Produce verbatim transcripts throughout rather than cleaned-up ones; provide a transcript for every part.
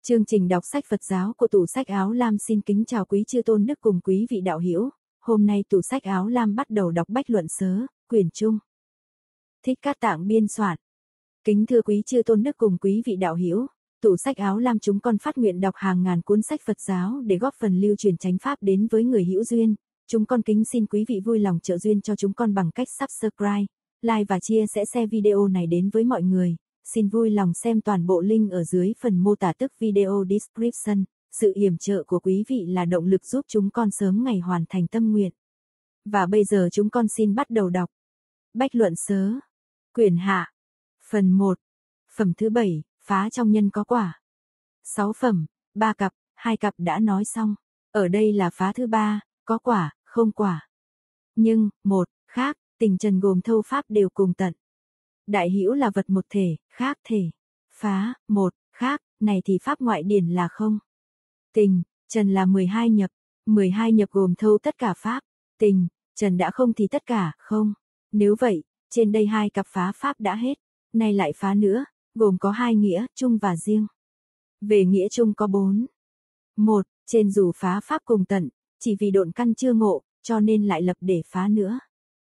Chương trình đọc sách Phật giáo của Tủ Sách Áo Lam xin kính chào quý chư tôn đức cùng quý vị đạo hữu. Hôm nay Tủ Sách Áo Lam bắt đầu đọc Bách Luận Sớ, quyển Trung. Thích Cát Tạng biên soạn. Kính thưa quý chư tôn đức cùng quý vị đạo hữu, Tủ Sách Áo Lam chúng con phát nguyện đọc hàng ngàn cuốn sách Phật giáo để góp phần lưu truyền chánh pháp đến với người hữu duyên. Chúng con kính xin quý vị vui lòng trợ duyên cho chúng con bằng cách subscribe, like và chia sẻ share video này đến với mọi người. Xin vui lòng xem toàn bộ link ở dưới phần mô tả tức video description. Sự yểm trợ của quý vị là động lực giúp chúng con sớm ngày hoàn thành tâm nguyện. Và bây giờ chúng con xin bắt đầu đọc. Bách Luận Sớ, quyển Hạ, phần một, phẩm thứ bảy, phá trong nhân có quả. Sáu phẩm, ba cặp, hai cặp đã nói xong. Ở đây là phá thứ ba, có quả, không quả. Nhưng, một, khác, tình trần gồm thâu pháp đều cùng tận. Đại hữu là vật một thể, khác thể. Phá, một, khác, này thì pháp ngoại điển là không. Tình, trần là mười hai nhập, mười hai nhập gồm thâu tất cả pháp. Tình, trần đã không thì tất cả, không. Nếu vậy, trên đây hai cặp phá pháp đã hết, nay lại phá nữa, gồm có hai nghĩa, chung và riêng. Về nghĩa chung có bốn. Một, trên dù phá pháp cùng tận, chỉ vì độn căn chưa ngộ, cho nên lại lập để phá nữa.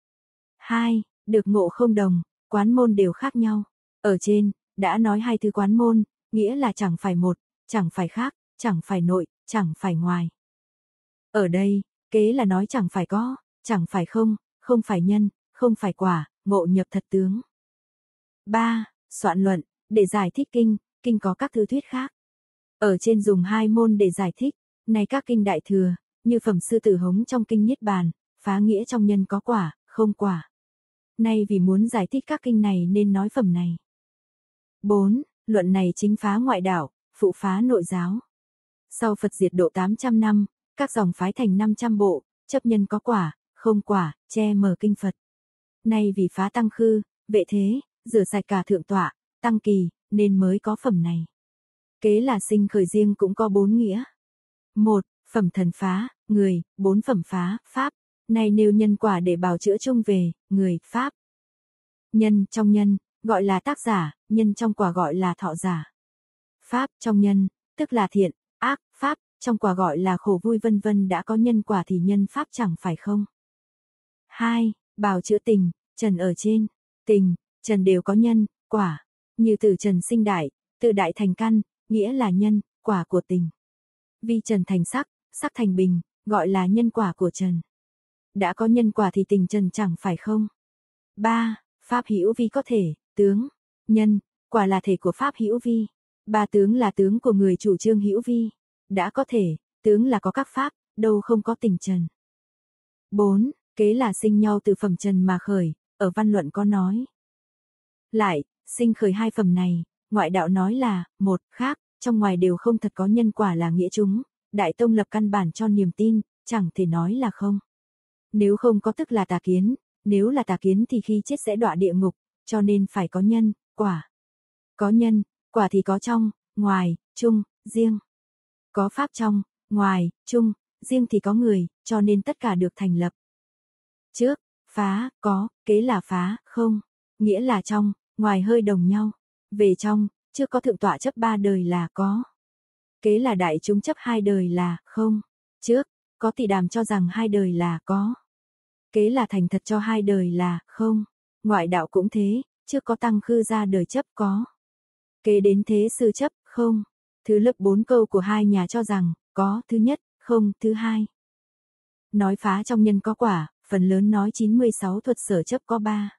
Hai, được ngộ không đồng, quán môn đều khác nhau. Ở trên, đã nói hai thứ quán môn, nghĩa là chẳng phải một, chẳng phải khác, chẳng phải nội, chẳng phải ngoài. Ở đây, kế là nói chẳng phải có, chẳng phải không, không phải nhân, không phải quả, ngộ nhập thật tướng. Ba, soạn luận, để giải thích kinh, kinh có các thứ thuyết khác. Ở trên dùng hai môn để giải thích, này các kinh đại thừa, như phẩm Sư Tử Hống trong kinh Niết Bàn, phá nghĩa trong nhân có quả, không quả. Nay vì muốn giải thích các kinh này nên nói phẩm này. Bốn, luận này chính phá ngoại đạo, phụ phá nội giáo. Sau Phật diệt độ tám trăm năm, các dòng phái thành năm trăm bộ, chấp nhân có quả, không quả, che mờ kinh Phật. Nay vì phá tăng khư, vệ thế, rửa sạch cả thượng tọa, tăng kỳ, nên mới có phẩm này. Kế là sinh khởi riêng cũng có bốn nghĩa. Một, phẩm thần phá, người, bốn phẩm phá, pháp. Này nêu nhân quả để bào chữa chung về, người, pháp. Nhân trong nhân, gọi là tác giả, nhân trong quả gọi là thọ giả. Pháp trong nhân, tức là thiện, ác, pháp, trong quả gọi là khổ vui vân vân đã có nhân quả thì nhân pháp chẳng phải không. Hai, bào chữa tình, trần ở trên, tình, trần đều có nhân, quả, như từ trần sinh đại, từ đại thành căn, nghĩa là nhân, quả của tình. Vi trần thành sắc, sắc thành bình, gọi là nhân quả của trần. Đã có nhân quả thì tình trần chẳng phải không. Ba, pháp hữu vi có thể, tướng, nhân, quả là thể của pháp hữu vi. Ba tướng là tướng của người chủ trương hữu vi. Đã có thể, tướng là có các pháp, đâu không có tình trần. Bốn, kế là sinh nhau từ phẩm trần mà khởi, ở văn luận có nói. Lại, sinh khởi hai phẩm này, ngoại đạo nói là, một, khác, trong ngoài đều không thật có nhân quả là nghĩa chúng. Đại tông lập căn bản cho niềm tin, chẳng thể nói là không. Nếu không có tức là tà kiến, nếu là tà kiến thì khi chết sẽ đọa địa ngục, cho nên phải có nhân, quả. Có nhân, quả thì có trong, ngoài, chung, riêng. Có pháp trong, ngoài, chung, riêng thì có người, cho nên tất cả được thành lập. Trước, phá, có, kế là phá, không, nghĩa là trong, ngoài hơi đồng nhau. Về trong, trước có thượng tọa chấp ba đời là có. Kế là đại chúng chấp hai đời là không. Trước, có tỷ đàm cho rằng hai đời là có. Kế là thành thật cho hai đời là không. Ngoại đạo cũng thế, trước có tăng khư ra đời chấp có. Kế đến thế sư chấp, không. Thứ lớp bốn câu của hai nhà cho rằng, có, thứ nhất, không, thứ hai. Nói phá trong nhân có quả, phần lớn nói chín mươi sáu thuật sở chấp có ba.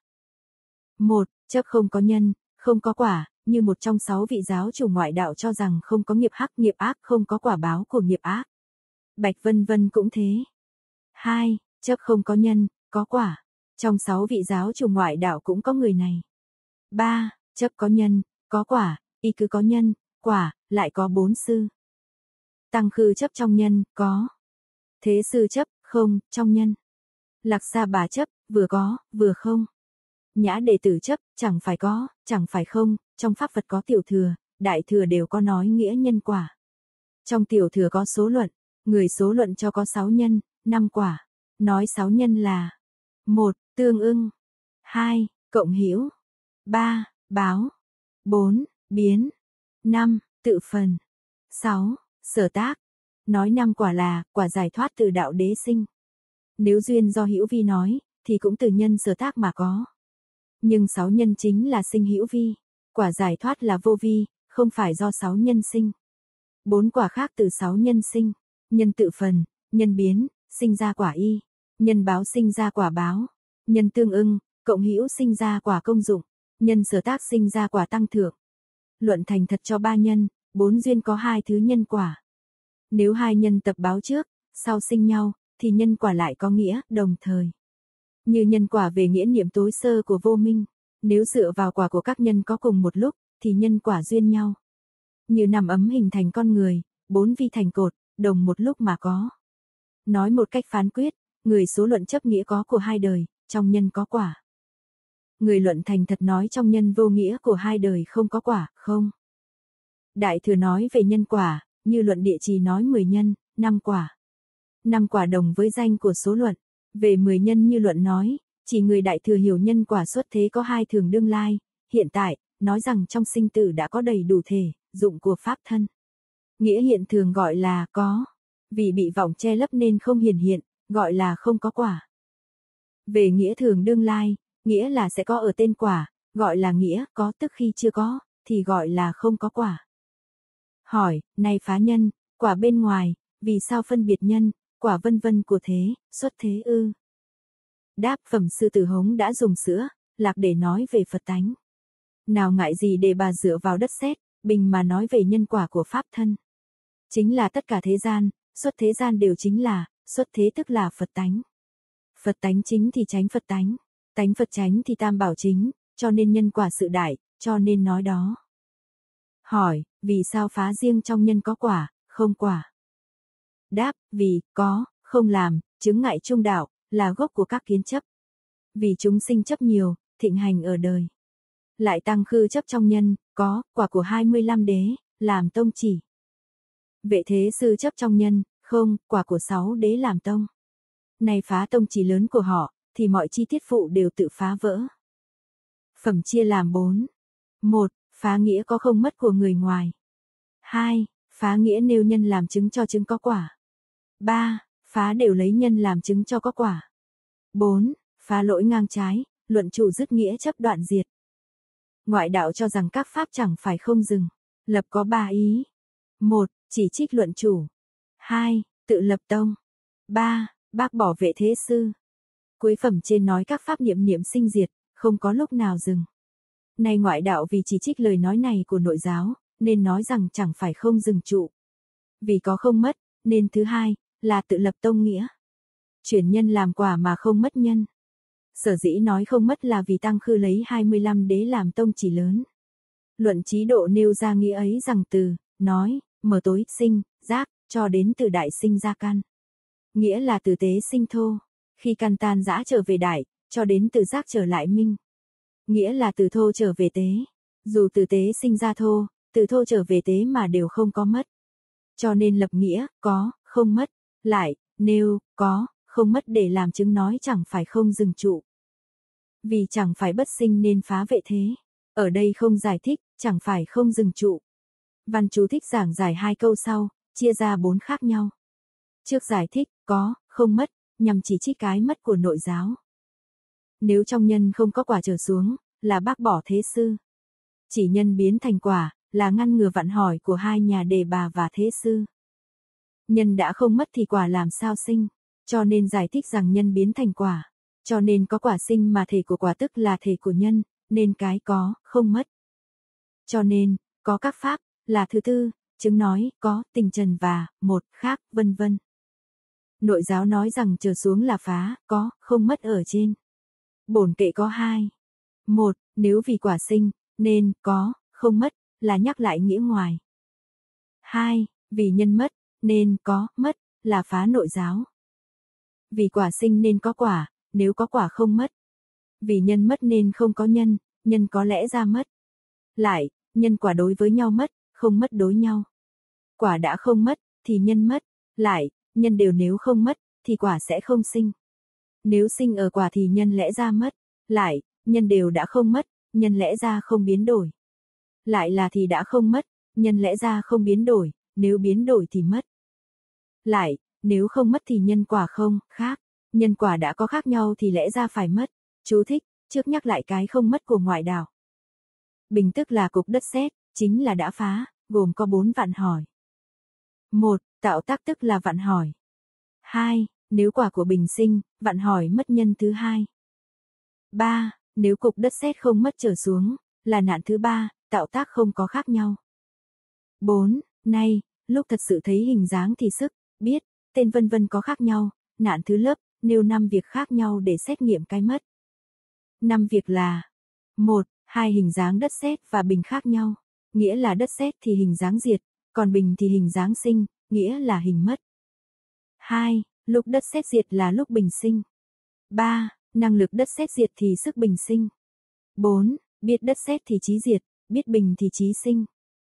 Một, chấp không có nhân, không có quả, như một trong sáu vị giáo chủ ngoại đạo cho rằng không có nghiệp hắc nghiệp ác không có quả báo của nghiệp ác. Bạch Vân Vân cũng thế. Hai, chấp không có nhân, có quả. Trong sáu vị giáo chủ ngoại đạo cũng có người này. Ba, chấp có nhân, có quả, y cứ có nhân, quả, lại có bốn sư. Tăng khư chấp trong nhân, có. Thế sư chấp, không, trong nhân. Lạc Sa Bà chấp, vừa có, vừa không. Nhã Đệ Tử chấp, chẳng phải có, chẳng phải không, trong pháp Phật có tiểu thừa, đại thừa đều có nói nghĩa nhân quả. Trong tiểu thừa có số luận, người số luận cho có sáu nhân, năm quả. Nói sáu nhân là: một, tương ưng, hai, cộng hữu, ba, báo, bốn, biến, năm, tự phần, sáu. Sở tác. Nói năm quả là, quả giải thoát từ đạo đế sinh. Nếu duyên do hữu vi nói, thì cũng từ nhân sở tác mà có. Nhưng sáu nhân chính là sinh hữu vi. Quả giải thoát là vô vi, không phải do sáu nhân sinh. Bốn quả khác từ sáu nhân sinh. Nhân tự phần, nhân biến, sinh ra quả y. Nhân báo sinh ra quả báo. Nhân tương ưng, cộng hữu sinh ra quả công dụng. Nhân sở tác sinh ra quả tăng thượng. Luận thành thật cho ba nhân, bốn duyên có hai thứ nhân quả. Nếu hai nhân tập báo trước, sau sinh nhau, thì nhân quả lại có nghĩa đồng thời. Như nhân quả về nghĩa niệm tối sơ của vô minh. Nếu dựa vào quả của các nhân có cùng một lúc, thì nhân quả duyên nhau. Như năm ấm hình thành con người, bốn vi thành cột, đồng một lúc mà có. Nói một cách phán quyết, người số luận chấp nghĩa có của hai đời, trong nhân có quả. Người luận thành thật nói trong nhân vô nghĩa của hai đời không có quả, không. Đại thừa nói về nhân quả, như luận địa trì nói mười nhân, năm quả. Năm quả đồng với danh của số luận. Về mười nhân như luận nói, chỉ người đại thừa hiểu nhân quả xuất thế có hai thường đương lai, hiện tại, nói rằng trong sinh tử đã có đầy đủ thể, dụng của pháp thân. Nghĩa hiện thường gọi là có, vì bị vọng che lấp nên không hiển hiện, gọi là không có quả. Về nghĩa thường đương lai, nghĩa là sẽ có ở tên quả, gọi là nghĩa có tức khi chưa có, thì gọi là không có quả. Hỏi, này phá nhân, quả bên ngoài, vì sao phân biệt nhân, quả vân vân của thế, xuất thế ư? Đáp, phẩm sư tử Hống đã dùng sữa, lạc để nói về Phật tánh. Nào ngại gì để bà dựa vào đất sét, bình mà nói về nhân quả của pháp thân. Chính là tất cả thế gian, xuất thế gian đều chính là, xuất thế tức là Phật tánh. Phật tánh chính thì tránh Phật tánh, tánh Phật tránh thì tam bảo chính, cho nên nhân quả sự đại, cho nên nói đó. Hỏi, vì sao phá riêng trong nhân có quả, không quả? Đáp, vì, có, không làm, chứng ngại trung đạo, là gốc của các kiến chấp. Vì chúng sinh chấp nhiều, thịnh hành ở đời. Lại tăng khư chấp trong nhân, có, quả của hai mươi lăm đế, làm tông chỉ. Vệ thế sư chấp trong nhân, không, quả của sáu đế làm tông. Này phá tông chỉ lớn của họ, thì mọi chi tiết phụ đều tự phá vỡ. Phẩm chia làm bốn. Một, phá nghĩa có không mất của người ngoài. Hai, phá nghĩa nêu nhân làm chứng cho chứng có quả. Ba, phá đều lấy nhân làm chứng cho có quả. Bốn, phá lỗi ngang trái, luận chủ dứt nghĩa chấp đoạn diệt. Ngoại đạo cho rằng các pháp chẳng phải không dừng, lập có ba ý. Một, chỉ trích luận chủ. Hai, tự lập tông. Ba, bác bỏ vệ thế sư. Cuối phẩm trên nói các pháp niệm niệm sinh diệt, không có lúc nào dừng. Nay ngoại đạo vì chỉ trích lời nói này của nội giáo, nên nói rằng chẳng phải không dừng trụ. Vì có không mất, nên thứ hai, là tự lập tông nghĩa. Chuyển nhân làm quả mà không mất nhân. Sở dĩ nói không mất là vì tăng khư lấy hai mươi lăm đế làm tông chỉ lớn. Luận trí độ nêu ra nghĩa ấy rằng từ, nói, mở tối, sinh, giác, cho đến từ đại sinh ra căn. Nghĩa là từ tế sinh thô, khi căn tan rã trở về đại, cho đến từ giác trở lại minh. Nghĩa là từ thô trở về tế. Dù từ tế sinh ra thô, từ thô trở về tế mà đều không có mất. Cho nên lập nghĩa, có, không mất, lại, nêu, có, không mất để làm chứng nói chẳng phải không dừng trụ. Vì chẳng phải bất sinh nên phá vệ thế. Ở đây không giải thích, chẳng phải không dừng trụ. Văn chú thích giảng giải hai câu sau, chia ra bốn khác nhau. Trước giải thích, có, không mất, nhằm chỉ trích cái mất của nội giáo. Nếu trong nhân không có quả trở xuống, là bác bỏ thế sư. Chỉ nhân biến thành quả, là ngăn ngừa vặn hỏi của hai nhà đề bà và thế sư. Nhân đã không mất thì quả làm sao sinh, cho nên giải thích rằng nhân biến thành quả. Cho nên có quả sinh mà thể của quả tức là thể của nhân, nên cái có, không mất. Cho nên, có các pháp, là thứ tư, chứng nói, có, tình trần và, một, khác, vân vân. Nội giáo nói rằng trở xuống là phá, có, không mất ở trên. Bổn kệ có hai. Một, nếu vì quả sinh, nên, có, không mất, là nhắc lại nghĩa ngoài. Hai, vì nhân mất, nên, có, mất, là phá nội giáo. Vì quả sinh nên có quả, nếu có quả không mất. Vì nhân mất nên không có nhân, nhân có lẽ ra mất. Lại, nhân quả đối với nhau mất, không mất đối nhau. Quả đã không mất, thì nhân mất. Lại, nhân đều nếu không mất, thì quả sẽ không sinh. Nếu sinh ở quả thì nhân lẽ ra mất. Lại, nhân đều đã không mất, nhân lẽ ra không biến đổi. Lại là thì đã không mất, nhân lẽ ra không biến đổi, nếu biến đổi thì mất. Lại, nếu không mất thì nhân quả không khác. Nhân quả đã có khác nhau thì lẽ ra phải mất. Chú thích, trước nhắc lại cái không mất của ngoại đạo. Bình tức là cục đất sét, chính là đã phá, gồm có bốn vạn hỏi. một. Tạo tác tức là vạn hỏi. hai. Nếu quả của bình sinh, vạn hỏi mất nhân thứ hai. ba. Nếu cục đất sét không mất trở xuống, là nạn thứ ba, tạo tác không có khác nhau. bốn. Nay, lúc thật sự thấy hình dáng thì sức, biết, tên vân vân có khác nhau, nạn thứ lớp, nêu năm việc khác nhau để xét nghiệm cái mất. năm việc là: một. Hai hình dáng đất sét và bình khác nhau, nghĩa là đất sét thì hình dáng diệt, còn bình thì hình dáng sinh, nghĩa là hình mất. hai. Lúc đất sét diệt là lúc bình sinh. ba. Năng lực đất sét diệt thì sức bình sinh. bốn. Biết đất sét thì trí diệt, biết bình thì trí sinh.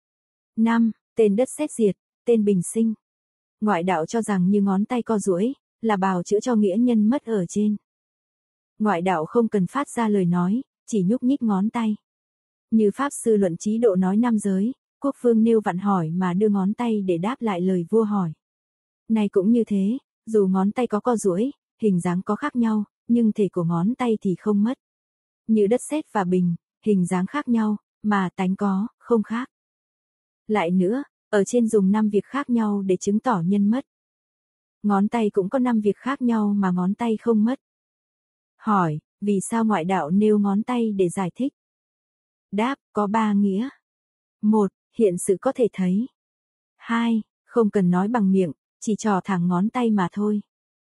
năm. Tên đất sét diệt, tên bình sinh. Ngoại đạo cho rằng như ngón tay co duỗi là bào chữa cho nghĩa nhân mất ở trên. Ngoại đạo không cần phát ra lời nói, chỉ nhúc nhích ngón tay. Như Pháp Sư Luận Trí Độ nói nam giới, quốc vương nêu vạn hỏi mà đưa ngón tay để đáp lại lời vua hỏi. Này cũng như thế, dù ngón tay có co duỗi, hình dáng có khác nhau, nhưng thể của ngón tay thì không mất. Như đất sét và bình, hình dáng khác nhau, mà tánh có, không khác. Lại nữa, ở trên dùng năm việc khác nhau để chứng tỏ nhân mất. Ngón tay cũng có năm việc khác nhau mà ngón tay không mất. Hỏi, vì sao ngoại đạo nêu ngón tay để giải thích? Đáp, có ba nghĩa. một. Hiện sự có thể thấy. hai. Không cần nói bằng miệng, chỉ trò thẳng ngón tay mà thôi.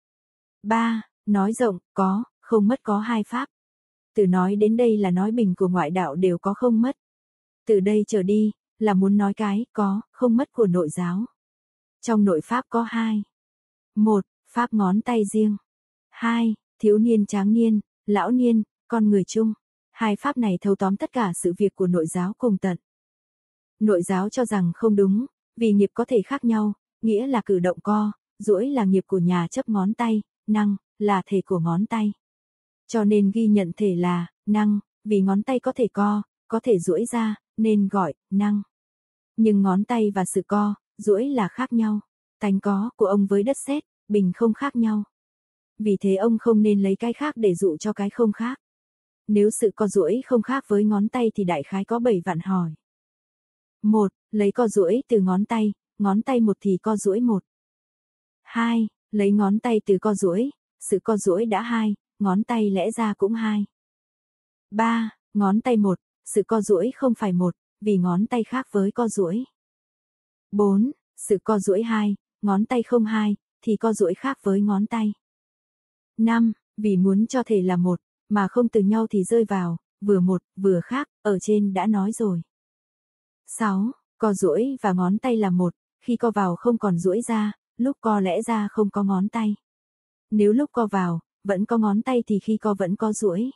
ba. Nói rộng, có, không mất có hai pháp. Từ nói đến đây là nói bình của ngoại đạo đều có không mất. Từ đây trở đi, là muốn nói cái, có, không mất của nội giáo. Trong nội pháp có hai. một. Pháp ngón tay riêng. hai. Thiếu niên tráng niên, lão niên, con người chung. Hai pháp này thâu tóm tất cả sự việc của nội giáo cùng tận. Nội giáo cho rằng không đúng, vì nghiệp có thể khác nhau, nghĩa là cử động co, duỗi là nghiệp của nhà chấp ngón tay, năng, là thể của ngón tay. Cho nên ghi nhận thể là, năng, vì ngón tay có thể co, có thể duỗi ra, nên gọi, năng. Nhưng ngón tay và sự co, duỗi là khác nhau. Tánh có của ông với đất sét, bình không khác nhau. Vì thế ông không nên lấy cái khác để dụ cho cái không khác. Nếu sự co duỗi không khác với ngón tay thì đại khái có bảy vạn hỏi. một. Lấy co duỗi từ ngón tay, ngón tay một thì co duỗi một. hai. Lấy ngón tay từ co duỗi, sự co duỗi đã hai, ngón tay lẽ ra cũng hai. ba. Ngón tay một, sự co duỗi không phải một, vì ngón tay khác với co duỗi. bốn. Sự co duỗi hai, ngón tay không hai, thì co duỗi khác với ngón tay. năm. Vì muốn cho thể là một, mà không từ nhau thì rơi vào, vừa một, vừa khác, ở trên đã nói rồi. sáu. Co duỗi và ngón tay là một, khi co vào không còn duỗi ra, lúc co lẽ ra không có ngón tay. Nếu lúc co vào, vẫn có ngón tay thì khi co vẫn có duỗi.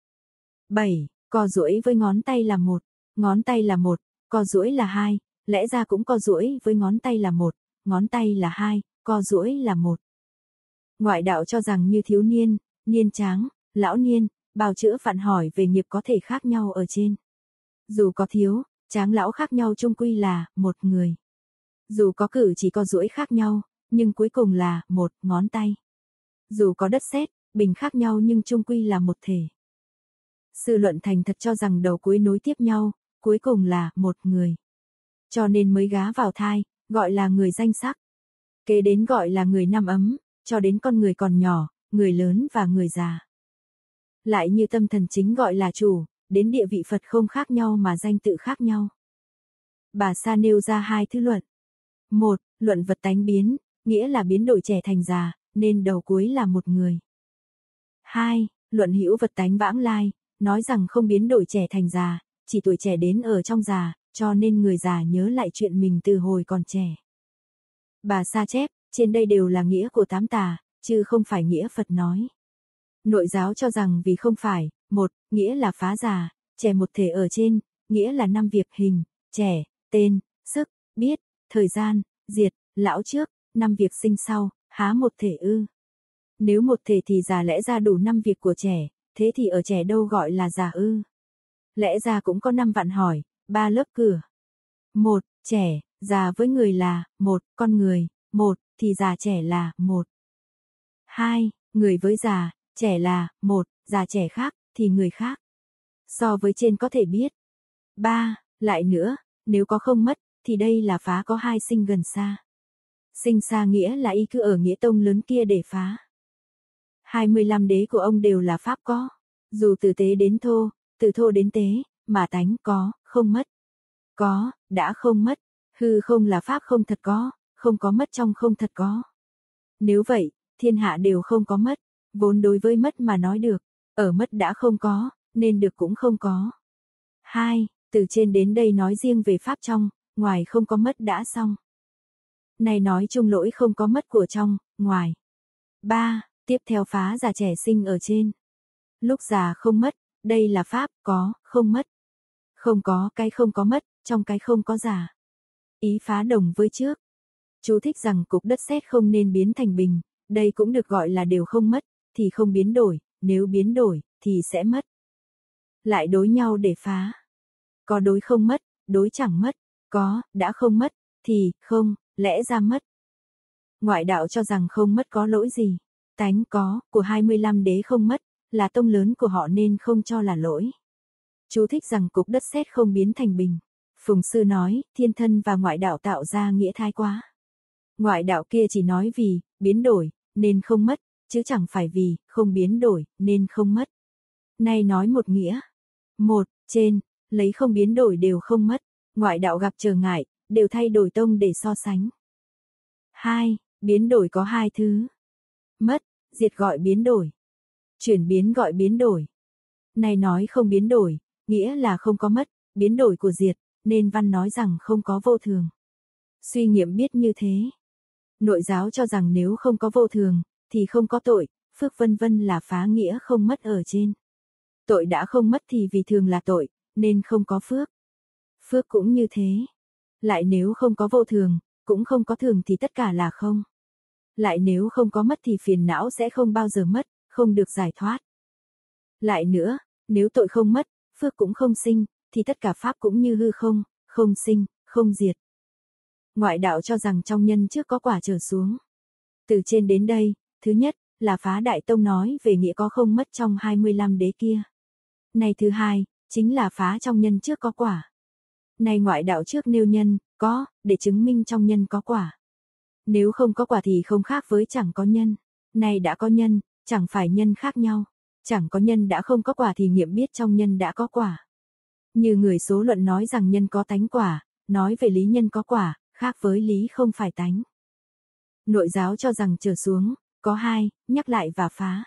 bảy. Co duỗi với ngón tay là một, ngón tay là một, co duỗi là hai, lẽ ra cũng co duỗi với ngón tay là một, ngón tay là hai, co duỗi là một. Ngoại đạo cho rằng như thiếu niên, niên tráng, lão niên, bào chữa vạn hỏi về nghiệp có thể khác nhau ở trên. Dù có thiếu, tráng lão khác nhau chung quy là một người. Dù có cử chỉ co duỗi khác nhau, nhưng cuối cùng là một ngón tay. Dù có đất sét, bình khác nhau nhưng chung quy là một thể. Sư Luận thành thật cho rằng đầu cuối nối tiếp nhau, cuối cùng là một người. Cho nên mới gá vào thai, gọi là người danh sắc. Kế đến gọi là người năm ấm, cho đến con người còn nhỏ, người lớn và người già. Lại như tâm thần chính gọi là chủ, đến địa vị Phật không khác nhau mà danh tự khác nhau. Bà Sa nêu ra hai thứ luận. một. Luận vật tánh biến, nghĩa là biến đổi trẻ thành già, nên đầu cuối là một người. hai. Luận hữu vật tánh vãng lai, nói rằng không biến đổi trẻ thành già, chỉ tuổi trẻ đến ở trong già, cho nên người già nhớ lại chuyện mình từ hồi còn trẻ. Bà Sa chép, trên đây đều là nghĩa của tám tà, chứ không phải nghĩa Phật nói. Nội giáo cho rằng vì không phải, một, nghĩa là phá già, trẻ một thể ở trên, nghĩa là năm việc hình, trẻ, tên, sức, biết, thời gian, diệt, lão trước, năm việc sinh sau, há một thể ư. Nếu một thể thì già lẽ ra đủ năm việc của trẻ, thế thì ở trẻ đâu gọi là già ư. Lẽ ra cũng có năm vạn hỏi, ba lớp cửa. Một, trẻ, Già với người là một, con người, một, thì già trẻ là một. Hai, người với già, trẻ là một, già trẻ khác, thì người khác. So với trên có thể biết. Ba, lại nữa, nếu có không mất, thì đây là phá có hai sinh gần xa. Sinh xa nghĩa là y cứ ở nghĩa tông lớn kia để phá. hai mươi lăm đế của ông đều là pháp có. Dù từ tế đến thô, từ thô đến tế, mà tánh có, không mất. Có, đã không mất. Hư không là pháp không thật có, không có mất trong không thật có. Nếu vậy, thiên hạ đều không có mất. Vốn đối với mất mà nói được, ở mất đã không có, nên được cũng không có. Hai, từ trên đến đây nói riêng về pháp trong, ngoài không có mất đã xong. Này nói chung lỗi không có mất của trong, ngoài. Ba, tiếp theo phá già trẻ sinh ở trên. Lúc già không mất, đây là pháp có, không mất. Không có cái không có mất, trong cái không có già. Ý phá đồng với trước. Chú thích rằng cục đất sét không nên biến thành bình, đây cũng được gọi là đều không mất, thì không biến đổi, nếu biến đổi, thì sẽ mất. Lại đối nhau để phá. Có đối không mất, đối chẳng mất, có, đã không mất, thì, không, lẽ ra mất. Ngoại đạo cho rằng không mất có lỗi gì. Tánh có, của hai mươi lăm đế không mất, là tông lớn của họ nên không cho là lỗi. Chú thích rằng cục đất sét không biến thành bình. Phùng Sư nói, thiên thân và ngoại đạo tạo ra nghĩa thái quá. Ngoại đạo kia chỉ nói vì, biến đổi, nên không mất, chứ chẳng phải vì, không biến đổi, nên không mất. Nay nói một nghĩa. Một, trên, lấy không biến đổi đều không mất, ngoại đạo gặp trở ngại, đều thay đổi tông để so sánh. Hai, biến đổi có hai thứ. Mất, diệt gọi biến đổi. Chuyển biến gọi biến đổi. Này nói không biến đổi, nghĩa là không có mất, biến đổi của diệt, nên văn nói rằng không có vô thường. Suy nghiệm biết như thế. Nội giáo cho rằng nếu không có vô thường, thì không có tội, phước vân vân là phá nghĩa không mất ở trên. Tội đã không mất thì vì thường là tội, nên không có phước. Phước cũng như thế. Lại nếu không có vô thường, cũng không có thường thì tất cả là không. Lại nếu không có mất thì phiền não sẽ không bao giờ mất, không được giải thoát. Lại nữa, nếu tội không mất, phước cũng không sinh, thì tất cả pháp cũng như hư không, không sinh, không diệt. Ngoại đạo cho rằng trong nhân trước có quả trở xuống. Từ trên đến đây, thứ nhất, là phá đại tông nói về nghĩa có không mất trong hai mươi lăm đế kia. Này thứ hai, chính là phá trong nhân trước có quả. Này ngoại đạo trước nêu nhân, có, để chứng minh trong nhân có quả. Nếu không có quả thì không khác với chẳng có nhân. Này đã có nhân, chẳng phải nhân khác nhau. Chẳng có nhân đã không có quả thì nghiệm biết trong nhân đã có quả. Như người số luận nói rằng nhân có tánh quả, nói về lý nhân có quả, khác với lý không phải tánh. Nội giáo cho rằng trở xuống, có hai, nhắc lại và phá.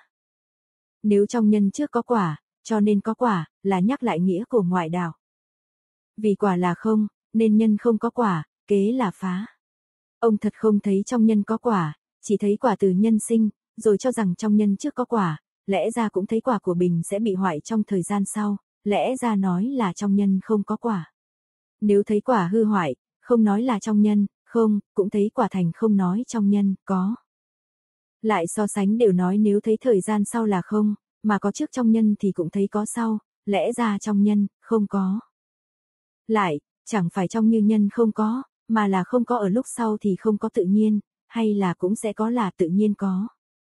Nếu trong nhân trước có quả, cho nên có quả, là nhắc lại nghĩa của ngoại đạo. Vì quả là không, nên nhân không có quả, kế là phá. Ông thật không thấy trong nhân có quả, chỉ thấy quả từ nhân sinh, rồi cho rằng trong nhân trước có quả, lẽ ra cũng thấy quả của bình sẽ bị hoại trong thời gian sau, lẽ ra nói là trong nhân không có quả. Nếu thấy quả hư hoại, không nói là trong nhân, không, cũng thấy quả thành không nói trong nhân, có. Lại so sánh đều nói nếu thấy thời gian sau là không, mà có trước trong nhân thì cũng thấy có sau, lẽ ra trong nhân, không có. Lại, chẳng phải trong như nhân không có, mà là không có ở lúc sau thì không có tự nhiên, hay là cũng sẽ có là tự nhiên có.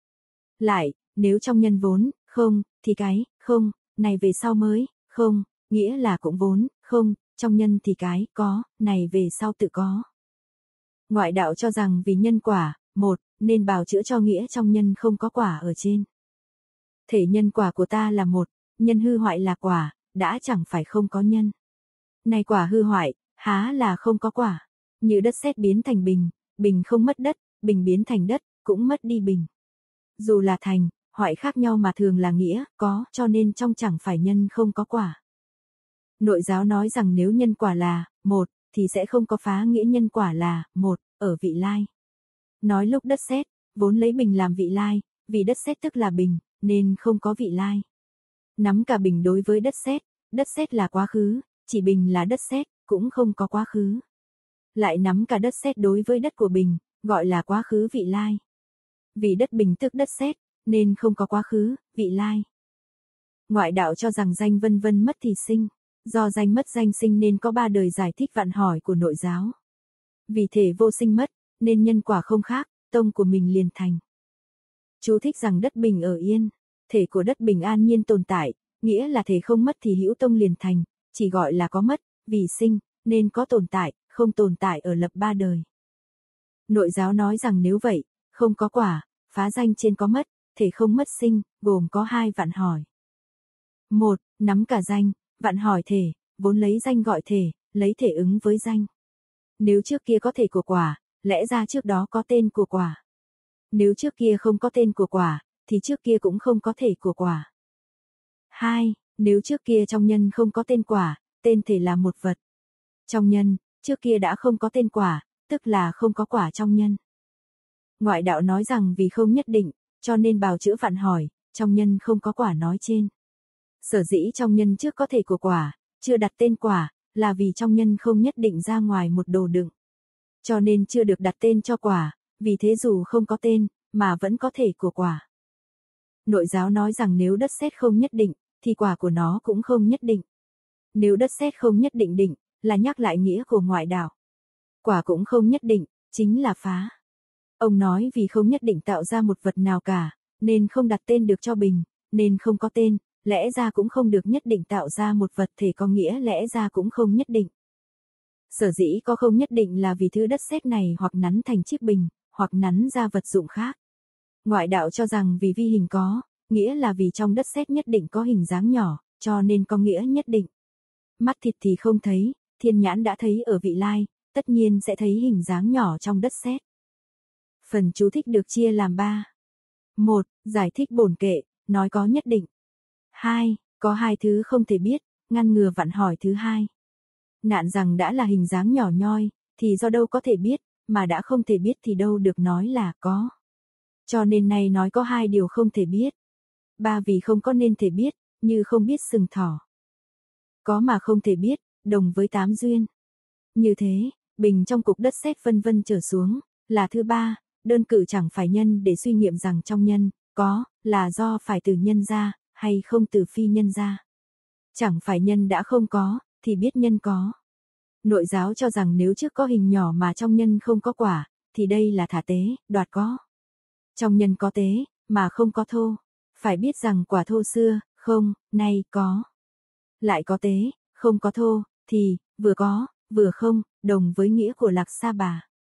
Lại, nếu trong nhân vốn, không, thì cái, không, này về sau mới, không, nghĩa là cũng vốn, không, trong nhân thì cái, có, này về sau tự có. Ngoại đạo cho rằng vì nhân quả, một, nên bào chữa cho nghĩa trong nhân không có quả ở trên. Thể nhân quả của ta là một, nhân hư hoại là quả, đã chẳng phải không có nhân. Này quả hư hoại, há là không có quả. Như đất sét biến thành bình, bình không mất đất, bình biến thành đất, cũng mất đi bình. Dù là thành, hoại khác nhau mà thường là nghĩa, có, cho nên trong chẳng phải nhân không có quả. Nội giáo nói rằng nếu nhân quả là, một, thì sẽ không có phá nghĩa nhân quả là, một, ở vị lai. Nói lúc đất sét, vốn lấy bình làm vị lai, vì đất sét tức là bình, nên không có vị lai. Nắm cả bình đối với đất sét, đất sét là quá khứ, chỉ bình là đất sét, cũng không có quá khứ. Lại nắm cả đất sét đối với đất của bình, gọi là quá khứ vị lai. Vì đất bình tức đất sét, nên không có quá khứ, vị lai. Ngoại đạo cho rằng danh vân vân mất thì sinh, do danh mất danh sinh nên có ba đời giải thích vạn hỏi của nội giáo. Vì thể vô sinh mất, nên nhân quả không khác, tông của mình liền thành. Chú thích rằng đất bình ở yên, thể của đất bình an nhiên tồn tại, nghĩa là thể không mất thì hữu tông liền thành, chỉ gọi là có mất, vì sinh, nên có tồn tại, không tồn tại ở lập ba đời. Nội giáo nói rằng nếu vậy, không có quả, phá danh trên có mất, thể không mất sinh, gồm có hai vạn hỏi. Một, nắm cả danh, vạn hỏi thể, vốn lấy danh gọi thể, lấy thể ứng với danh. Nếu trước kia có thể của quả, lẽ ra trước đó có tên của quả. Nếu trước kia không có tên của quả, thì trước kia cũng không có thể của quả. Hai, nếu trước kia trong nhân không có tên quả, tên thể là một vật. Trong nhân, trước kia đã không có tên quả, tức là không có quả trong nhân. Ngoại đạo nói rằng vì không nhất định, cho nên bào chữa vạn hỏi, trong nhân không có quả nói trên. Sở dĩ trong nhân trước có thể của quả, chưa đặt tên quả, là vì trong nhân không nhất định ra ngoài một đồ đựng. Cho nên chưa được đặt tên cho quả, vì thế dù không có tên, mà vẫn có thể của quả. Nội giáo nói rằng nếu đất sét không nhất định, thì quả của nó cũng không nhất định. Nếu đất sét không nhất định định, là nhắc lại nghĩa của ngoại đạo. Quả cũng không nhất định, chính là phá. Ông nói vì không nhất định tạo ra một vật nào cả, nên không đặt tên được cho bình, nên không có tên, lẽ ra cũng không được nhất định tạo ra một vật thể có nghĩa lẽ ra cũng không nhất định. Sở dĩ có không nhất định là vì thứ đất sét này hoặc nắn thành chiếc bình, hoặc nắn ra vật dụng khác. Ngoại đạo cho rằng vì vi hình có, nghĩa là vì trong đất sét nhất định có hình dáng nhỏ, cho nên có nghĩa nhất định. Mắt thịt thì không thấy, thiên nhãn đã thấy ở vị lai, tất nhiên sẽ thấy hình dáng nhỏ trong đất sét. Phần chú thích được chia làm ba. Một, giải thích bổn kệ, nói có nhất định. Hai, có hai thứ không thể biết, ngăn ngừa vặn hỏi thứ hai. Nạn rằng đã là hình dáng nhỏ nhoi, thì do đâu có thể biết, mà đã không thể biết thì đâu được nói là có. Cho nên này nói có hai điều không thể biết. Ba vì không có nên thể biết, như không biết sừng thỏ. Có mà không thể biết, đồng với tám duyên. Như thế, bình trong cục đất sét vân vân trở xuống, là thứ ba, đơn cử chẳng phải nhân để suy nghiệm rằng trong nhân, có, là do phải từ nhân ra, hay không từ phi nhân ra. Chẳng phải nhân đã không có, thì biết nhân có. Nội giáo cho rằng nếu trước có hình nhỏ mà trong nhân không có quả, thì đây là thả tế, đoạt có. Trong nhân có tế, mà không có thô. Phải biết rằng quả thô xưa, không, nay có. Lại có tế, không có thô, thì, vừa có, vừa không, đồng với nghĩa của Lạc Sa Bà.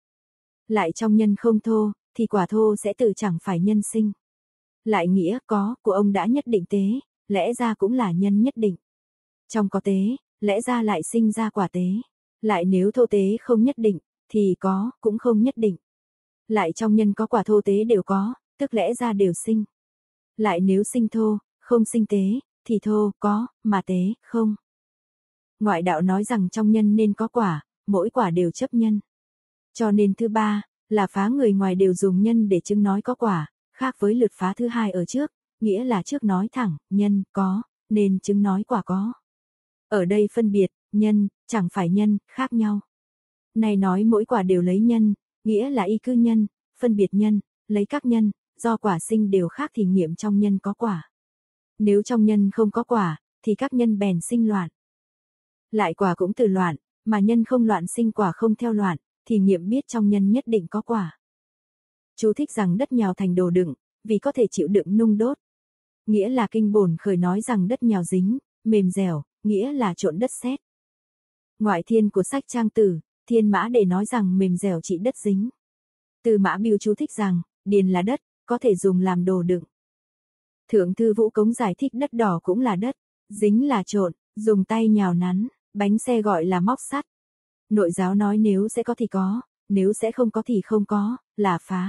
Lại trong nhân không thô, thì quả thô sẽ tự chẳng phải nhân sinh. Lại nghĩa có của ông đã nhất định tế, lẽ ra cũng là nhân nhất định. Trong có tế, lẽ ra lại sinh ra quả tế. Lại nếu thô tế không nhất định, thì có, cũng không nhất định. Lại trong nhân có quả thô tế đều có, tức lẽ ra đều sinh. Lại nếu sinh thô, không sinh tế, thì thô, có, mà tế, không. Ngoại đạo nói rằng trong nhân nên có quả, mỗi quả đều chấp nhân. Cho nên thứ ba, là phá người ngoài đều dùng nhân để chứng nói có quả, khác với lượt phá thứ hai ở trước, nghĩa là trước nói thẳng, nhân, có, nên chứng nói quả có. Ở đây phân biệt, nhân, chẳng phải nhân, khác nhau. Này nói mỗi quả đều lấy nhân, nghĩa là y cư nhân, phân biệt nhân, lấy các nhân, do quả sinh đều khác thì nghiệm trong nhân có quả. Nếu trong nhân không có quả, thì các nhân bèn sinh loạn. Lại quả cũng từ loạn, mà nhân không loạn sinh quả không theo loạn, thì nghiệm biết trong nhân nhất định có quả. Chú thích rằng đất nhào thành đồ đựng, vì có thể chịu đựng nung đốt. Nghĩa là kinh bổn khởi nói rằng đất nhào dính, mềm dẻo, nghĩa là trộn đất sét. Ngoại thiên của sách Trang Tử, Thiên Mã để nói rằng mềm dẻo trị đất dính. Từ Mã Biêu chú thích rằng, điền là đất, có thể dùng làm đồ đựng. Thượng thư Vũ Cống giải thích đất đỏ cũng là đất, dính là trộn, dùng tay nhào nắn, bánh xe gọi là móc sắt. Nội giáo nói nếu sẽ có thì có, nếu sẽ không có thì không có, là phá.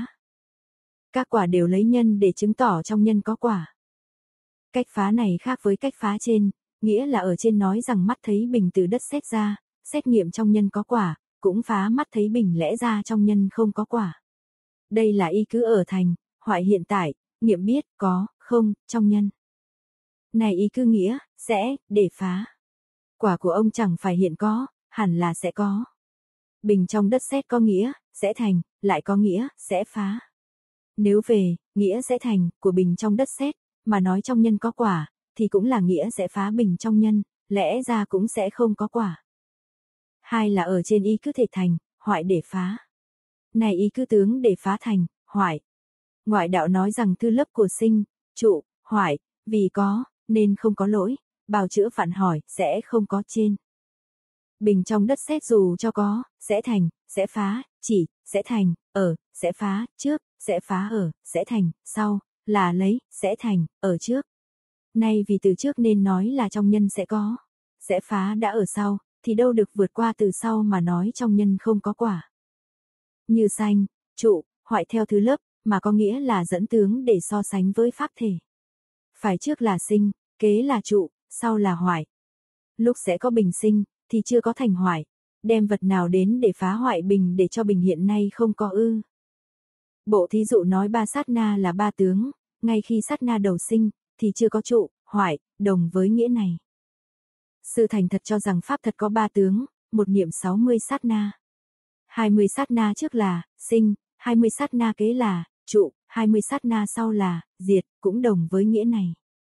Các quả đều lấy nhân để chứng tỏ trong nhân có quả. Cách phá này khác với cách phá trên, nghĩa là ở trên nói rằng mắt thấy bình từ đất sét ra, xét nghiệm trong nhân có quả, cũng phá mắt thấy bình lẽ ra trong nhân không có quả. Đây là y cứ ở thành, hoại hiện tại, nghiệm biết, có, không, trong nhân. Này y cứ nghĩa, sẽ, để phá. Quả của ông chẳng phải hiện có, hẳn là sẽ có. Bình trong đất sét có nghĩa, sẽ thành, lại có nghĩa, sẽ phá. Nếu về, nghĩa sẽ thành, của bình trong đất sét, mà nói trong nhân có quả, thì cũng là nghĩa sẽ phá bình trong nhân, lẽ ra cũng sẽ không có quả. Hai là ở trên y cứ thể thành, hoại để phá. Này ý cứ tướng để phá thành, hoại. Ngoại đạo nói rằng thư lớp của sinh, trụ, hoại, vì có, nên không có lỗi, bào chữa vặn hỏi, sẽ không có trên. Bình trong đất sét dù cho có, sẽ thành, sẽ phá, chỉ, sẽ thành, ở, sẽ phá, trước, sẽ phá ở, sẽ thành, sau, là lấy, sẽ thành, ở trước. Nay vì từ trước nên nói là trong nhân sẽ có, sẽ phá đã ở sau, thì đâu được vượt qua từ sau mà nói trong nhân không có quả. Như sanh, trụ, hoại theo thứ lớp, mà có nghĩa là dẫn tướng để so sánh với pháp thể. Phải trước là sinh, kế là trụ, sau là hoại. Lúc sẽ có bình sinh, thì chưa có thành hoại. Đem vật nào đến để phá hoại bình để cho bình hiện nay không có ư. Bộ thí dụ nói ba sát na là ba tướng, ngay khi sát na đầu sinh, thì chưa có trụ, hoại, đồng với nghĩa này. Sư thành thật cho rằng pháp thật có ba tướng, một niệm sáu mươi sát na. hai mươi sát na trước là, sinh, hai mươi sát na kế là, trụ, hai mươi sát na sau là, diệt, cũng đồng với nghĩa này.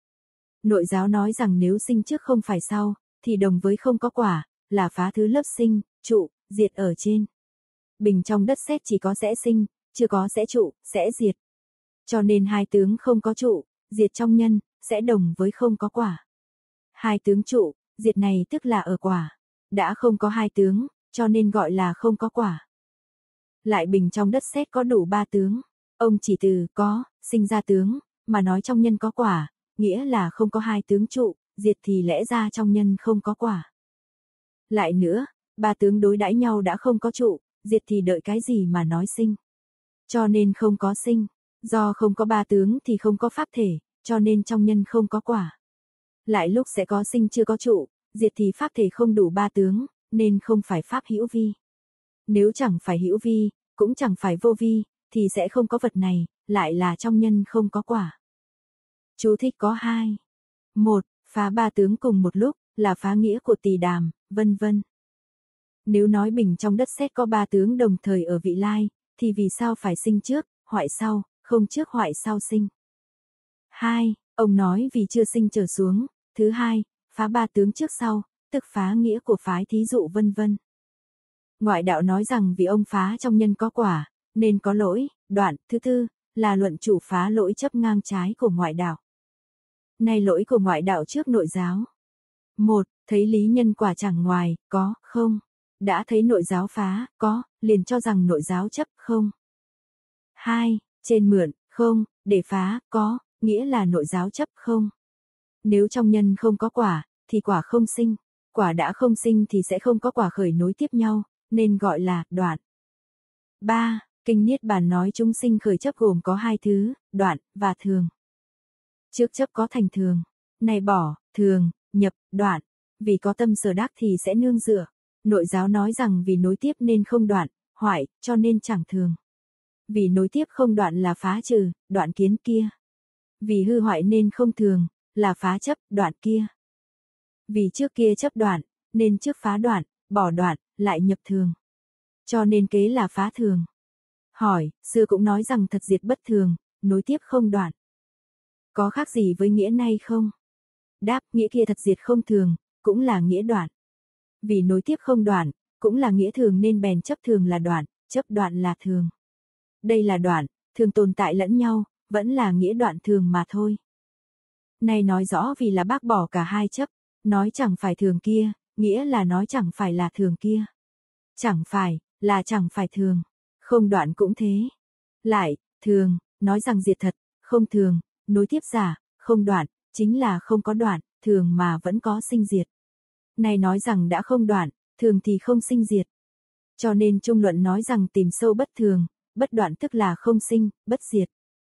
Nội giáo nói rằng nếu sinh trước không phải sau, thì đồng với không có quả, là phá thứ lớp sinh, trụ, diệt ở trên. Bình trong đất sét chỉ có sẽ sinh, chưa có sẽ trụ, sẽ diệt. Cho nên hai tướng không có trụ, diệt trong nhân, sẽ đồng với không có quả. Hai tướng trụ, diệt này tức là ở quả. Đã không có hai tướng, cho nên gọi là không có quả. Lại bình trong đất sét có đủ ba tướng. Ông chỉ từ có, sinh ra tướng, mà nói trong nhân có quả, nghĩa là không có hai tướng trụ, diệt thì lẽ ra trong nhân không có quả. Lại nữa, ba tướng đối đãi nhau đã không có trụ, diệt thì đợi cái gì mà nói sinh. Cho nên không có sinh, do không có ba tướng thì không có pháp thể, cho nên trong nhân không có quả. Lại lúc sẽ có sinh chưa có trụ, diệt thì pháp thể không đủ ba tướng, nên không phải pháp hữu vi. Nếu chẳng phải hữu vi, cũng chẳng phải vô vi, thì sẽ không có vật này, lại là trong nhân không có quả. Chú thích có hai. Một, phá ba tướng cùng một lúc, là phá nghĩa của tỳ đàm, vân vân. Nếu nói bình trong đất sét có ba tướng đồng thời ở vị lai, thì vì sao phải sinh trước, hoại sau, không trước hoại sau sinh. Hai, ông nói vì chưa sinh trở xuống. Thứ hai, phá ba tướng trước sau, tức phá nghĩa của phái thí dụ vân vân. Ngoại đạo nói rằng vì ông phá trong nhân có quả, nên có lỗi. Đoạn thứ tư, là luận chủ phá lỗi chấp ngang trái của ngoại đạo. Này lỗi của ngoại đạo trước nội giáo. Một, thấy lý nhân quả chẳng ngoài, có, không. Đã thấy nội giáo phá, có, liền cho rằng nội giáo chấp, không. Hai, trên mượn, không, để phá, có, nghĩa là nội giáo chấp, không. Nếu trong nhân không có quả, thì quả không sinh. Quả đã không sinh thì sẽ không có quả khởi nối tiếp nhau, nên gọi là đoạn. Ba, Kinh Niết Bàn nói chúng sinh khởi chấp gồm có hai thứ, đoạn, và thường. Trước chấp có thành thường, này bỏ, thường, nhập, đoạn, vì có tâm sở đắc thì sẽ nương dựa. Nội giáo nói rằng vì nối tiếp nên không đoạn, hoại, cho nên chẳng thường. Vì nối tiếp không đoạn là phá trừ, đoạn kiến kia. Vì hư hoại nên không thường, là phá chấp, đoạn kia. Vì trước kia chấp đoạn, nên trước phá đoạn, bỏ đoạn, lại nhập thường. Cho nên kế là phá thường. Hỏi, xưa cũng nói rằng thật diệt bất thường, nối tiếp không đoạn. Có khác gì với nghĩa này không? Đáp, nghĩa kia thật diệt không thường, cũng là nghĩa đoạn. Vì nối tiếp không đoạn, cũng là nghĩa thường nên bèn chấp thường là đoạn, chấp đoạn là thường. Đây là đoạn, thường tồn tại lẫn nhau, vẫn là nghĩa đoạn thường mà thôi. Này nói rõ vì là bác bỏ cả hai chấp, nói chẳng phải thường kia, nghĩa là nói chẳng phải là thường kia. Chẳng phải, là chẳng phải thường. Không đoạn cũng thế. Lại, thường, nói rằng diệt thật, không thường, nối tiếp giả, không đoạn, chính là không có đoạn, thường mà vẫn có sinh diệt. Này nói rằng đã không đoạn, thường thì không sinh diệt. Cho nên trung luận nói rằng tìm sâu bất thường, bất đoạn tức là không sinh, bất diệt.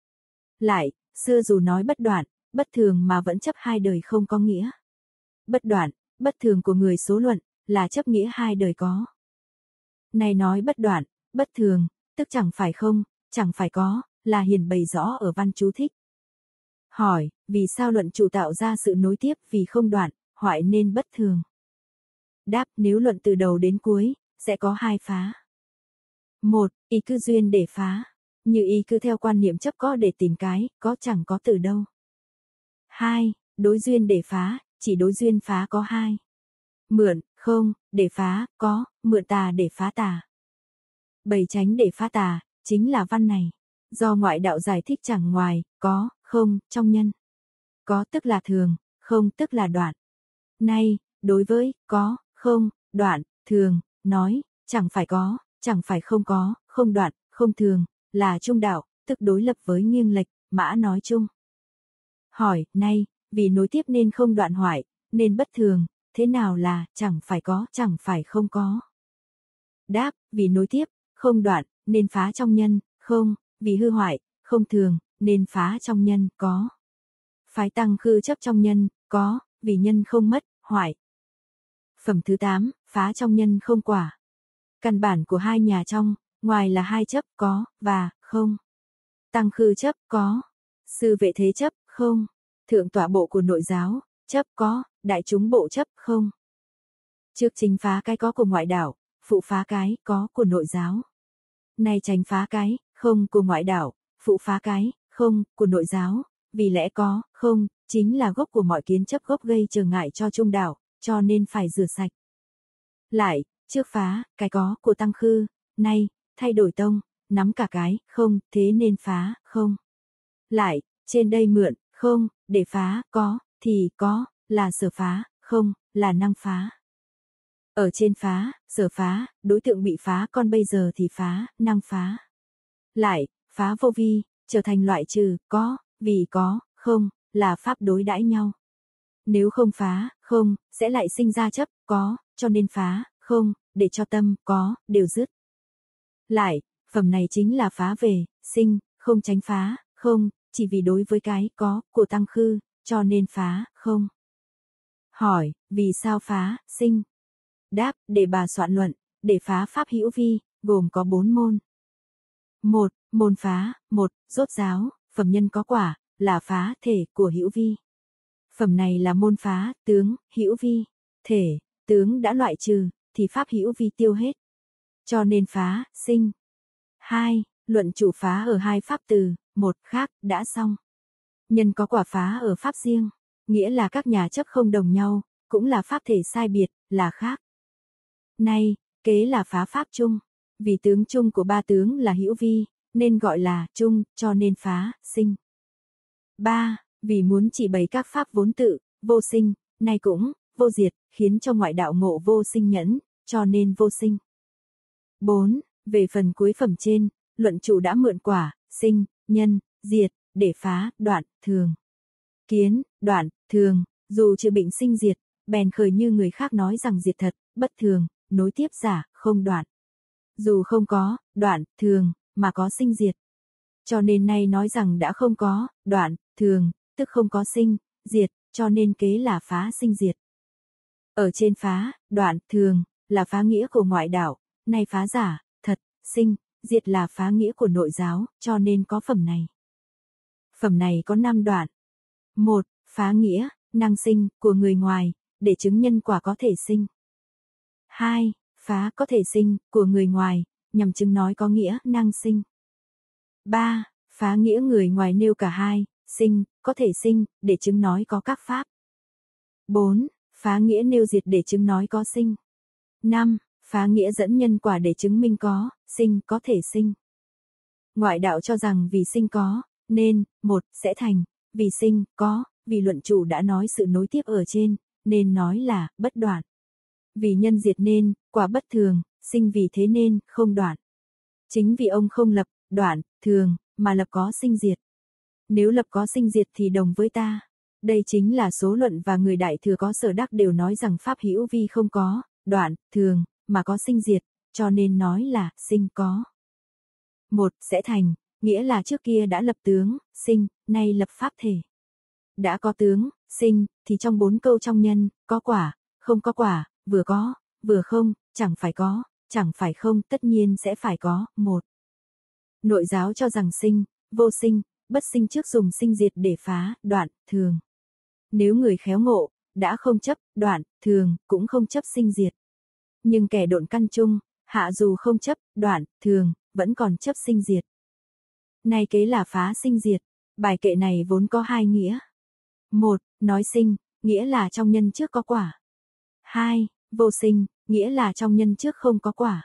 Lại, xưa dù nói bất đoạn, bất thường mà vẫn chấp hai đời không có nghĩa. Bất đoạn, bất thường của người số luận, là chấp nghĩa hai đời có. Này nói bất đoạn, bất thường, tức chẳng phải không, chẳng phải có, là hiển bày rõ ở văn chú thích. Hỏi, vì sao luận chủ tạo ra sự nối tiếp vì không đoạn, hoại nên bất thường? Đáp, nếu luận từ đầu đến cuối, sẽ có hai phá. Một, ý cứ duyên để phá. Như ý cứ theo quan niệm chấp có để tìm cái, có chẳng có từ đâu. Hai, đối duyên để phá, chỉ đối duyên phá có hai. Mượn, không, để phá, có, mượn tà để phá tà. Bày tránh để phá tà, chính là văn này. Do ngoại đạo giải thích chẳng ngoài, có, không, trong nhân. Có tức là thường, không tức là đoạn. Nay, đối với, có, không, đoạn, thường, nói, chẳng phải có, chẳng phải không có, không đoạn, không thường, là trung đạo, tức đối lập với nghiêng lệch, mã nói chung. Hỏi, nay, vì nối tiếp nên không đoạn hoại, nên bất thường, thế nào là chẳng phải có, chẳng phải không có? Đáp, vì nối tiếp, không đoạn, nên phá trong nhân, không, vì hư hoại, không thường, nên phá trong nhân, có. Phái tăng khư chấp trong nhân, có, vì nhân không mất, hoại. Phẩm thứ tám, phá trong nhân không quả. Căn bản của hai nhà trong, ngoài là hai chấp, có, và, không. Tăng khư chấp, có. Sư vệ thế chấp, không. Thượng tọa bộ của nội giáo, chấp, có. Đại chúng bộ chấp, không. Trước chính phá cái có của ngoại đạo, phụ phá cái, có của nội giáo. Nay tránh phá cái, không của ngoại đạo, phụ phá cái, không, của nội giáo. Vì lẽ có, không, chính là gốc của mọi kiến chấp, gốc gây trở ngại cho trung đạo, cho nên phải rửa sạch. Lại, trước phá, cái có của tăng khư, nay, thay đổi tông, nắm cả cái, không, thế nên phá, không. Lại, trên đây mượn, không, để phá, có, thì có, là sở phá, không, là năng phá. Ở trên phá, sở phá, đối tượng bị phá, còn bây giờ thì phá, năng phá. Lại, phá vô vi, trở thành loại trừ, có, vì có, không, là pháp đối đãi nhau. Nếu không phá, không, sẽ lại sinh ra chấp, có, cho nên phá, không, để cho tâm, có, đều dứt. Lại, phẩm này chính là phá về, sinh, không tránh phá, không, chỉ vì đối với cái, có, của tăng khư, cho nên phá, không. Hỏi, vì sao phá, sinh? Đáp, để bà soạn luận, để phá pháp hữu vi, gồm có bốn môn. Một, môn phá, một, rốt giáo, phẩm nhân có quả, là phá thể của hữu vi. Phẩm này là môn phá, tướng, hữu vi, thể, tướng đã loại trừ, thì pháp hữu vi tiêu hết. Cho nên phá, sinh. Hai, luận chủ phá ở hai pháp từ, một, khác, đã xong. Nhân có quả phá ở pháp riêng, nghĩa là các nhà chấp không đồng nhau, cũng là pháp thể sai biệt, là khác. Nay, kế là phá pháp chung, vì tướng chung của ba tướng là hữu vi, nên gọi là chung, cho nên phá, sinh. Ba, vì muốn chỉ bày các pháp vốn tự, vô sinh, nay cũng, vô diệt, khiến cho ngoại đạo ngộ vô sinh nhẫn, cho nên vô sinh. Bốn, về phần cuối phẩm trên, luận chủ đã mượn quả, sinh, nhân, diệt, để phá, đoạn, thường. Kiến, đoạn, thường, dù chưa bệnh sinh diệt, bèn khởi như người khác nói rằng diệt thật, bất thường, nối tiếp giả, không đoạn. Dù không có, đoạn, thường, mà có sinh diệt. Cho nên nay nói rằng đã không có, đoạn, thường, tức không có sinh, diệt, cho nên kế là phá sinh diệt. Ở trên phá, đoạn, thường, là phá nghĩa của ngoại đạo, nay phá giả, thật, sinh, diệt là phá nghĩa của nội giáo, cho nên có phẩm này. Phẩm này có năm đoạn. Một, phá nghĩa, năng sinh, của người ngoài, để chứng nhân quả có thể sinh. Hai, phá có thể sinh, của người ngoài, nhằm chứng nói có nghĩa, năng sinh. Ba, phá nghĩa người ngoài nêu cả hai, sinh, có thể sinh, để chứng nói có các pháp. Bốn, phá nghĩa nêu diệt để chứng nói có sinh. Năm, phá nghĩa dẫn nhân quả để chứng minh có, sinh, có thể sinh. Ngoại đạo cho rằng vì sinh có, nên, một, sẽ thành, vì sinh, có, vì luận chủ đã nói sự nối tiếp ở trên, nên nói là, bất đoạn. Vì nhân diệt nên, quả bất thường, sinh vì thế nên, không đoạn. Chính vì ông không lập, đoạn, thường, mà lập có sinh diệt. Nếu lập có sinh diệt thì đồng với ta. Đây chính là số luận và người đại thừa có sở đắc đều nói rằng pháp hữu vi không có, đoạn, thường, mà có sinh diệt, cho nên nói là, sinh có. Một, sẽ thành, nghĩa là trước kia đã lập tướng, sinh, nay lập pháp thể. Đã có tướng, sinh, thì trong bốn câu trong nhân, có quả, không có quả, vừa có, vừa không, chẳng phải có, chẳng phải không, tất nhiên sẽ phải có, một. Nội giáo cho rằng sinh, vô sinh, bất sinh trước dùng sinh diệt để phá, đoạn, thường. Nếu người khéo ngộ, đã không chấp, đoạn, thường, cũng không chấp sinh diệt. Nhưng kẻ độn căn chung, hạ dù không chấp, đoạn, thường, vẫn còn chấp sinh diệt. Nay kế là phá sinh diệt, bài kệ này vốn có hai nghĩa. Một, nói sinh, nghĩa là trong nhân trước có quả. Hai, vô sinh, nghĩa là trong nhân trước không có quả.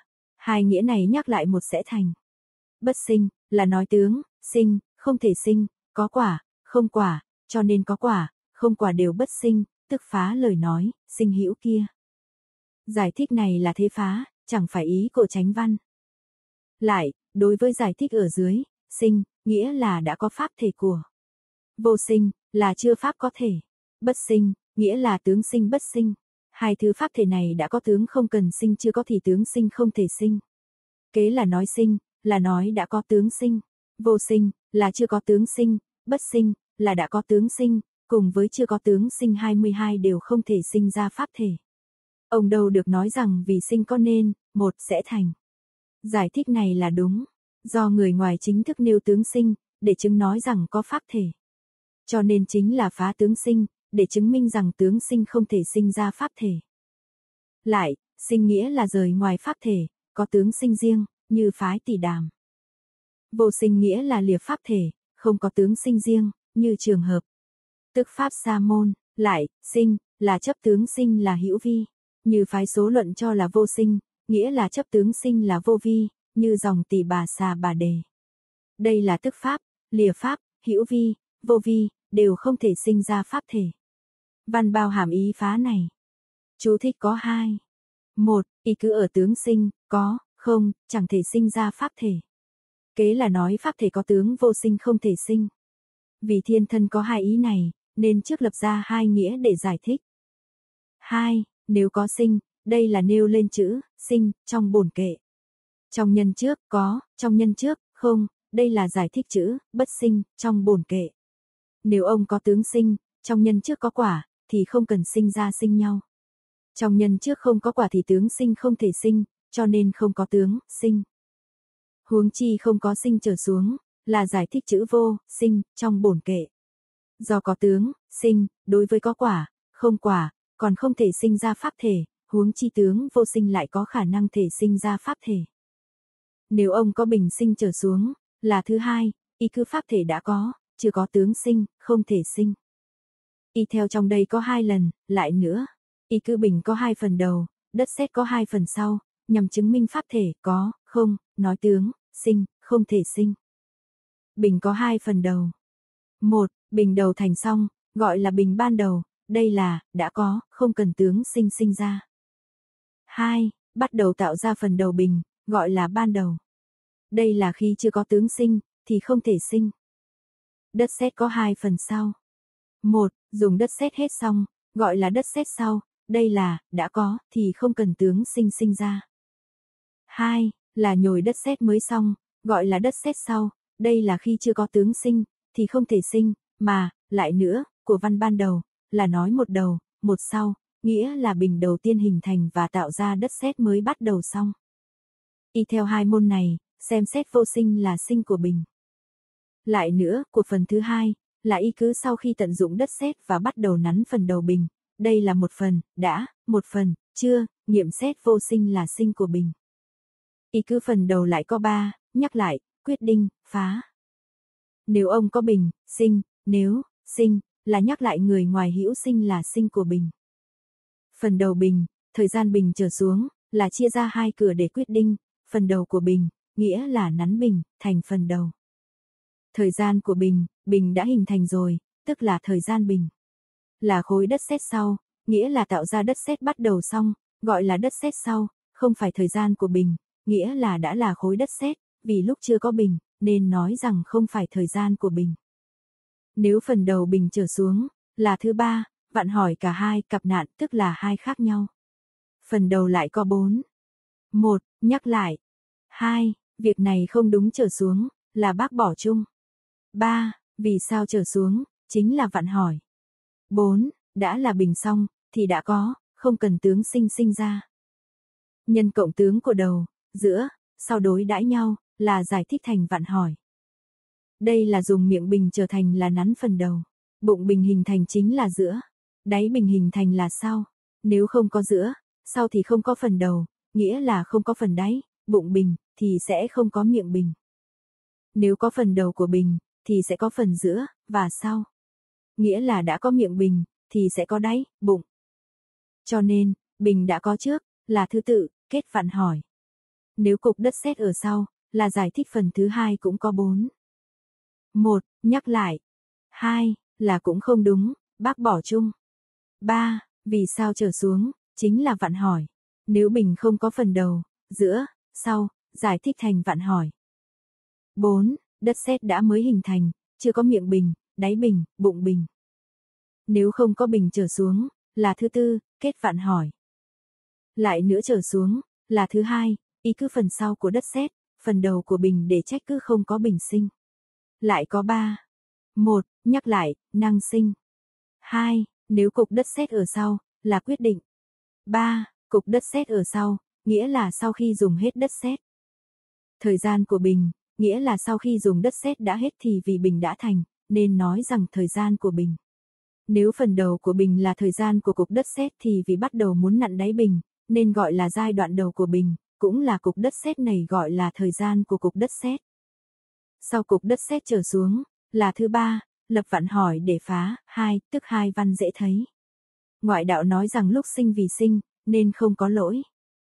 Hai nghĩa này nhắc lại một sẽ thành. Bất sinh, là nói tướng, sinh, không thể sinh, có quả, không quả, cho nên có quả, không quả đều bất sinh, tức phá lời nói, sinh hữu kia. Giải thích này là thế phá, chẳng phải ý của chánh văn. Lại, đối với giải thích ở dưới, sinh, nghĩa là đã có pháp thể của. Vô sinh, là chưa pháp có thể. Bất sinh, nghĩa là tướng sinh bất sinh. Hai thứ pháp thể này đã có tướng không cần sinh chưa có thì tướng sinh không thể sinh. Kế là nói sinh, là nói đã có tướng sinh. Vô sinh, là chưa có tướng sinh. Bất sinh, là đã có tướng sinh, cùng với chưa có tướng sinh hai mươi hai đều không thể sinh ra pháp thể. Ông đâu được nói rằng vì sinh có nên, một sẽ thành. Giải thích này là đúng, do người ngoài chính thức nêu tướng sinh, để chứng nói rằng có pháp thể. Cho nên chính là phá tướng sinh, để chứng minh rằng tướng sinh không thể sinh ra pháp thể. Lại, sinh nghĩa là rời ngoài pháp thể, có tướng sinh riêng, như phái Tỷ Đàm. Vô sinh nghĩa là lìa pháp thể, không có tướng sinh riêng, như Trường Hợp. Tức pháp Sa Môn. Lại, sinh, là chấp tướng sinh là hữu vi, như phái Số Luận cho là vô sinh, nghĩa là chấp tướng sinh là vô vi, như dòng Tỷ Bà Xà Bà Đề. Đây là tức pháp, lìa pháp, hữu vi, vô vi, đều không thể sinh ra pháp thể. Văn bao hàm ý phá này. Chú thích có hai. Một, ý cứ ở tướng sinh, có, không, chẳng thể sinh ra pháp thể. Kế là nói pháp thể có tướng vô sinh không thể sinh. Vì thiên thân có hai ý này, nên trước lập ra hai nghĩa để giải thích. Hai, nếu có sinh, đây là nêu lên chữ sinh trong bổn kệ. Trong nhân trước có, trong nhân trước không, đây là giải thích chữ bất sinh trong bổn kệ. Nếu ông có tướng sinh, trong nhân trước có quả, thì không cần sinh ra sinh nhau. Trong nhân trước không có quả thì tướng sinh không thể sinh, cho nên không có tướng sinh. Huống chi không có sinh trở xuống, là giải thích chữ vô sinh trong bổn kệ. Do có tướng sinh, đối với có quả, không quả, còn không thể sinh ra pháp thể, huống chi tướng vô sinh lại có khả năng thể sinh ra pháp thể. Nếu ông có bình sinh trở xuống, là thứ hai, y cứ pháp thể đã có, chưa có tướng sinh, không thể sinh. Y theo trong đây có hai lần, lại nữa, y cứ bình có hai phần đầu, đất sét có hai phần sau, nhằm chứng minh pháp thể có, không, nói tướng, sinh, không thể sinh. Bình có hai phần đầu. Một, bình đầu thành xong, gọi là bình ban đầu, đây là, đã có, không cần tướng sinh sinh ra. Hai, bắt đầu tạo ra phần đầu bình, gọi là ban đầu. Đây là khi chưa có tướng sinh, thì không thể sinh. Đất sét có hai phần sau. Một, dùng đất sét hết xong, gọi là đất sét sau, đây là, đã có, thì không cần tướng sinh sinh ra. Hai, là nhồi đất sét mới xong, gọi là đất sét sau, đây là khi chưa có tướng sinh, thì không thể sinh, mà, lại nữa, của văn ban đầu, là nói một đầu, một sau, nghĩa là bình đầu tiên hình thành và tạo ra đất sét mới bắt đầu xong. Y theo hai môn này, xem xét vô sinh là sinh của bình. Lại nữa, của phần thứ hai, là y cứ sau khi tận dụng đất sét và bắt đầu nắn phần đầu bình, đây là một phần, đã, một phần, chưa, nghiệm xét vô sinh là sinh của bình. Y cứ phần đầu lại có ba, nhắc lại, quyết định, phá. Nếu ông có bình, sinh, nếu, sinh, là nhắc lại người ngoài hữu sinh là sinh của bình. Phần đầu bình, thời gian bình trở xuống, là chia ra hai cửa để quyết định, phần đầu của bình, nghĩa là nắn bình, thành phần đầu. Thời gian của bình, bình đã hình thành rồi, tức là thời gian bình. Là khối đất sét sau, nghĩa là tạo ra đất sét bắt đầu xong, gọi là đất sét sau, không phải thời gian của bình, nghĩa là đã là khối đất sét, vì lúc chưa có bình, nên nói rằng không phải thời gian của bình. Nếu phần đầu bình trở xuống, là thứ ba, vạn hỏi cả hai cặp nạn tức là hai khác nhau. Phần đầu lại có bốn. Một, nhắc lại. Hai, việc này không đúng trở xuống, là bác bỏ chung. Ba, vì sao trở xuống, chính là vạn hỏi. Bốn, đã là bình xong, thì đã có, không cần tướng sinh sinh ra. Nhân cộng tướng của đầu, giữa, sau đối đãi nhau, là giải thích thành vạn hỏi. Đây là dùng miệng bình trở thành là nắn phần đầu. Bụng bình hình thành chính là giữa. Đáy bình hình thành là sau. Nếu không có giữa, sau thì không có phần đầu, nghĩa là không có phần đáy, bụng bình, thì sẽ không có miệng bình. Nếu có phần đầu của bình, thì sẽ có phần giữa, và sau. Nghĩa là đã có miệng bình, thì sẽ có đáy, bụng. Cho nên, bình đã có trước, là thứ tự, kết vạn hỏi. Nếu cục đất sét ở sau, là giải thích phần thứ hai cũng có bốn. một. Nhắc lại. hai. Là cũng không đúng, bác bỏ chung. ba. Vì sao trở xuống, chính là vặn hỏi. Nếu bình không có phần đầu, giữa, sau, giải thích thành vặn hỏi. bốn. Đất sét đã mới hình thành, chưa có miệng bình, đáy bình, bụng bình. Nếu không có bình trở xuống, là thứ tư, kết vặn hỏi. Lại nữa trở xuống, là thứ hai, ý cứ phần sau của đất sét, phần đầu của bình để trách cứ không có bình sinh. Lại có ba. một. Nhắc lại, năng sinh. hai. Nếu cục đất sét ở sau, là quyết định. ba. Cục đất sét ở sau, nghĩa là sau khi dùng hết đất sét. Thời gian của bình, nghĩa là sau khi dùng đất sét đã hết thì vì bình đã thành, nên nói rằng thời gian của bình. Nếu phần đầu của bình là thời gian của cục đất sét thì vì bắt đầu muốn nặn đáy bình, nên gọi là giai đoạn đầu của bình, cũng là cục đất sét này gọi là thời gian của cục đất sét. Sau cục đất sét trở xuống, là thứ ba, lập vặn hỏi để phá, hai, tức hai văn dễ thấy. Ngoại đạo nói rằng lúc sinh vì sinh, nên không có lỗi.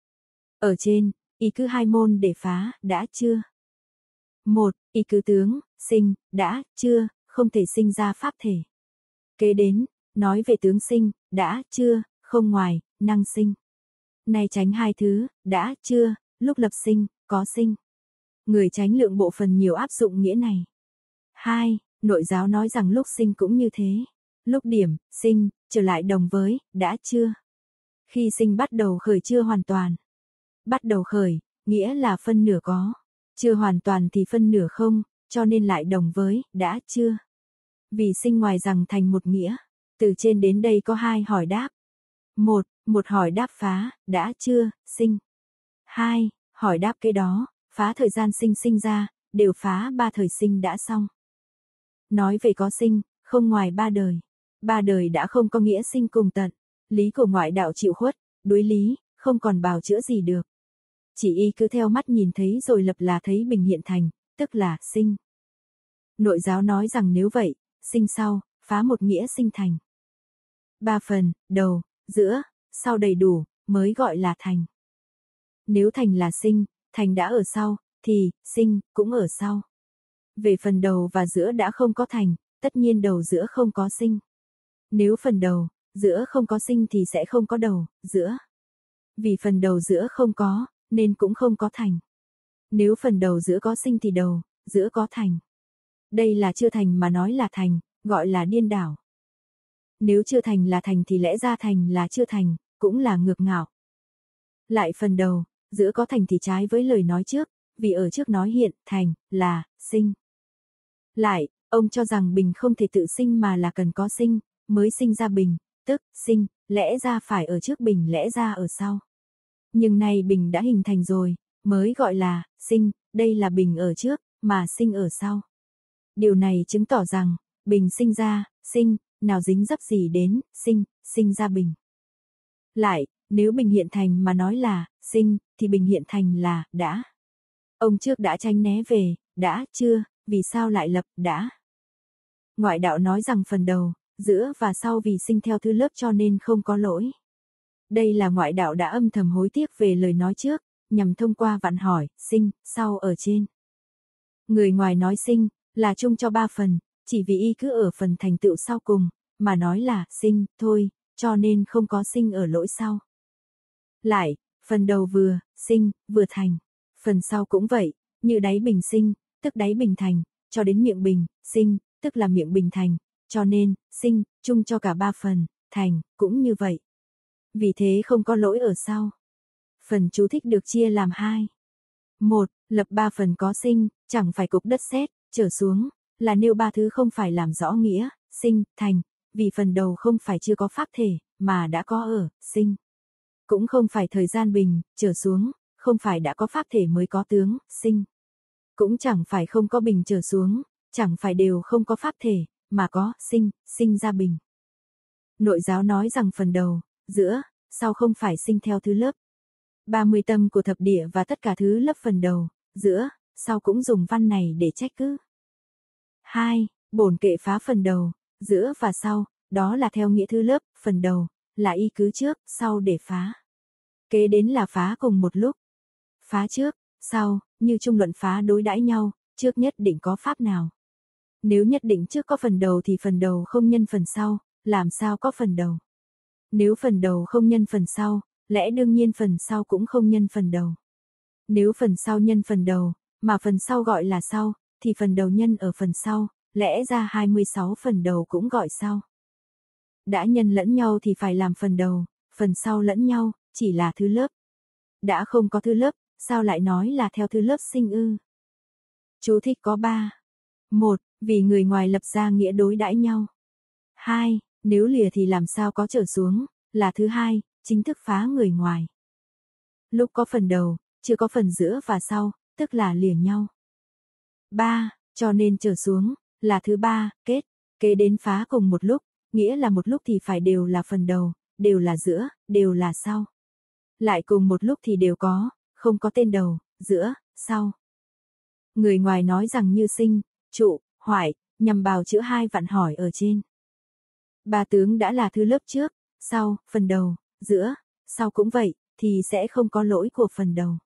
Ở trên, ý cứ hai môn để phá, đã chưa? một. Ý cứ tướng, sinh, đã, chưa, không thể sinh ra pháp thể. Kế đến, nói về tướng sinh, đã, chưa, không ngoài, năng sinh. Này tránh hai thứ, đã, chưa, lúc lập sinh, có sinh. Người tránh lượng bộ phần nhiều áp dụng nghĩa này. hai. Nội giáo nói rằng lúc sinh cũng như thế. Lúc điểm, sinh, trở lại đồng với, đã chưa. Khi sinh bắt đầu khởi chưa hoàn toàn. Bắt đầu khởi, nghĩa là phân nửa có. Chưa hoàn toàn thì phân nửa không, cho nên lại đồng với, đã chưa. Vì sinh ngoài rằng thành một nghĩa. Từ trên đến đây có hai hỏi đáp. một. Một hỏi đáp phá, đã chưa, sinh. hai. Hỏi đáp cái đó, phá thời gian sinh sinh ra, đều phá ba thời sinh đã xong. Nói về có sinh, không ngoài ba đời. Ba đời đã không có nghĩa sinh cùng tận. Lý của ngoại đạo chịu khuất, đối lý, không còn bào chữa gì được. Chỉ y cứ theo mắt nhìn thấy rồi lập là thấy bình hiện thành, tức là sinh. Nội giáo nói rằng nếu vậy, sinh sau, phá một nghĩa sinh thành. Ba phần, đầu, giữa, sau đầy đủ, mới gọi là thành. Nếu thành là sinh, thành đã ở sau, thì, sinh, cũng ở sau. Về phần đầu và giữa đã không có thành, tất nhiên đầu giữa không có sinh. Nếu phần đầu, giữa không có sinh thì sẽ không có đầu, giữa. Vì phần đầu giữa không có, nên cũng không có thành. Nếu phần đầu giữa có sinh thì đầu, giữa có thành. Đây là chưa thành mà nói là thành, gọi là điên đảo. Nếu chưa thành là thành thì lẽ ra thành là chưa thành, cũng là ngược ngạo. Lại phần đầu, giữa có thành thì trái với lời nói trước, vì ở trước nói hiện, thành, là, sinh. Lại, ông cho rằng bình không thể tự sinh mà là cần có sinh, mới sinh ra bình, tức, sinh, lẽ ra phải ở trước bình lẽ ra ở sau. Nhưng nay bình đã hình thành rồi, mới gọi là, sinh, đây là bình ở trước, mà sinh ở sau. Điều này chứng tỏ rằng, bình sinh ra, sinh, nào dính dấp gì đến, sinh, sinh ra bình. Lại, nếu bình hiện thành mà nói là, sinh, thì bình hiện thành là, đã. Ông trước đã tránh né về, đã, chưa, vì sao lại lập, đã. Ngoại đạo nói rằng phần đầu, giữa và sau vì sinh theo thứ lớp cho nên không có lỗi. Đây là ngoại đạo đã âm thầm hối tiếc về lời nói trước, nhằm thông qua vặn hỏi, sinh, sau ở trên. Người ngoài nói sinh, là chung cho ba phần, chỉ vì y cứ ở phần thành tựu sau cùng, mà nói là, sinh, thôi, cho nên không có sinh ở lỗi sau. Lại, phần đầu vừa, sinh, vừa thành. Phần sau cũng vậy, như đáy bình sinh, tức đáy bình thành, cho đến miệng bình, sinh, tức là miệng bình thành, cho nên, sinh, chung cho cả ba phần, thành, cũng như vậy. Vì thế không có lỗi ở sau. Phần chú thích được chia làm hai. Một, lập ba phần có sinh, chẳng phải cục đất sét, trở xuống, là nêu ba thứ không phải làm rõ nghĩa, sinh, thành, vì phần đầu không phải chưa có pháp thể, mà đã có ở, sinh. Cũng không phải thời gian bình, trở xuống, không phải đã có pháp thể mới có tướng, sinh. Cũng chẳng phải không có bình trở xuống, chẳng phải đều không có pháp thể, mà có, sinh, sinh ra bình. Nội giáo nói rằng phần đầu, giữa, sau không phải sinh theo thứ lớp. ba mươi tâm của thập địa và tất cả thứ lớp phần đầu, giữa, sau cũng dùng văn này để trách cứ. hai. Bổn kệ phá phần đầu, giữa và sau, đó là theo nghĩa thứ lớp, phần đầu, là y cứ trước, sau để phá. Kế đến là phá cùng một lúc. Phá trước, sau, như chung luận phá đối đãi nhau, trước nhất định có pháp nào? Nếu nhất định trước có phần đầu thì phần đầu không nhân phần sau, làm sao có phần đầu? Nếu phần đầu không nhân phần sau, lẽ đương nhiên phần sau cũng không nhân phần đầu. Nếu phần sau nhân phần đầu, mà phần sau gọi là sau, thì phần đầu nhân ở phần sau, lẽ ra hai mươi sáu phần đầu cũng gọi sau. Đã nhân lẫn nhau thì phải làm phần đầu, phần sau lẫn nhau, chỉ là thứ lớp. Đã không có thứ lớp, sao lại nói là theo thứ lớp sinh ư? Chú thích có ba. một. Vì người ngoài lập ra nghĩa đối đãi nhau. hai. Nếu lìa thì làm sao có trở xuống, là thứ hai, chính thức phá người ngoài. Lúc có phần đầu, chưa có phần giữa và sau, tức là lìa nhau. ba. Cho nên trở xuống, là thứ ba, kết, kế đến phá cùng một lúc, nghĩa là một lúc thì phải đều là phần đầu, đều là giữa, đều là sau. Lại cùng một lúc thì đều có, không có tên đầu, giữa, sau. Người ngoài nói rằng như sinh, trụ, hoại, nhằm bào chữa hai vặn hỏi ở trên. Ba tướng đã là thứ lớp trước, sau, phần đầu, giữa, sau cũng vậy, thì sẽ không có lỗi của phần đầu.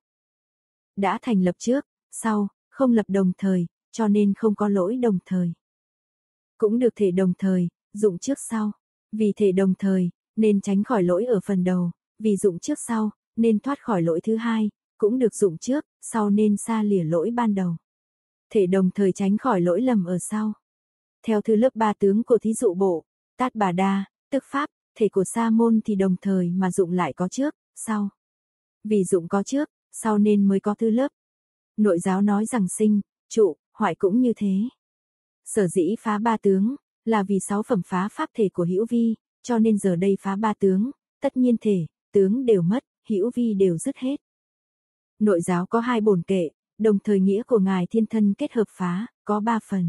Đã thành lập trước, sau, không lập đồng thời, cho nên không có lỗi đồng thời. Cũng được thể đồng thời, dụng trước sau. Vì thể đồng thời, nên tránh khỏi lỗi ở phần đầu, vì dụng trước sau, nên thoát khỏi lỗi thứ hai, cũng được dụng trước, sau nên xa lìa lỗi ban đầu. Thể đồng thời tránh khỏi lỗi lầm ở sau. Theo thứ lớp ba tướng của thí dụ bộ, Tát Bà Đa, tức pháp, thể của Sa môn thì đồng thời mà dụng lại có trước, sau. Vì dụng có trước, sau nên mới có thứ lớp. Nội giáo nói rằng sinh, trụ, hoại cũng như thế. Sở dĩ phá ba tướng, là vì sáu phẩm phá pháp thể của hữu vi, cho nên giờ đây phá ba tướng, tất nhiên thể, tướng đều mất, hữu vi đều dứt hết. Nội giáo có hai bổn kệ, đồng thời nghĩa của Ngài Thiên Thân kết hợp phá, có ba phần.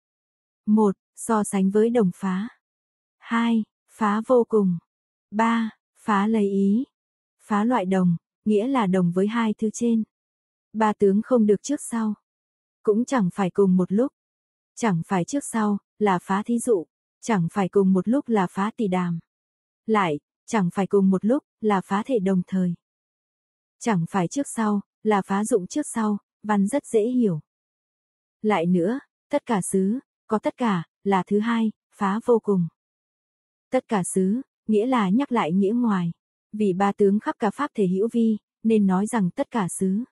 một. So sánh với đồng phá. hai. Phá vô cùng. ba. Phá lấy ý. Phá loại đồng, nghĩa là đồng với hai thứ trên. Ba tướng không được trước sau. Cũng chẳng phải cùng một lúc. Chẳng phải trước sau, là phá thí dụ. Chẳng phải cùng một lúc là phá tỳ đàm. Lại, chẳng phải cùng một lúc, là phá thể đồng thời. Chẳng phải trước sau, là phá dụng trước sau, văn rất dễ hiểu. Lại nữa, tất cả xứ, có tất cả, là thứ hai, phá vô cùng. Tất cả xứ, nghĩa là nhắc lại nghĩa ngoài. Vì ba tướng khắp cả pháp thể hữu vi, nên nói rằng tất cả xứ.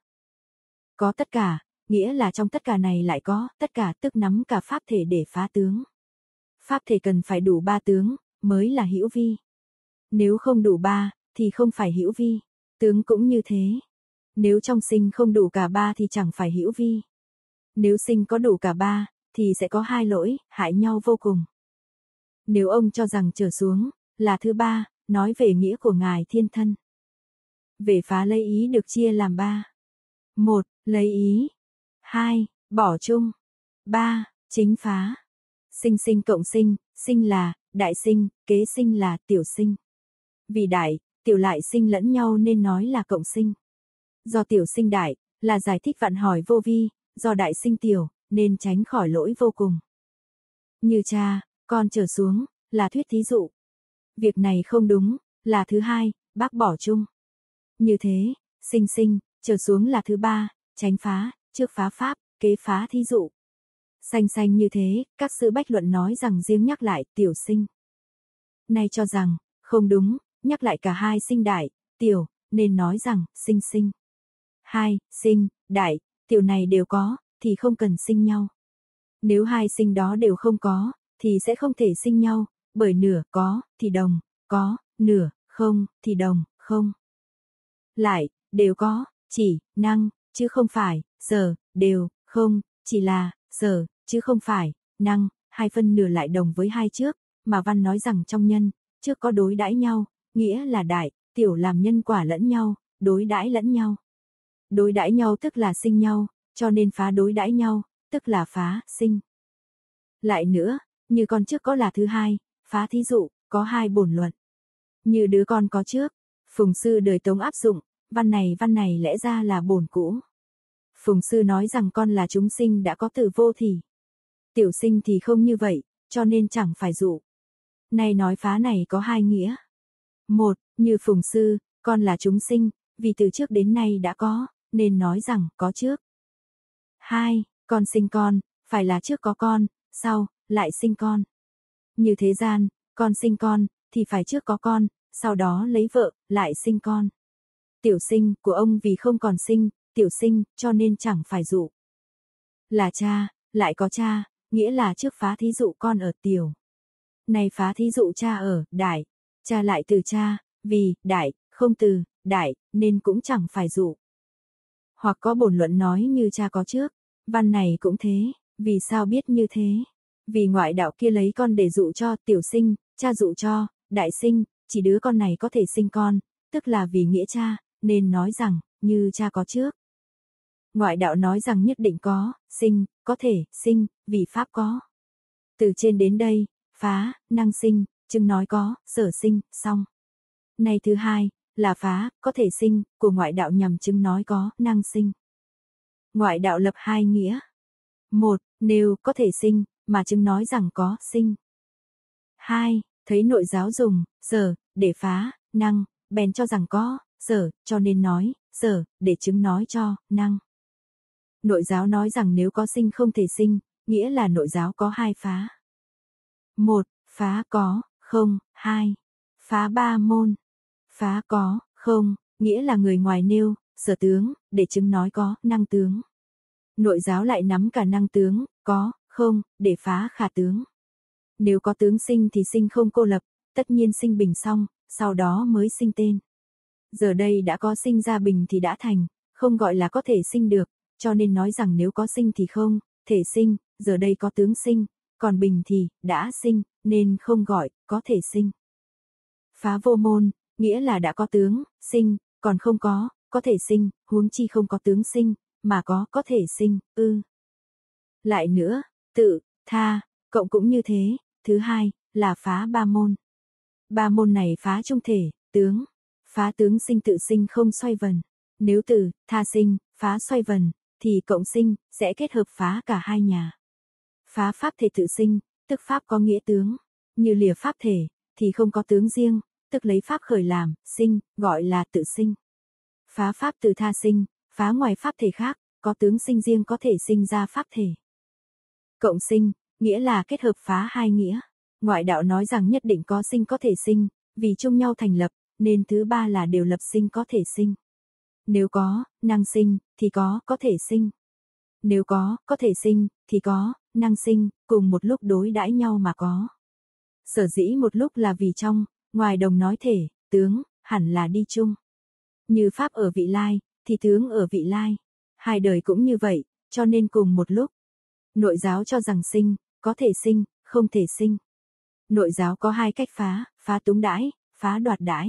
Có tất cả, nghĩa là trong tất cả này lại có, tất cả tức nắm cả pháp thể để phá tướng. Pháp thể cần phải đủ ba tướng, mới là hữu vi. Nếu không đủ ba, thì không phải hữu vi. Tướng cũng như thế. Nếu trong sinh không đủ cả ba thì chẳng phải hữu vi. Nếu sinh có đủ cả ba, thì sẽ có hai lỗi, hại nhau vô cùng. Nếu ông cho rằng trở xuống, là thứ ba, nói về nghĩa của Ngài Thiên Thân. Về phá lấy ý được chia làm ba. một. Lấy ý. hai. Bỏ chung. ba. Chính phá. Sinh sinh cộng sinh, sinh là, đại sinh, kế sinh là, tiểu sinh. Vì đại, tiểu lại sinh lẫn nhau nên nói là cộng sinh. Do tiểu sinh đại, là giải thích vặn hỏi vô vi, do đại sinh tiểu, nên tránh khỏi lỗi vô cùng. Như cha, con trở xuống, là thuyết thí dụ. Việc này không đúng, là thứ hai, bác bỏ chung. Như thế, sinh sinh, trở xuống là thứ ba, tránh phá, trước phá pháp, kế phá thí dụ. Xanh xanh như thế, các sư bách luận nói rằng riêng nhắc lại tiểu sinh. Nay cho rằng, không đúng, nhắc lại cả hai sinh đại, tiểu, nên nói rằng, sinh sinh. Hai, sinh, đại, tiểu này đều có, thì không cần sinh nhau. Nếu hai sinh đó đều không có, thì sẽ không thể sinh nhau, bởi nửa có, thì đồng, có, nửa, không, thì đồng, không. Lại, đều có, chỉ, năng, chứ không phải, sở, đều, không, chỉ là, sở, chứ không phải, năng, hai phân nửa lại đồng với hai trước, mà văn nói rằng trong nhân, trước có đối đãi nhau, nghĩa là đại, tiểu làm nhân quả lẫn nhau, đối đãi lẫn nhau. Đối đãi nhau tức là sinh nhau, cho nên phá đối đãi nhau, tức là phá, sinh. Lại nữa, như con trước có là thứ hai, phá thí dụ, có hai bổn luận. Như đứa con có trước, Phùng sư đời Tống áp dụng, văn này văn này lẽ ra là bổn cũ. Phùng sư nói rằng con là chúng sinh đã có từ vô thì. Tiểu sinh thì không như vậy, cho nên chẳng phải dụ. Nay nói phá này có hai nghĩa. Một, như Phùng sư, con là chúng sinh, vì từ trước đến nay đã có, nên nói rằng có trước. hai. Con sinh con, phải là trước có con, sau, lại sinh con. Như thế gian, con sinh con, thì phải trước có con, sau đó lấy vợ, lại sinh con. Tiểu sinh của ông vì không còn sinh, tiểu sinh, cho nên chẳng phải dụ. Là cha, lại có cha, nghĩa là trước phá thí dụ con ở tiểu. Này phá thí dụ cha ở đại, cha lại từ cha, vì đại, không từ đại, nên cũng chẳng phải dụ. Hoặc có bổn luận nói như cha có trước, văn này cũng thế, vì sao biết như thế? Vì ngoại đạo kia lấy con để dụ cho tiểu sinh, cha dụ cho đại sinh, chỉ đứa con này có thể sinh con, tức là vì nghĩa cha, nên nói rằng như cha có trước. Ngoại đạo nói rằng nhất định có, sinh, có thể, sinh, vì pháp có. Từ trên đến đây, phá, năng sinh, chứng nói có, sở sinh, xong. Này thứ hai, là phá, có thể sinh, của ngoại đạo nhằm chứng nói có, năng sinh. Ngoại đạo lập hai nghĩa. Một, nêu có thể sinh, mà chứng nói rằng có, sinh. Hai, thấy nội giáo dùng, sở, để phá, năng, bèn cho rằng có, sở, cho nên nói, sở, để chứng nói cho, năng. Nội giáo nói rằng nếu có sinh không thể sinh, nghĩa là nội giáo có hai phá. Một, phá có, không, hai, phá ba môn. Phá có, không, nghĩa là người ngoài nêu, sở tướng, để chứng nói có, năng tướng. Nội giáo lại nắm cả năng tướng, có, không, để phá khả tướng. Nếu có tướng sinh thì sinh không cô lập, tất nhiên sinh bình xong, sau đó mới sinh tên. Giờ đây đã có sinh ra bình thì đã thành, không gọi là có thể sinh được, cho nên nói rằng nếu có sinh thì không, thể sinh, giờ đây có tướng sinh, còn bình thì, đã sinh, nên không gọi, có thể sinh. Phá vô môn, nghĩa là đã có tướng, sinh, còn không có, có thể sinh, huống chi không có tướng sinh, mà có, có thể sinh, ư. Lại nữa, tự, tha, cộng cũng như thế, thứ hai, là phá ba môn. Ba môn này phá trung thể, tướng, phá tướng sinh tự sinh không xoay vần. Nếu từ, tha sinh, phá xoay vần, thì cộng sinh, sẽ kết hợp phá cả hai nhà. Phá pháp thể tự sinh, tức pháp có nghĩa tướng, như lìa pháp thể, thì không có tướng riêng, tức lấy pháp khởi làm, sinh, gọi là tự sinh. Phá pháp từ tha sinh, phá ngoài pháp thể khác, có tướng sinh riêng có thể sinh ra pháp thể. Cộng sinh, nghĩa là kết hợp phá hai nghĩa. Ngoại đạo nói rằng nhất định có sinh có thể sinh, vì chung nhau thành lập, nên thứ ba là đều lập sinh có thể sinh. Nếu có, năng sinh, thì có, có thể sinh. Nếu có, có thể sinh, thì có, năng sinh, cùng một lúc đối đãi nhau mà có. Sở dĩ một lúc là vì trong, ngoài đồng nói thể, tướng, hẳn là đi chung. Như pháp ở vị lai, thì tướng ở vị lai. Hai đời cũng như vậy, cho nên cùng một lúc. Nội giáo cho rằng sinh, có thể sinh, không thể sinh. Nội giáo có hai cách phá, phá túng đãi, phá đoạt đãi.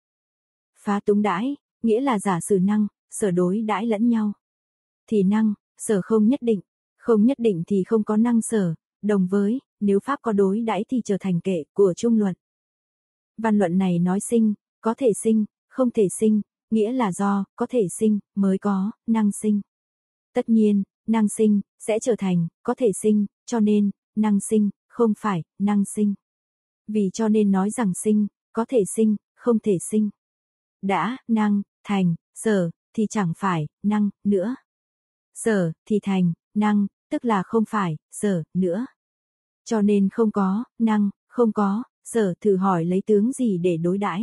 Phá túng đãi, nghĩa là giả sử năng, sở đối đãi lẫn nhau. Thì năng, sở không nhất định, không nhất định thì không có năng sở, đồng với, nếu pháp có đối đãi thì trở thành kệ của chung luận. Văn luận này nói sinh, có thể sinh, không thể sinh, nghĩa là do, có thể sinh, mới có, năng sinh. Tất nhiên, năng sinh, sẽ trở thành, có thể sinh, cho nên, năng sinh, không phải, năng sinh. Vì cho nên nói rằng sinh, có thể sinh, không thể sinh. Đã, năng, thành, sở, thì chẳng phải, năng, nữa. Sở, thì thành, năng, tức là không phải, sở, nữa. Cho nên không có, năng, không có, sở thử hỏi lấy tướng gì để đối đãi.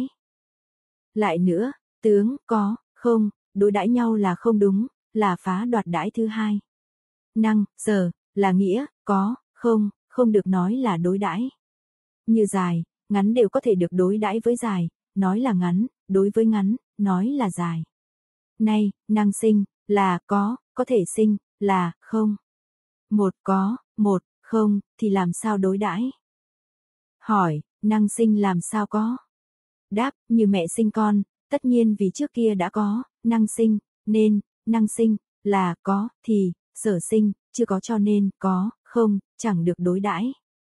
Lại nữa, tướng, có, không, đối đãi nhau là không đúng, là phá đoạt đãi thứ hai. Năng, sở, là nghĩa, có, không, không được nói là đối đãi. Như dài, ngắn đều có thể được đối đãi với dài, nói là ngắn, đối với ngắn, nói là dài. Nay, năng sinh, là có, có thể sinh, là không. Một có, một, không, thì làm sao đối đãi? Hỏi, năng sinh làm sao có? Đáp, như mẹ sinh con, tất nhiên vì trước kia đã có, năng sinh, nên, năng sinh, là có, thì, sở sinh, chưa có cho nên, có, không, chẳng được đối đãi.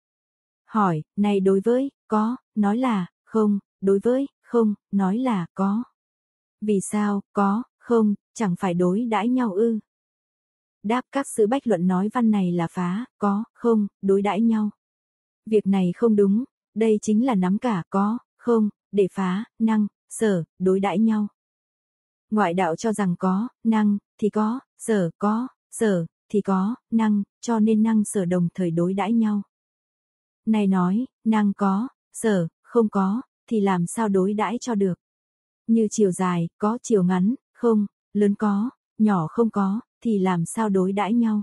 Hỏi, này đối với, có, nói là, không, đối với, không, nói là, có. Vì sao, có, không, chẳng phải đối đãi nhau ư? Đáp, các sư bách luận nói văn này là phá, có, không, đối đãi nhau. Việc này không đúng, đây chính là nắm cả có, không, để phá, năng, sở, đối đãi nhau. Ngoại đạo cho rằng có, năng, thì có, sở, có, sở, thì có, năng, cho nên năng sở đồng thời đối đãi nhau. Này nói, năng có, sở, không có, thì làm sao đối đãi cho được? Như chiều dài, có chiều ngắn, không, lớn có, nhỏ không có, thì làm sao đối đãi nhau?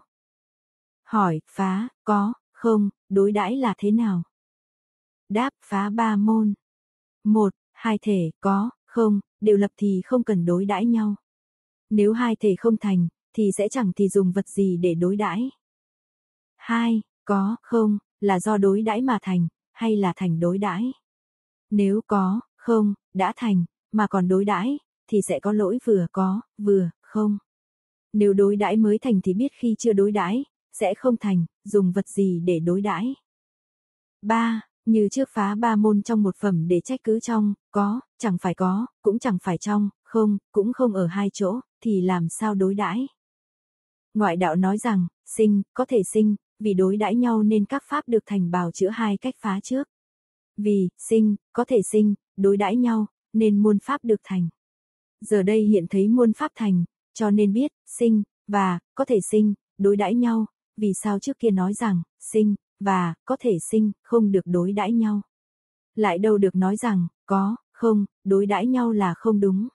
Hỏi, phá, có, không, đối đãi là thế nào? Đáp, phá ba môn. Một, hai thể, có, không, đều lập thì không cần đối đãi nhau. Nếu hai thể không thành, thì sẽ chẳng thì dùng vật gì để đối đãi. Hai, có, không, là do đối đãi mà thành, hay là thành đối đãi? Nếu có, không, đã thành, mà còn đối đãi, thì sẽ có lỗi vừa có, vừa, không. Nếu đối đãi mới thành thì biết khi chưa đối đãi, sẽ không thành, dùng vật gì để đối đãi? Ba, như trước phá ba môn trong một phẩm để trách cứ trong, có, chẳng phải có, cũng chẳng phải trong, không, cũng không ở hai chỗ, thì làm sao đối đãi? Ngoại đạo nói rằng, sinh, có thể sinh, vì đối đãi nhau nên các pháp được thành bào chữa hai cách phá trước. Vì, sinh, có thể sinh, đối đãi nhau, nên muôn pháp được thành. Giờ đây hiện thấy muôn pháp thành, cho nên biết, sinh, và, có thể sinh, đối đãi nhau, vì sao trước kia nói rằng, sinh, và, có thể sinh, không được đối đãi nhau. Lại đâu được nói rằng, có, không, đối đãi nhau là không đúng.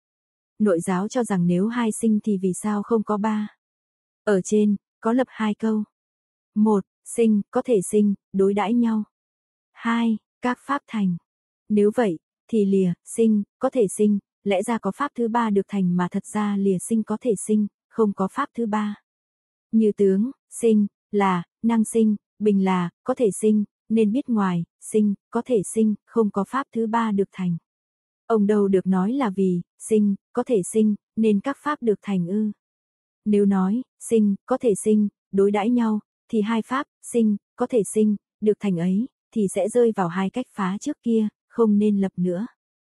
Nội giáo cho rằng nếu hai sinh thì vì sao không có ba? Ở trên, có lập hai câu. Một, sinh, có thể sinh, đối đãi nhau. Hai, các pháp thành. Nếu vậy, thì lìa, sinh, có thể sinh, lẽ ra có pháp thứ ba được thành mà thật ra lìa sinh có thể sinh, không có pháp thứ ba. Như tướng, sinh, là, năng sinh, bình là, có thể sinh, nên biết ngoài, sinh, có thể sinh, không có pháp thứ ba được thành. Ông đâu được nói là vì, sinh, có thể sinh, nên các pháp được thành ư. Nếu nói, sinh, có thể sinh, đối đãi nhau, thì hai pháp, sinh, có thể sinh, được thành ấy, thì sẽ rơi vào hai cách phá trước kia, không nên lập nữa.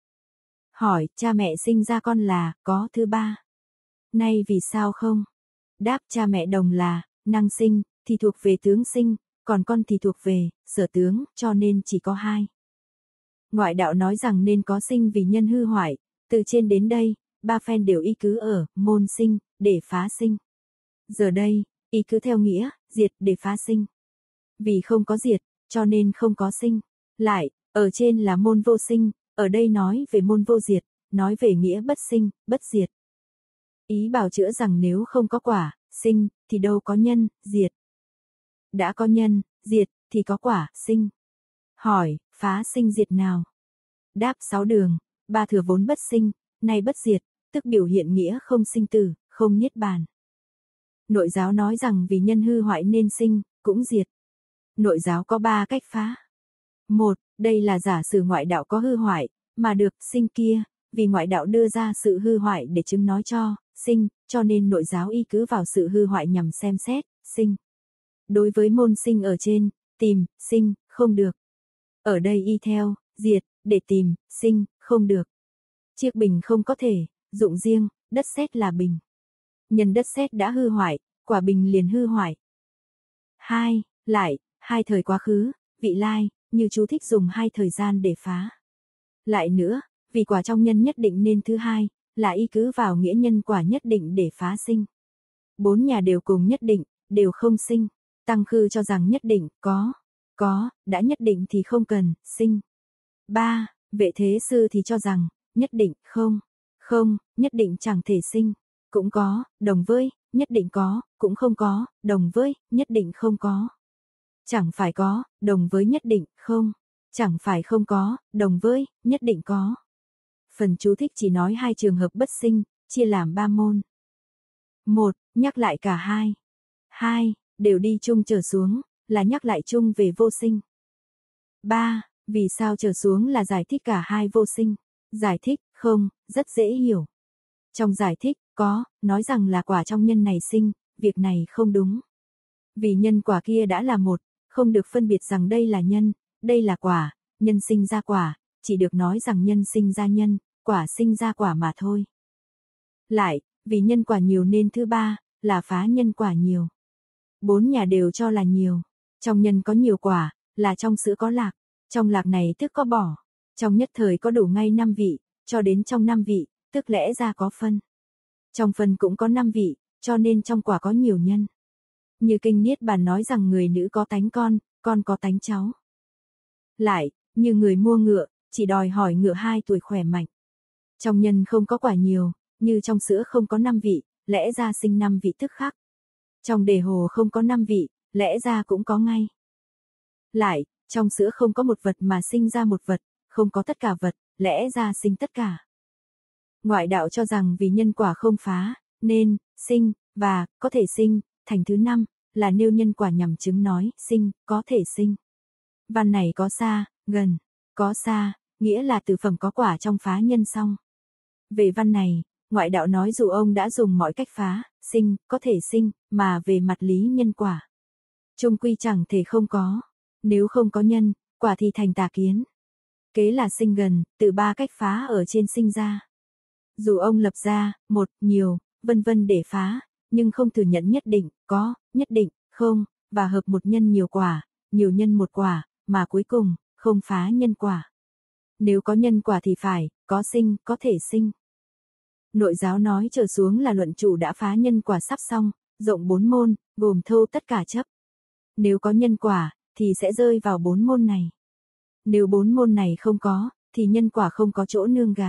Hỏi, cha mẹ sinh ra con là, có thứ ba. Nay vì sao không? Đáp, cha mẹ đồng là, năng sinh, thì thuộc về tướng sinh, còn con thì thuộc về, sở tướng, cho nên chỉ có hai. Ngoại đạo nói rằng nên có sinh vì nhân hư hoại, từ trên đến đây, ba phen đều y cứ ở, môn sinh, để phá sinh. Giờ đây, y cứ theo nghĩa, diệt để phá sinh. Vì không có diệt, cho nên không có sinh. Lại, ở trên là môn vô sinh, ở đây nói về môn vô diệt, nói về nghĩa bất sinh, bất diệt. Ý bào chữa rằng nếu không có quả, sinh, thì đâu có nhân, diệt. Đã có nhân, diệt, thì có quả, sinh. Hỏi, phá sinh diệt nào? Đáp sáu đường, ba thừa vốn bất sinh, nay bất diệt, tức biểu hiện nghĩa không sinh tử, không niết bàn. Nội giáo nói rằng vì nhân hư hoại nên sinh, cũng diệt. Nội giáo có ba cách phá. Một, đây là giả sử ngoại đạo có hư hoại, mà được sinh kia, vì ngoại đạo đưa ra sự hư hoại để chứng nói cho, sinh, cho nên nội giáo y cứ vào sự hư hoại nhằm xem xét, sinh. Đối với môn sinh ở trên, tìm, sinh, không được. Ở đây y theo, diệt, để tìm, sinh, không được. Chiếc bình không có thể, dụng riêng, đất sét là bình. Nhân đất sét đã hư hoại, quả bình liền hư hoại. Hai, lại, hai thời quá khứ, vị lai, như chú thích dùng hai thời gian để phá. Lại nữa, vì quả trong nhân nhất định nên thứ hai, là y cứ vào nghĩa nhân quả nhất định để phá sinh. Bốn nhà đều cùng nhất định, đều không sinh. Tăng khư cho rằng nhất định, có, có, đã nhất định thì không cần, sinh. Ba, vệ thế sư thì cho rằng, nhất định, không, không, nhất định chẳng thể sinh. Cũng có, đồng với, nhất định có, cũng không có, đồng với, nhất định không có. Chẳng phải có, đồng với nhất định, không. Chẳng phải không có, đồng với, nhất định có. Phần chú thích chỉ nói hai trường hợp bất sinh, chia làm ba môn. Một, nhắc lại cả hai. Hai, đều đi chung trở xuống, là nhắc lại chung về vô sinh. Ba, vì sao trở xuống là giải thích cả hai vô sinh. Giải thích, không, rất dễ hiểu. Trong giải thích, có, nói rằng là quả trong nhân này sinh, việc này không đúng. Vì nhân quả kia đã là một, không được phân biệt rằng đây là nhân, đây là quả, nhân sinh ra quả, chỉ được nói rằng nhân sinh ra nhân, quả sinh ra quả mà thôi. Lại, vì nhân quả nhiều nên thứ ba, là phá nhân quả nhiều. Bốn nhà đều cho là nhiều. Trong nhân có nhiều quả, là trong sữa có lạc, trong lạc này tức có bỏ. Trong nhất thời có đủ ngay năm vị, cho đến trong năm vị, tức lẽ ra có phân. Trong phân cũng có năm vị, cho nên trong quả có nhiều nhân. Như kinh Niết Bàn nói rằng người nữ có tánh con, con có tánh cháu. Lại, như người mua ngựa, chỉ đòi hỏi ngựa hai tuổi khỏe mạnh. Trong nhân không có quả nhiều, như trong sữa không có năm vị, lẽ ra sinh năm vị tức khắc. Trong đề hồ không có năm vị, lẽ ra cũng có ngay. Lại, trong sữa không có một vật mà sinh ra một vật, không có tất cả vật, lẽ ra sinh tất cả. Ngoại đạo cho rằng vì nhân quả không phá, nên, sinh, và, có thể sinh, thành thứ năm, là nêu nhân quả nhằm chứng nói, sinh, có thể sinh. Văn này có xa, gần, có xa, nghĩa là từ phẩm có quả trong phá nhân xong. Về văn này, ngoại đạo nói dù ông đã dùng mọi cách phá, sinh, có thể sinh, mà về mặt lý nhân quả. Chung quy chẳng thể không có. Nếu không có nhân, quả thì thành tà kiến. Kế là sinh gần, từ ba cách phá ở trên sinh ra. Dù ông lập ra, một, nhiều, vân vân để phá, nhưng không thừa nhận nhất định, có, nhất định, không, và hợp một nhân nhiều quả, nhiều nhân một quả, mà cuối cùng, không phá nhân quả. Nếu có nhân quả thì phải, có sinh, có thể sinh. Nội giáo nói trở xuống là luận chủ đã phá nhân quả sắp xong, rộng bốn môn, gồm thâu tất cả chấp. Nếu có nhân quả, thì sẽ rơi vào bốn môn này. Nếu bốn môn này không có, thì nhân quả không có chỗ nương gá.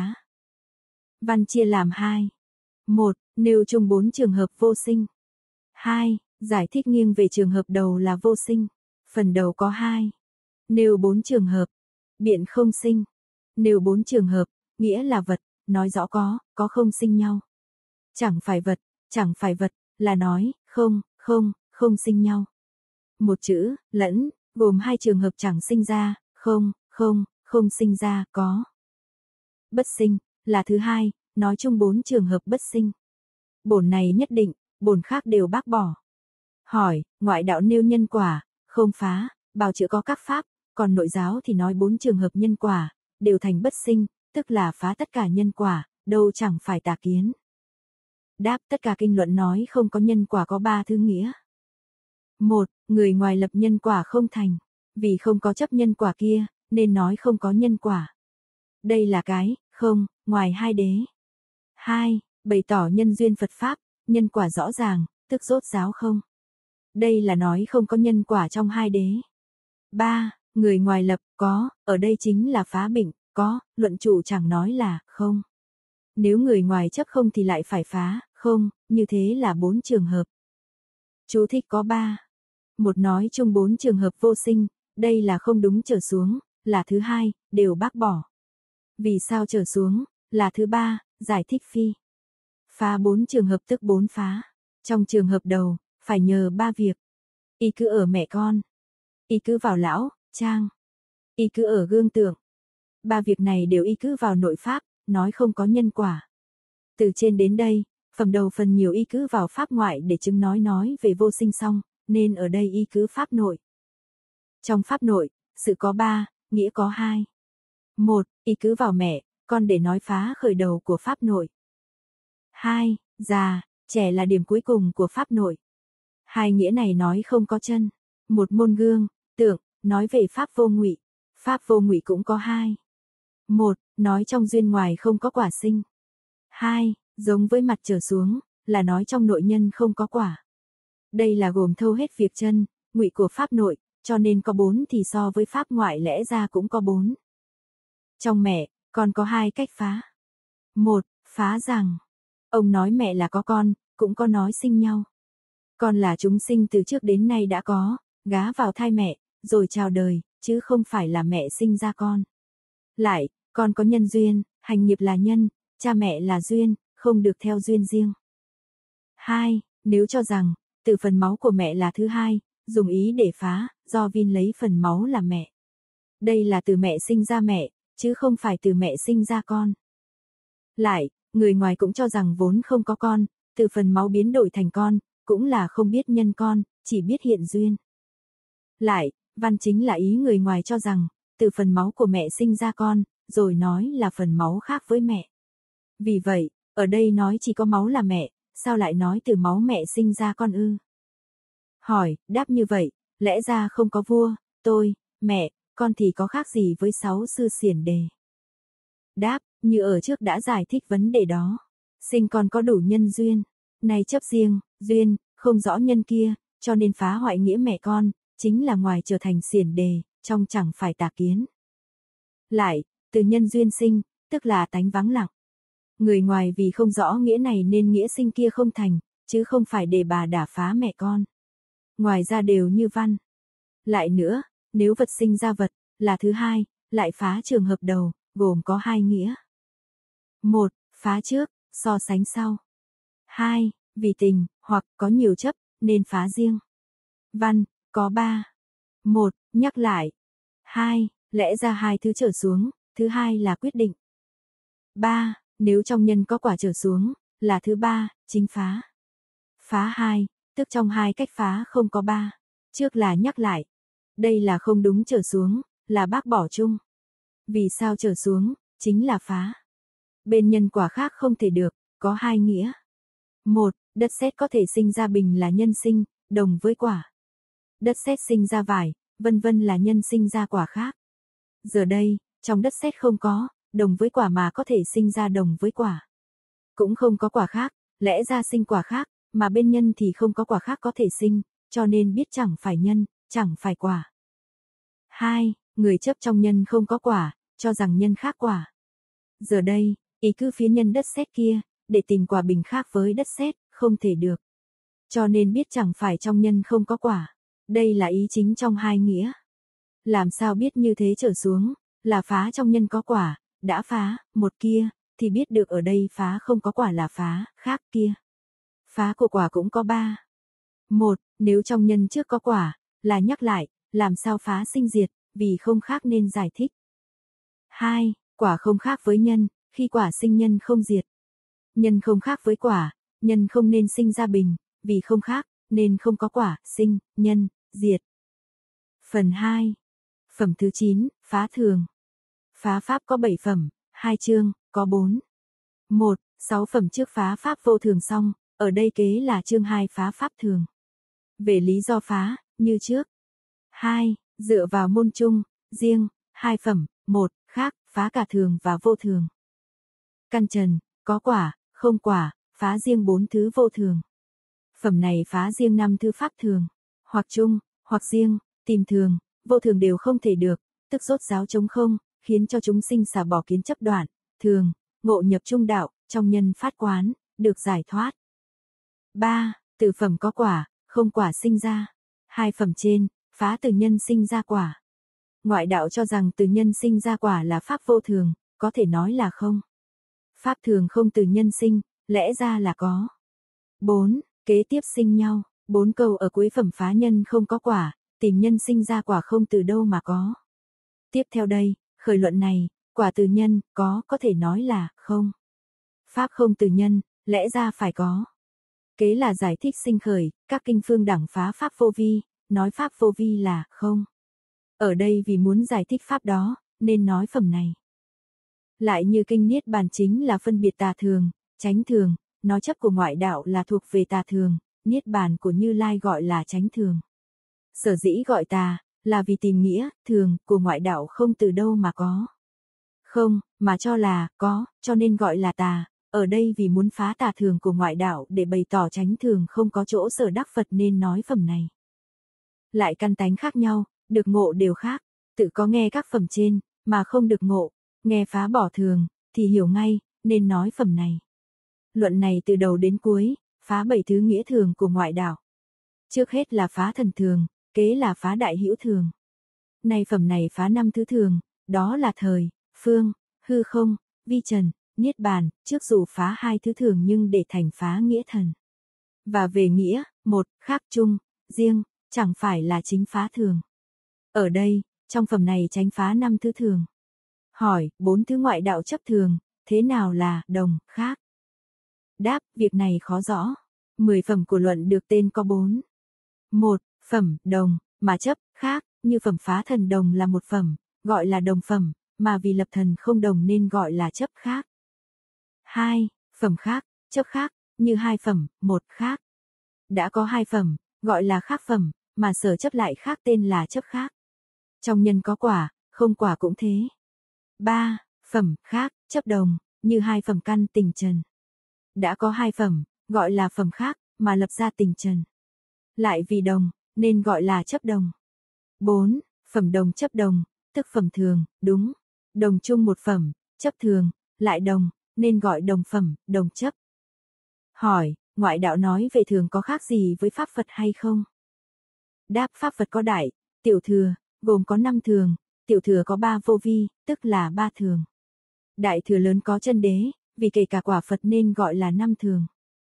Văn chia làm hai. Một, nêu chung bốn trường hợp vô sinh. Hai, giải thích nghiêng về trường hợp đầu là vô sinh. Phần đầu có hai. Nêu bốn trường hợp. Biện không sinh. Nêu bốn trường hợp, nghĩa là vật, nói rõ có, có không sinh nhau. Chẳng phải vật, chẳng phải vật, là nói, không, không, không sinh nhau. Một chữ, lẫn, gồm hai trường hợp chẳng sinh ra, không, không, không sinh ra, có. Bất sinh, là thứ hai, nói chung bốn trường hợp bất sinh. Bổn này nhất định, bổn khác đều bác bỏ. Hỏi, ngoại đạo nêu nhân quả, không phá, bào chữa có các pháp, còn nội giáo thì nói bốn trường hợp nhân quả, đều thành bất sinh, tức là phá tất cả nhân quả, đâu chẳng phải tà kiến. Đáp, tất cả kinh luận nói không có nhân quả có ba thứ nghĩa. Một, người ngoài lập nhân quả không thành, vì không có chấp nhân quả kia, nên nói không có nhân quả. Đây là cái, không, ngoài hai đế. Hai, bày tỏ nhân duyên Phật Pháp, nhân quả rõ ràng, tức rốt giáo không. Đây là nói không có nhân quả trong hai đế. Ba, người ngoài lập, có, ở đây chính là phá bệnh, có, luận chủ chẳng nói là, không. Nếu người ngoài chấp không thì lại phải phá, không, như thế là bốn trường hợp. Chú thích có ba. Một nói chung bốn trường hợp vô sinh, đây là không đúng trở xuống, là thứ hai, đều bác bỏ. Vì sao trở xuống, là thứ ba, giải thích phi. Phá bốn trường hợp tức bốn phá. Trong trường hợp đầu, phải nhờ ba việc. Y cứ ở mẹ con. Y cứ vào lão, trang. Y cứ ở gương tượng. Ba việc này đều y cứ vào nội pháp, nói không có nhân quả. Từ trên đến đây, phẩm đầu phần nhiều y cứ vào pháp ngoại để chứng nói nói về vô sinh xong, nên ở đây y cứ pháp nội. Trong pháp nội, sự có ba, nghĩa có hai. Một, y cứ vào mẹ, con để nói phá khởi đầu của pháp nội. Hai, già, trẻ là điểm cuối cùng của pháp nội. Hai nghĩa này nói không có chân. Một môn gương, tượng, nói về pháp vô ngụy. Pháp vô ngụy cũng có hai. Một, nói trong duyên ngoài không có quả sinh. Hai, giống với mặt trở xuống, là nói trong nội nhân không có quả. Đây là gồm thâu hết việc chân, ngụy của pháp nội, cho nên có bốn thì so với pháp ngoại lẽ ra cũng có bốn. Trong mẹ, con có hai cách phá. Một, phá rằng, ông nói mẹ là có con, cũng có nói sinh nhau. Con là chúng sinh từ trước đến nay đã có, gá vào thai mẹ, rồi chào đời, chứ không phải là mẹ sinh ra con. Lại, con có nhân duyên, hành nghiệp là nhân, cha mẹ là duyên, không được theo duyên riêng. Hai, nếu cho rằng, từ phần máu của mẹ là thứ hai, dùng ý để phá, do Vin lấy phần máu là mẹ. Đây là từ mẹ sinh ra mẹ, chứ không phải từ mẹ sinh ra con. Lại, người ngoài cũng cho rằng vốn không có con, từ phần máu biến đổi thành con, cũng là không biết nhân con, chỉ biết hiện duyên. Lại, văn chính là ý người ngoài cho rằng, từ phần máu của mẹ sinh ra con, rồi nói là phần máu khác với mẹ. Vì vậy, ở đây nói chỉ có máu là mẹ, sao lại nói từ máu mẹ sinh ra con ư? Hỏi, đáp như vậy, lẽ ra không có vua, tôi, mẹ, con thì có khác gì với sáu sư xiển đề. Đáp, như ở trước đã giải thích vấn đề đó. Sinh con có đủ nhân duyên. Này chấp riêng, duyên, không rõ nhân kia, cho nên phá hoại nghĩa mẹ con, chính là ngoài trở thành xiển đề, trong chẳng phải tà kiến. Lại, từ nhân duyên sinh, tức là tánh vắng lặng. Người ngoài vì không rõ nghĩa này nên nghĩa sinh kia không thành, chứ không phải để bà đả phá mẹ con. Ngoài ra đều như văn. Lại nữa, nếu vật sinh ra vật, là thứ hai, lại phá trường hợp đầu, gồm có hai nghĩa. Một, phá trước, so sánh sau. Hai, vì tình, hoặc có nhiều chấp, nên phá riêng. Văn, có ba. Một, nhắc lại. Hai, lẽ ra hai thứ trở xuống, thứ hai là quyết định. Ba, nếu trong nhân có quả trở xuống, là thứ ba, chính phá. Phá hai, tức trong hai cách phá không có ba. Trước là nhắc lại. Đây là không đúng trở xuống, là bác bỏ chung. Vì sao trở xuống, chính là phá. Bên nhân quả khác không thể được, có hai nghĩa. Một, đất sét có thể sinh ra bình là nhân sinh, đồng với quả. Đất sét sinh ra vải, vân vân là nhân sinh ra quả khác. Giờ đây, trong đất sét không có, đồng với quả mà có thể sinh ra đồng với quả. Cũng không có quả khác, lẽ ra sinh quả khác, mà bên nhân thì không có quả khác có thể sinh, cho nên biết chẳng phải nhân, chẳng phải quả. Hai, người chấp trong nhân không có quả, cho rằng nhân khác quả. Giờ đây, ý cứ phía nhân đất sét kia, để tìm quả bình khác với đất sét, không thể được. Cho nên biết chẳng phải trong nhân không có quả. Đây là ý chính trong hai nghĩa. Làm sao biết như thế trở xuống, là phá trong nhân có quả, đã phá, một kia, thì biết được ở đây phá không có quả là phá, khác kia. Phá của quả cũng có ba. Một, nếu trong nhân trước có quả, là nhắc lại, làm sao phá sinh diệt, vì không khác nên giải thích. Hai, quả không khác với nhân, khi quả sinh nhân không diệt. Nhân không khác với quả, nhân không nên sinh ra bình, vì không khác, nên không có quả, sinh, nhân, diệt. Phần hai. Phẩm thứ chín, phá thường. Phá pháp có bảy phẩm, hai chương, có bốn. Một, sáu phẩm trước phá pháp vô thường xong, ở đây kế là chương hai phá pháp thường. Về lý do phá, như trước. Hai, dựa vào môn chung, riêng, hai phẩm, một, khác, phá cả thường và vô thường. Căn trần, có quả, không quả, phá riêng bốn thứ vô thường. Phẩm này phá riêng năm thứ pháp thường, hoặc chung, hoặc riêng, tìm thường, vô thường đều không thể được, tức rốt ráo trống không, khiến cho chúng sinh xả bỏ kiến chấp đoạn, thường, ngộ nhập trung đạo, trong nhân phát quán, được giải thoát. Ba, từ phẩm có quả, không quả sinh ra. Hai phẩm trên, phá từ nhân sinh ra quả. Ngoại đạo cho rằng từ nhân sinh ra quả là pháp vô thường, có thể nói là không. Pháp thường không từ nhân sinh, lẽ ra là có. Bốn, kế tiếp sinh nhau. Bốn câu ở cuối phẩm phá nhân không có quả, tìm nhân sinh ra quả không từ đâu mà có. Tiếp theo đây, khởi luận này, quả từ nhân, có, có thể nói là, không. Pháp không từ nhân, lẽ ra phải có. Kế là giải thích sinh khởi, các kinh phương đẳng phá pháp vô vi, nói pháp vô vi là, không. Ở đây vì muốn giải thích pháp đó, nên nói phẩm này. Lại như kinh Niết Bàn chính là phân biệt tà thường, chánh thường, nói chấp của ngoại đạo là thuộc về tà thường, Niết Bàn của Như Lai gọi là chánh thường. Sở dĩ gọi tà, là vì tìm nghĩa, thường, của ngoại đạo không từ đâu mà có. Không, mà cho là, có, cho nên gọi là tà, ở đây vì muốn phá tà thường của ngoại đạo để bày tỏ chánh thường không có chỗ sở đắc Phật nên nói phẩm này. Lại căn tánh khác nhau, được ngộ đều khác, tự có nghe các phẩm trên, mà không được ngộ, nghe phá bỏ thường, thì hiểu ngay, nên nói phẩm này. Luận này từ đầu đến cuối, phá bảy thứ nghĩa thường của ngoại đạo. Trước hết là phá thần thường, kế là phá đại hữu thường. Nay phẩm này phá năm thứ thường, đó là thời, phương, hư không, vi trần, niết bàn, trước dù phá hai thứ thường nhưng để thành phá nghĩa thần. Và về nghĩa, một, khác chung, riêng, chẳng phải là chính phá thường. Ở đây, trong phẩm này tránh phá năm thứ thường. Hỏi, bốn thứ ngoại đạo chấp thường, thế nào là đồng, khác? Đáp, việc này khó rõ. Mười phẩm của luận được tên có bốn. Một, phẩm, đồng, mà chấp, khác, như phẩm phá thần đồng là một phẩm, gọi là đồng phẩm, mà vì lập thần không đồng nên gọi là chấp khác. Hai, phẩm khác, chấp khác, như hai phẩm, một khác. Đã có hai phẩm, gọi là khác phẩm, mà sở chấp lại khác tên là chấp khác. Trong nhân có quả, không quả cũng thế. Ba, Phẩm khác, chấp đồng, như hai phẩm căn tình trần. Đã có hai phẩm, gọi là phẩm khác, mà lập ra tình trần. Lại vì đồng, nên gọi là chấp đồng. bốn. Phẩm đồng chấp đồng, tức phẩm thường, đúng. Đồng chung một phẩm, chấp thường, lại đồng, nên gọi đồng phẩm, đồng chấp. Hỏi, ngoại đạo nói về thường có khác gì với Pháp Phật hay không? Đáp, Pháp Phật có đại, tiểu thừa, gồm có năm thường, tiểu thừa có ba vô vi, tức là ba thường. Đại thừa lớn có chân đế, vì kể cả quả Phật nên gọi là năm thường.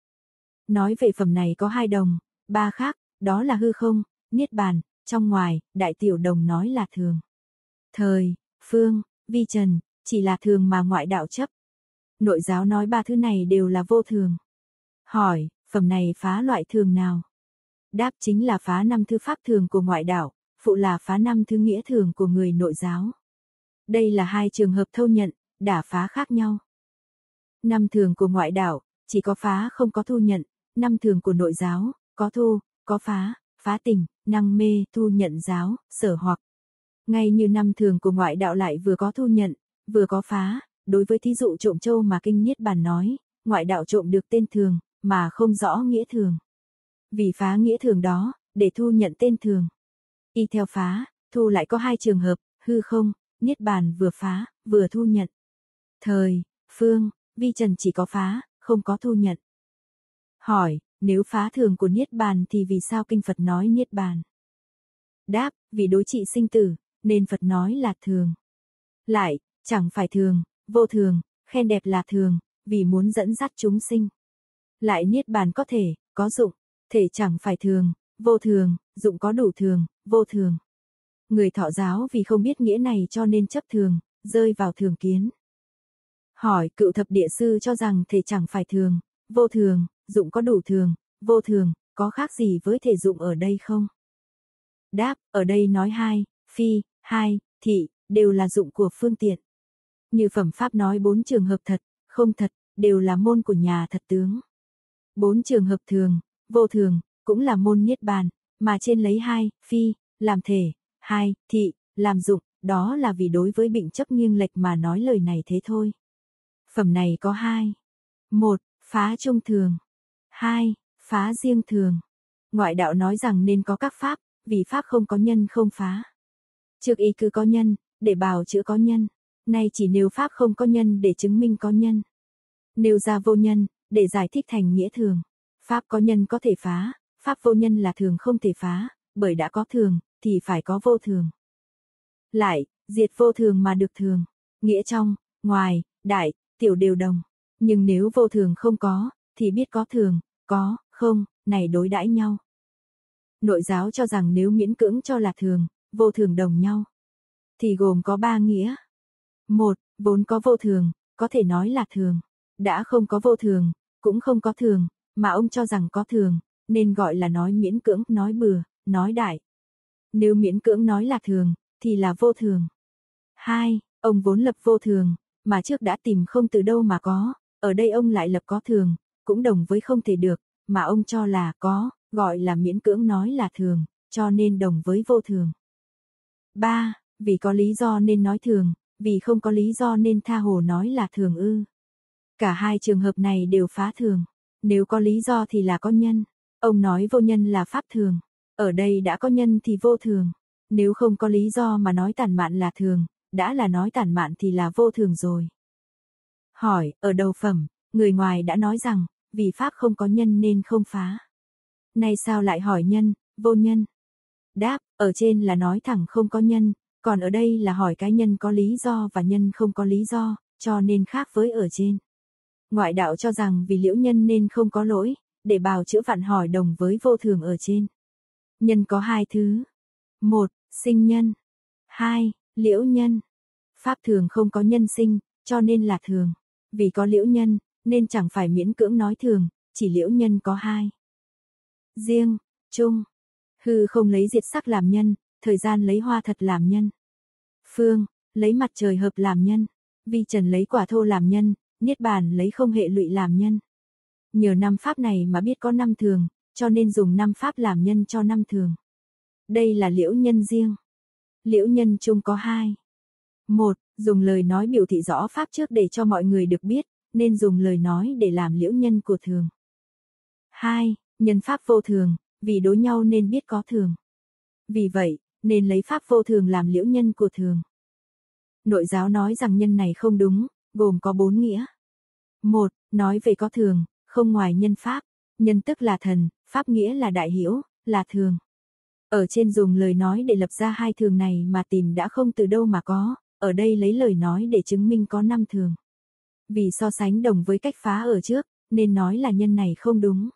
Nói về phẩm này có hai đồng, ba khác, đó là hư không, niết bàn, trong ngoài, đại tiểu đồng nói là thường. Thời, phương, vi trần, chỉ là thường mà ngoại đạo chấp. Nội giáo nói ba thứ này đều là vô thường. Hỏi, phẩm này phá loại thường nào? Đáp, chính là phá năm thứ pháp thường của ngoại đạo, phụ là phá năm thứ nghĩa thường của người nội giáo. Đây là hai trường hợp thâu nhận, đả phá khác nhau. Năm thường của ngoại đạo, chỉ có phá không có thu nhận, năm thường của nội giáo, có thu, có phá, phá tình, năng mê, thu nhận giáo, sở hoặc. Ngay như năm thường của ngoại đạo lại vừa có thu nhận, vừa có phá, đối với thí dụ trộm châu mà kinh Niết Bàn nói, ngoại đạo trộm được tên thường, mà không rõ nghĩa thường. Vì phá nghĩa thường đó, để thu nhận tên thường. Y theo phá, thu lại có hai trường hợp, hư không, Niết Bàn vừa phá, vừa thu nhận. Thời, phương, vi trần chỉ có phá, không có thu nhận. Hỏi, nếu phá thường của Niết Bàn thì vì sao kinh Phật nói Niết Bàn? Đáp, vì đối trị sinh tử, nên Phật nói là thường. Lại, chẳng phải thường, vô thường, khen đẹp là thường, vì muốn dẫn dắt chúng sinh. Lại Niết Bàn có thể, có dụng, thể chẳng phải thường, vô thường, dụng có đủ thường, vô thường. Người Thọ giáo vì không biết nghĩa này cho nên chấp thường, rơi vào thường kiến. Hỏi, cựu thập địa sư cho rằng thể chẳng phải thường, vô thường, dụng có đủ thường, vô thường, có khác gì với thể dụng ở đây không? Đáp, ở đây nói hai, phi, hai, thị, đều là dụng của phương tiện. Như phẩm Pháp nói bốn trường hợp thật, không thật, đều là môn của nhà thật tướng. Bốn trường hợp thường, vô thường, cũng là môn Niết Bàn, mà trên lấy hai, phi, làm thể, hai, thị, làm dụng, đó là vì đối với bệnh chấp nghiêng lệch mà nói lời này thế thôi. Phẩm này có hai. Một, phá chung thường. Hai, phá riêng thường. Ngoại đạo nói rằng nên có các pháp, vì pháp không có nhân không phá. Trước ý cứ có nhân, để bào chữa có nhân. Nay chỉ nêu pháp không có nhân để chứng minh có nhân. Nêu ra vô nhân, để giải thích thành nghĩa thường. Pháp có nhân có thể phá, pháp vô nhân là thường không thể phá, bởi đã có thường, thì phải có vô thường. Lại, diệt vô thường mà được thường. Nghĩa trong, ngoài, đại, tiểu đều đồng. Nhưng nếu vô thường không có, thì biết có thường, có, không, này đối đãi nhau. Nội giáo cho rằng nếu miễn cưỡng cho là thường, vô thường đồng nhau, thì gồm có ba nghĩa. Một, vốn có vô thường, có thể nói là thường. Đã không có vô thường, cũng không có thường, mà ông cho rằng có thường, nên gọi là nói miễn cưỡng, nói bừa, nói đại. Nếu miễn cưỡng nói là thường, thì là vô thường. Hai, ông vốn lập vô thường, mà trước đã tìm không từ đâu mà có, ở đây ông lại lập có thường, cũng đồng với không thể được, mà ông cho là có, gọi là miễn cưỡng nói là thường, cho nên đồng với vô thường. Ba, vì có lý do nên nói thường, vì không có lý do nên tha hồ nói là thường ư. Cả hai trường hợp này đều phá thường. Nếu có lý do thì là có nhân. Ông nói vô nhân là pháp thường. Ở đây đã có nhân thì vô thường. Nếu không có lý do mà nói tản mạn là thường, đã là nói tản mạn thì là vô thường rồi. Hỏi, ở đầu phẩm, người ngoài đã nói rằng, vì pháp không có nhân nên không phá. Nay sao lại hỏi nhân, vô nhân? Đáp, ở trên là nói thẳng không có nhân, còn ở đây là hỏi cái nhân có lý do và nhân không có lý do, cho nên khác với ở trên. Ngoại đạo cho rằng vì liễu nhân nên không có lỗi, để bào chữa vặn hỏi đồng với vô thường ở trên. Nhân có hai thứ. Một, sinh nhân. Hai, liễu nhân. Pháp thường không có nhân sinh, cho nên là thường. Vì có liễu nhân, nên chẳng phải miễn cưỡng nói thường, chỉ liễu nhân có hai. Riêng, chung. Hư không lấy diệt sắc làm nhân, thời gian lấy hoa thật làm nhân. Phương, lấy mặt trời hợp làm nhân. Vi trần lấy quả thô làm nhân, Niết Bàn lấy không hệ lụy làm nhân. Nhờ năm pháp này mà biết có năm thường, cho nên dùng năm pháp làm nhân cho năm thường. Đây là liễu nhân riêng. Liễu nhân chung có hai. Một, Dùng lời nói biểu thị rõ pháp trước để cho mọi người được biết, nên dùng lời nói để làm liễu nhân của thường. hai. Nhân pháp vô thường, vì đối nhau nên biết có thường. Vì vậy, nên lấy pháp vô thường làm liễu nhân của thường. Nội giáo nói rằng nhân này không đúng, gồm có bốn nghĩa. Một, nói về có thường, không ngoài nhân pháp. Nhân tức là thần, pháp nghĩa là đại hiểu, là thường. Ở trên dùng lời nói để lập ra hai thường này mà tìm đã không từ đâu mà có, ở đây lấy lời nói để chứng minh có năm thường. Vì so sánh đồng với cách phá ở trước, nên nói là nhân này không đúng.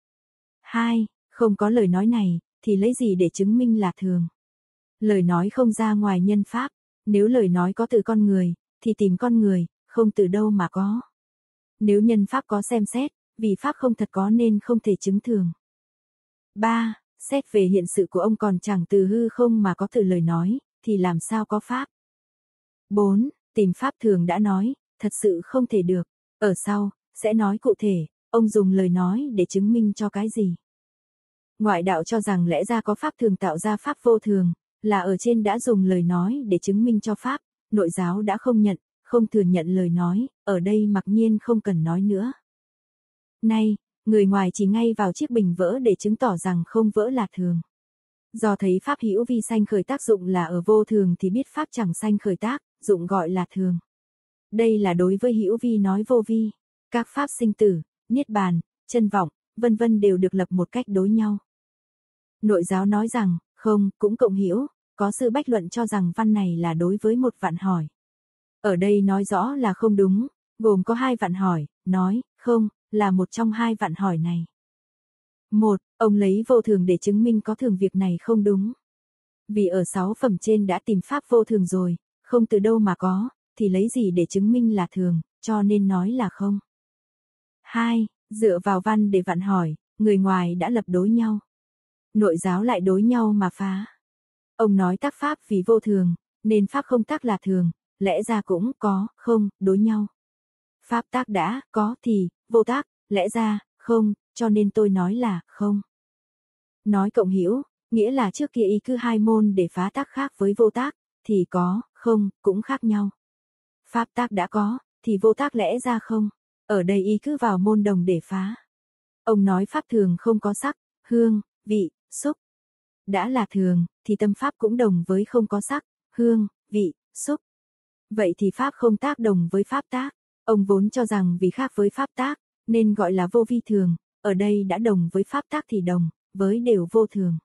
Hai, không có lời nói này, thì lấy gì để chứng minh là thường? Lời nói không ra ngoài nhân pháp, nếu lời nói có từ con người, thì tìm con người, không từ đâu mà có. Nếu nhân pháp có xem xét, vì pháp không thật có nên không thể chứng thường. Ba, xét về hiện sự của ông còn chẳng từ hư không mà có từ lời nói, thì làm sao có pháp? Bốn, tìm pháp thường đã nói, thật sự không thể được. Ở sau, sẽ nói cụ thể, ông dùng lời nói để chứng minh cho cái gì? Ngoại đạo cho rằng lẽ ra có pháp thường tạo ra pháp vô thường, là ở trên đã dùng lời nói để chứng minh cho pháp, nội giáo đã không nhận, không thừa nhận lời nói, ở đây mặc nhiên không cần nói nữa. Nay, người ngoài chỉ ngay vào chiếc bình vỡ để chứng tỏ rằng không vỡ là thường. Do thấy pháp hữu vi sanh khởi tác dụng là ở vô thường thì biết pháp chẳng sanh khởi tác, dụng gọi là thường. Đây là đối với hữu vi nói vô vi, các pháp sinh tử, niết bàn, chân vọng, vân vân đều được lập một cách đối nhau. Nội giáo nói rằng, không, cũng cộng hữu, có sự bách luận cho rằng văn này là đối với một vạn hỏi. Ở đây nói rõ là không đúng, gồm có hai vạn hỏi, nói, không, là một trong hai vạn hỏi này. Một, ông lấy vô thường để chứng minh có thường việc này không đúng. Vì ở sáu phẩm trên đã tìm pháp vô thường rồi, không từ đâu mà có, thì lấy gì để chứng minh là thường, cho nên nói là không. Hai, dựa vào văn để vạn hỏi, người ngoài đã lập đối nhau. Nội giáo lại đối nhau mà phá. Ông nói tác pháp vì vô thường, nên pháp không tác là thường, lẽ ra cũng có, không, đối nhau. Pháp tác đã, có thì, vô tác, lẽ ra, không, cho nên tôi nói là, không. Nói cộng hữu, nghĩa là trước kia y cứ hai môn để phá tác khác với vô tác, thì có, không, cũng khác nhau. Pháp tác đã có, thì vô tác lẽ ra không. Ở đây y cứ vào môn đồng để phá. Ông nói pháp thường không có sắc, hương, vị, xúc. Đã là thường, thì tâm pháp cũng đồng với không có sắc, hương, vị, xúc. Vậy thì pháp không tác đồng với pháp tác. Ông vốn cho rằng vì khác với pháp tác, nên gọi là vô vi thường, ở đây đã đồng với pháp tác thì đồng, với đều vô thường.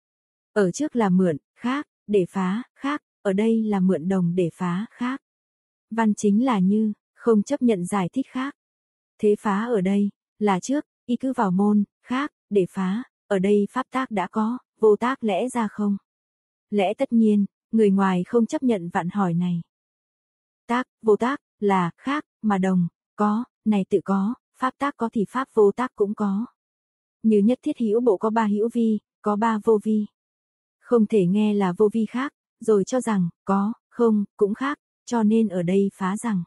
Ở trước là mượn, khác, để phá, khác, ở đây là mượn đồng để phá, khác. Văn chính là như, không chấp nhận giải thích khác. Thế phá ở đây, là trước, y cứ vào môn, khác, để phá, ở đây pháp tác đã có, vô tác lẽ ra không. Lẽ tất nhiên, người ngoài không chấp nhận vạn hỏi này. Tác, vô tác, là, khác, mà đồng, có, này tự có, pháp tác có thì pháp vô tác cũng có. Như nhất thiết hữu bộ có ba hữu vi, có ba vô vi. Không thể nghe là vô vi khác, rồi cho rằng, có, không, cũng khác, cho nên ở đây phá rằng.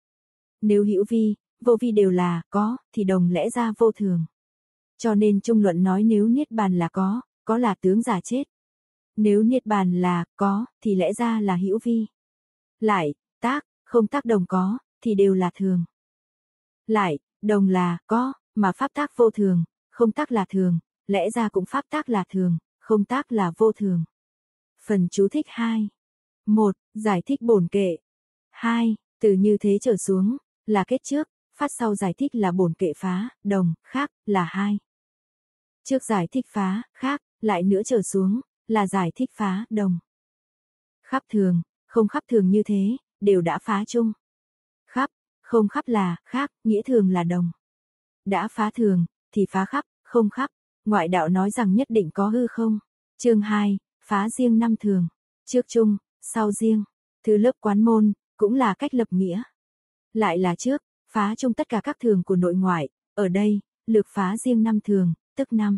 Nếu hữu vi, vô vi đều là, có, thì đồng lẽ ra vô thường. Cho nên trung luận nói nếu niết bàn là có, có là tướng giả chết. Nếu niết bàn là, có, thì lẽ ra là hữu vi. Lại, tác, không tác đồng có, thì đều là thường. Lại, đồng là, có, mà pháp tác vô thường, không tác là thường, lẽ ra cũng pháp tác là thường, không tác là vô thường. Phần chú thích hai. một. Giải thích bổn kệ. hai. Từ như thế trở xuống, là kết trước, phát sau giải thích là bổn kệ phá, đồng, khác, là hai. Trước giải thích phá, khác, lại nữa trở xuống, là giải thích phá, đồng. Khắp thường, không khắp thường như thế, đều đã phá chung. Khắp, không khắp là, khác, nghĩa thường là đồng. Đã phá thường, thì phá khắp, không khắp. Ngoại đạo nói rằng nhất định có hư không. Chương hai, phá riêng năm thường. Trước chung, sau riêng. Thứ lớp quán môn, cũng là cách lập nghĩa. Lại là trước, phá chung tất cả các thường của nội ngoại. Ở đây, lược phá riêng năm thường, tức năm.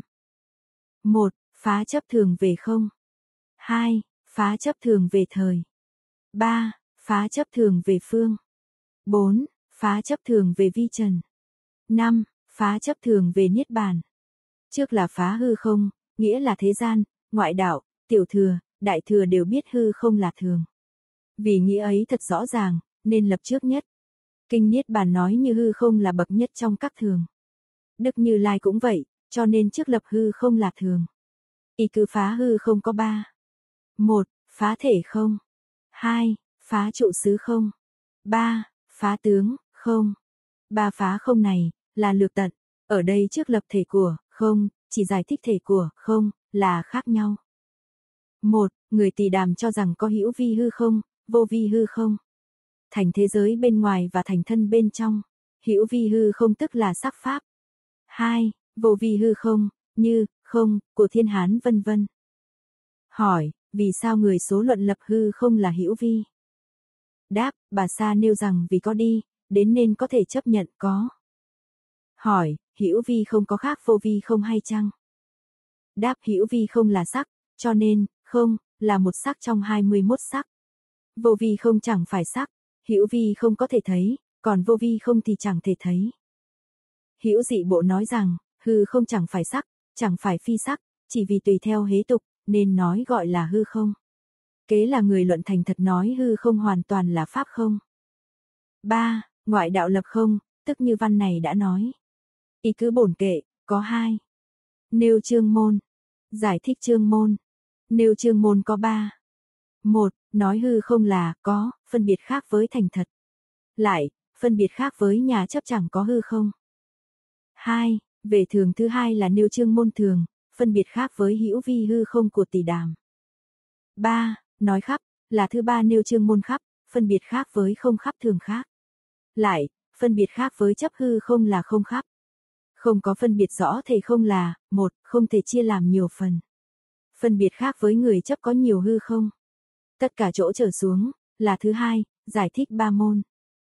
một. Phá chấp thường về không. hai. Phá chấp thường về thời. ba. Phá chấp thường về phương. bốn. Phá chấp thường về vi trần. năm. Phá chấp thường về niết bàn. Trước là phá hư không, nghĩa là thế gian, ngoại đạo, tiểu thừa, đại thừa đều biết hư không là thường. Vì nghĩa ấy thật rõ ràng, nên lập trước nhất. Kinh Niết Bàn nói như hư không là bậc nhất trong các thường. Đức Như Lai cũng vậy, cho nên trước lập hư không là thường. Y cứ phá hư không có ba. Một, phá thể không. Hai, phá trụ xứ không. Ba, phá tướng, không. Ba phá không này, là lược tận. Ở đây trước lập thể của, không, chỉ giải thích thể của, không, là khác nhau. Một, người Tỳ Đàm cho rằng có hữu vi hư không, vô vi hư không. Thành thế giới bên ngoài và thành thân bên trong. Hữu vi hư không tức là sắc pháp. Hai, vô vi hư không, như, không, của Thiên Hán vân vân. Hỏi, vì sao người số luận lập hư không là hữu vi? Đáp, Bà Sa nêu rằng vì có đi, đến nên có thể chấp nhận có. Hỏi, hữu vi không có khác vô vi không hay chăng? Đáp, hữu vi không là sắc, cho nên, không, là một sắc trong hai mươi mốt sắc. Vô vi không chẳng phải sắc, hữu vi không có thể thấy, còn vô vi không thì chẳng thể thấy. Hữu Dị Bộ nói rằng, hư không chẳng phải sắc, chẳng phải phi sắc, chỉ vì tùy theo hế tục, nên nói gọi là hư không. Kế là người luận thành thật nói hư không hoàn toàn là pháp không. Ba, ngoại đạo lập không, tức như văn này đã nói. Ý cứ bổn kệ, có hai. Nêu chương môn. Giải thích chương môn. Nêu chương môn có ba. Một, nói hư không là có, phân biệt khác với thành thật. Lại, phân biệt khác với nhà chấp chẳng có hư không. Hai, về thường thứ hai là nêu chương môn thường, phân biệt khác với hữu vi hư không của Tỳ Đàm. Ba, nói khắp, là thứ ba nêu chương môn khắp, phân biệt khác với không khắp thường khác. Lại, phân biệt khác với chấp hư không là không khắp. Không có phân biệt rõ thể không là, một, không thể chia làm nhiều phần. Phân biệt khác với người chấp có nhiều hư không. Tất cả chỗ trở xuống, là thứ hai, giải thích ba môn.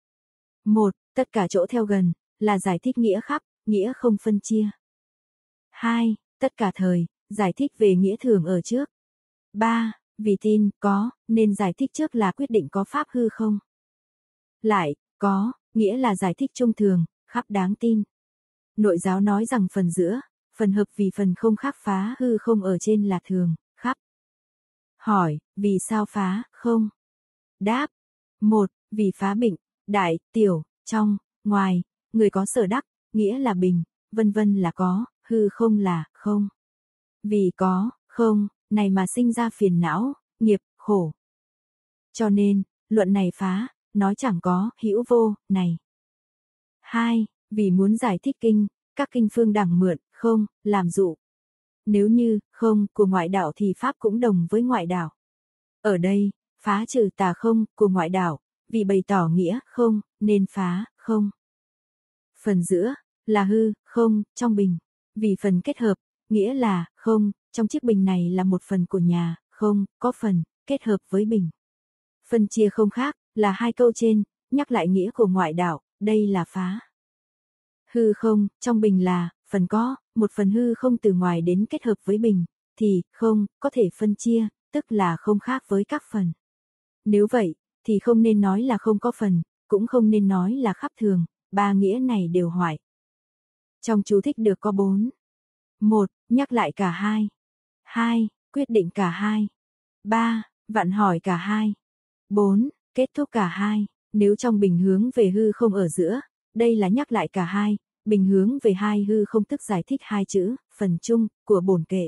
Một, tất cả chỗ theo gần, là giải thích nghĩa khắp, nghĩa không phân chia. Hai, tất cả thời, giải thích về nghĩa thường ở trước. Ba, vì tin, có, nên giải thích trước là quyết định có pháp hư không. Lại, có, nghĩa là giải thích trung thường, khắp đáng tin. Nội giáo nói rằng phần giữa, phần hợp vì phần không khác phá hư không ở trên là thường, khắp. Hỏi, vì sao phá, không? Đáp. Một, vì phá bình, đại, tiểu, trong, ngoài, người có sở đắc, nghĩa là bình, vân vân là có, hư không là không. Vì có, không, này mà sinh ra phiền não, nghiệp, khổ. Cho nên, luận này phá, nói chẳng có, hữu vô, này. Hai, vì muốn giải thích kinh, các kinh phương đẳng mượn, không, làm dụ. Nếu như, không, của ngoại đạo thì pháp cũng đồng với ngoại đạo. Ở đây, phá trừ tà không, của ngoại đạo, vì bày tỏ nghĩa, không, nên phá, không. Phần giữa, là hư, không, trong bình. Vì phần kết hợp, nghĩa là, không, trong chiếc bình này là một phần của nhà, không, có phần, kết hợp với bình. Phân chia không khác, là hai câu trên, nhắc lại nghĩa của ngoại đạo, đây là phá. Hư không, trong bình là, phần có, một phần hư không từ ngoài đến kết hợp với bình, thì, không, có thể phân chia, tức là không khác với các phần. Nếu vậy, thì không nên nói là không có phần, cũng không nên nói là khắp thường, ba nghĩa này đều hoại. Trong chú thích được có bốn. Một, nhắc lại cả hai. Hai, quyết định cả hai. Ba, vặn hỏi cả hai. Bốn, kết thúc cả hai. Nếu trong bình hướng về hư không ở giữa, đây là nhắc lại cả hai, bình hướng về hai hư không tức giải thích hai chữ, phần chung, của bổn kệ.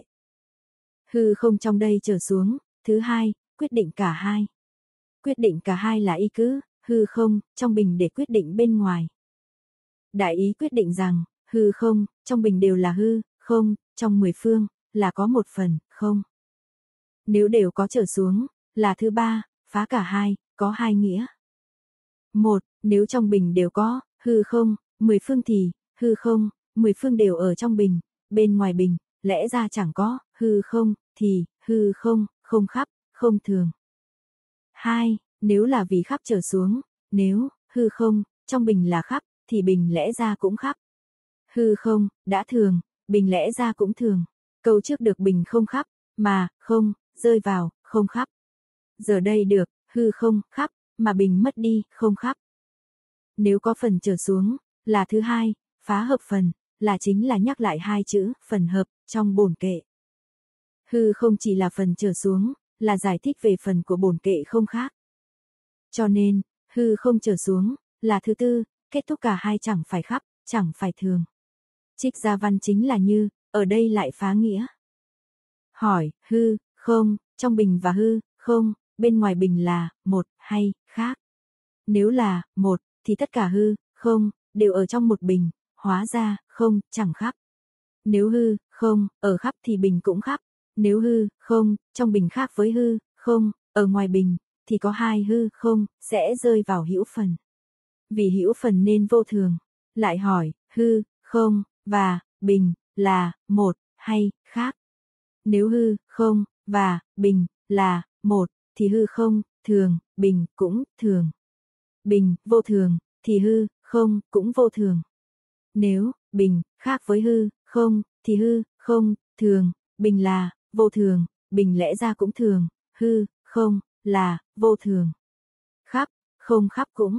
Hư không trong đây trở xuống, thứ hai, quyết định cả hai. Quyết định cả hai là ý cứ, hư không, trong bình để quyết định bên ngoài. Đại ý quyết định rằng, hư không, trong bình đều là hư, không, trong mười phương, là có một phần, không. Nếu đều có trở xuống, là thứ ba, phá cả hai, có hai nghĩa. Một, nếu trong bình đều có, hư không, mười phương thì, hư không, mười phương đều ở trong bình, bên ngoài bình, lẽ ra chẳng có, hư không, thì, hư không, không khắp, không thường. Hai, nếu là vì khắp trở xuống, nếu, hư không, trong bình là khắp, thì bình lẽ ra cũng khắp. Hư không, đã thường, bình lẽ ra cũng thường. Câu trước được bình không khắp, mà, không, rơi vào, không khắp. Giờ đây được, hư không, khắp, mà bình mất đi, không khắp. Nếu có phần trở xuống, là thứ hai, phá hợp phần, là chính là nhắc lại hai chữ, phần hợp, trong bổn kệ. Hư không chỉ là phần trở xuống, là giải thích về phần của bổn kệ không khác. Cho nên, hư không trở xuống, là thứ tư, kết thúc cả hai chẳng phải khắp, chẳng phải thường. Trích gia văn chính là như, ở đây lại phá nghĩa. Hỏi, hư, không, trong bình và hư, không, bên ngoài bình là, một, hay, khác? Nếu là, một, thì tất cả hư, không, đều ở trong một bình, hóa ra, không, chẳng khắp. Nếu hư, không, ở khắp thì bình cũng khắp. Nếu hư, không, trong bình khác với hư, không, ở ngoài bình, thì có hai hư, không, sẽ rơi vào hữu phần. Vì hữu phần nên vô thường. Lại hỏi, hư, không, và, bình, là, một, hay, khác? Nếu hư, không, và, bình, là, một, thì hư không, thường, bình, cũng, thường. Bình, vô thường, thì hư, không, cũng vô thường. Nếu, bình, khác với hư, không, thì hư, không, thường, bình là, vô thường, bình lẽ ra cũng thường, hư, không, là, vô thường. Khắp, không khắp cũng.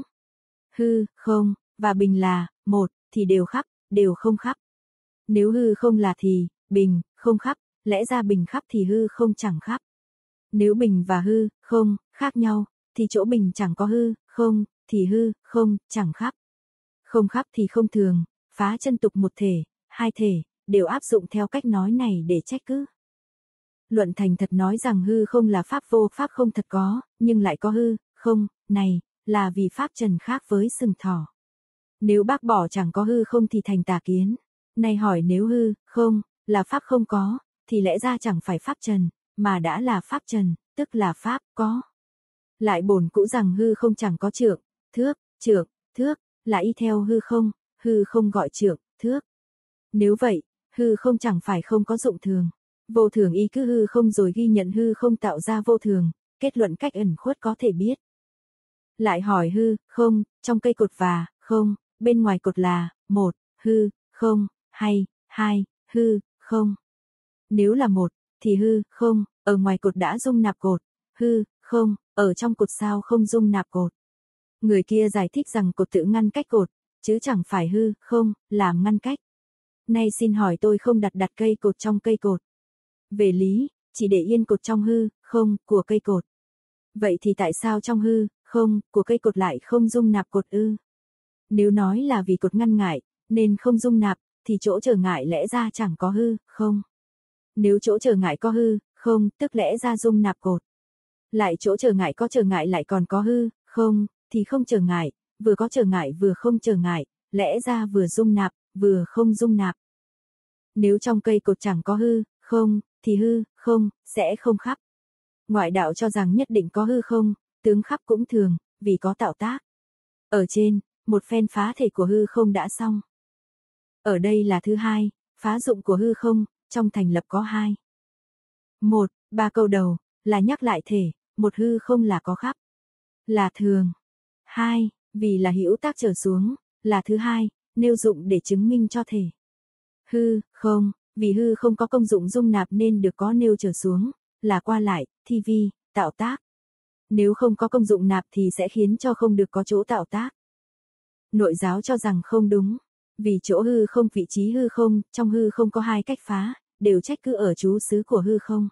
Hư, không, và bình là, một, thì đều khắp, đều không khắp. Nếu hư không là thì, bình, không khắp, lẽ ra bình khắp thì hư không chẳng khắp. Nếu bình và hư, không, khác nhau, thì chỗ bình chẳng có hư, không, thì hư, không, chẳng khắp. Không khắp thì không thường, phá chân tục một thể, hai thể, đều áp dụng theo cách nói này để trách cứ. Luận thành thật nói rằng hư không là pháp vô pháp không thật có, nhưng lại có hư, không, này, là vì pháp trần khác với sừng thỏ. Nếu bác bỏ chẳng có hư không thì thành tà kiến. Này hỏi nếu hư, không, là pháp không có, thì lẽ ra chẳng phải pháp trần, mà đã là pháp trần, tức là pháp có. Lại bổn cũ rằng hư không chẳng có trượng, thước, trượng, thước, là y theo hư không, hư không gọi trượng, thước. Nếu vậy, hư không chẳng phải không có dụng thường. Vô thường y cứ hư không rồi ghi nhận hư không tạo ra vô thường, kết luận cách ẩn khuất có thể biết. Lại hỏi hư, không, trong cây cột và, không, bên ngoài cột là, một, hư, không, hay, hai, hư, không. Nếu là một, thì hư, không, ở ngoài cột đã dung nạp cột, hư, không, ở trong cột sao không dung nạp cột. Người kia giải thích rằng cột tự ngăn cách cột, chứ chẳng phải hư, không, làm ngăn cách. Nay xin hỏi tôi không đặt đặt cây cột trong cây cột. Về lý, chỉ để yên cột trong hư, không, của cây cột. Vậy thì tại sao trong hư, không, của cây cột lại không dung nạp cột ư? Nếu nói là vì cột ngăn ngại, nên không dung nạp, thì chỗ trở ngại lẽ ra chẳng có hư, không. Nếu chỗ trở ngại có hư, không, tức lẽ ra dung nạp cột. Lại chỗ trở ngại có trở ngại lại còn có hư, không, thì không trở ngại, vừa có trở ngại vừa không trở ngại, lẽ ra vừa dung nạp, vừa không dung nạp. Nếu trong cây cột chẳng có hư, không, thì hư, không, sẽ không khắp. Ngoại đạo cho rằng nhất định có hư không, tướng khắp cũng thường, vì có tạo tác. Ở trên, một phen phá thể của hư không đã xong. Ở đây là thứ hai, phá dụng của hư không, trong thành lập có hai. Một, ba câu đầu, là nhắc lại thể, một hư không là có khắp. Là thường. Hai, vì là hữu tác trở xuống, là thứ hai, nêu dụng để chứng minh cho thể. Hư, không, vì hư không có công dụng dung nạp nên được có nêu trở xuống, là qua lại, thi vi, tạo tác. Nếu không có công dụng nạp thì sẽ khiến cho không được có chỗ tạo tác. Nội giáo cho rằng không đúng, vì chỗ hư không vị trí hư không, trong hư không có hai cách phá, đều trách cứ ở trú xứ của hư không.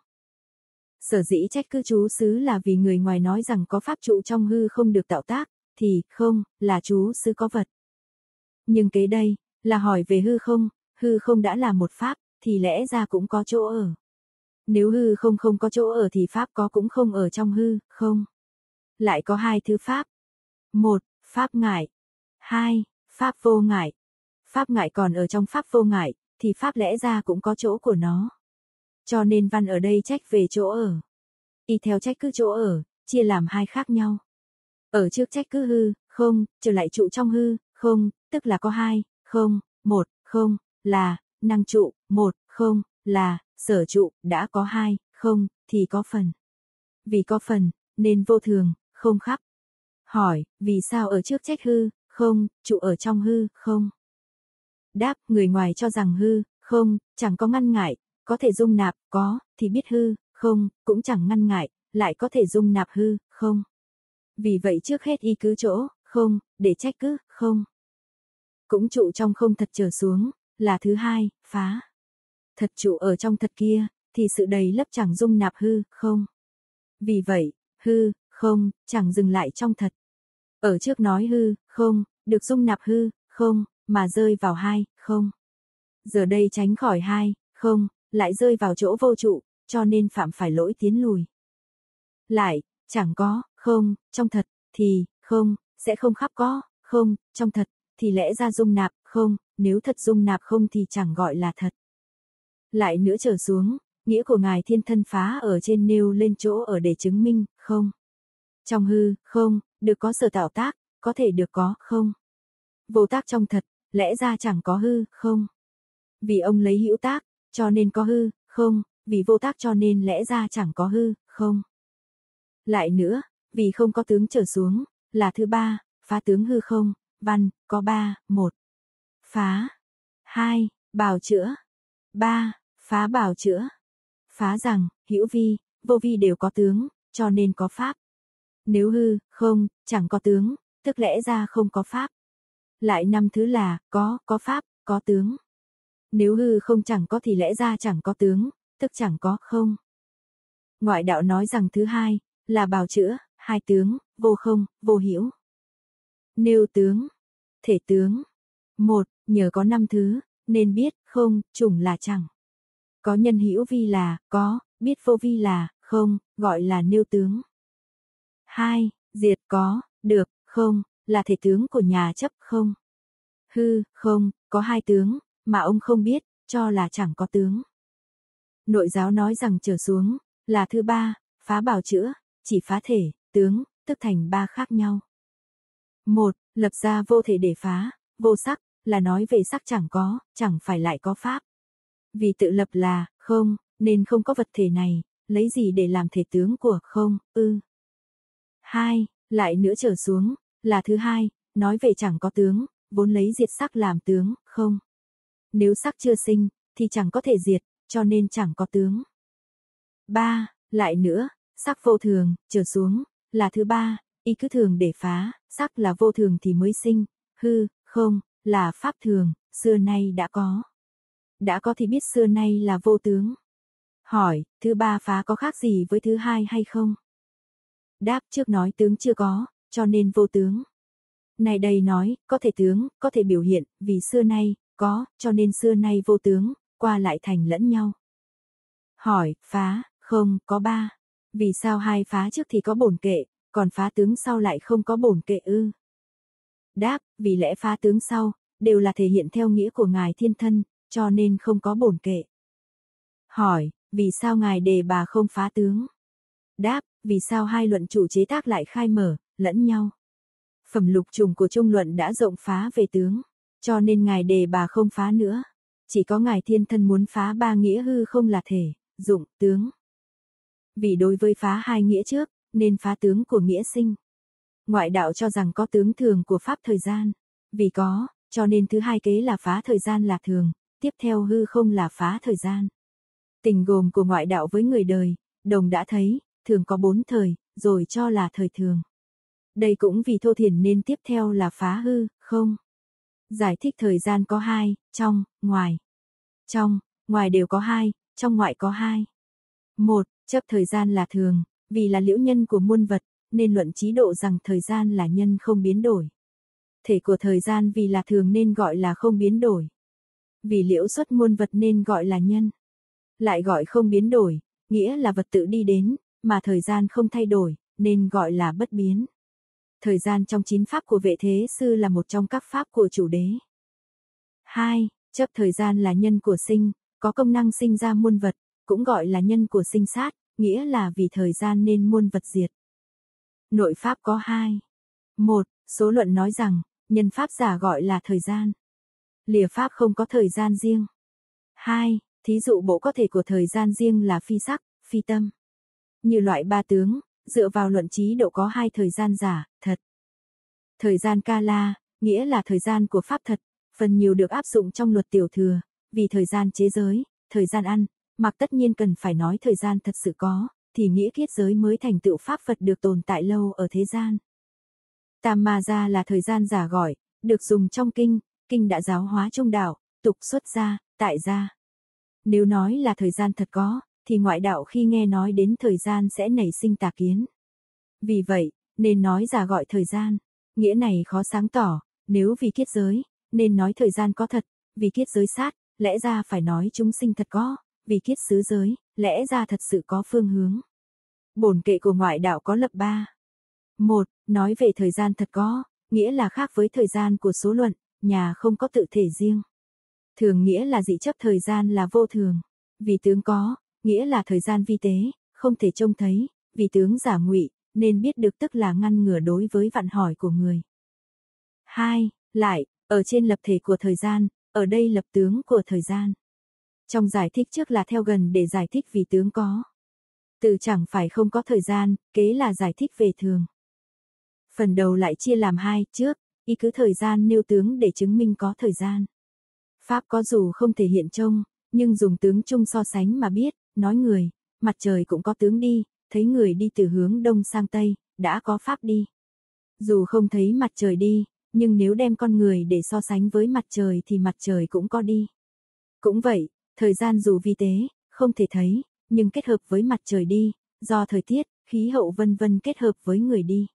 Sở dĩ trách cứ trú xứ là vì người ngoài nói rằng có pháp trụ trong hư không được tạo tác, thì không, là trú xứ có vật. Nhưng kế đây, là hỏi về hư không, hư không đã là một pháp, thì lẽ ra cũng có chỗ ở. Nếu hư không không có chỗ ở thì pháp có cũng không ở trong hư, không. Lại có hai thứ pháp. Một, pháp ngại. Hai, pháp vô ngại. Pháp ngại còn ở trong pháp vô ngại, thì pháp lẽ ra cũng có chỗ của nó. Cho nên văn ở đây trách về chỗ ở. Y theo trách cứ chỗ ở, chia làm hai khác nhau. Ở trước trách cứ hư, không, trở lại trụ trong hư, không, tức là có hai, không, một, không, là, năng trụ, một, không, là, sở trụ, đã có hai, không, thì có phần. Vì có phần, nên vô thường, không khắp. Hỏi, vì sao ở trước trách hư, không, trụ ở trong hư, không? Đáp, người ngoài cho rằng hư, không, chẳng có ngăn ngại, có thể dung nạp, có, thì biết hư, không, cũng chẳng ngăn ngại, lại có thể dung nạp hư, không. Vì vậy trước hết y cứ chỗ, không, để trách cứ, không. Cũng trụ trong không thật trở xuống, là thứ hai, phá. Thật trụ ở trong thật kia, thì sự đầy lấp chẳng dung nạp hư, không. Vì vậy, hư, không, chẳng dừng lại trong thật. Ở trước nói hư, không, được dung nạp hư, không, mà rơi vào hai, không. Giờ đây tránh khỏi hai, không, lại rơi vào chỗ vô trụ, cho nên phạm phải lỗi tiến lùi. Lại, chẳng có, không, trong thật, thì, không, sẽ không khắp có, không, trong thật, thì lẽ ra dung nạp, không, nếu thật dung nạp không thì chẳng gọi là thật. Lại nữa trở xuống, nghĩa của Ngài Thiên Thân Phá ở trên nêu lên chỗ ở để chứng minh, không. Trong hư, không, được có sở tạo tác, có thể được có, không. Vô tác trong thật, lẽ ra chẳng có hư, không. Vì ông lấy hữu tác, cho nên có hư, không, vì vô tác cho nên lẽ ra chẳng có hư, không. Lại nữa, vì không có tướng trở xuống, là thứ ba, phá tướng hư không, văn, có ba, một. Phá. Hai, bào chữa. Ba, phá bào chữa. Phá rằng, hữu vi, vô vi đều có tướng, cho nên có pháp. Nếu hư, không, chẳng có tướng, tức lẽ ra không có pháp. Lại năm thứ là, có, có pháp, có tướng. Nếu hư không chẳng có thì lẽ ra chẳng có tướng, tức chẳng có, không. Ngoại đạo nói rằng thứ hai, là bào chữa, hai tướng, vô không, vô hữu. Nêu tướng, thể tướng. Một, nhờ có năm thứ, nên biết, không, chủng là chẳng. Có nhân hữu vi là, có, biết vô vi là, không, gọi là nêu tướng. Hai, diệt có, được, không, là thể tướng của nhà chấp không. Hư, không, có hai tướng, mà ông không biết, cho là chẳng có tướng. Nội giáo nói rằng trở xuống, là thứ ba, phá bào chữa, chỉ phá thể, tướng, tức thành ba khác nhau. Một, lập ra vô thể để phá, vô sắc, là nói về sắc chẳng có, chẳng phải lại có pháp. Vì tự lập là, không, nên không có vật thể này, lấy gì để làm thể tướng của không, ư. Hai, lại nữa trở xuống, là thứ hai, nói về chẳng có tướng, vốn lấy diệt sắc làm tướng, không. Nếu sắc chưa sinh, thì chẳng có thể diệt, cho nên chẳng có tướng. Ba, lại nữa, sắc vô thường, trở xuống, là thứ ba, y cứ thường để phá, sắc là vô thường thì mới sinh, hư, không, là pháp thường, xưa nay đã có. Đã có thì biết xưa nay là vô tướng. Hỏi, thứ ba phá có khác gì với thứ hai hay không? Đáp, trước nói tướng chưa có, cho nên vô tướng. Này đây nói, có thể tướng, có thể biểu hiện, vì xưa nay, có, cho nên xưa nay vô tướng, qua lại thành lẫn nhau. Hỏi, phá, không, có ba. Vì sao hai phá trước thì có bổn kệ, còn phá tướng sau lại không có bổn kệ ư? Đáp, vì lẽ phá tướng sau, đều là thể hiện theo nghĩa của Ngài Thiên Thân, cho nên không có bổn kệ. Hỏi, vì sao Ngài Đề Bà không phá tướng? Đáp, vì sao hai luận chủ chế tác lại khai mở, lẫn nhau? Phẩm lục trùng của Trung luận đã rộng phá về tướng, cho nên Ngài Đề Bà không phá nữa. Chỉ có Ngài Thiên Thân muốn phá ba nghĩa hư không là thể, dụng, tướng. Vì đối với phá hai nghĩa trước, nên phá tướng của nghĩa sinh. Ngoại đạo cho rằng có tướng thường của pháp thời gian. Vì có, cho nên thứ hai kế là phá thời gian là thường, tiếp theo hư không là phá thời gian. Tình gồm của ngoại đạo với người đời, đồng đã thấy, thường có bốn thời, rồi cho là thời thường. Đây cũng vì thô thiển nên tiếp theo là phá hư, không. Giải thích thời gian có hai, trong, ngoài. Trong, ngoài đều có hai, trong ngoại có hai. Một, chấp thời gian là thường, vì là liễu nhân của muôn vật, nên luận chí độ rằng thời gian là nhân không biến đổi. Thể của thời gian vì là thường nên gọi là không biến đổi. Vì liễu xuất muôn vật nên gọi là nhân. Lại gọi không biến đổi, nghĩa là vật tự đi đến, mà thời gian không thay đổi, nên gọi là bất biến. Thời gian trong chín pháp của Vệ Thế Sư là một trong các pháp của chủ đế. Hai, chấp thời gian là nhân của sinh, có công năng sinh ra muôn vật, cũng gọi là nhân của sinh sát, nghĩa là vì thời gian nên muôn vật diệt. Nội pháp có hai. Một, số luận nói rằng, nhân pháp giả gọi là thời gian. Lìa pháp không có thời gian riêng. Hai, thí dụ bộ có thể của thời gian riêng là phi sắc, phi tâm. Như loại ba tướng, dựa vào luận chí độ có hai thời gian giả, thật. Thời gian Kala, nghĩa là thời gian của pháp thật, phần nhiều được áp dụng trong luật tiểu thừa, vì thời gian chế giới, thời gian ăn, mặc tất nhiên cần phải nói thời gian thật sự có, thì nghĩa kiết giới mới thành tựu pháp Phật được tồn tại lâu ở thế gian. Tam ma gia là thời gian giả gọi, được dùng trong kinh, kinh đã giáo hóa trung đạo, tục xuất gia, tại gia. Nếu nói là thời gian thật có, thì ngoại đạo khi nghe nói đến thời gian sẽ nảy sinh tà kiến. Vì vậy, nên nói giả gọi thời gian. Nghĩa này khó sáng tỏ, nếu vì kiết giới, nên nói thời gian có thật, vì kiết giới sát, lẽ ra phải nói chúng sinh thật có, vì kiết xứ giới, lẽ ra thật sự có phương hướng. Bổn kệ của ngoại đạo có lập ba. Một, nói về thời gian thật có, nghĩa là khác với thời gian của số luận, nhà không có tự thể riêng. Thường nghĩa là dị chấp thời gian là vô thường. Vì tướng có, nghĩa là thời gian vi tế, không thể trông thấy, vì tướng giả ngụy, nên biết được tức là ngăn ngừa đối với vặn hỏi của người. Hai, lại, ở trên lập thể của thời gian, ở đây lập tướng của thời gian. Trong giải thích trước là theo gần để giải thích vì tướng có. Từ chẳng phải không có thời gian, kế là giải thích về thường. Phần đầu lại chia làm hai, trước, y cứ thời gian nêu tướng để chứng minh có thời gian. Pháp có dù không thể hiện trông, nhưng dùng tướng chung so sánh mà biết, nói người, mặt trời cũng có tướng đi, thấy người đi từ hướng đông sang tây, đã có pháp đi. Dù không thấy mặt trời đi, nhưng nếu đem con người để so sánh với mặt trời thì mặt trời cũng có đi. Cũng vậy, thời gian dù vi tế, không thể thấy, nhưng kết hợp với mặt trời đi, do thời tiết, khí hậu vân vân kết hợp với người đi.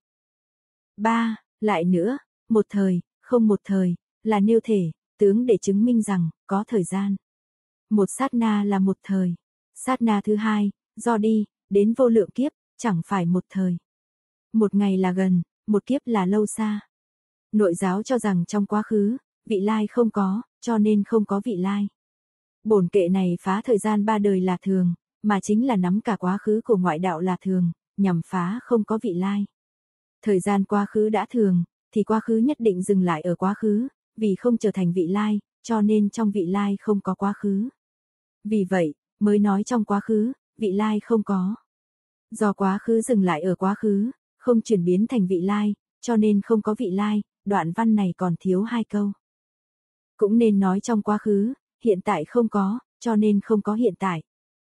ba. Lại nữa, một thời, không một thời, là nêu thể, tướng để chứng minh rằng, có thời gian. Một sát na là một thời. Sát na thứ hai, do đi, đến vô lượng kiếp, chẳng phải một thời. Một ngày là gần, một kiếp là lâu xa. Nội giáo cho rằng trong quá khứ, vị lai không có, cho nên không có vị lai. Bổn kệ này phá thời gian ba đời là thường, mà chính là nắm cả quá khứ của ngoại đạo là thường, nhằm phá không có vị lai. Thời gian quá khứ đã thường, thì quá khứ nhất định dừng lại ở quá khứ, vì không trở thành vị lai, cho nên trong vị lai không có quá khứ. Vì vậy, mới nói trong quá khứ, vị lai không có. Do quá khứ dừng lại ở quá khứ, không chuyển biến thành vị lai, cho nên không có vị lai, đoạn văn này còn thiếu hai câu. Cũng nên nói trong quá khứ, hiện tại không có, cho nên không có hiện tại.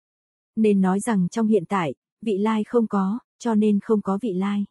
Nên nói rằng trong hiện tại, vị lai không có, cho nên không có vị lai.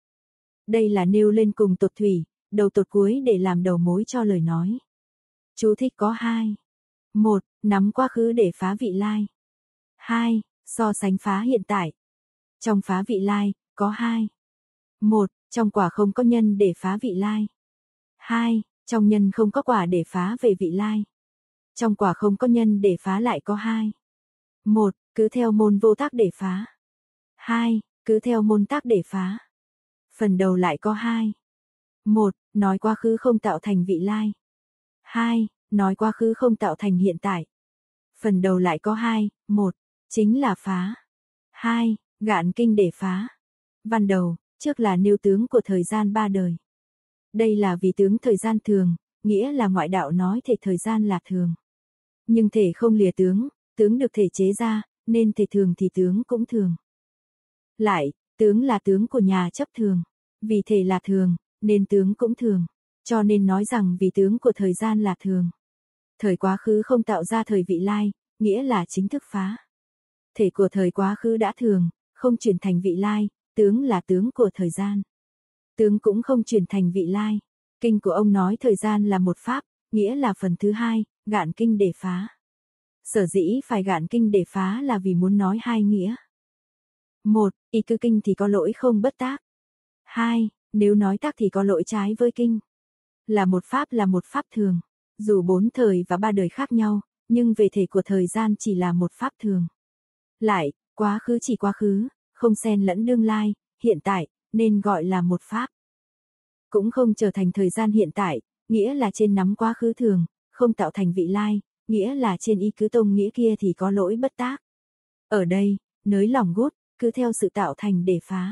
Đây là nêu lên cùng tột thủy, đầu tột cuối để làm đầu mối cho lời nói. Chú thích có hai. Một, nắm quá khứ để phá vị lai. Hai, so sánh phá hiện tại. Trong phá vị lai, có hai. Một, trong quả không có nhân để phá vị lai. Hai, trong nhân không có quả để phá về vị lai. Trong quả không có nhân để phá lại có hai. Một, cứ theo môn vô tác để phá. Hai, cứ theo môn tác để phá. Phần đầu lại có hai. Một, nói quá khứ không tạo thành vị lai. Hai, nói quá khứ không tạo thành hiện tại. Phần đầu lại có hai, một, chính là phá. Hai, gạn kinh để phá. Văn đầu, trước là nêu tướng của thời gian ba đời. Đây là vì tướng thời gian thường, nghĩa là ngoại đạo nói thể thời gian là thường. Nhưng thể không lìa tướng, tướng được thể chế ra, nên thể thường thì tướng cũng thường. Lại, tướng là tướng của nhà chấp thường. Vì thể là thường, nên tướng cũng thường. Cho nên nói rằng vì tướng của thời gian là thường. Thời quá khứ không tạo ra thời vị lai, nghĩa là chính thức phá. Thể của thời quá khứ đã thường, không chuyển thành vị lai, tướng là tướng của thời gian. Tướng cũng không chuyển thành vị lai. Kinh của ông nói thời gian là một pháp, nghĩa là phần thứ hai, gạn kinh để phá. Sở dĩ phải gạn kinh để phá là vì muốn nói hai nghĩa. Một, y cứ kinh thì có lỗi không bất tác. Hai, nếu nói tác thì có lỗi trái với kinh. Là một pháp là một pháp thường. Dù bốn thời và ba đời khác nhau, nhưng về thể của thời gian chỉ là một pháp thường. Lại, quá khứ chỉ quá khứ, không xen lẫn đương lai, hiện tại, nên gọi là một pháp. Cũng không trở thành thời gian hiện tại, nghĩa là trên nắm quá khứ thường, không tạo thành vị lai, nghĩa là trên y cứ tông nghĩa kia thì có lỗi bất tác. Ở đây, nới lỏng gút, cứ theo sự tạo thành để phá.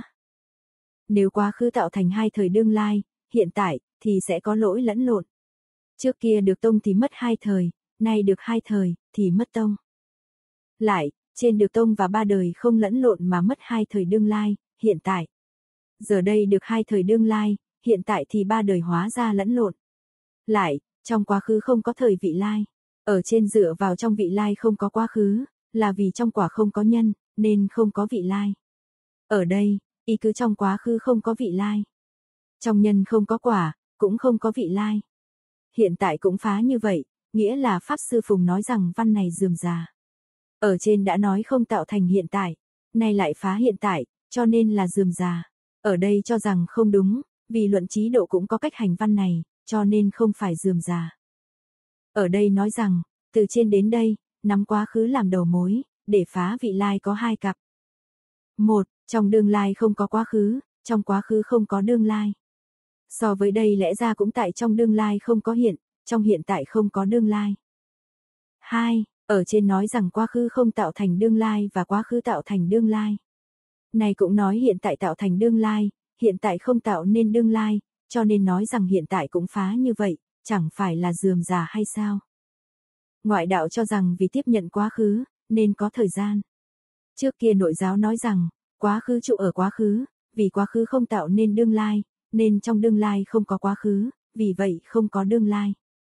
Nếu quá khứ tạo thành hai thời đương lai, hiện tại, thì sẽ có lỗi lẫn lộn. Trước kia được tông thì mất hai thời, nay được hai thời, thì mất tông. Lại, trên được tông và ba đời không lẫn lộn mà mất hai thời đương lai, hiện tại. Giờ đây được hai thời đương lai, hiện tại thì ba đời hóa ra lẫn lộn. Lại, trong quá khứ không có thời vị lai. Ở trên dựa vào trong vị lai không có quá khứ, là vì trong quả không có nhân, nên không có vị lai. Ở đây, y cứ trong quá khứ không có vị lai. Trong nhân không có quả, cũng không có vị lai. Hiện tại cũng phá như vậy, nghĩa là Pháp Sư Phùng nói rằng văn này rườm rà. Ở trên đã nói không tạo thành hiện tại, nay lại phá hiện tại, cho nên là rườm rà. Ở đây cho rằng không đúng, vì luận trí độ cũng có cách hành văn này, cho nên không phải rườm rà. Ở đây nói rằng, từ trên đến đây, nắm quá khứ làm đầu mối, để phá vị lai có hai cặp. Một, trong đương lai không có quá khứ, trong quá khứ không có đương lai. So với đây lẽ ra cũng tại trong đương lai không có hiện, trong hiện tại không có đương lai. Hai, ở trên nói rằng quá khứ không tạo thành đương lai và quá khứ tạo thành đương lai. Này cũng nói hiện tại tạo thành đương lai, hiện tại không tạo nên đương lai, cho nên nói rằng hiện tại cũng phá như vậy, chẳng phải là rườm rà hay sao? Ngoại đạo cho rằng vì tiếp nhận quá khứ, nên có thời gian. Trước kia nội giáo nói rằng, quá khứ trụ ở quá khứ, vì quá khứ không tạo nên đương lai, nên trong đương lai không có quá khứ, vì vậy không có đương lai.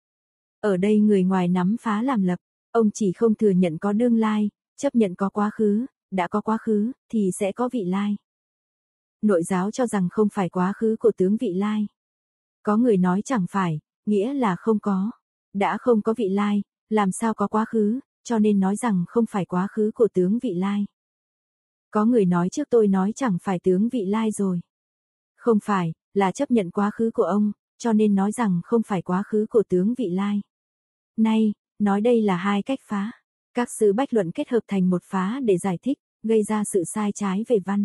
Ở đây người ngoài nắm phá làm lập, ông chỉ không thừa nhận có đương lai, chấp nhận có quá khứ, đã có quá khứ, thì sẽ có vị lai. Nội giáo cho rằng không phải quá khứ của tướng vị lai. Có người nói chẳng phải, nghĩa là không có. Đã không có vị lai, làm sao có quá khứ, cho nên nói rằng không phải quá khứ của tướng vị lai. Có người nói trước tôi nói chẳng phải tướng vị lai rồi. Không phải, là chấp nhận quá khứ của ông, cho nên nói rằng không phải quá khứ của tướng vị lai. Nay, nói đây là hai cách phá. Các sư bách luận kết hợp thành một phá để giải thích, gây ra sự sai trái về văn.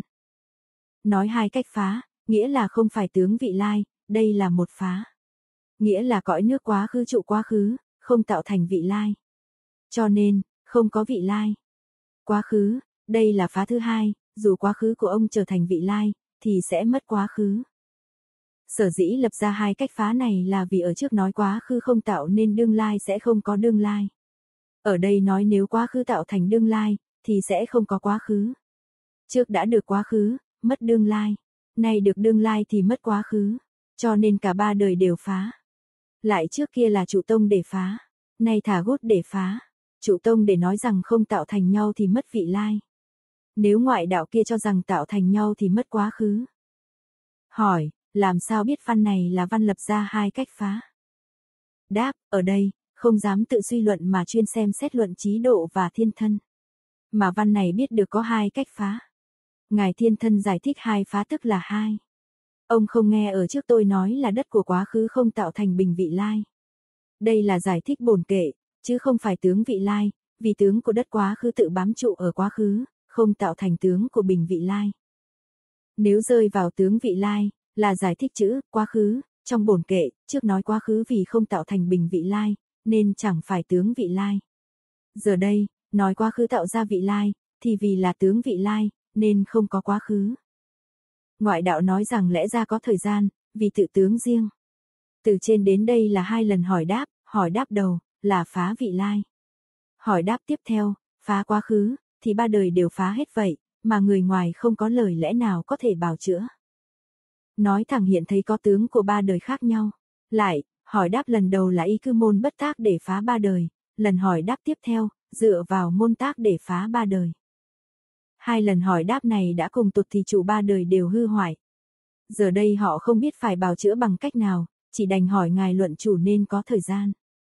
Nói hai cách phá, nghĩa là không phải tướng vị lai, đây là một phá. Nghĩa là cõi nước quá khứ trụ quá khứ, không tạo thành vị lai. Cho nên, không có vị lai. Quá khứ, đây là phá thứ hai, dù quá khứ của ông trở thành vị lai, thì sẽ mất quá khứ. Sở dĩ lập ra hai cách phá này là vì ở trước nói quá khứ không tạo nên đương lai sẽ không có đương lai. Ở đây nói nếu quá khứ tạo thành đương lai, thì sẽ không có quá khứ. Trước đã được quá khứ, mất đương lai. Nay được đương lai thì mất quá khứ. Cho nên cả ba đời đều phá. Lại trước kia là trụ tông để phá. Nay thả gốt để phá. Trụ tông để nói rằng không tạo thành nhau thì mất vị lai. Nếu ngoại đạo kia cho rằng tạo thành nhau thì mất quá khứ. Hỏi, làm sao biết văn này là văn lập ra hai cách phá? Đáp, ở đây, không dám tự suy luận mà chuyên xem xét luận trí độ và thiên thân. Mà văn này biết được có hai cách phá. Ngài thiên thân giải thích hai phá tức là hai. Ông không nghe ở trước tôi nói là đất của quá khứ không tạo thành bình vị lai. Đây là giải thích bổn kệ, chứ không phải tướng vị lai, vì tướng của đất quá khứ tự bám trụ ở quá khứ, không tạo thành tướng của bình vị lai. Nếu rơi vào tướng vị lai, là giải thích chữ quá khứ, trong bổn kệ, trước nói quá khứ vì không tạo thành bình vị lai, nên chẳng phải tướng vị lai. Giờ đây, nói quá khứ tạo ra vị lai, thì vì là tướng vị lai, nên không có quá khứ. Ngoại đạo nói rằng lẽ ra có thời gian, vì tự tướng riêng. Từ trên đến đây là hai lần hỏi đáp, hỏi đáp đầu, là phá vị lai. Hỏi đáp tiếp theo, phá quá khứ, thì ba đời đều phá hết vậy, mà người ngoài không có lời lẽ nào có thể bào chữa. Nói thẳng hiện thấy có tướng của ba đời khác nhau. Lại, hỏi đáp lần đầu là y cư môn bất tác để phá ba đời, lần hỏi đáp tiếp theo, dựa vào môn tác để phá ba đời. Hai lần hỏi đáp này đã cùng tụt thì trụ ba đời đều hư hoại. Giờ đây họ không biết phải bào chữa bằng cách nào, chỉ đành hỏi ngài luận chủ nên có thời gian.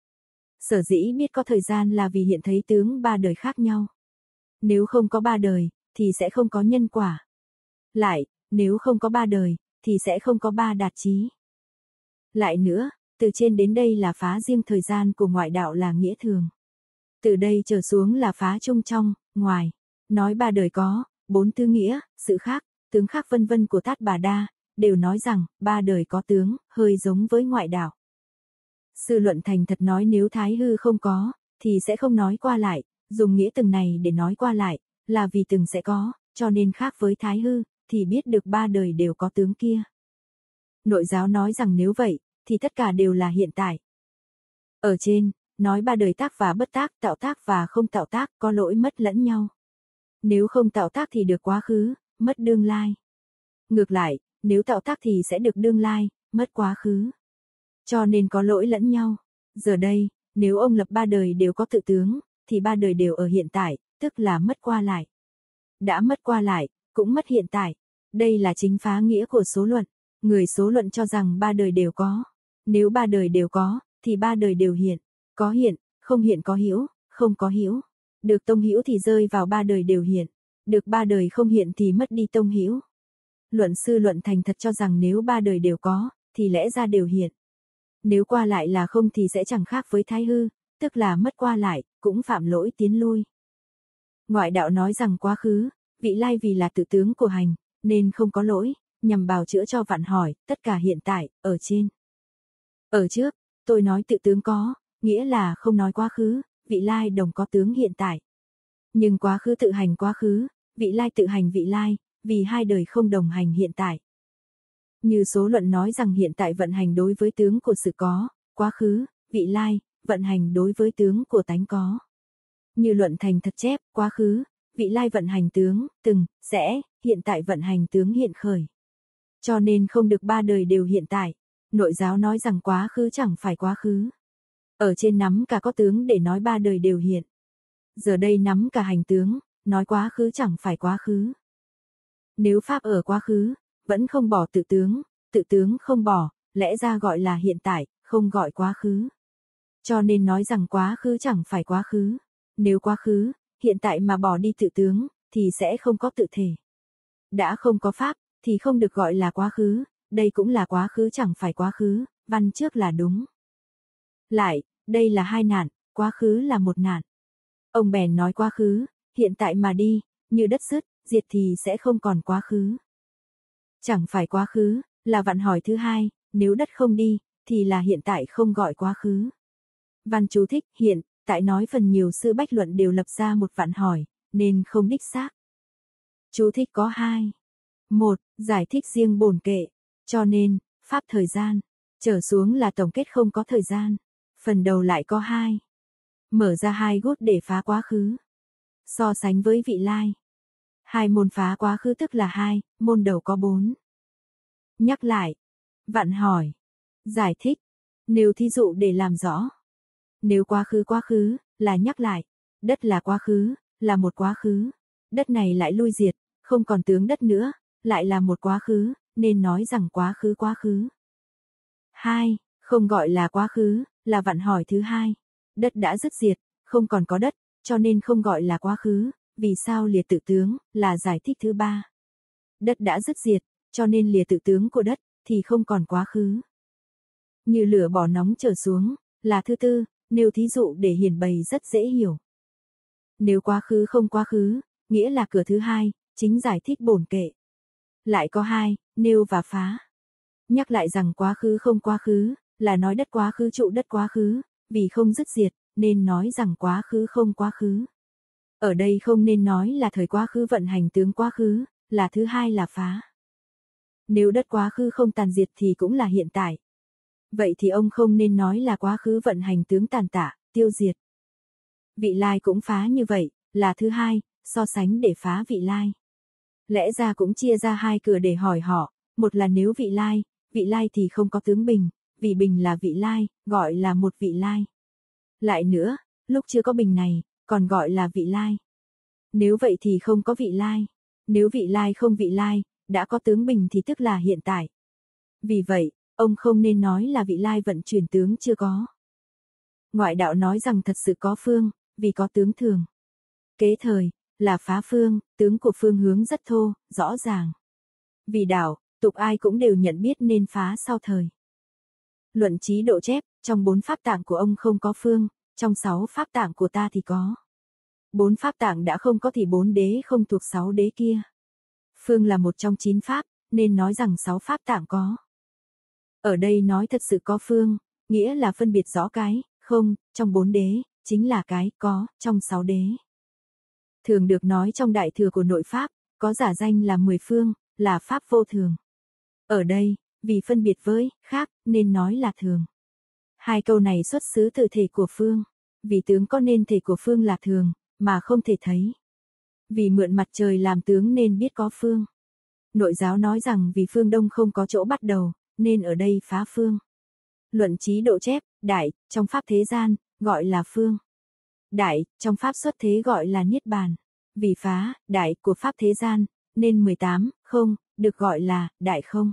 Sở dĩ biết có thời gian là vì hiện thấy tướng ba đời khác nhau. Nếu không có ba đời, thì sẽ không có nhân quả. Lại, nếu không có ba đời, thì sẽ không có ba đạt chí. Lại nữa, từ trên đến đây là phá riêng thời gian của ngoại đạo là nghĩa thường. Từ đây trở xuống là phá chung trong, ngoài. Nói ba đời có, bốn tư nghĩa, sự khác, tướng khác vân vân của Tát Bà Đa, đều nói rằng, ba đời có tướng, hơi giống với ngoại đạo. Sư luận thành thật nói nếu thái hư không có, thì sẽ không nói qua lại, dùng nghĩa từng này để nói qua lại, là vì từng sẽ có, cho nên khác với thái hư, thì biết được ba đời đều có tướng kia. Nội giáo nói rằng nếu vậy, thì tất cả đều là hiện tại. Ở trên, nói ba đời tác và bất tác, tạo tác và không tạo tác, có lỗi mất lẫn nhau. Nếu không tạo tác thì được quá khứ, mất đương lai. Ngược lại, nếu tạo tác thì sẽ được đương lai, mất quá khứ. Cho nên có lỗi lẫn nhau. Giờ đây, nếu ông lập ba đời đều có tự tướng, thì ba đời đều ở hiện tại, tức là mất qua lại. Đã mất qua lại, cũng mất hiện tại. Đây là chính phá nghĩa của số luận. Người số luận cho rằng ba đời đều có. Nếu ba đời đều có, thì ba đời đều hiện. Có hiện, không hiện có hữu, không có hữu. Được tông hữu thì rơi vào ba đời đều hiện. Được ba đời không hiện thì mất đi tông hữu. Luận sư luận thành thật cho rằng nếu ba đời đều có, thì lẽ ra đều hiện. Nếu qua lại là không thì sẽ chẳng khác với thái hư, tức là mất qua lại, cũng phạm lỗi tiến lui. Ngoại đạo nói rằng quá khứ, vị lai vì là tự tướng của hành, nên không có lỗi, nhằm bào chữa cho vạn hỏi, tất cả hiện tại, ở trên. Ở trước, tôi nói tự tướng có, nghĩa là không nói quá khứ, vị lai đồng có tướng hiện tại. Nhưng quá khứ tự hành quá khứ, vị lai tự hành vị lai, vì hai đời không đồng hành hiện tại. Như số luận nói rằng hiện tại vận hành đối với tướng của sự có, quá khứ, vị lai, vận hành đối với tướng của tánh có. Như luận thành thật chép, quá khứ, vị lai vận hành tướng, từng, sẽ, hiện tại vận hành tướng hiện khởi. Cho nên không được ba đời đều hiện tại. Nội giáo nói rằng quá khứ chẳng phải quá khứ. Ở trên nắm cả có tướng để nói ba đời đều hiện. Giờ đây nắm cả hành tướng, nói quá khứ chẳng phải quá khứ. Nếu pháp ở quá khứ, vẫn không bỏ tự tướng, tự tướng không bỏ, lẽ ra gọi là hiện tại, không gọi quá khứ. Cho nên nói rằng quá khứ chẳng phải quá khứ. Nếu quá khứ, hiện tại mà bỏ đi tự tướng, thì sẽ không có tự thể. Đã không có pháp, thì không được gọi là quá khứ, đây cũng là quá khứ chẳng phải quá khứ, văn trước là đúng. Lại, đây là hai nạn, quá khứ là một nạn. Ông bèn nói quá khứ, hiện tại mà đi, như đất sứt, diệt thì sẽ không còn quá khứ. Chẳng phải quá khứ, là vạn hỏi thứ hai, nếu đất không đi, thì là hiện tại không gọi quá khứ. Văn chú thích, hiện, tại nói phần nhiều sư bách luận đều lập ra một vạn hỏi, nên không đích xác. Chú thích có hai. Một, giải thích riêng bổn kệ, cho nên, pháp thời gian, trở xuống là tổng kết không có thời gian. Phần đầu lại có hai. Mở ra hai gút để phá quá khứ. So sánh với vị lai. Hai môn phá quá khứ tức là hai, môn đầu có bốn. Nhắc lại. Vạn hỏi. Giải thích. Nêu thí dụ để làm rõ. Nếu quá khứ quá khứ, là nhắc lại. Đất là quá khứ, là một quá khứ. Đất này lại lui diệt, không còn tướng đất nữa, lại là một quá khứ, nên nói rằng quá khứ quá khứ. Hai, không gọi là quá khứ, là vạn hỏi thứ hai. Đất đã dứt diệt, không còn có đất, cho nên không gọi là quá khứ, vì sao lìa tự tướng, là giải thích thứ ba. Đất đã dứt diệt, cho nên lìa tự tướng của đất, thì không còn quá khứ. Như lửa bỏ nóng trở xuống, là thứ tư, nêu thí dụ để hiển bày rất dễ hiểu. Nếu quá khứ không quá khứ, nghĩa là cửa thứ hai, chính giải thích bổn kệ. Lại có hai, nêu và phá. Nhắc lại rằng quá khứ không quá khứ, là nói đất quá khứ trụ đất quá khứ, vì không dứt diệt, nên nói rằng quá khứ không quá khứ. Ở đây không nên nói là thời quá khứ vận hành tướng quá khứ, là thứ hai là phá. Nếu đất quá khứ không tàn diệt thì cũng là hiện tại. Vậy thì ông không nên nói là quá khứ vận hành tướng tàn tạ, tiêu diệt. Vị lai cũng phá như vậy, là thứ hai, so sánh để phá vị lai. Lẽ ra cũng chia ra hai cửa để hỏi họ, một là nếu vị lai, vị lai thì không có tướng bình, vì bình là vị lai, gọi là một vị lai. Lại nữa, lúc chưa có bình này, còn gọi là vị lai. Nếu vậy thì không có vị lai. Nếu vị lai không vị lai, đã có tướng bình thì tức là hiện tại. Vì vậy, ông không nên nói là vị lai vận chuyển tướng chưa có. Ngoại đạo nói rằng thật sự có phương, vì có tướng thường. Kế thời, là phá phương, tướng của phương hướng rất thô, rõ ràng. Vì đạo, tục ai cũng đều nhận biết nên phá sau thời. Luận trí độ chép, trong bốn pháp tạng của ông không có phương, trong sáu pháp tạng của ta thì có. Bốn pháp tạng đã không có thì bốn đế không thuộc sáu đế kia. Phương là một trong chín pháp, nên nói rằng sáu pháp tạng có. Ở đây nói thật sự có phương, nghĩa là phân biệt rõ cái, không, trong bốn đế, chính là cái, có, trong sáu đế. Thường được nói trong đại thừa của nội pháp, có giả danh là mười phương, là pháp vô thường. Ở đây, vì phân biệt với, khác, nên nói là thường. Hai câu này xuất xứ từ thể của phương. Vì tướng có nên thể của phương là thường, mà không thể thấy. Vì mượn mặt trời làm tướng nên biết có phương. Nội giáo nói rằng vì phương đông không có chỗ bắt đầu, nên ở đây phá phương. Luận trí độ chép, đại, trong pháp thế gian, gọi là phương. Đại, trong pháp xuất thế gọi là niết bàn. Vì phá, đại của pháp thế gian, nên mười tám, không, được gọi là, đại không.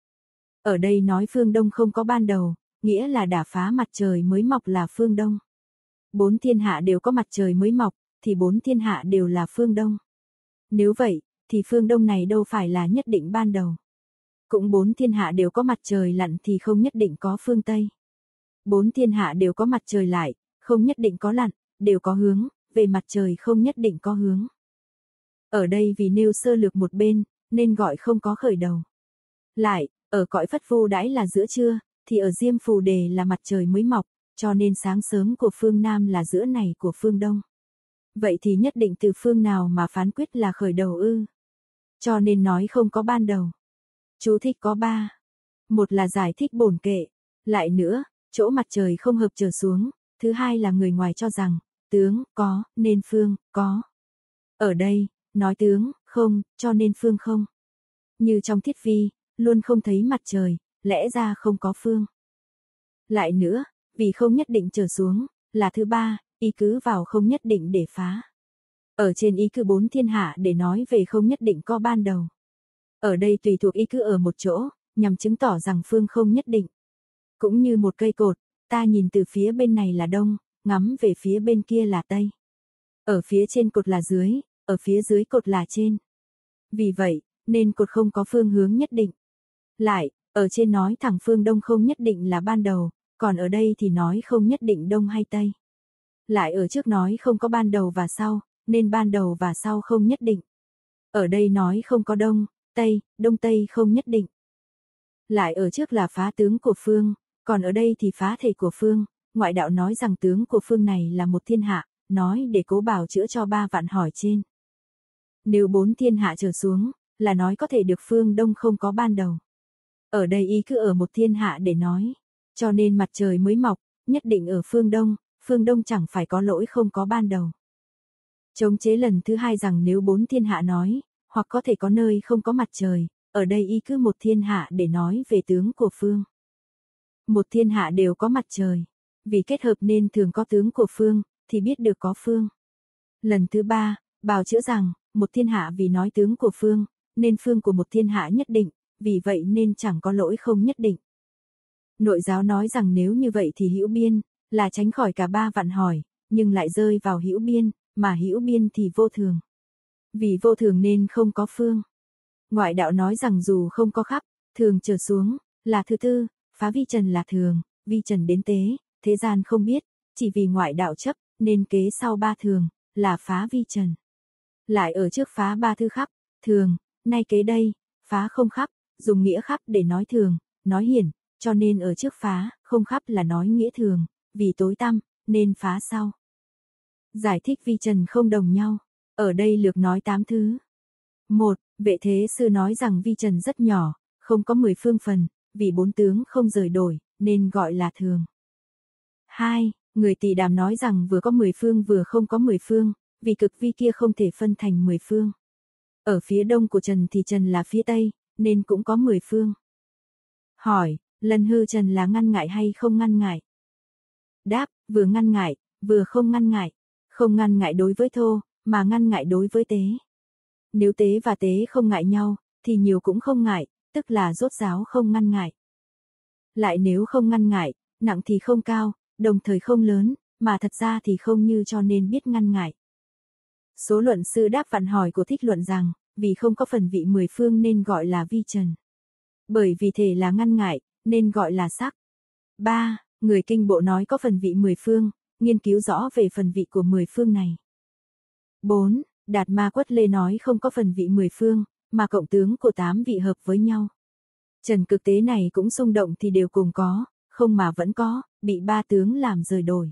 Ở đây nói phương đông không có ban đầu, nghĩa là đả phá mặt trời mới mọc là phương đông. Bốn thiên hạ đều có mặt trời mới mọc, thì bốn thiên hạ đều là phương đông. Nếu vậy, thì phương đông này đâu phải là nhất định ban đầu. Cũng bốn thiên hạ đều có mặt trời lặn thì không nhất định có phương Tây. Bốn thiên hạ đều có mặt trời lại, không nhất định có lặn, đều có hướng, về mặt trời không nhất định có hướng. Ở đây vì nêu sơ lược một bên, nên gọi không có khởi đầu. Lại, ở cõi phất vô đãi là giữa trưa, thì ở Diêm Phù Đề là mặt trời mới mọc, cho nên sáng sớm của phương Nam là giữa này của phương Đông. Vậy thì nhất định từ phương nào mà phán quyết là khởi đầu ư? Cho nên nói không có ban đầu. Chú thích có ba. Một là giải thích bổn kệ. Lại nữa, chỗ mặt trời không hợp trở xuống. Thứ hai là người ngoài cho rằng, tướng, có, nên phương, có. Ở đây, nói tướng, không, cho nên phương không. Như trong thiết vi, luôn không thấy mặt trời, lẽ ra không có phương. Lại nữa, vì không nhất định trở xuống, là thứ ba, ý cứ vào không nhất định để phá. Ở trên ý cứ bốn thiên hạ để nói về không nhất định có ban đầu. Ở đây tùy thuộc ý cứ ở một chỗ, nhằm chứng tỏ rằng phương không nhất định. Cũng như một cây cột, ta nhìn từ phía bên này là đông, ngắm về phía bên kia là tây. Ở phía trên cột là dưới, ở phía dưới cột là trên. Vì vậy, nên cột không có phương hướng nhất định. Lại, ở trên nói thẳng phương đông không nhất định là ban đầu, còn ở đây thì nói không nhất định đông hay tây. Lại ở trước nói không có ban đầu và sau, nên ban đầu và sau không nhất định. Ở đây nói không có đông, tây, đông tây không nhất định. Lại ở trước là phá tướng của phương, còn ở đây thì phá thể của phương, ngoại đạo nói rằng tướng của phương này là một thiên hạ, nói để cố bào chữa cho ba vạn hỏi trên. Nếu bốn thiên hạ trở xuống, là nói có thể được phương đông không có ban đầu. Ở đây ý cứ ở một thiên hạ để nói, cho nên mặt trời mới mọc, nhất định ở phương đông, phương đông chẳng phải có lỗi không có ban đầu. Chống chế lần thứ hai rằng nếu bốn thiên hạ nói, hoặc có thể có nơi không có mặt trời, ở đây ý cứ một thiên hạ để nói về tướng của phương. Một thiên hạ đều có mặt trời, vì kết hợp nên thường có tướng của phương, thì biết được có phương. Lần thứ ba, bào chữa rằng, một thiên hạ vì nói tướng của phương, nên phương của một thiên hạ nhất định, vì vậy nên chẳng có lỗi không nhất định. Nội giáo nói rằng nếu như vậy thì hữu biên, là tránh khỏi cả ba vạn hỏi, nhưng lại rơi vào hữu biên, mà hữu biên thì vô thường. Vì vô thường nên không có phương. Ngoại đạo nói rằng dù không có khắp, thường trở xuống, là thứ tư, phá vi trần là thường, vi trần đến tế, thế gian không biết, chỉ vì ngoại đạo chấp, nên kế sau ba thường, là phá vi trần. Lại ở trước phá ba thứ khắp, thường, nay kế đây, phá không khắp, dùng nghĩa khắp để nói thường, nói hiển, cho nên ở trước phá, không khắp là nói nghĩa thường, vì tối tăm, nên phá sau. Giải thích vi trần không đồng nhau, ở đây lược nói tám thứ. Một, Vệ Thế Sư nói rằng vi trần rất nhỏ, không có mười phương phần, vì bốn tướng không rời đổi, nên gọi là thường. Hai, Người Tỳ Đàm nói rằng vừa có mười phương vừa không có mười phương, vì cực vi kia không thể phân thành mười phương. Ở phía đông của trần thì trần là phía tây, nên cũng có mười phương. Hỏi, lần hư trần là ngăn ngại hay không ngăn ngại? Đáp, vừa ngăn ngại, vừa không ngăn ngại. Không ngăn ngại đối với thô, mà ngăn ngại đối với tế. Nếu tế và tế không ngại nhau, thì nhiều cũng không ngại, tức là rốt ráo không ngăn ngại. Lại nếu không ngăn ngại, nặng thì không cao, đồng thời không lớn, mà thật ra thì không như cho nên biết ngăn ngại. Số luận sư đáp vạn hỏi của Thích luận rằng, vì không có phần vị mười phương nên gọi là vi trần. Bởi vì thể là ngăn ngại, nên gọi là sắc. ba. Người kinh bộ nói có phần vị mười phương, nghiên cứu rõ về phần vị của mười phương này. bốn. Đạt Ma Quất Lê nói không có phần vị mười phương, mà cộng tướng của tám vị hợp với nhau. Trần cực tế này cũng xung động thì đều cùng có, không mà vẫn có, bị ba tướng làm rời đổi.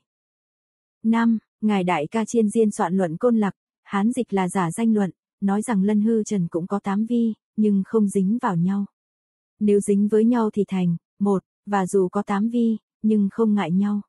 năm. Ngài Đại Ca Chiên Diên soạn luận Côn Lạc, Hán dịch là giả danh luận, nói rằng lân hư trần cũng có tám vi, nhưng không dính vào nhau. Nếu dính với nhau thì thành, một, và dù có tám vi, nhưng không ngại nhau.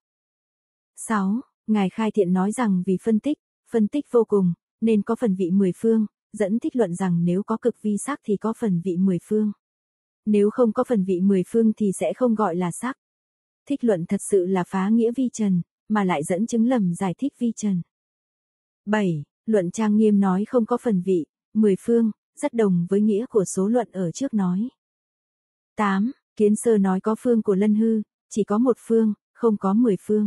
sáu. Ngài Khai Thiện nói rằng vì phân tích, phân tích vô cùng, nên có phần vị mười phương, dẫn Thích luận rằng nếu có cực vi sắc thì có phần vị mười phương. Nếu không có phần vị mười phương thì sẽ không gọi là sắc. Thích luận thật sự là phá nghĩa vi trần, mà lại dẫn chứng lầm giải thích vi trần. bảy. Luận Trang Nghiêm nói không có phần vị, mười phương, rất đồng với nghĩa của số luận ở trước nói. tám. Kiến Sơ nói có phương của lân hư, chỉ có một phương, không có mười phương.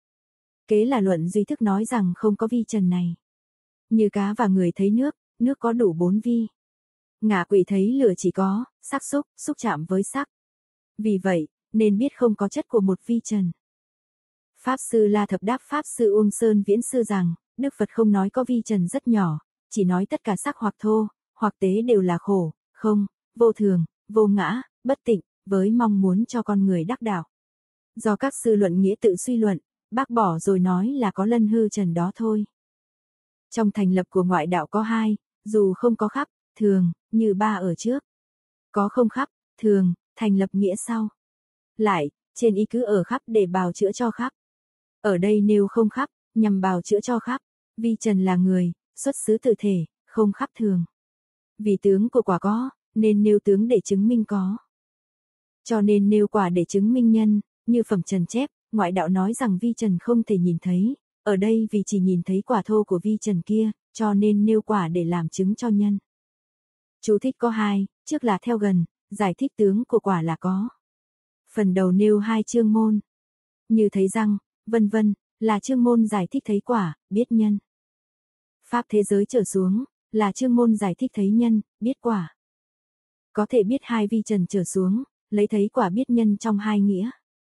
Kế là luận Duy Thức nói rằng không có vi trần này. Như cá và người thấy nước, nước có đủ bốn vi. Ngạ quỷ thấy lửa chỉ có, sắc xúc, xúc chạm với sắc. Vì vậy, nên biết không có chất của một vi trần. Pháp sư La Thập đáp Pháp sư Uông Sơn Viễn Sư rằng, Đức Phật không nói có vi trần rất nhỏ, chỉ nói tất cả sắc hoặc thô, hoặc tế đều là khổ, không, vô thường, vô ngã, bất tịnh, với mong muốn cho con người đắc đạo. Do các sư luận nghĩa tự suy luận, bác bỏ rồi nói là có lân hư trần đó thôi. Trong thành lập của ngoại đạo có hai, dù không có khắp, thường, như ba ở trước. Có không khắp, thường, thành lập nghĩa sau. Lại, trên ý cứ ở khắp để bào chữa cho khắp. Ở đây nêu không khắp, nhằm bào chữa cho khắp. Vi trần là người, xuất xứ từ thể, không khắp thường. Vì tướng của quả có, nên nêu tướng để chứng minh có. Cho nên nêu quả để chứng minh nhân, như phẩm trần chép, ngoại đạo nói rằng vi trần không thể nhìn thấy. Ở đây vì chỉ nhìn thấy quả thô của vi trần kia, cho nên nêu quả để làm chứng cho nhân. Chú thích có hai, trước là theo gần, giải thích tướng của quả là có. Phần đầu nêu hai chương môn. Như thấy răng, vân vân, là chương môn giải thích thấy quả, biết nhân. Pháp thế giới trở xuống, là chương môn giải thích thấy nhân, biết quả. Có thể biết hai vi trần trở xuống, lấy thấy quả biết nhân trong hai nghĩa.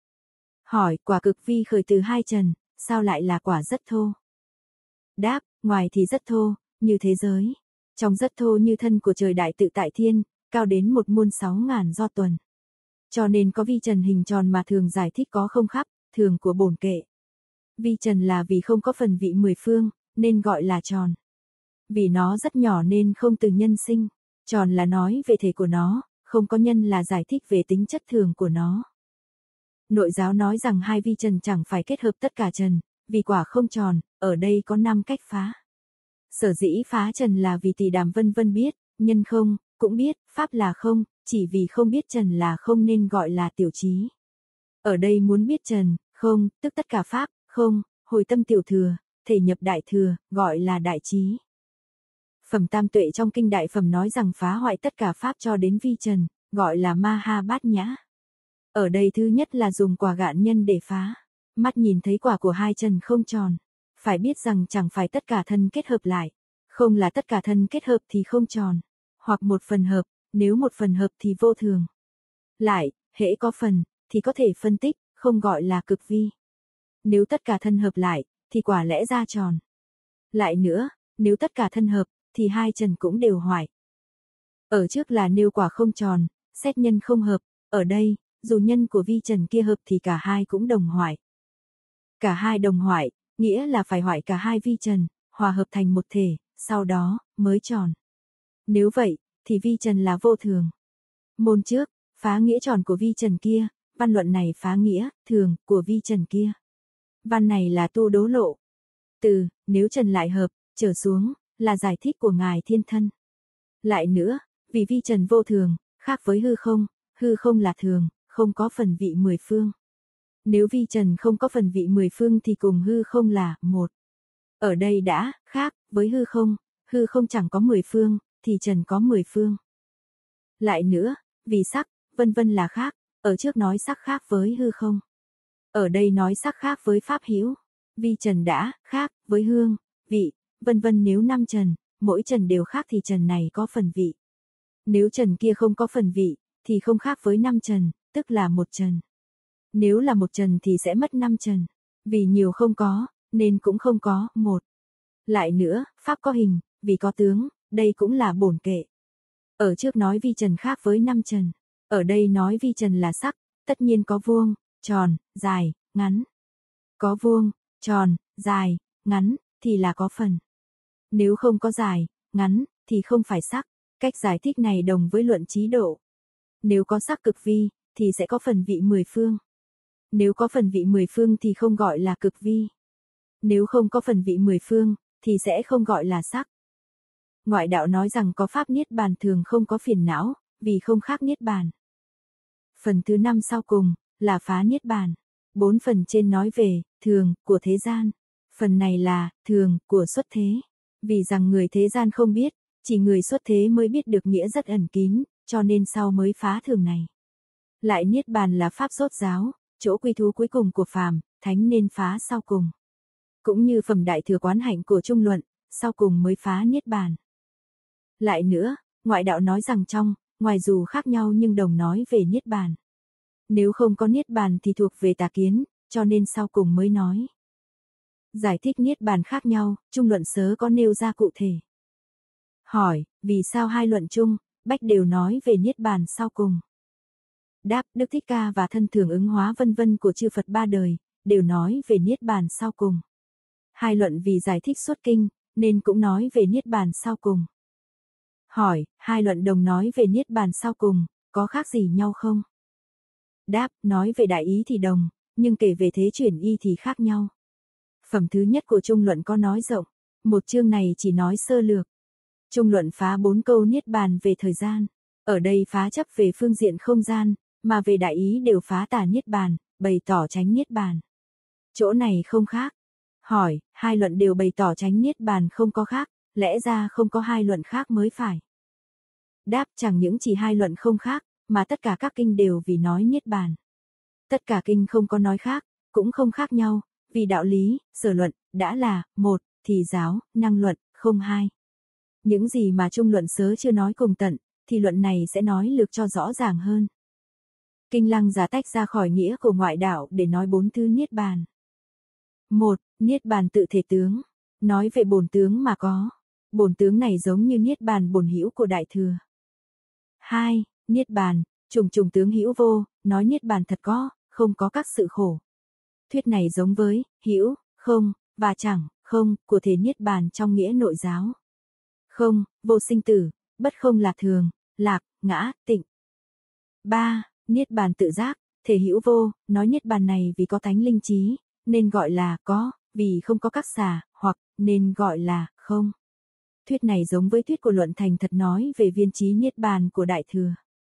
Hỏi, quả cực vi khởi từ hai trần, sao lại là quả rất thô? Đáp, ngoài thì rất thô, như thế giới. Trong rất thô như thân của trời đại tự tại thiên, cao đến một muôn sáu ngàn do tuần. Cho nên có vi trần hình tròn mà thường giải thích có không khắp, thường của bổn kệ. Vi trần là vì không có phần vị mười phương, nên gọi là tròn. Vì nó rất nhỏ nên không từ nhân sinh, tròn là nói về thể của nó, không có nhân là giải thích về tính chất thường của nó. Nội giáo nói rằng hai vi trần chẳng phải kết hợp tất cả trần, vì quả không tròn, ở đây có năm cách phá. Sở dĩ phá trần là vì Tỳ Đàm vân vân biết, nhân không, cũng biết, pháp là không, chỉ vì không biết trần là không nên gọi là tiểu trí. Ở đây muốn biết trần, không, tức tất cả pháp, không, hồi tâm tiểu thừa, thể nhập đại thừa, gọi là đại trí. Phẩm tam tuệ trong kinh đại phẩm nói rằng phá hoại tất cả pháp cho đến vi trần, gọi là ma ha bát nhã. Ở đây thứ nhất là dùng quả gạn nhân để phá. Mắt nhìn thấy quả của hai trần không tròn. Phải biết rằng chẳng phải tất cả thân kết hợp lại. Không là tất cả thân kết hợp thì không tròn. Hoặc một phần hợp, nếu một phần hợp thì vô thường. Lại, hễ có phần, thì có thể phân tích, không gọi là cực vi. Nếu tất cả thân hợp lại, thì quả lẽ ra tròn. Lại nữa, nếu tất cả thân hợp, thì hai trần cũng đều hoại. Ở trước là nêu quả không tròn, xét nhân không hợp. Ở đây, dù nhân của vi trần kia hợp thì cả hai cũng đồng hoại. Cả hai đồng hoại, nghĩa là phải hoại cả hai vi trần, hòa hợp thành một thể, sau đó, mới tròn. Nếu vậy, thì vi trần là vô thường. Môn trước, phá nghĩa tròn của vi trần kia, văn luận này phá nghĩa, thường, của vi trần kia. Văn này là tu đố lộ. Từ, nếu trần lại hợp, trở xuống, là giải thích của Ngài Thiên Thân. Lại nữa, vì vi trần vô thường, khác với hư không, hư không là thường, không có phần vị mười phương. Nếu vi trần không có phần vị mười phương thì cùng hư không là một. Ở đây đã, khác, với hư không, hư không chẳng có mười phương, thì trần có mười phương. Lại nữa, vì sắc, vân vân là khác, ở trước nói sắc khác với hư không. Ở đây nói sắc khác với pháp hữu. Vi trần đã, khác, với hương, vị, vân vân nếu năm trần, mỗi trần đều khác thì trần này có phần vị. Nếu trần kia không có phần vị, thì không khác với năm trần, tức là một trần. Nếu là một trần thì sẽ mất năm trần. Vì nhiều không có, nên cũng không có, một. Lại nữa, pháp có hình, vì có tướng, đây cũng là bổn kệ. Ở trước nói vi trần khác với năm trần. Ở đây nói vi trần là sắc, tất nhiên có vuông, tròn, dài, ngắn. Có vuông, tròn, dài, ngắn, thì là có phần. Nếu không có dài, ngắn, thì không phải sắc. Cách giải thích này đồng với luận trí độ. Nếu có sắc cực vi, thì sẽ có phần vị mười phương. Nếu có phần vị mười phương thì không gọi là cực vi. Nếu không có phần vị mười phương, thì sẽ không gọi là sắc. Ngoại đạo nói rằng có pháp niết bàn thường không có phiền não, vì không khác niết bàn. Phần thứ năm sau cùng, là phá niết bàn. Bốn phần trên nói về, thường, của thế gian. Phần này là, thường, của xuất thế. Vì rằng người thế gian không biết, chỉ người xuất thế mới biết được nghĩa rất ẩn kín, cho nên sau mới phá thường này. Lại niết bàn là pháp rốt giáo, chỗ quy thú cuối cùng của phàm, thánh nên phá sau cùng. Cũng như phẩm đại thừa quán hạnh của trung luận, sau cùng mới phá niết bàn. Lại nữa, ngoại đạo nói rằng trong, ngoài dù khác nhau nhưng đồng nói về niết bàn. Nếu không có niết bàn thì thuộc về tà kiến, cho nên sau cùng mới nói. Giải thích niết bàn khác nhau, chung luận sớ có nêu ra cụ thể. Hỏi, vì sao hai luận chung, bách đều nói về niết bàn sau cùng? Đáp, Đức Thích Ca và thân thường ứng hóa vân vân của chư Phật ba đời, đều nói về niết bàn sau cùng. Hai luận vì giải thích xuất kinh, nên cũng nói về niết bàn sau cùng. Hỏi, hai luận đồng nói về niết bàn sau cùng, có khác gì nhau không? Đáp, nói về đại ý thì đồng, nhưng kể về thế chuyển y thì khác nhau. Phẩm thứ nhất của chung luận có nói rộng, một chương này chỉ nói sơ lược. Chung luận phá bốn câu niết bàn về thời gian, ở đây phá chấp về phương diện không gian, mà về đại ý đều phá tà niết bàn, bày tỏ chánh niết bàn. Chỗ này không khác. Hỏi, hai luận đều bày tỏ chánh niết bàn không có khác, lẽ ra không có hai luận khác mới phải. Đáp, chẳng những chỉ hai luận không khác, mà tất cả các kinh đều vì nói niết bàn. Tất cả kinh không có nói khác, cũng không khác nhau, vì đạo lý, sở luận, đã là, một, thì giáo, năng luận, không hai. Những gì mà chung luận sớ chưa nói cùng tận, thì luận này sẽ nói lược cho rõ ràng hơn. Kinh Lăng Giá tách ra khỏi nghĩa của ngoại đạo để nói bốn thứ niết bàn. Một, niết bàn tự thể tướng, nói về bổn tướng mà có. Bổn tướng này giống như niết bàn bổn hữu của Đại Thừa. Hai, niết bàn, trùng trùng tướng hữu vô, nói niết bàn thật có, không có các sự khổ. Thuyết này giống với hữu, không, và chẳng, không của thể niết bàn trong nghĩa nội giáo. Không, vô sinh tử, bất không là thường, lạc, ngã, tịnh. Ba, niết bàn tự giác, thể hữu vô, nói niết bàn này vì có tánh linh trí, nên gọi là có, vì không có các xả, hoặc nên gọi là không. Thuyết này giống với thuyết của luận thành thật nói về viên trí niết bàn của Đại Thừa.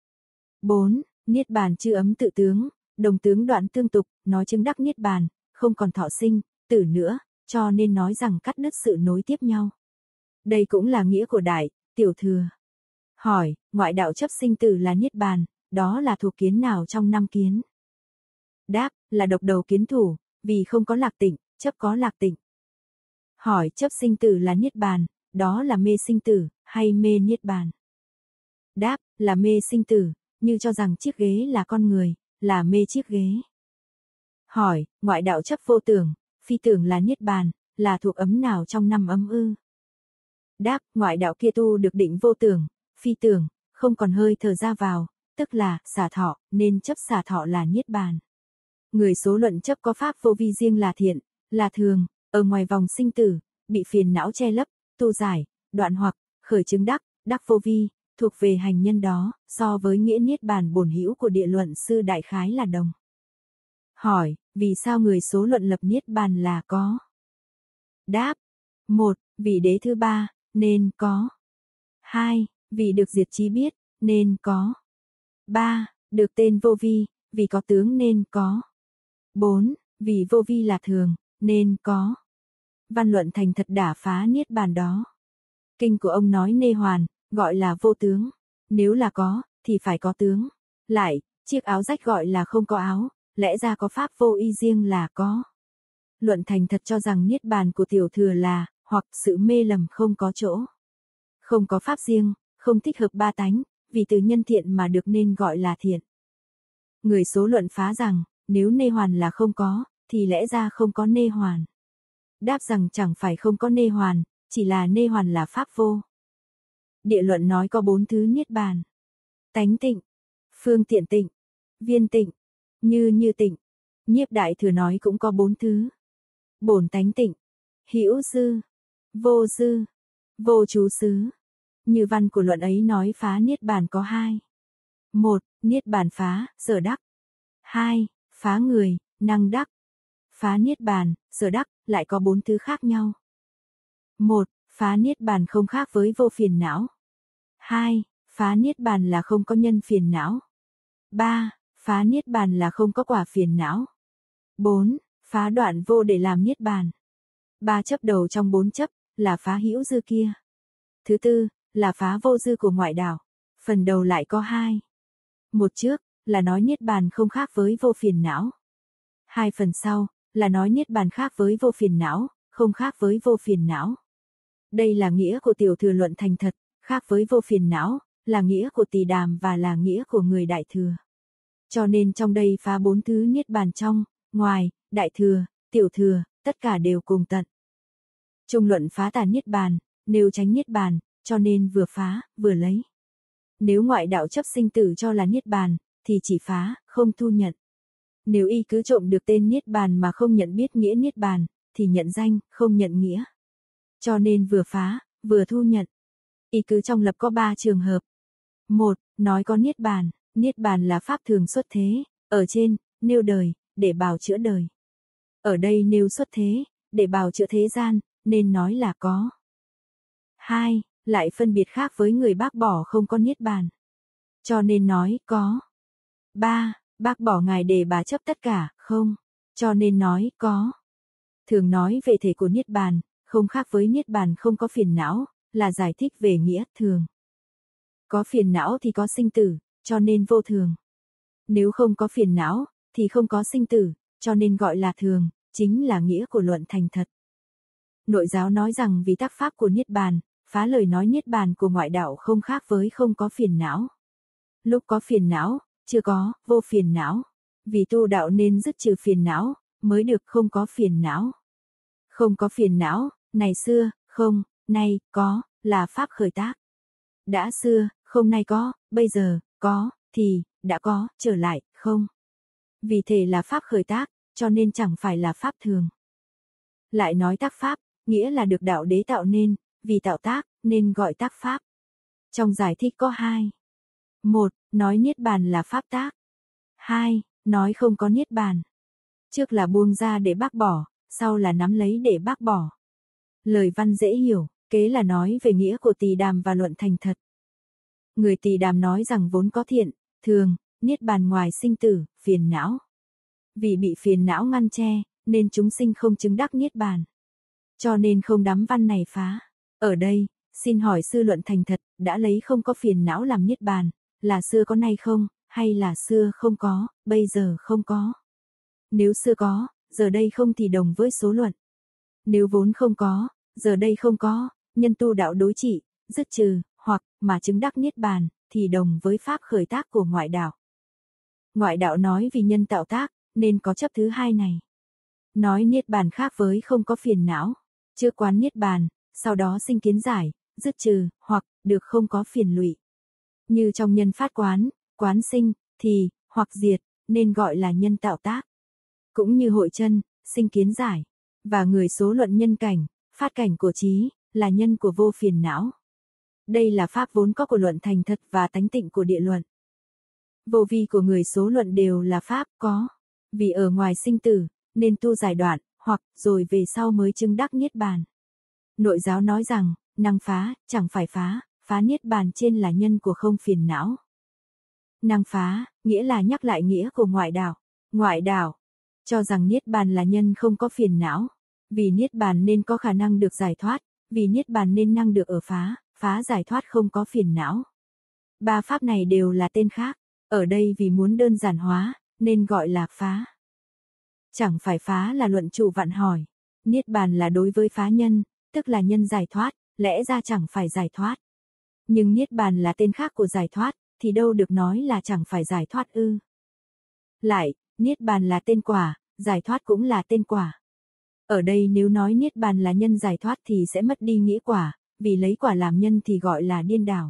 Bốn, niết bàn chư ấm tự tướng, đồng tướng đoạn tương tục, nói chứng đắc niết bàn, không còn thọ sinh, tử nữa, cho nên nói rằng cắt đứt sự nối tiếp nhau. Đây cũng là nghĩa của Đại, Tiểu Thừa. Hỏi, ngoại đạo chấp sinh tử là niết bàn, đó là thuộc kiến nào trong năm kiến? Đáp, là độc đầu kiến thủ, vì không có lạc tịnh, chấp có lạc tịnh. Hỏi, chấp sinh tử là niết bàn, đó là mê sinh tử, hay mê niết bàn? Đáp, là mê sinh tử, như cho rằng chiếc ghế là con người, là mê chiếc ghế. Hỏi, ngoại đạo chấp vô tưởng, phi tưởng là niết bàn, là thuộc ấm nào trong năm ấm ư? Đáp, ngoại đạo kia tu được định vô tưởng, phi tưởng, không còn hơi thở ra vào, tức là xả thọ, nên chấp xả thọ là niết bàn. Người số luận chấp có pháp vô vi riêng là thiện, là thường, ở ngoài vòng sinh tử, bị phiền não che lấp, tu giải, đoạn hoặc, khởi chứng đắc, đắc vô vi, thuộc về hành nhân đó, so với nghĩa niết bàn bổn hữu của địa luận sư đại khái là đồng. Hỏi, vì sao người số luận lập niết bàn là có? Đáp, một, vì đế thứ ba, nên có. Hai, vì được diệt trí biết, nên có. Ba, được tên vô vi, vì có tướng nên có. Bốn, vì vô vi là thường, nên có. Văn luận thành thật đả phá niết bàn đó. Kinh của ông nói nê hoàn, gọi là vô tướng. Nếu là có, thì phải có tướng. Lại, chiếc áo rách gọi là không có áo, lẽ ra có pháp vô y riêng là có. Luận thành thật cho rằng niết bàn của Tiểu Thừa là, hoặc sự mê lầm không có chỗ. Không có pháp riêng, không thích hợp ba tánh, vì từ nhân thiện mà được nên gọi là thiện. Người số luận phá rằng, nếu nê hoàn là không có, thì lẽ ra không có nê hoàn. Đáp rằng chẳng phải không có nê hoàn, chỉ là nê hoàn là pháp vô. Địa luận nói có bốn thứ niết bàn. Tánh tịnh, phương tiện tịnh, viên tịnh, như như tịnh. Nhiếp Đại Thừa nói cũng có bốn thứ. Bổn tánh tịnh, hữu dư, vô dư, vô trú xứ. Như văn của luận ấy nói phá niết bàn có hai. Một, niết bàn phá, sở đắc. Hai, phá người, năng đắc. Phá niết bàn, sở đắc, lại có bốn thứ khác nhau. Một, phá niết bàn không khác với vô phiền não. Hai, phá niết bàn là không có nhân phiền não. Ba, phá niết bàn là không có quả phiền não. Bốn, phá đoạn vô để làm niết bàn. Ba chấp đầu trong bốn chấp, là phá hữu dư kia. Thứ tư, là phá vô dư của ngoại đạo. Phần đầu lại có hai. Một trước, là nói niết bàn không khác với vô phiền não. Hai phần sau, là nói niết bàn khác với vô phiền não, không khác với vô phiền não. Đây là nghĩa của Tiểu Thừa luận thành thật, khác với vô phiền não, là nghĩa của Tỳ Đàm và là nghĩa của người Đại Thừa. Cho nên trong đây phá bốn thứ niết bàn trong, ngoài, Đại Thừa, Tiểu Thừa, tất cả đều cùng tận. Trung luận phá tà niết bàn, nêu tránh niết bàn, cho nên vừa phá, vừa lấy. Nếu ngoại đạo chấp sinh tử cho là niết bàn, thì chỉ phá, không thu nhận. Nếu y cứ trộm được tên niết bàn mà không nhận biết nghĩa niết bàn, thì nhận danh, không nhận nghĩa. Cho nên vừa phá, vừa thu nhận. Y cứ trong lập có ba trường hợp. Một, nói có niết bàn, niết bàn là pháp thường xuất thế, ở trên, nêu đời, để bào chữa đời. Ở đây nêu xuất thế, để bào chữa thế gian, nên nói là có. Hai, lại phân biệt khác với người bác bỏ không có niết bàn. Cho nên nói có. Ba, bác bỏ ngài để bà chấp tất cả, không. Cho nên nói có. Thường nói về thể của niết bàn, không khác với niết bàn không có phiền não, là giải thích về nghĩa thường. Có phiền não thì có sinh tử, cho nên vô thường. Nếu không có phiền não, thì không có sinh tử, cho nên gọi là thường, chính là nghĩa của luận thành thật. Nội giáo nói rằng vì tác pháp của niết bàn, phá lời nói niết bàn của ngoại đạo không khác với không có phiền não. Lúc có phiền não, chưa có, vô phiền não. Vì tu đạo nên dứt trừ phiền não, mới được không có phiền não. Không có phiền não, này xưa, không, nay, có, là pháp khởi tác. Đã xưa, không nay có, bây giờ, có, thì, đã có, trở lại, không. Vì thể là pháp khởi tác, cho nên chẳng phải là pháp thường. Lại nói tác pháp, nghĩa là được đạo đế tạo nên, vì tạo tác, nên gọi tác pháp. Trong giải thích có hai. Một, nói niết bàn là pháp tác. Hai, nói không có niết bàn. Trước là buông ra để bác bỏ, sau là nắm lấy để bác bỏ. Lời văn dễ hiểu, kế là nói về nghĩa của Tỳ Đàm và luận thành thật. Người Tỳ Đàm nói rằng vốn có thiện, thường, niết bàn ngoài sinh tử, phiền não. Vì bị phiền não ngăn che, nên chúng sinh không chứng đắc niết bàn. Cho nên không đắm văn này phá. Ở đây, xin hỏi sư luận thành thật, đã lấy không có phiền não làm niết bàn, là xưa có nay không, hay là xưa không có, bây giờ không có? Nếu xưa có, giờ đây không thì đồng với số luận. Nếu vốn không có, giờ đây không có, nhân tu đạo đối trị, dứt trừ, hoặc mà chứng đắc niết bàn, thì đồng với pháp khởi tác của ngoại đạo. Ngoại đạo nói vì nhân tạo tác, nên có chấp thứ hai này. Nói niết bàn khác với không có phiền não. Trước quán niết bàn, sau đó sinh kiến giải, dứt trừ, hoặc, được không có phiền lụy. Như trong nhân phát quán, quán sinh, thì, hoặc diệt, nên gọi là nhân tạo tác. Cũng như hội chân, sinh kiến giải, và người số luận nhân cảnh, phát cảnh của trí, là nhân của vô phiền não. Đây là pháp vốn có của luận thành thật và tánh tịnh của địa luận. Vô vi của người số luận đều là pháp có, vì ở ngoài sinh tử, nên tu giải đoạn, hoặc rồi về sau mới chứng đắc niết bàn. Nội giáo nói rằng, năng phá, chẳng phải phá, phá niết bàn trên là nhân của không phiền não. Năng phá, nghĩa là nhắc lại nghĩa của ngoại đạo. Ngoại đạo, cho rằng niết bàn là nhân không có phiền não. Vì niết bàn nên có khả năng được giải thoát, vì niết bàn nên năng được ở phá, phá giải thoát không có phiền não. Ba pháp này đều là tên khác, ở đây vì muốn đơn giản hóa, nên gọi là phá. Chẳng phải phá là luận trụ vặn hỏi. Niết bàn là đối với phá nhân, tức là nhân giải thoát, lẽ ra chẳng phải giải thoát. Nhưng niết bàn là tên khác của giải thoát, thì đâu được nói là chẳng phải giải thoát ư. Lại, niết bàn là tên quả, giải thoát cũng là tên quả. Ở đây nếu nói niết bàn là nhân giải thoát thì sẽ mất đi nghĩa quả, vì lấy quả làm nhân thì gọi là điên đảo.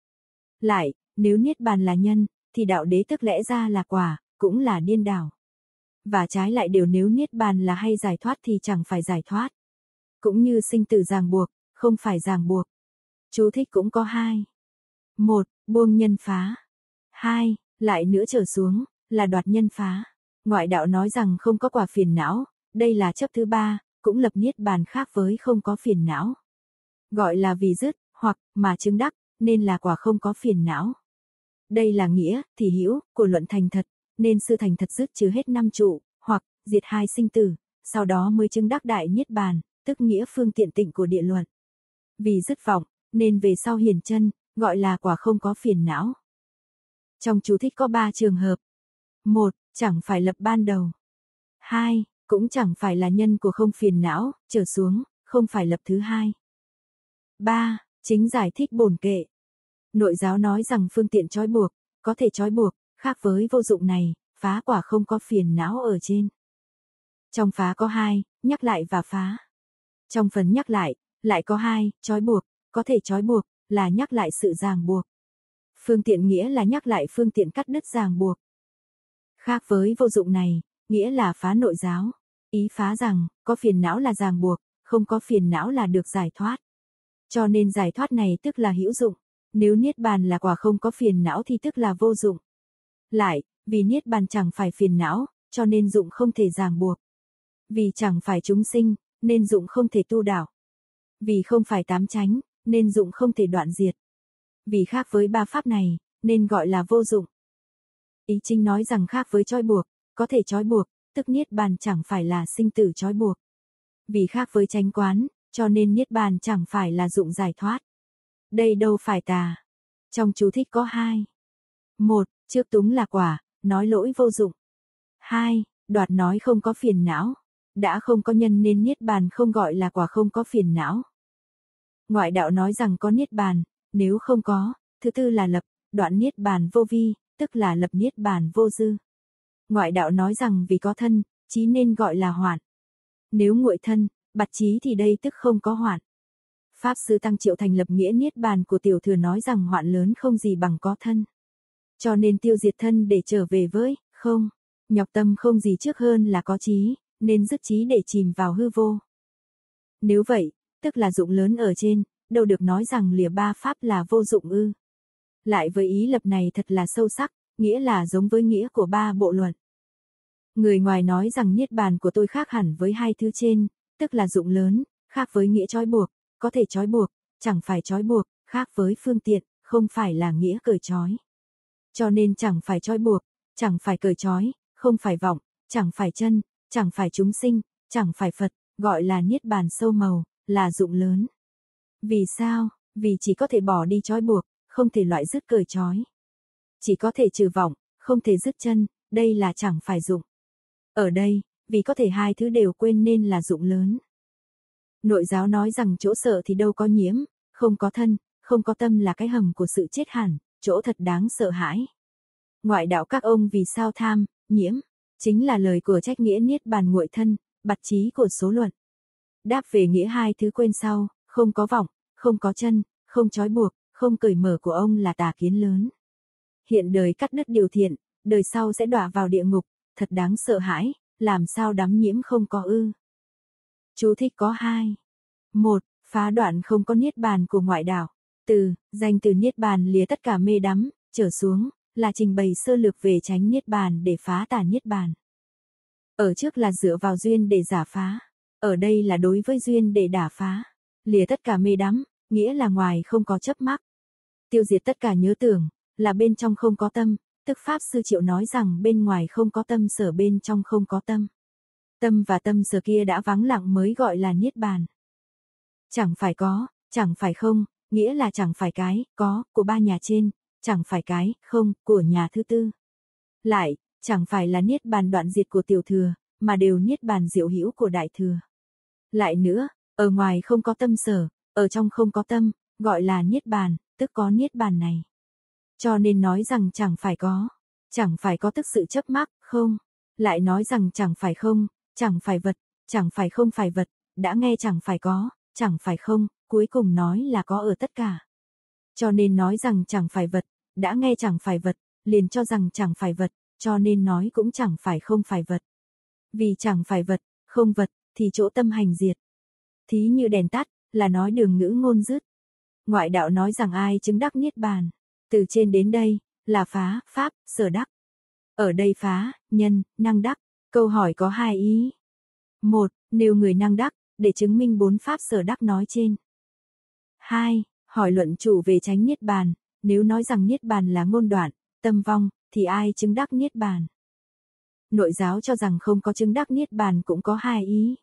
Lại, nếu niết bàn là nhân, thì đạo đế tức lẽ ra là quả, cũng là điên đảo. Và trái lại điều nếu niết bàn là hay giải thoát thì chẳng phải giải thoát. Cũng như sinh tử ràng buộc, không phải ràng buộc. Chú thích cũng có hai. Một, buông nhân phá. Hai, lại nữa trở xuống, là đoạt nhân phá. Ngoại đạo nói rằng không có quả phiền não, đây là chấp thứ ba, cũng lập niết bàn khác với không có phiền não. Gọi là vì dứt, hoặc, mà chứng đắc, nên là quả không có phiền não. Đây là nghĩa, thì hữu, của luận thành thật, nên sư thành thật dứt trừ hết năm trụ, hoặc, diệt hai sinh tử, sau đó mới chứng đắc đại niết bàn, tức nghĩa phương tiện tịnh của địa luận. Vì dứt vọng, nên về sau hiển chân, gọi là quả không có phiền não. Trong chú thích có ba trường hợp. Một, chẳng phải lập ban đầu. Hai, cũng chẳng phải là nhân của không phiền não, trở xuống, không phải lập thứ hai. Ba, Chính giải thích bổn kệ. Nội giáo nói rằng phương tiện trói buộc, có thể trói buộc, khác với vô dụng này, phá quả không có phiền não ở trên. Trong phá có hai, nhắc lại và phá. Trong phần nhắc lại, lại có hai, trói buộc, có thể trói buộc, là nhắc lại sự ràng buộc. Phương tiện nghĩa là nhắc lại phương tiện cắt đứt ràng buộc. Khác với vô dụng này, nghĩa là phá nội giáo. Ý phá rằng, có phiền não là ràng buộc, không có phiền não là được giải thoát. Cho nên giải thoát này tức là hữu dụng. Nếu niết bàn là quả không có phiền não thì tức là vô dụng. Lại, vì niết bàn chẳng phải phiền não, cho nên dụng không thể ràng buộc. Vì chẳng phải chúng sinh, nên dụng không thể tu đạo. Vì không phải tám chánh, nên dụng không thể đoạn diệt. Vì khác với ba pháp này, nên gọi là vô dụng. Ý chính nói rằng khác với trói buộc, có thể trói buộc, tức niết bàn chẳng phải là sinh tử trói buộc. Vì khác với chánh quán, cho nên niết bàn chẳng phải là dụng giải thoát. Đây đâu phải tà. Trong chú thích có hai. Một, trước túng là quả, nói lỗi vô dụng. Hai, đoạt nói không có phiền não. Đã không có nhân nên niết bàn không gọi là quả không có phiền não. Ngoại đạo nói rằng có niết bàn, nếu không có, thứ tư là lập, đoạn niết bàn vô vi, tức là lập niết bàn vô dư. Ngoại đạo nói rằng vì có thân, chí nên gọi là hoạn. Nếu nguội thân, bặt chí thì đây tức không có hoạn. Pháp sư Tăng Triệu thành lập nghĩa niết bàn của tiểu thừa nói rằng hoạn lớn không gì bằng có thân. Cho nên tiêu diệt thân để trở về với không. Nhọc tâm không gì trước hơn là có trí, nên dứt trí để chìm vào hư vô. Nếu vậy, tức là dụng lớn ở trên, đâu được nói rằng lìa ba pháp là vô dụng ư. Lại với ý lập này thật là sâu sắc, nghĩa là giống với nghĩa của ba bộ luận. Người ngoài nói rằng niết bàn của tôi khác hẳn với hai thứ trên, tức là dụng lớn, khác với nghĩa trói buộc, có thể trói buộc, chẳng phải trói buộc, khác với phương tiện, không phải là nghĩa cởi trói. Cho nên chẳng phải trói buộc, chẳng phải cởi trói, không phải vọng, chẳng phải chân, chẳng phải chúng sinh, chẳng phải Phật, gọi là niết bàn sâu màu, là dụng lớn. Vì sao? Vì chỉ có thể bỏ đi trói buộc, không thể loại dứt cởi trói. Chỉ có thể trừ vọng, không thể dứt chân, đây là chẳng phải dụng. Ở đây, vì có thể hai thứ đều quên nên là dụng lớn. Nội giáo nói rằng chỗ sợ thì đâu có nhiễm, không có thân, không có tâm là cái hầm của sự chết hẳn, chỗ thật đáng sợ hãi. Ngoại đạo các ông vì sao tham, nhiễm, chính là lời của trách nghĩa niết bàn nguội thân, bặt chí của số luận. Đáp về nghĩa hai thứ quên sau, không có vọng, không có chân, không trói buộc, không cởi mở của ông là tà kiến lớn. Hiện đời cắt đứt điều thiện, đời sau sẽ đọa vào địa ngục, thật đáng sợ hãi, làm sao đắm nhiễm không có ư. Chú thích có hai. Một, phá đoạn không có niết bàn của ngoại đạo. Từ, danh từ niết bàn lìa tất cả mê đắm, trở xuống, là trình bày sơ lược về tránh niết bàn để phá tà niết bàn. Ở trước là dựa vào duyên để giả phá. Ở đây là đối với duyên để đả phá. Lìa tất cả mê đắm, nghĩa là ngoài không có chấp mắc. Tiêu diệt tất cả nhớ tưởng, là bên trong không có tâm, tức Pháp Sư Triệu nói rằng bên ngoài không có tâm sở bên trong không có tâm. Tâm và tâm sở kia đã vắng lặng mới gọi là niết bàn. Chẳng phải có, chẳng phải không, nghĩa là chẳng phải cái, có, của ba nhà trên, chẳng phải cái, không, của nhà thứ tư. Lại, chẳng phải là niết bàn đoạn diệt của tiểu thừa, mà đều niết bàn diệu hữu của đại thừa. Lại nữa, ở ngoài không có tâm sở, ở trong không có tâm, gọi là niết bàn, tức có niết bàn này. Cho nên nói rằng chẳng phải có, chẳng phải có tức sự chấp mắc, không. Lại nói rằng chẳng phải không, chẳng phải vật, chẳng phải không phải vật, đã nghe chẳng phải có, chẳng phải không, cuối cùng nói là có ở tất cả. Cho nên nói rằng chẳng phải vật, đã nghe chẳng phải vật, liền cho rằng chẳng phải vật, cho nên nói cũng chẳng phải không phải vật. Vì chẳng phải vật, không vật, thì chỗ tâm hành diệt. Thí như đèn tắt, là nói đường ngữ ngôn dứt. Ngoại đạo nói rằng ai chứng đắc niết bàn, từ trên đến đây, là phá, pháp, sở đắc. Ở đây phá, nhân, năng đắc. Câu hỏi có hai ý. Một, nêu người năng đắc, để chứng minh bốn pháp sở đắc nói trên. Hai, hỏi luận chủ về tránh niết bàn, nếu nói rằng niết bàn là ngôn đoạn, tâm vong, thì ai chứng đắc niết bàn? Nội giáo cho rằng không có chứng đắc niết bàn cũng có hai ý.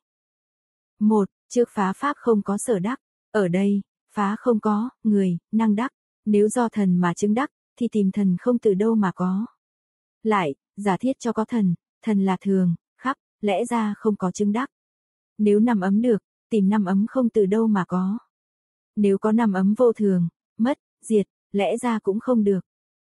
Một, trước phá pháp không có sở đắc, ở đây, phá không có, người, năng đắc, nếu do thần mà chứng đắc, thì tìm thần không từ đâu mà có. Lại, giả thiết cho có thần, thần là thường, khắp, lẽ ra không có chứng đắc. Nếu năm ấm được, tìm năm ấm không từ đâu mà có. Nếu có năm ấm vô thường, mất, diệt, lẽ ra cũng không được.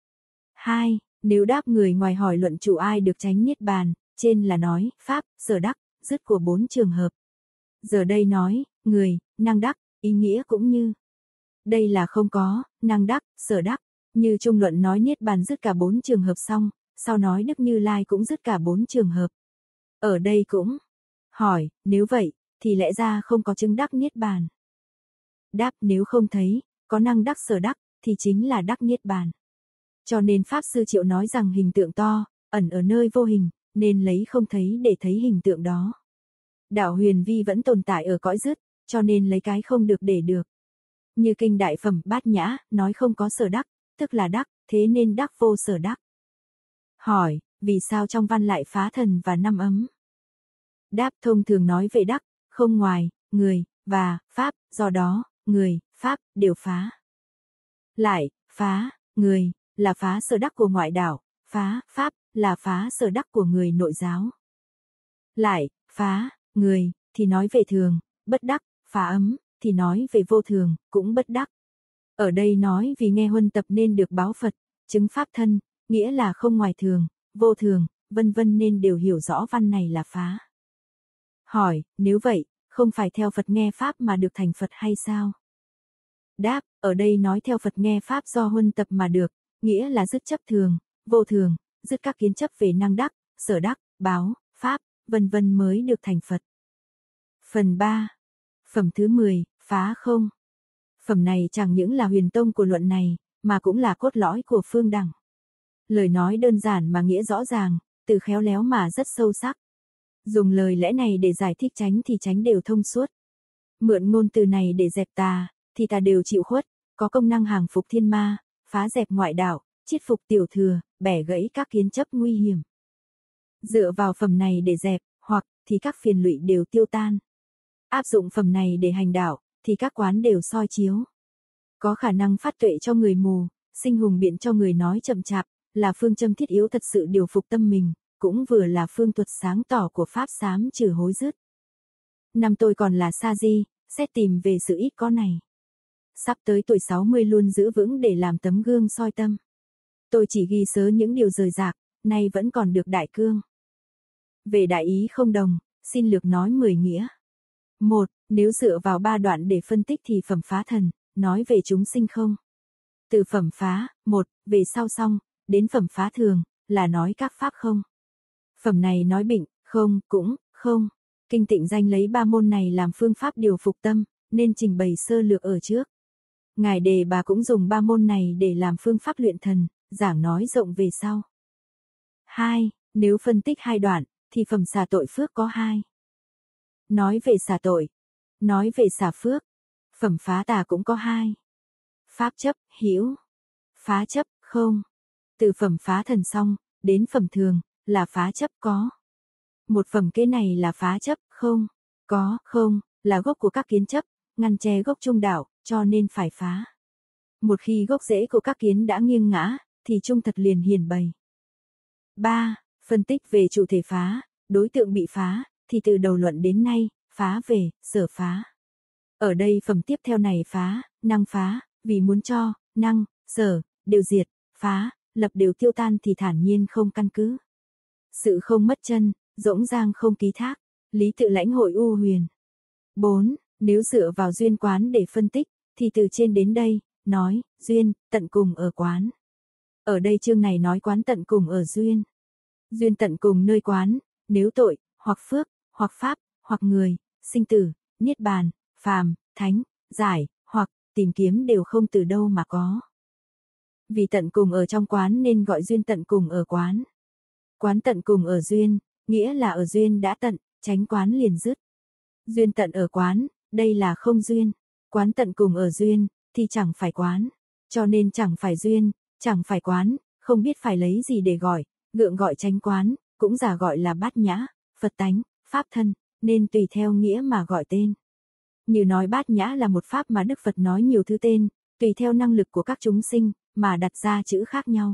hai. Nếu đáp người ngoài hỏi luận chủ ai được tránh niết bàn, trên là nói, pháp, sở đắc, dứt của bốn trường hợp. Giờ đây nói, người, năng đắc, ý nghĩa cũng như. Đây là không có, năng đắc, sở đắc, như trung luận nói niết bàn dứt cả bốn trường hợp xong, sau nói Đức Như Lai cũng dứt cả bốn trường hợp. Ở đây cũng hỏi, nếu vậy, thì lẽ ra không có chứng đắc niết bàn. Đáp, nếu không thấy, có năng đắc sở đắc, thì chính là đắc niết bàn. Cho nên Pháp Sư Triệu nói rằng hình tượng to, ẩn ở nơi vô hình, nên lấy không thấy để thấy hình tượng đó. Đạo huyền vi vẫn tồn tại ở cõi dứt, cho nên lấy cái không được để được. Như kinh đại phẩm Bát Nhã, nói không có sở đắc, tức là đắc, thế nên đắc vô sở đắc. Hỏi, vì sao trong văn lại phá thần và năm ấm? Đáp, thông thường nói về đắc, không ngoài, người, và, pháp, do đó, người, pháp, đều phá. Lại, phá, người, là phá sở đắc của ngoại đạo, phá, pháp, là phá sở đắc của người nội giáo. Lại, phá, người, thì nói về thường, bất đắc, phá ấm, thì nói về vô thường, cũng bất đắc. Ở đây nói vì nghe huân tập nên được báo Phật, chứng pháp thân, nghĩa là không ngoài thường, vô thường, vân vân nên đều hiểu rõ văn này là phá. Hỏi, nếu vậy, không phải theo Phật nghe Pháp mà được thành Phật hay sao? Đáp, ở đây nói theo Phật nghe Pháp do huân tập mà được, nghĩa là dứt chấp thường, vô thường, dứt các kiến chấp về năng đắc, sở đắc, báo, Pháp, vân vân mới được thành Phật. Phần ba. Phẩm thứ mười, phá không. Phẩm này chẳng những là huyền tông của luận này, mà cũng là cốt lõi của phương đẳng. Lời nói đơn giản mà nghĩa rõ ràng, từ khéo léo mà rất sâu sắc. Dùng lời lẽ này để giải thích chánh thì chánh đều thông suốt. Mượn ngôn từ này để dẹp tà, thì tà đều chịu khuất, có công năng hàng phục thiên ma, phá dẹp ngoại đạo, chiết phục tiểu thừa, bẻ gãy các kiến chấp nguy hiểm. Dựa vào phẩm này để dẹp, hoặc, thì các phiền lụy đều tiêu tan. Áp dụng phẩm này để hành đạo, thì các quán đều soi chiếu. Có khả năng phát tuệ cho người mù, sinh hùng biện cho người nói chậm chạp, là phương châm thiết yếu thật sự điều phục tâm mình, cũng vừa là phương thuật sáng tỏ của Pháp sám trừ hối dứt. Năm tôi còn là sa di, xét tìm về sự ít có này. Sắp tới tuổi sáu mươi luôn giữ vững để làm tấm gương soi tâm. Tôi chỉ ghi sớ những điều rời rạc, nay vẫn còn được đại cương. Về đại ý không đồng, xin lược nói mười nghĩa. Một, nếu dựa vào ba đoạn để phân tích thì phẩm phá thần, nói về chúng sinh không. Từ phẩm phá, một, về sau xong, đến phẩm phá thường, là nói các pháp không. Phẩm này nói bệnh, không, cũng, không. Kinh Tịnh Danh lấy ba môn này làm phương pháp điều phục tâm, nên trình bày sơ lược ở trước. Ngài Đề Bà cũng dùng ba môn này để làm phương pháp luyện thần, giảng nói rộng về sau. Hai, nếu phân tích hai đoạn, thì phẩm xả tội phước có hai. Nói về xả tội, nói về xả phước. Phẩm phá tà cũng có hai. Pháp chấp, hữu. Phá chấp, không. Từ phẩm phá thần xong, đến phẩm thường, là phá chấp có. Một phẩm kế này là phá chấp, không. Có, không, là gốc của các kiến chấp, ngăn che gốc trung đạo, cho nên phải phá. Một khi gốc rễ của các kiến đã nghiêng ngã, thì trung thật liền hiển bày. Ba, phân tích về chủ thể phá, đối tượng bị phá, thì từ đầu luận đến nay, phá về, sở phá. Ở đây phẩm tiếp theo này phá, năng phá, vì muốn cho, năng, sở, đều diệt, phá, lập đều tiêu tan thì thản nhiên không căn cứ. Sự không mất chân, dỗng dang không ký thác, lý tự lãnh hội u huyền. Bốn, nếu dựa vào duyên quán để phân tích, thì từ trên đến đây, nói, duyên, tận cùng ở quán. Ở đây chương này nói quán tận cùng ở duyên. Duyên tận cùng nơi quán, nếu tội, hoặc phước, hoặc pháp, hoặc người, sinh tử, niết bàn, phàm, thánh, giải, hoặc, tìm kiếm đều không từ đâu mà có. Vì tận cùng ở trong quán nên gọi duyên tận cùng ở quán. Quán tận cùng ở duyên, nghĩa là ở duyên đã tận, tránh quán liền dứt. Duyên tận ở quán, đây là không duyên. Quán tận cùng ở duyên, thì chẳng phải quán. Cho nên chẳng phải duyên, chẳng phải quán, không biết phải lấy gì để gọi, gượng gọi tránh quán, cũng giả gọi là bát nhã, Phật tánh, pháp thân, nên tùy theo nghĩa mà gọi tên. Như nói bát nhã là một pháp mà Đức Phật nói nhiều thứ tên, tùy theo năng lực của các chúng sinh, mà đặt ra chữ khác nhau.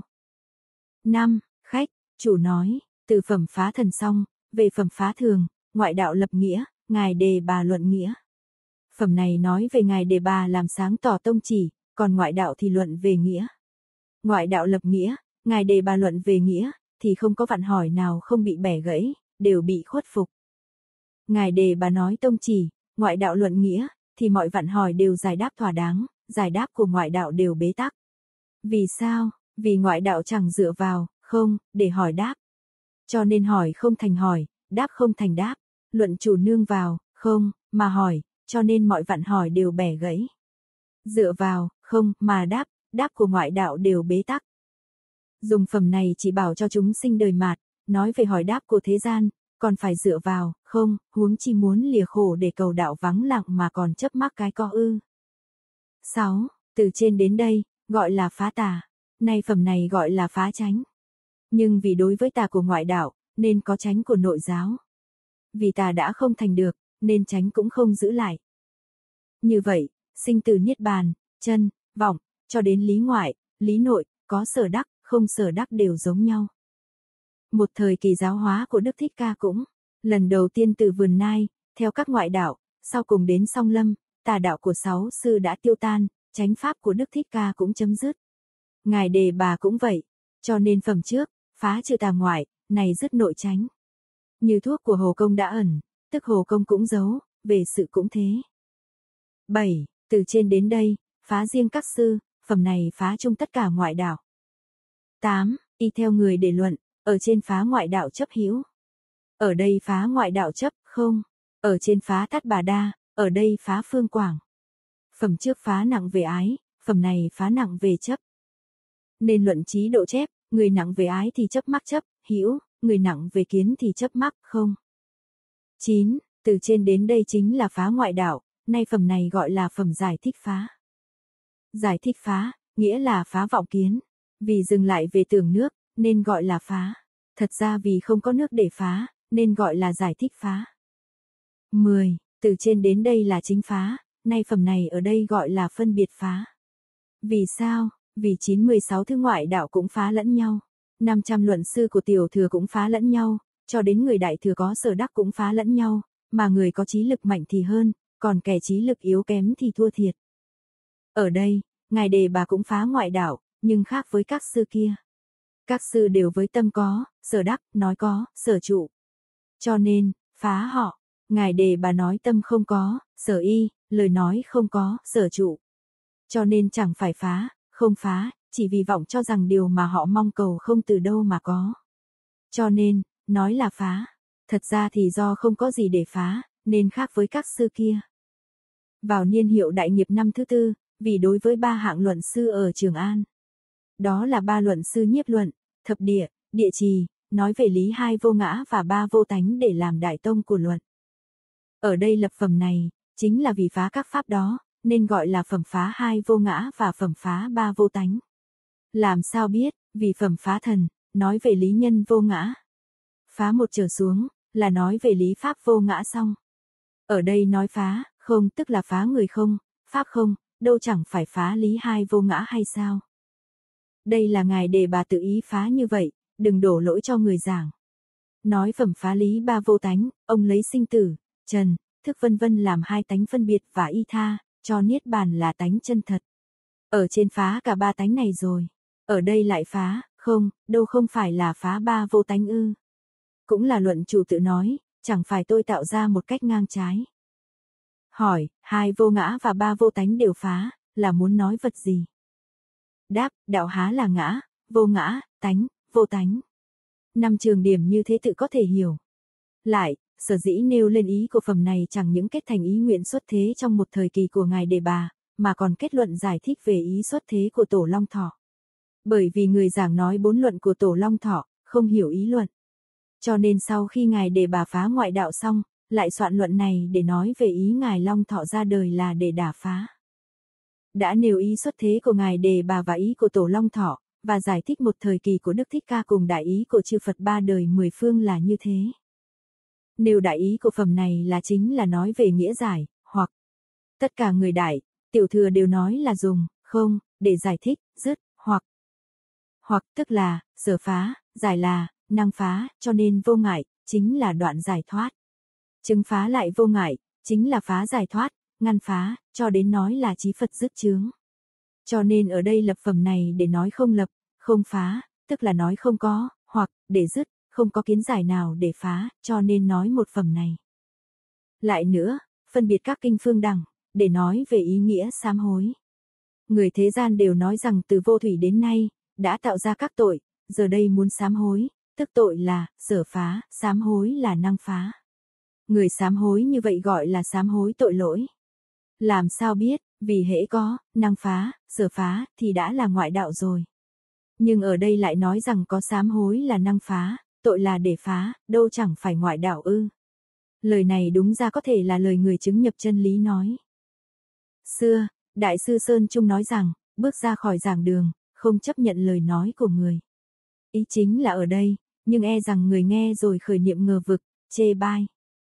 Năm, khách, chủ nói, từ phẩm phá thần xong, về phẩm phá thường, ngoại đạo lập nghĩa, Ngài Đề Bà luận nghĩa. Phẩm này nói về ngài Đề Bà làm sáng tỏ tông chỉ, còn ngoại đạo thì luận về nghĩa. Ngoại đạo lập nghĩa, ngài Đề Bà luận về nghĩa, thì không có vặn hỏi nào không bị bẻ gãy, đều bị khuất phục. Ngài Đề Bà nói tông chỉ, ngoại đạo luận nghĩa, thì mọi vặn hỏi đều giải đáp thỏa đáng, giải đáp của ngoại đạo đều bế tắc. Vì sao? Vì ngoại đạo chẳng dựa vào, không, để hỏi đáp. Cho nên hỏi không thành hỏi, đáp không thành đáp, luận chủ nương vào, không, mà hỏi, cho nên mọi vặn hỏi đều bẻ gãy. Dựa vào, không, mà đáp, đáp của ngoại đạo đều bế tắc. Dùng phẩm này chỉ bảo cho chúng sinh đời mạt, nói về hỏi đáp của thế gian, còn phải dựa vào, không, huống chi muốn lìa khổ để cầu đạo vắng lặng mà còn chấp mắc cái co ư. sáu. Từ trên đến đây, gọi là phá tà, nay phẩm này gọi là phá chánh. Nhưng vì đối với tà của ngoại đạo, nên có chánh của nội giáo. Vì tà đã không thành được, nên chánh cũng không giữ lại. Như vậy, sinh từ niết bàn, chân, vọng, cho đến lý ngoại, lý nội, có sở đắc, không sở đắc đều giống nhau. Một thời kỳ giáo hóa của Đức Thích Ca cũng, lần đầu tiên từ vườn Nai, theo các ngoại đạo, sau cùng đến Song Lâm, tà đạo của sáu sư đã tiêu tan, chánh pháp của Đức Thích Ca cũng chấm dứt. Ngài Đề Bà cũng vậy, cho nên phẩm trước, phá trừ tà ngoại, này dứt nội chánh. Như thuốc của Hồ Công đã ẩn, tức Hồ Công cũng giấu, về sự cũng thế. bảy. Từ trên đến đây, phá riêng các sư, phẩm này phá chung tất cả ngoại đạo. tám. Y theo người để luận, ở trên phá ngoại đạo chấp hữu. Ở đây phá ngoại đạo chấp, không. Ở trên phá Tát Bà Đa, ở đây phá Phương Quảng. Phẩm trước phá nặng về ái, phẩm này phá nặng về chấp. Nên luận trí độ chép, người nặng về ái thì chấp mắc chấp, hữu, người nặng về kiến thì chấp mắc, không. chín. Từ trên đến đây chính là phá ngoại đạo, nay phẩm này gọi là phẩm giải thích phá. Giải thích phá, nghĩa là phá vọng kiến. Vì dừng lại về tưởng nước, nên gọi là phá. Thật ra vì không có nước để phá, nên gọi là giải thích phá. mười. Từ trên đến đây là chính phá, nay phẩm này ở đây gọi là phân biệt phá. Vì sao? Vì chín mươi sáu thứ ngoại đạo cũng phá lẫn nhau. năm trăm luận sư của tiểu thừa cũng phá lẫn nhau, cho đến người đại thừa có sở đắc cũng phá lẫn nhau, mà người có trí lực mạnh thì hơn, còn kẻ trí lực yếu kém thì thua thiệt. Ở đây, ngài Đề Bà cũng phá ngoại đạo, nhưng khác với các sư kia. Các sư đều với tâm có, sở đắc, nói có, sở trụ. Cho nên, phá họ, ngài Đề Bà nói tâm không có, sở y, lời nói không có, sở trụ. Cho nên chẳng phải phá, không phá, chỉ vì vọng cho rằng điều mà họ mong cầu không từ đâu mà có. Cho nên, nói là phá. Thật ra thì do không có gì để phá, nên khác với các sư kia. Vào niên hiệu đại nghiệp năm thứ tư, vì đối với ba hạng luận sư ở Trường An. Đó là ba luận sư nhiếp luận, thập địa, địa trì, nói về lý hai vô ngã và ba vô tánh để làm đại tông của luận. Ở đây lập phẩm này, chính là vì phá các pháp đó, nên gọi là phẩm phá hai vô ngã và phẩm phá ba vô tánh. Làm sao biết, vì phẩm phá thần, nói về lý nhân vô ngã. Phá một trở xuống, là nói về lý pháp vô ngã xong. Ở đây nói phá, không tức là phá người không, pháp không, đâu chẳng phải phá lý hai vô ngã hay sao? Đây là ngài Đề Bà tự ý phá như vậy, đừng đổ lỗi cho người giảng. Nói phẩm phá lý ba vô tánh, ông lấy sinh tử, trần, thức vân vân làm hai tánh phân biệt và y tha, cho niết bàn là tánh chân thật. Ở trên phá cả ba tánh này rồi, ở đây lại phá, không, đâu không phải là phá ba vô tánh ư. Cũng là luận chủ tự nói, chẳng phải tôi tạo ra một cách ngang trái. Hỏi, hai vô ngã và ba vô tánh đều phá, là muốn nói vật gì? Đáp, đạo há là ngã, vô ngã, tánh, vô tánh. Năm trường điểm như thế tự có thể hiểu. Lại, sở dĩ nêu lên ý của phẩm này chẳng những kết thành ý nguyện xuất thế trong một thời kỳ của ngài Đề Bà, mà còn kết luận giải thích về ý xuất thế của Tổ Long Thọ. Bởi vì người giảng nói bốn luận của Tổ Long Thọ, không hiểu ý luận. Cho nên sau khi ngài Đề Bà phá ngoại đạo xong, lại soạn luận này để nói về ý ngài Long Thọ ra đời là để đả phá. Đã nêu ý xuất thế của ngài Đề Bà và ý của Tổ Long Thọ, và giải thích một thời kỳ của Đức Thích Ca cùng đại ý của chư Phật ba đời mười phương là như thế. Nêu đại ý của phẩm này là chính là nói về nghĩa giải, hoặc tất cả người đại, tiểu thừa đều nói là dùng, không, để giải thích, dứt, hoặc hoặc tức là, sở phá, giải là, năng phá, cho nên vô ngại, chính là đoạn giải thoát. Chứng phá lại vô ngại, chính là phá giải thoát, ngăn phá, cho đến nói là chí Phật dứt chướng. Cho nên ở đây lập phẩm này để nói không lập, không phá, tức là nói không có, hoặc, để dứt, không có kiến giải nào để phá, cho nên nói một phẩm này. Lại nữa, phân biệt các kinh phương đẳng, để nói về ý nghĩa sám hối. Người thế gian đều nói rằng từ vô thủy đến nay, đã tạo ra các tội, giờ đây muốn sám hối, tức tội là, sở phá, sám hối là năng phá. Người sám hối như vậy gọi là sám hối tội lỗi. Làm sao biết, vì hễ có, năng phá, sở phá, thì đã là ngoại đạo rồi. Nhưng ở đây lại nói rằng có sám hối là năng phá, tội là để phá, đâu chẳng phải ngoại đạo ư. Lời này đúng ra có thể là lời người chứng nhập chân lý nói. Xưa, Đại sư Sơn Trung nói rằng, bước ra khỏi giảng đường, không chấp nhận lời nói của người. Ý chính là ở đây, nhưng e rằng người nghe rồi khởi niệm ngờ vực, chê bai.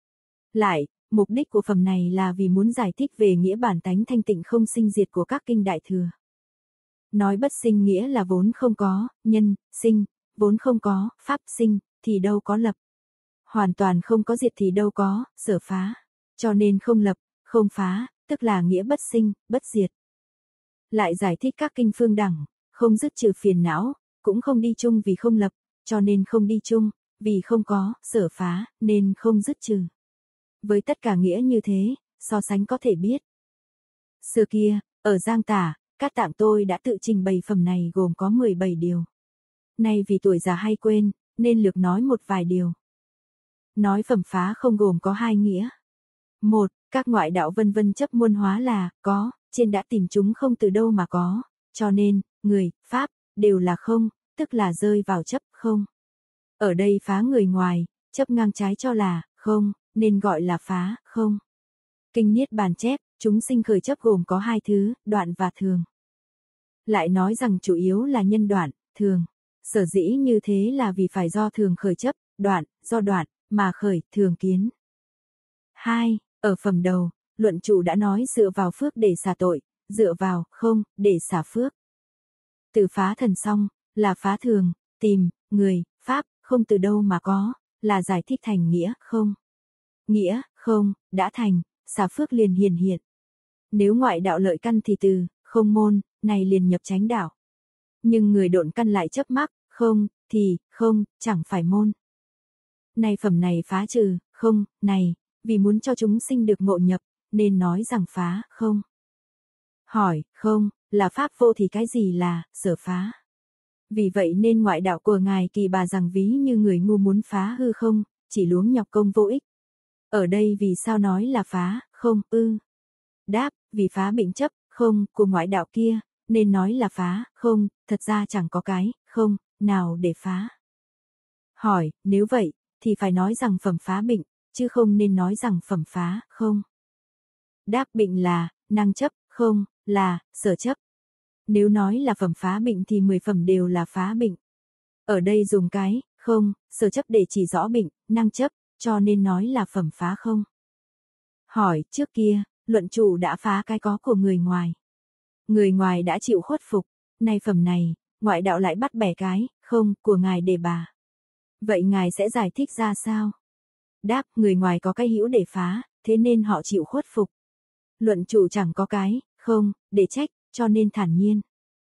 Lại, mục đích của phẩm này là vì muốn giải thích về nghĩa bản tánh thanh tịnh không sinh diệt của các kinh Đại Thừa. Nói bất sinh nghĩa là vốn không có, nhân, sinh, vốn không có, pháp sinh, thì đâu có lập. Hoàn toàn không có diệt thì đâu có, sở phá. Cho nên không lập, không phá, tức là nghĩa bất sinh, bất diệt. Lại giải thích các kinh phương đẳng, không dứt trừ phiền não, cũng không đi chung vì không lập, cho nên không đi chung, vì không có, sở phá, nên không dứt trừ. Với tất cả nghĩa như thế, so sánh có thể biết. Xưa kia, ở Giang Tả, Cát Tạng tôi đã tự trình bày phẩm này gồm có mười bảy điều. Nay vì tuổi già hay quên, nên lược nói một vài điều. Nói phẩm phá không gồm có hai nghĩa. Một, các ngoại đạo vân vân chấp muôn hóa là, có, trên đã tìm chúng không từ đâu mà có, cho nên, người, pháp, đều là không, tức là rơi vào chấp không. Ở đây phá người ngoài, chấp ngang trái cho là, không, nên gọi là phá, không. Kinh Niết Bàn chép, chúng sinh khởi chấp gồm có hai thứ, đoạn và thường. Lại nói rằng chủ yếu là nhân đoạn, thường. Sở dĩ như thế là vì phải do thường khởi chấp, đoạn, do đoạn, mà khởi, thường kiến. Hai, ở phẩm đầu, luận chủ đã nói dựa vào phước để xả tội, dựa vào, không, để xả phước. Từ phá thần xong, là phá thường, tìm, người, pháp, không từ đâu mà có, là giải thích thành nghĩa, không. Nghĩa, không, đã thành, xả phước liền hiển hiện. Nếu ngoại đạo lợi căn thì từ, không môn, này liền nhập chánh đạo. Nhưng người độn căn lại chấp mắc, không, thì, không, chẳng phải môn. Này phẩm này phá trừ, không, này, vì muốn cho chúng sinh được ngộ nhập, nên nói rằng phá, không. Hỏi, không, là pháp vô thì cái gì là, sở phá. Vì vậy nên ngoại đạo của Ngài Kỳ Bà rằng ví như người ngu muốn phá hư không, chỉ luống nhọc công vô ích. Ở đây vì sao nói là phá, không, ư? Đáp, vì phá bệnh chấp, không, của ngoại đạo kia, nên nói là phá, không, thật ra chẳng có cái, không, nào để phá. Hỏi, nếu vậy, thì phải nói rằng phẩm phá bệnh, chứ không nên nói rằng phẩm phá, không. Đáp bệnh là, năng chấp, không, là, sở chấp. Nếu nói là phẩm phá bệnh thì mười phẩm đều là phá bệnh. Ở đây dùng cái, không, sở chấp để chỉ rõ bệnh, năng chấp, cho nên nói là phẩm phá không. Hỏi, trước kia, luận chủ đã phá cái có của người ngoài. Người ngoài đã chịu khuất phục, nay phẩm này, ngoại đạo lại bắt bẻ cái, không, của ngài đề bà. Vậy ngài sẽ giải thích ra sao? Đáp, người ngoài có cái hữu để phá, thế nên họ chịu khuất phục. Luận chủ chẳng có cái, không, để trách, cho nên thản nhiên.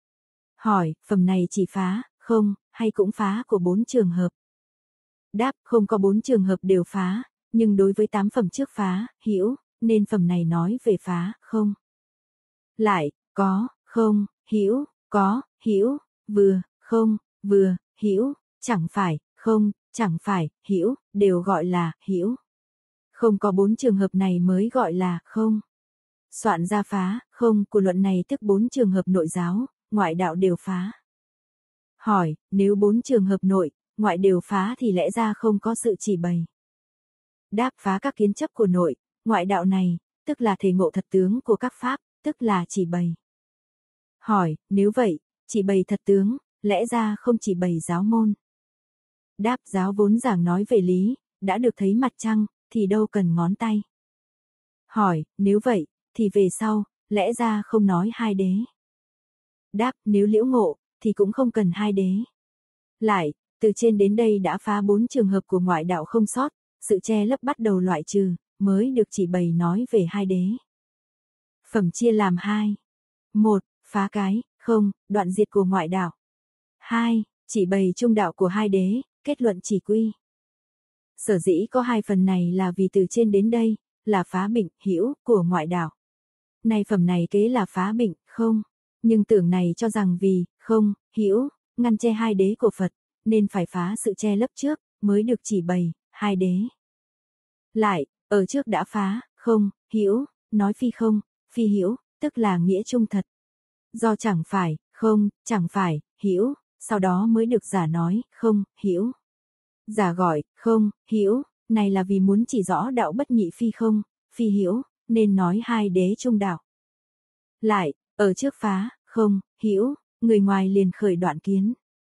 Hỏi, phẩm này chỉ phá, không, hay cũng phá của bốn trường hợp? Đáp, không có bốn trường hợp đều phá, nhưng đối với tám phẩm trước phá, hữu, nên phẩm này nói về phá, không. Lại, có, không, hữu, có, hữu, vừa, không, vừa, hữu, chẳng phải, không, chẳng phải, hữu, đều gọi là hữu. Không có bốn trường hợp này mới gọi là không. Soạn ra phá, không của luận này tức bốn trường hợp nội giáo, ngoại đạo đều phá. Hỏi, nếu bốn trường hợp nội, ngoại đều phá thì lẽ ra không có sự chỉ bày. Đáp, phá các kiến chấp của nội, ngoại đạo này, tức là thể ngộ thật tướng của các pháp, tức là chỉ bày. Hỏi, nếu vậy, chỉ bày thật tướng, lẽ ra không chỉ bày giáo môn. Đáp, giáo vốn giảng nói về lý, đã được thấy mặt trăng, thì đâu cần ngón tay. Hỏi, nếu vậy, thì về sau, lẽ ra không nói hai đế. Đáp, nếu liễu ngộ, thì cũng không cần hai đế. Lại, từ trên đến đây đã phá bốn trường hợp của ngoại đạo không sót, sự che lấp bắt đầu loại trừ, mới được chỉ bày nói về hai đế. Phẩm chia làm hai. Một, phá cái, không, đoạn diệt của ngoại đạo. Hai, chỉ bày trung đạo của hai đế, kết luận chỉ quy. Sở dĩ có hai phần này là vì từ trên đến đây, là phá bệnh, hữu, của ngoại đạo. Nay phẩm này kế là phá bệnh, không. Nhưng tưởng này cho rằng vì, không, hữu, ngăn che hai đế của Phật, nên phải phá sự che lấp trước, mới được chỉ bày, hai đế. Lại, ở trước đã phá, không, hữu, nói phi không, phi hữu, tức là nghĩa trung thật. Do chẳng phải, không, chẳng phải, hữu, sau đó mới được giả nói, không, hữu. Giả gọi, không, hữu, này là vì muốn chỉ rõ đạo bất nhị phi không, phi hữu, nên nói hai đế trung đạo. Lại, ở trước phá, không, hữu, người ngoài liền khởi đoạn kiến.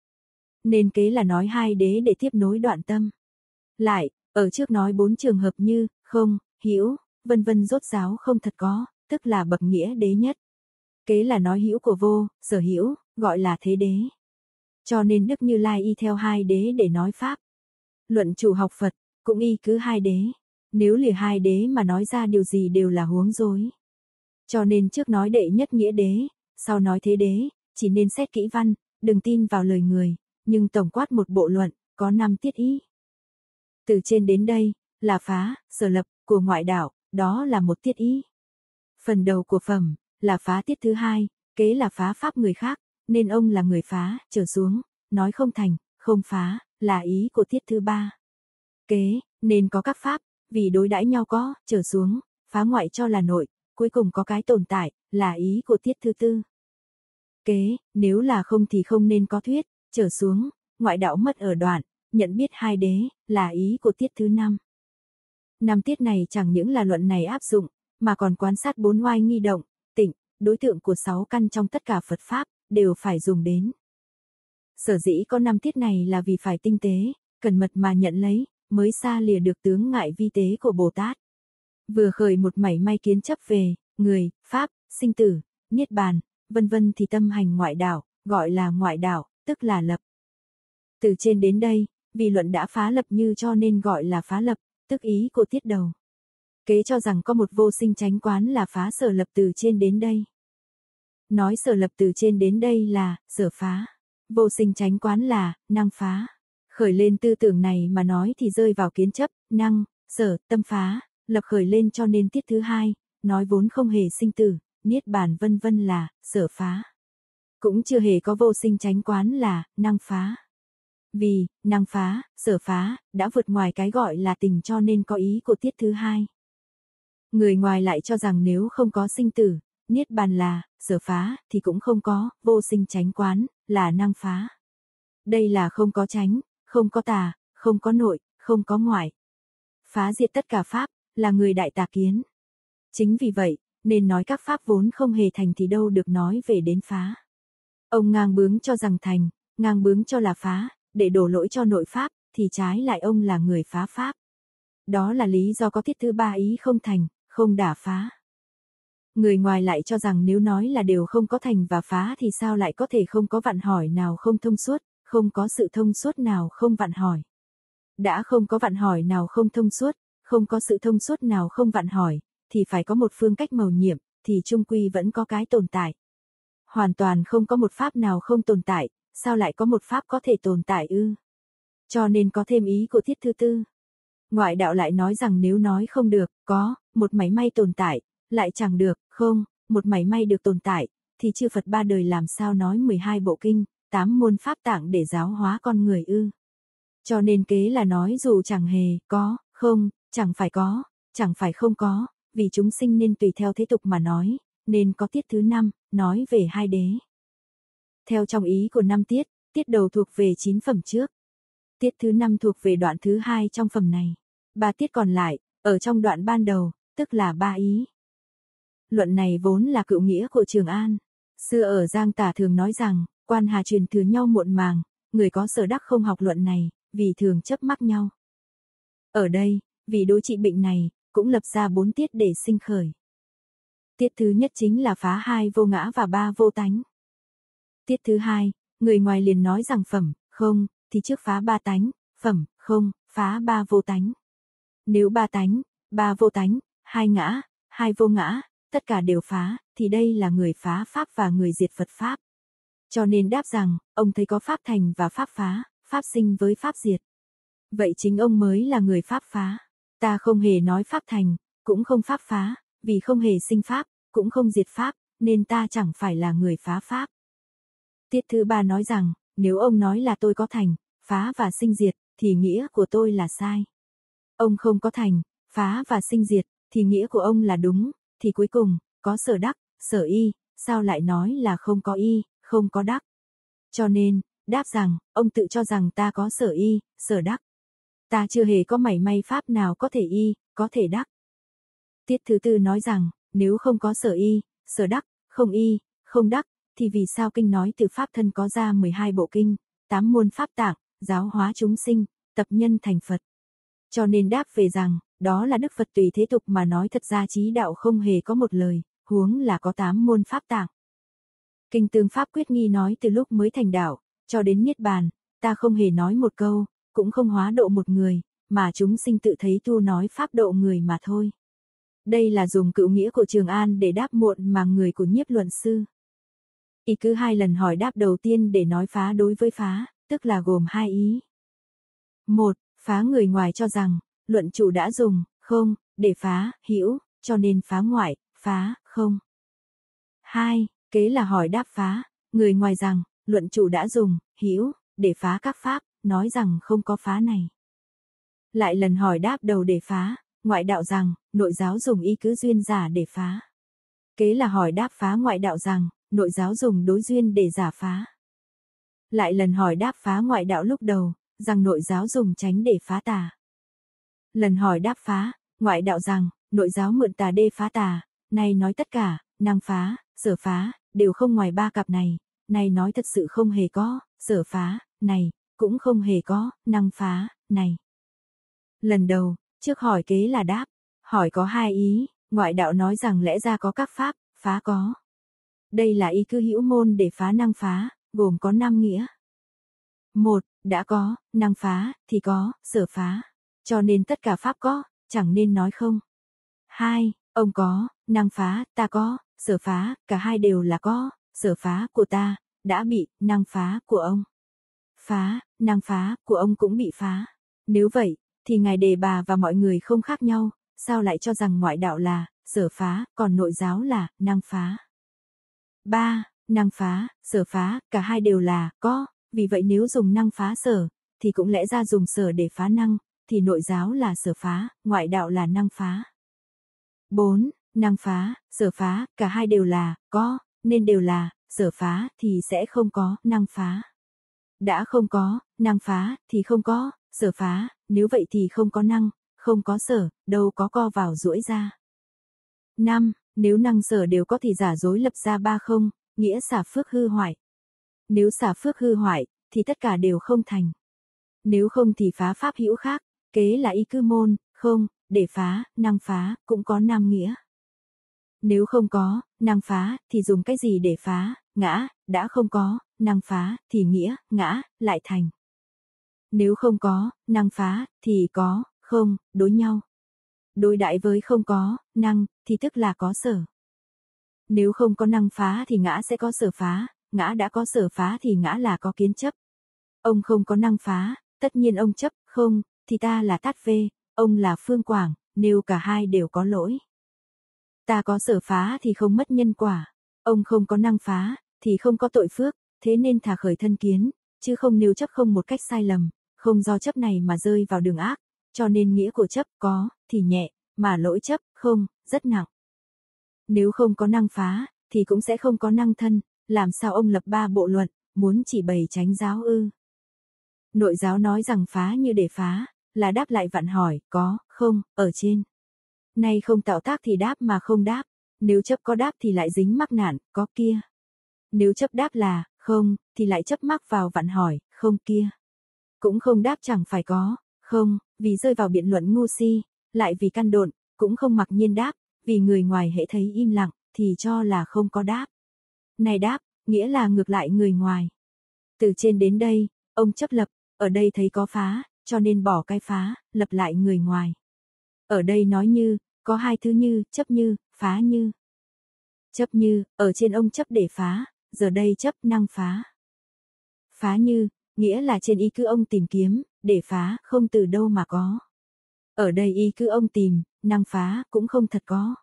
Nên kế là nói hai đế để tiếp nối đoạn tâm. Lại, ở trước nói bốn trường hợp như, không, hữu, vân vân rốt ráo không thật có, tức là bậc nghĩa đế nhất. Kế là nói hữu của vô, sở hữu, gọi là thế đế. Cho nên Đức Như Lai y theo hai đế để nói pháp. Luận chủ học Phật, cũng y cứ hai đế. Nếu lìa hai đế mà nói ra điều gì đều là huống dối. Cho nên trước nói đệ nhất nghĩa đế, sau nói thế đế, chỉ nên xét kỹ văn, đừng tin vào lời người, nhưng tổng quát một bộ luận, có năm tiết ý. Từ trên đến đây, là phá, sở lập, của ngoại đạo, đó là một tiết ý. Phần đầu của phẩm, là phá tiết thứ hai, kế là phá pháp người khác, nên ông là người phá, trở xuống, nói không thành, không phá, là ý của tiết thứ ba. Kế, nên có các pháp, vì đối đãi nhau có, trở xuống, phá ngoại cho là nội, cuối cùng có cái tồn tại, là ý của tiết thứ tư. Kế, nếu là không thì không nên có thuyết, trở xuống, ngoại đạo mất ở đoạn, nhận biết hai đế, là ý của tiết thứ năm. Năm tiết này chẳng những là luận này áp dụng, mà còn quan sát bốn oai nghi động, tịnh, đối tượng của sáu căn trong tất cả Phật Pháp, đều phải dùng đến. Sở dĩ có năm tiết này là vì phải tinh tế, cẩn mật mà nhận lấy, mới xa lìa được tướng ngại vi tế của Bồ Tát. Vừa khởi một mảy may kiến chấp về, người, Pháp, sinh tử, niết bàn, vân vân thì tâm hành ngoại đạo, gọi là ngoại đạo, tức là lập. Từ trên đến đây, vì luận đã phá lập như cho nên gọi là phá lập, tức ý của tiết đầu. Kế cho rằng có một vô sinh chánh quán là phá sở lập từ trên đến đây. Nói sở lập từ trên đến đây là, sở phá. Vô sinh chánh quán là, năng phá. Khởi lên tư tưởng này mà nói thì rơi vào kiến chấp, năng, sở, tâm phá, lập khởi lên cho nên tiết thứ hai, nói vốn không hề sinh tử, niết bàn vân vân là, sở phá. Cũng chưa hề có vô sinh chánh quán là, năng phá. Vì, năng phá, sở phá, đã vượt ngoài cái gọi là tình cho nên có ý của tiết thứ hai. Người ngoài lại cho rằng nếu không có sinh tử, niết bàn là, sở phá, thì cũng không có, vô sinh chánh quán, là năng phá. Đây là không có chánh, không có tà, không có nội, không có ngoại. Phá diệt tất cả pháp, là người đại tà kiến. Chính vì vậy, nên nói các pháp vốn không hề thành thì đâu được nói về đến phá. Ông ngang bướng cho rằng thành, ngang bướng cho là phá, để đổ lỗi cho nội pháp, thì trái lại ông là người phá pháp. Đó là lý do có tiết thứ ba ý không thành, không đả phá. Người ngoài lại cho rằng nếu nói là đều không có thành và phá thì sao lại có thể không có vặn hỏi nào không thông suốt, không có sự thông suốt nào không vặn hỏi. Đã không có vặn hỏi nào không thông suốt, không có sự thông suốt nào không vặn hỏi, thì phải có một phương cách mầu nhiệm, thì chung quy vẫn có cái tồn tại. Hoàn toàn không có một pháp nào không tồn tại, sao lại có một pháp có thể tồn tại ư? Cho nên có thêm ý của tiết thứ tư. Ngoại đạo lại nói rằng nếu nói không được, có, một mảy may tồn tại, lại chẳng được, không, một mảy may được tồn tại, thì chư Phật ba đời làm sao nói mười hai bộ kinh, tám môn pháp tạng để giáo hóa con người ư? Cho nên kế là nói dù chẳng hề, có, không, chẳng phải có, chẳng phải không có, vì chúng sinh nên tùy theo thế tục mà nói, nên có tiết thứ năm, nói về hai đế. Theo trong ý của năm tiết, tiết đầu thuộc về chín phẩm trước. Tiết thứ năm thuộc về đoạn thứ hai trong phẩm này. Ba tiết còn lại, ở trong đoạn ban đầu, tức là ba ý. Luận này vốn là cựu nghĩa của Trường An. Xưa ở Giang Tả thường nói rằng, quan hà truyền thừa nhau muộn màng, người có sở đắc không học luận này, vì thường chấp mắc nhau. Ở đây, vì đối trị bệnh này, cũng lập ra bốn tiết để sinh khởi. Tiết thứ nhất chính là phá hai vô ngã và ba vô tánh. Tiết thứ hai, người ngoài liền nói rằng phẩm, không, thì trước phá ba tánh, phẩm, không, phá ba vô tánh. Nếu ba tánh, ba vô tánh, hai ngã, hai vô ngã, tất cả đều phá, thì đây là người phá Pháp và người diệt Phật Pháp. Cho nên đáp rằng, ông thấy có Pháp thành và Pháp phá, Pháp sinh với Pháp diệt. Vậy chính ông mới là người Pháp phá. Ta không hề nói Pháp thành, cũng không Pháp phá, vì không hề sinh Pháp, cũng không diệt Pháp, nên ta chẳng phải là người phá Pháp. Tiết thứ ba nói rằng, nếu ông nói là tôi có thành, phá và sinh diệt, thì nghĩa của tôi là sai. Ông không có thành, phá và sinh diệt, thì nghĩa của ông là đúng, thì cuối cùng, có sở đắc, sở y, sao lại nói là không có y, không có đắc. Cho nên, đáp rằng, ông tự cho rằng ta có sở y, sở đắc. Ta chưa hề có mảy may Pháp nào có thể y, có thể đắc. Tiết thứ tư nói rằng, nếu không có sở y, sở đắc, không y, không đắc, thì vì sao kinh nói từ Pháp thân có ra mười hai bộ kinh, tám muôn Pháp tạng, giáo hóa chúng sinh, tập nhân thành Phật. Cho nên đáp về rằng, đó là Đức Phật tùy thế tục mà nói, thật ra chí đạo không hề có một lời, huống là có tám muôn Pháp tạng. Kinh Tương Pháp Quyết Nghi nói từ lúc mới thành đạo, cho đến Niết Bàn, ta không hề nói một câu, cũng không hóa độ một người, mà chúng sinh tự thấy tu nói Pháp độ người mà thôi. Đây là dùng cựu nghĩa của Trường An để đáp muộn mà người của Nhiếp Luận Sư. Y cứ hai lần hỏi đáp đầu tiên để nói phá đối với phá, tức là gồm hai ý. Một, phá người ngoài cho rằng, luận chủ đã dùng, không, để phá, hữu, cho nên phá ngoại, phá, không. Hai, kế là hỏi đáp phá, người ngoài rằng, luận chủ đã dùng, hữu, để phá các pháp, nói rằng không có phá này. Lại lần hỏi đáp đầu để phá, ngoại đạo rằng, nội giáo dùng y cứ duyên giả để phá. Kế là hỏi đáp phá ngoại đạo rằng, nội giáo dùng đối duyên để giả phá. Lại lần hỏi đáp phá ngoại đạo lúc đầu, rằng nội giáo dùng tránh để phá tà. Lần hỏi đáp phá, ngoại đạo rằng, nội giáo mượn tà đê phá tà, nay nói tất cả, năng phá, sở phá, đều không ngoài ba cặp này, nay nói thật sự không hề có, sở phá, này, cũng không hề có, năng phá, này. Lần đầu, trước hỏi kế là đáp, hỏi có hai ý, ngoại đạo nói rằng lẽ ra có các pháp, phá có. Đây là y cứ hữu môn để phá năng phá, gồm có năm nghĩa. Một, đã có, năng phá, thì có, sở phá. Cho nên tất cả pháp có, chẳng nên nói không. Hai, ông có, năng phá, ta có, sở phá, cả hai đều là có, sở phá của ta, đã bị, năng phá của ông. Phá, năng phá của ông cũng bị phá. Nếu vậy, thì Ngài Đề Bà và mọi người không khác nhau, sao lại cho rằng ngoại đạo là, sở phá, còn nội giáo là, năng phá. Ba, năng phá, sở phá, cả hai đều là, có, vì vậy nếu dùng năng phá sở, thì cũng lẽ ra dùng sở để phá năng, thì nội giáo là sở phá, ngoại đạo là năng phá. Bốn, năng phá, sở phá, cả hai đều là, có, nên đều là, sở phá, thì sẽ không có, năng phá. Đã không có, năng phá, thì không có, sở phá, nếu vậy thì không có năng, không có sở, đâu có co vào duỗi ra. Năm, nếu năng sở đều có thì giả dối lập ra ba không, nghĩa xả phước hư hoại. Nếu xả phước hư hoại, thì tất cả đều không thành. Nếu không thì phá pháp hữu khác, kế là y cư môn, không, để phá, năng phá, cũng có năm nghĩa. Nếu không có, năng phá, thì dùng cái gì để phá, ngã, đã không có, năng phá, thì nghĩa, ngã, lại thành. Nếu không có, năng phá, thì có, không, đối nhau. Đối đãi với không có, năng, thì tức là có sở. Nếu không có năng phá thì ngã sẽ có sở phá, ngã đã có sở phá thì ngã là có kiến chấp. Ông không có năng phá, tất nhiên ông chấp, không, thì ta là Tát Vê, ông là Phương Quảng, nếu cả hai đều có lỗi. Ta có sở phá thì không mất nhân quả, ông không có năng phá, thì không có tội phước, thế nên thà khởi thân kiến, chứ không nêu chấp không một cách sai lầm, không do chấp này mà rơi vào đường ác, cho nên nghĩa của chấp có, thì nhẹ, mà lỗi chấp, không, rất nặng. Nếu không có năng phá, thì cũng sẽ không có năng thân, làm sao ông lập ba bộ luận, muốn chỉ bày chánh giáo ư? Nội giáo nói rằng phá như để phá, là đáp lại vặn hỏi, có, không, ở trên. Nay không tạo tác thì đáp mà không đáp, nếu chấp có đáp thì lại dính mắc nạn, có kia. Nếu chấp đáp là, không, thì lại chấp mắc vào vặn hỏi, không kia. Cũng không đáp chẳng phải có, không, vì rơi vào biện luận ngu si, lại vì căn độn, cũng không mặc nhiên đáp, vì người ngoài hễ thấy im lặng, thì cho là không có đáp. Này đáp, nghĩa là ngược lại người ngoài. Từ trên đến đây, ông chấp lập, ở đây thấy có phá, cho nên bỏ cái phá, lập lại người ngoài. Ở đây nói như, có hai thứ như, chấp như, phá như. Chấp như, ở trên ông chấp để phá, giờ đây chấp năng phá. Phá như, nghĩa là trên ý cứ ông tìm kiếm, để phá, không từ đâu mà có. Ở đây ý cứ ông tìm, năng phá, cũng không thật có.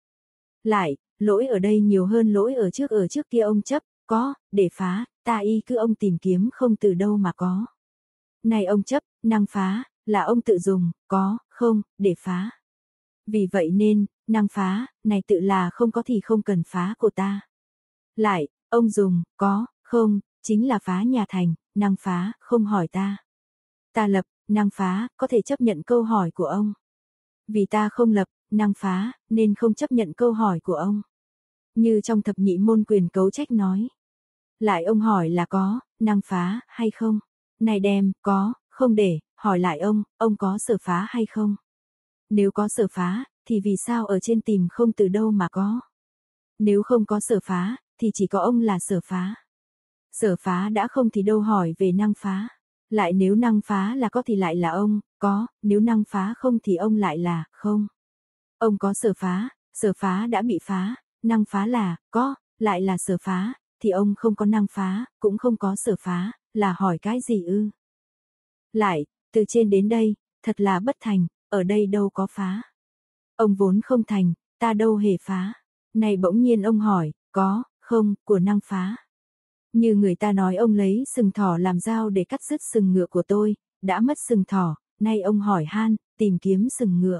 Lại, lỗi ở đây nhiều hơn lỗi ở trước ở trước kia ông chấp, có, để phá, ta ý cứ ông tìm kiếm không từ đâu mà có. Này ông chấp, năng phá, là ông tự dùng, có, không, để phá. Vì vậy nên, năng phá, này tự là không có thì không cần phá của ta. Lại, ông dùng, có, không, chính là phá nhà thành, năng phá, không hỏi ta. Ta lập, năng phá, có thể chấp nhận câu hỏi của ông. Vì ta không lập, năng phá, nên không chấp nhận câu hỏi của ông. Như trong thập nhị môn quyền cấu trách nói. Lại ông hỏi là có, năng phá, hay không? Này đem, có, không để, hỏi lại ông, ông có sở phá hay không? Nếu có sở phá, thì vì sao ở trên tìm không từ đâu mà có? Nếu không có sở phá, thì chỉ có ông là sở phá. Sở phá đã không thì đâu hỏi về năng phá. Lại nếu năng phá là có thì lại là ông, có, nếu năng phá không thì ông lại là, không. Ông có sở phá, sở phá đã bị phá, năng phá là, có, lại là sở phá, thì ông không có năng phá, cũng không có sở phá, là hỏi cái gì ư? Lại, từ trên đến đây, thật là bất thành, ở đây đâu có phá. Ông vốn không thành, ta đâu hề phá. Này bỗng nhiên ông hỏi, có, không, của năng phá. Như người ta nói ông lấy sừng thỏ làm dao để cắt đứt sừng ngựa của tôi, đã mất sừng thỏ, nay ông hỏi han, tìm kiếm sừng ngựa.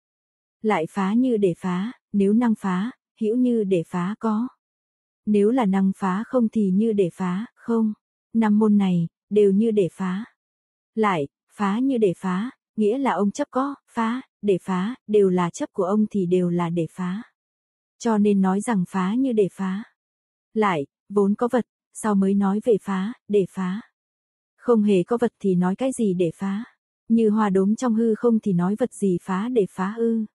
Lại phá như để phá, nếu năng phá, hữu như để phá có. Nếu là năng phá không thì như để phá, không. Năm môn này, đều như để phá. Lại, phá như để phá, nghĩa là ông chấp có, phá, để phá, đều là chấp của ông thì đều là để phá. Cho nên nói rằng phá như để phá. Lại, vốn có vật, sao mới nói về phá, để phá. Không hề có vật thì nói cái gì để phá. Như hoa đốm trong hư không thì nói vật gì phá để phá ư.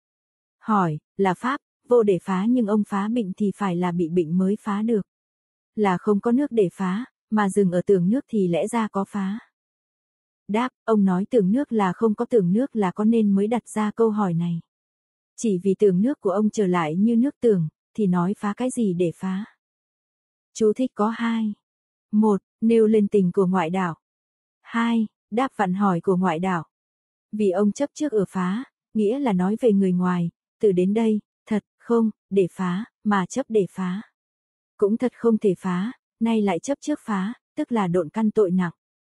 Hỏi, là pháp, vô để phá nhưng ông phá bệnh thì phải là bị bệnh mới phá được. Là không có nước để phá, mà dừng ở tường nước thì lẽ ra có phá. Đáp, ông nói tường nước là không có tường nước là có nên mới đặt ra câu hỏi này. Chỉ vì tường nước của ông trở lại như nước tường, thì nói phá cái gì để phá. Chú thích có hai. Một, nêu lên tình của ngoại đạo. Hai, đáp vặn hỏi của ngoại đạo. Vì ông chấp trước ở phá, nghĩa là nói về người ngoài, từ đến đây, thật, không, để phá, mà chấp để phá. Cũng thật không thể phá, nay lại chấp trước phá, tức là độn căn tội nặng.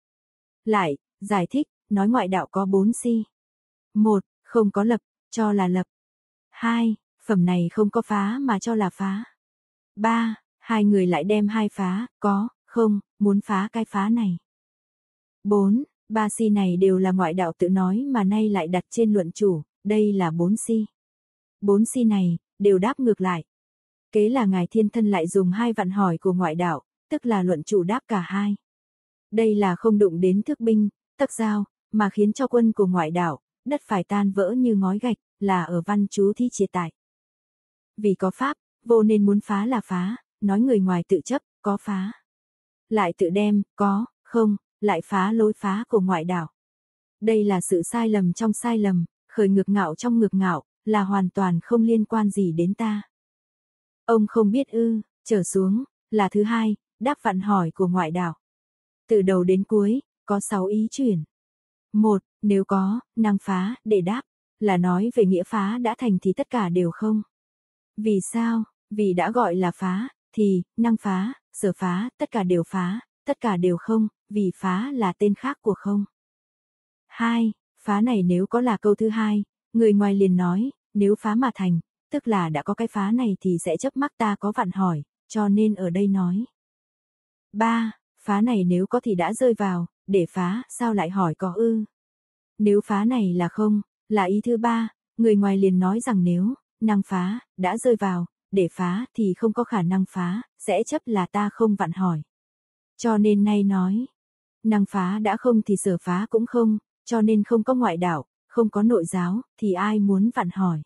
Lại, giải thích, nói ngoại đạo có bốn si. Một, không có lập, cho là lập. Hai, phẩm này không có phá mà cho là phá. Ba, hai người lại đem hai phá, có, không, muốn phá cái phá này. Bốn, ba si này đều là ngoại đạo tự nói mà nay lại đặt trên luận chủ, đây là bốn si. Bốn si này, đều đáp ngược lại. Kế là Ngài Thiên Thân lại dùng hai vặn hỏi của ngoại đạo, tức là luận chủ đáp cả hai. Đây là không đụng đến thước binh, tắc dao, mà khiến cho quân của ngoại đạo, đất phải tan vỡ như ngói gạch, là ở văn chú thi chia tại. Vì có pháp, vô nên muốn phá là phá, nói người ngoài tự chấp, có phá. Lại tự đem, có, không, lại phá lối phá của ngoại đạo. Đây là sự sai lầm trong sai lầm, khởi ngược ngạo trong ngược ngạo, là hoàn toàn không liên quan gì đến ta. Ông không biết ư, trở xuống, là thứ hai, đáp vặn hỏi của ngoại đạo. Từ đầu đến cuối, có sáu ý chuyển. Một, nếu có, năng phá, để đáp, là nói về nghĩa phá đã thành thì tất cả đều không. Vì sao? Vì đã gọi là phá, thì, năng phá, sở phá, tất cả đều phá, tất cả đều không, vì phá là tên khác của không. Hai, phá này nếu có là câu thứ hai, người ngoài liền nói, nếu phá mà thành, tức là đã có cái phá này thì sẽ chấp mắc ta có vặn hỏi, cho nên ở đây nói. Ba, phá này nếu có thì đã rơi vào, để phá, sao lại hỏi có ư? Nếu phá này là không, là ý thứ ba, người ngoài liền nói rằng nếu, năng phá, đã rơi vào, để phá thì không có khả năng phá, sẽ chấp là ta không vặn hỏi. Cho nên nay nói, năng phá đã không thì sở phá cũng không, cho nên không có ngoại đạo, không có nội giáo, thì ai muốn vặn hỏi.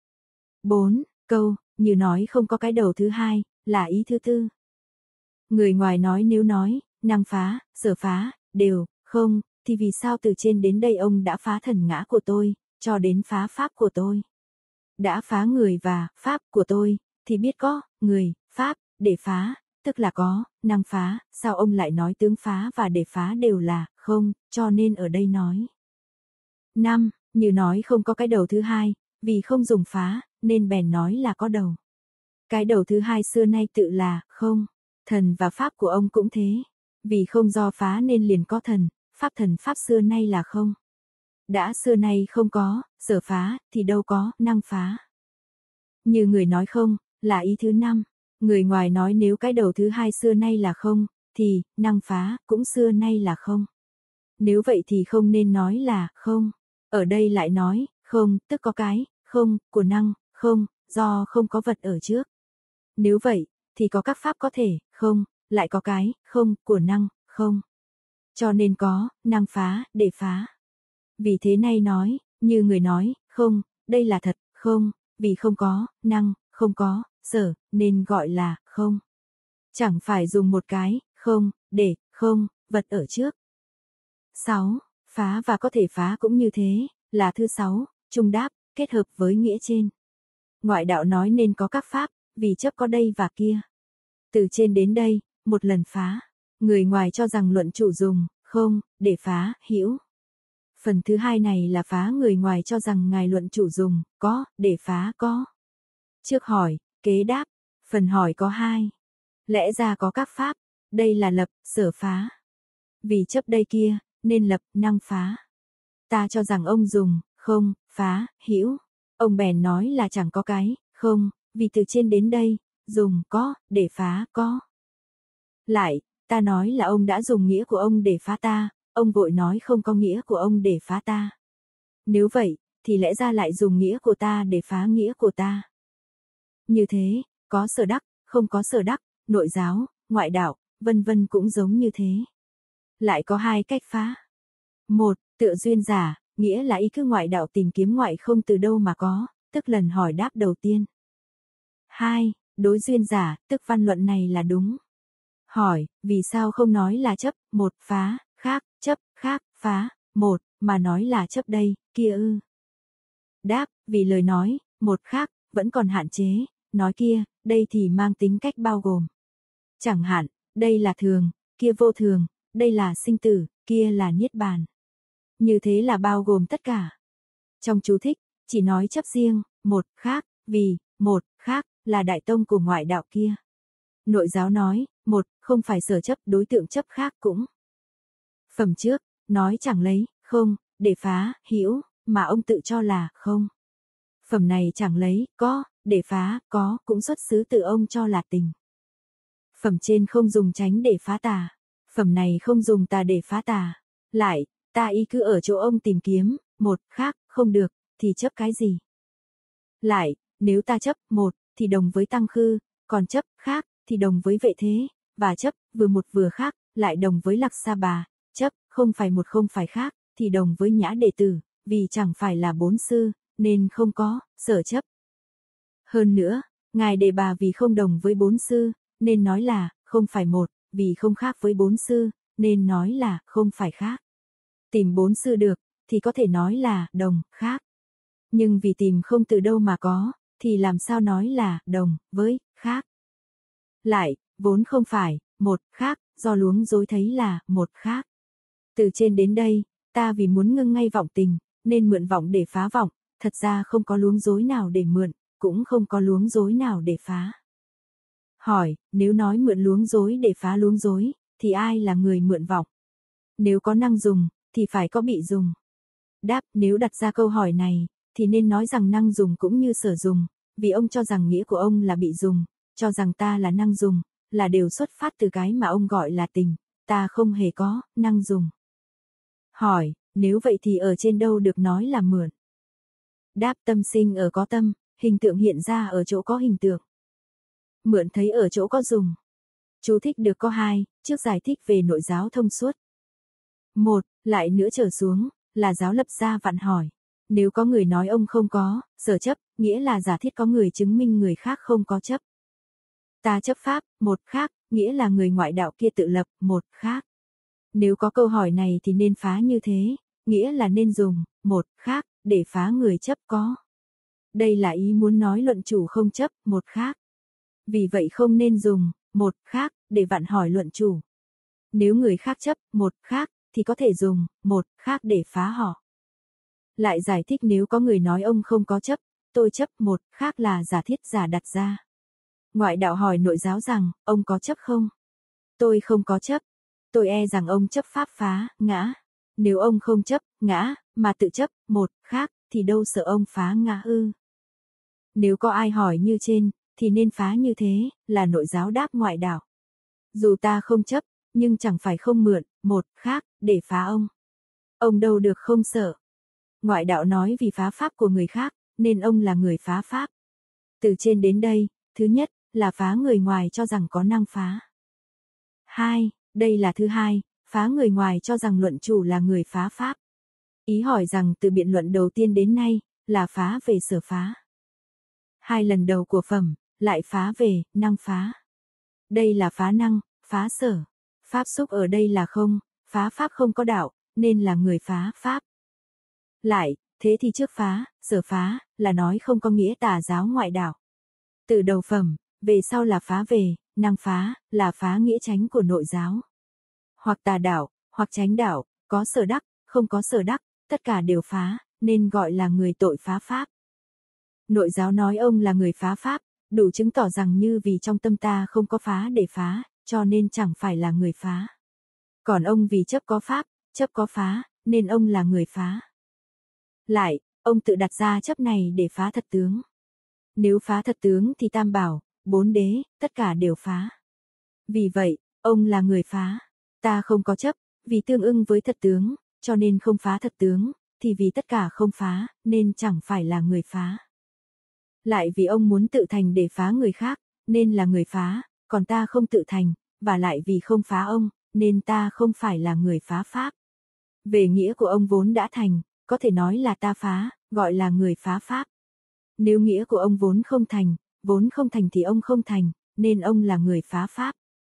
Bốn, câu, như nói không có cái đầu thứ hai, là ý thứ tư. Người ngoài nói nếu nói, năng phá, sở phá, đều, không, thì vì sao từ trên đến đây ông đã phá thần ngã của tôi, cho đến phá pháp của tôi. Đã phá người và, pháp của tôi, thì biết có, người, pháp, để phá, tức là có, năng phá, sao ông lại nói tướng phá và để phá đều là, không, cho nên ở đây nói. năm. Như nói không có cái đầu thứ hai, vì không dùng phá, nên bèn nói là có đầu. Cái đầu thứ hai xưa nay tự là, không, thần và pháp của ông cũng thế. Vì không do phá nên liền có thần, pháp thần pháp xưa nay là không. Đã xưa nay không có, sở phá, thì đâu có, năng phá. Như người nói không, là ý thứ năm. Người ngoài nói nếu cái đầu thứ hai xưa nay là không, thì, năng phá, cũng xưa nay là không. Nếu vậy thì không nên nói là, không. Ở đây lại nói, không, tức có cái, không, của năng, không, do không có vật ở trước. Nếu vậy, thì có các pháp có thể, không, lại có cái, không, của năng, không. Cho nên có, năng phá, để phá. Vì thế nay nói, như người nói, không, đây là thật, không, vì không có, năng, không có, sở, nên gọi là, không. Chẳng phải dùng một cái, không, để, không, vật ở trước. sáu. Phá và có thể phá cũng như thế, là thứ sáu, trung đáp, kết hợp với nghĩa trên. Ngoại đạo nói nên có các pháp, vì chấp có đây và kia. Từ trên đến đây, một lần phá. Người ngoài cho rằng luận chủ dùng, không, để phá, hữu. Phần thứ hai này là phá người ngoài cho rằng ngài luận chủ dùng, có, để phá có. Trước hỏi, kế đáp, phần hỏi có hai. Lẽ ra có các pháp, đây là lập, sở phá. Vì chấp đây kia, nên lập, năng phá. Ta cho rằng ông dùng, không, phá, hữu. Ông bèn nói là chẳng có cái, không, vì từ trên đến đây, dùng, có, để phá, có. Lại, ta nói là ông đã dùng nghĩa của ông để phá ta, ông vội nói không có nghĩa của ông để phá ta. Nếu vậy, thì lẽ ra lại dùng nghĩa của ta để phá nghĩa của ta. Như thế, có sở đắc, không có sở đắc, nội giáo, ngoại đạo, vân vân cũng giống như thế. Lại có hai cách phá. Một, tựa duyên giả, nghĩa là ý cứ ngoại đạo tìm kiếm ngoại không từ đâu mà có, tức lần hỏi đáp đầu tiên. Hai, đối duyên giả, tức văn luận này là đúng. Hỏi, vì sao không nói là chấp, một, phá, khác, chấp, khác, phá, một, mà nói là chấp đây, kia ư? Đáp, vì lời nói, một khác, vẫn còn hạn chế, nói kia, đây thì mang tính cách bao gồm. Chẳng hạn, đây là thường, kia vô thường, đây là sinh tử, kia là niết bàn. Như thế là bao gồm tất cả. Trong chú thích, chỉ nói chấp riêng, một, khác, vì, một, khác, là đại tông của ngoại đạo kia. Nội giáo nói, một, không phải sở chấp, đối tượng chấp khác cũng. Phẩm trước, nói chẳng lấy, không, để phá, hữu, mà ông tự cho là, không. Phẩm này chẳng lấy, có, để phá, có, cũng xuất xứ từ ông cho là tình. Phẩm trên không dùng tránh để phá tà. Phẩm này không dùng tà để phá tà. Lại, ta ý cứ ở chỗ ông tìm kiếm, một, khác, không được, thì chấp cái gì? Lại, nếu ta chấp, một, thì đồng với tăng khư, còn chấp, khác, thì đồng với vệ thế, và chấp, vừa một vừa khác, lại đồng với lạc sa bà, chấp, không phải một không phải khác, thì đồng với nhã đệ tử, vì chẳng phải là bốn sư, nên không có, sở chấp. Hơn nữa, ngài đề bà vì không đồng với bốn sư, nên nói là, không phải một, vì không khác với bốn sư, nên nói là, không phải khác. Tìm bốn sư được, thì có thể nói là, đồng, khác. Nhưng vì tìm không từ đâu mà có, thì làm sao nói là, đồng, với, khác. Lại, vốn không phải, một, khác, do luống dối thấy là, một, khác. Từ trên đến đây, ta vì muốn ngưng ngay vọng tình, nên mượn vọng để phá vọng, thật ra không có luống dối nào để mượn, cũng không có luống dối nào để phá. Hỏi, nếu nói mượn luống dối để phá luống dối, thì ai là người mượn vọng? Nếu có năng dùng, thì phải có bị dùng. Đáp, nếu đặt ra câu hỏi này, thì nên nói rằng năng dùng cũng như sở dùng, vì ông cho rằng nghĩa của ông là bị dùng, cho rằng ta là năng dùng, là đều xuất phát từ cái mà ông gọi là tình, ta không hề có, năng dùng. Hỏi, nếu vậy thì ở trên đâu được nói là mượn? Đáp, tâm sinh ở có tâm, hình tượng hiện ra ở chỗ có hình tượng. Mượn thấy ở chỗ có dùng. Chú thích được có hai, trước giải thích về nội giáo thông suốt. Một, lại nữa trở xuống, là giáo lập ra vặn hỏi. Nếu có người nói ông không có, sở chấp, nghĩa là giả thiết có người chứng minh người khác không có chấp. Ta chấp pháp, một, khác, nghĩa là người ngoại đạo kia tự lập, một, khác. Nếu có câu hỏi này thì nên phá như thế, nghĩa là nên dùng, một, khác, để phá người chấp có. Đây là ý muốn nói luận chủ không chấp, một, khác. Vì vậy không nên dùng một khác để vặn hỏi luận chủ. Nếu người khác chấp một khác thì có thể dùng một khác để phá họ. Lại giải thích nếu có người nói ông không có chấp, tôi chấp một khác là giả thiết giả đặt ra. Ngoại đạo hỏi nội giáo rằng, ông có chấp không? Tôi không có chấp. Tôi e rằng ông chấp pháp phá, ngã. Nếu ông không chấp, ngã, mà tự chấp, một, khác, thì đâu sợ ông phá ngã ư? Nếu có ai hỏi như trên, thì nên phá như thế, là nội giáo đáp ngoại đạo. Dù ta không chấp, nhưng chẳng phải không mượn, một, khác, để phá ông. Ông đâu được không sợ. Ngoại đạo nói vì phá pháp của người khác, nên ông là người phá pháp. Từ trên đến đây, thứ nhất, là phá người ngoài cho rằng có năng phá. Hai, đây là thứ hai, phá người ngoài cho rằng luận chủ là người phá pháp. Ý hỏi rằng từ biện luận đầu tiên đến nay, là phá về sở phá. Hai lần đầu của phẩm, lại phá về, năng phá. Đây là phá năng, phá sở. Pháp xúc ở đây là không, phá pháp không có đạo, nên là người phá pháp. Lại, thế thì trước phá, sở phá, là nói không có nghĩa tà giáo ngoại đạo. Từ đầu phẩm, về sau là phá về, năng phá, là phá nghĩa chánh của nội giáo. Hoặc tà đạo, hoặc chánh đạo, có sở đắc, không có sở đắc, tất cả đều phá, nên gọi là người tội phá pháp. Nội giáo nói ông là người phá pháp, đủ chứng tỏ rằng như vì trong tâm ta không có phá để phá, cho nên chẳng phải là người phá. Còn ông vì chấp có pháp, chấp có phá, nên ông là người phá. Lại, ông tự đặt ra chấp này để phá thật tướng. Nếu phá thật tướng thì tam bảo, bốn đế, tất cả đều phá. Vì vậy, ông là người phá. Ta không có chấp, vì tương ưng với thật tướng, cho nên không phá thật tướng, thì vì tất cả không phá, nên chẳng phải là người phá. Lại vì ông muốn tự thành để phá người khác, nên là người phá, còn ta không tự thành, và lại vì không phá ông, nên ta không phải là người phá pháp. Về nghĩa của ông vốn đã thành, có thể nói là ta phá, gọi là người phá pháp. Nếu nghĩa của ông vốn không thành, vốn không thành thì ông không thành, nên ông là người phá pháp.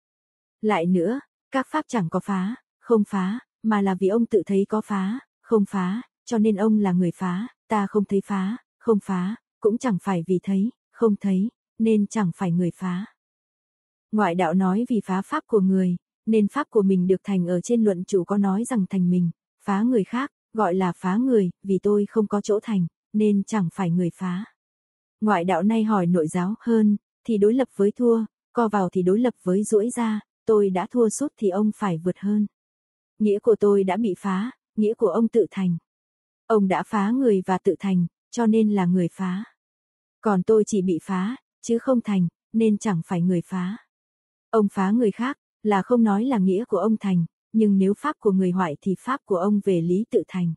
Lại nữa, các pháp chẳng có phá, không phá, mà là vì ông tự thấy có phá, không phá, cho nên ông là người phá, ta không thấy phá, không phá, cũng chẳng phải vì thấy, không thấy, nên chẳng phải người phá. Ngoại đạo nói vì phá pháp của người, nên pháp của mình được thành ở trên luận chủ có nói rằng thành mình, phá người khác, gọi là phá người, vì tôi không có chỗ thành, nên chẳng phải người phá. Ngoại đạo nay hỏi nội giáo hơn, thì đối lập với thua, co vào thì đối lập với duỗi ra, tôi đã thua sút thì ông phải vượt hơn. Nghĩa của tôi đã bị phá, nghĩa của ông tự thành. Ông đã phá người và tự thành, cho nên là người phá. Còn tôi chỉ bị phá, chứ không thành, nên chẳng phải người phá. Ông phá người khác, là không nói là nghĩa của ông thành, nhưng nếu pháp của người hoại thì pháp của ông về lý tự thành.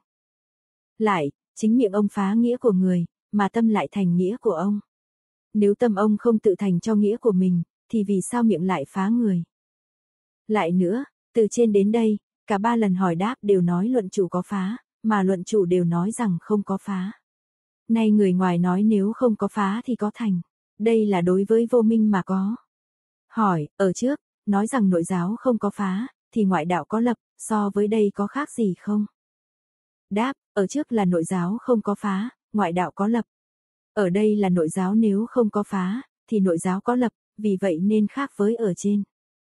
Lại, chính miệng ông phá nghĩa của người, mà tâm lại thành nghĩa của ông. Nếu tâm ông không tự thành cho nghĩa của mình, thì vì sao miệng lại phá người? Lại nữa, từ trên đến đây, cả ba lần hỏi đáp đều nói luận chủ có phá, mà luận chủ đều nói rằng không có phá. Nay người ngoài nói nếu không có phá thì có thành. Đây là đối với vô minh mà có. Hỏi, ở trước, nói rằng nội giáo không có phá, thì ngoại đạo có lập, so với đây có khác gì không? Đáp, ở trước là nội giáo không có phá, ngoại đạo có lập. Ở đây là nội giáo nếu không có phá, thì nội giáo có lập, vì vậy nên khác với ở trên.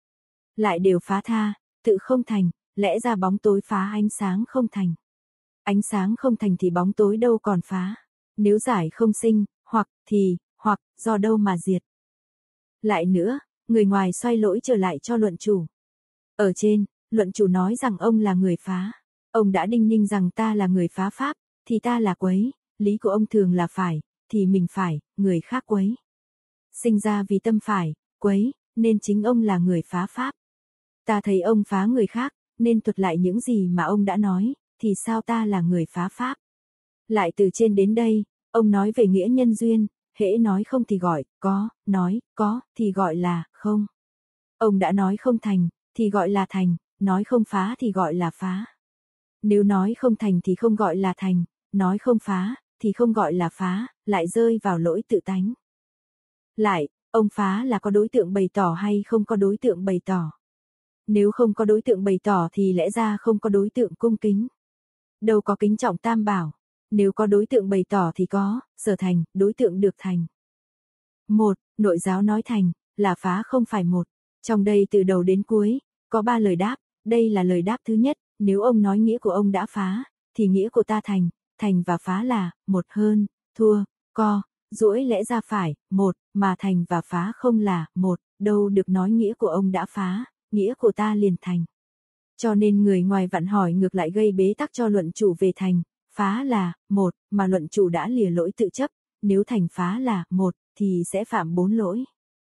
Lại đều phá tha, tự không thành, lẽ ra bóng tối phá ánh sáng không thành. Ánh sáng không thành thì bóng tối đâu còn phá. Nếu giải không sinh, hoặc, thì, hoặc, do đâu mà diệt. Lại nữa, người ngoài xoay lỗi trở lại cho luận chủ. Ở trên, luận chủ nói rằng ông là người phá. Ông đã đinh ninh rằng ta là người phá pháp, thì ta là quấy, lý của ông thường là phải, thì mình phải, người khác quấy. Sinh ra vì tâm phải, quấy, nên chính ông là người phá pháp. Ta thấy ông phá người khác, nên thuật lại những gì mà ông đã nói, thì sao ta là người phá pháp. Lại từ trên đến đây, ông nói về nghĩa nhân duyên, hễ nói không thì gọi có, nói có thì gọi là không. Ông đã nói không thành, thì gọi là thành, nói không phá thì gọi là phá. Nếu nói không thành thì không gọi là thành, nói không phá, thì không gọi là phá, lại rơi vào lỗi tự tánh. Lại, ông phá là có đối tượng bày tỏ hay không có đối tượng bày tỏ? Nếu không có đối tượng bày tỏ thì lẽ ra không có đối tượng cung kính. Đâu có kính trọng tam bảo. Nếu có đối tượng bày tỏ thì có, sở thành, đối tượng được thành. Một, nội giáo nói thành, là phá không phải một. Trong đây từ đầu đến cuối, có ba lời đáp, đây là lời đáp thứ nhất, nếu ông nói nghĩa của ông đã phá, thì nghĩa của ta thành, thành và phá là, một hơn, thua, co, duỗi lẽ ra phải, một, mà thành và phá không là, một, đâu được nói nghĩa của ông đã phá, nghĩa của ta liền thành. Cho nên người ngoài vặn hỏi ngược lại gây bế tắc cho luận chủ về thành, phá là, một, mà luận chủ đã lìa lỗi tự chấp, nếu thành phá là, một, thì sẽ phạm bốn lỗi.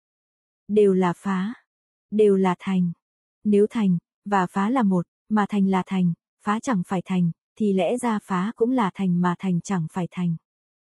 Đều là phá, đều là thành. Nếu thành, và phá là một, mà thành là thành, phá chẳng phải thành, thì lẽ ra phá cũng là thành mà thành chẳng phải thành.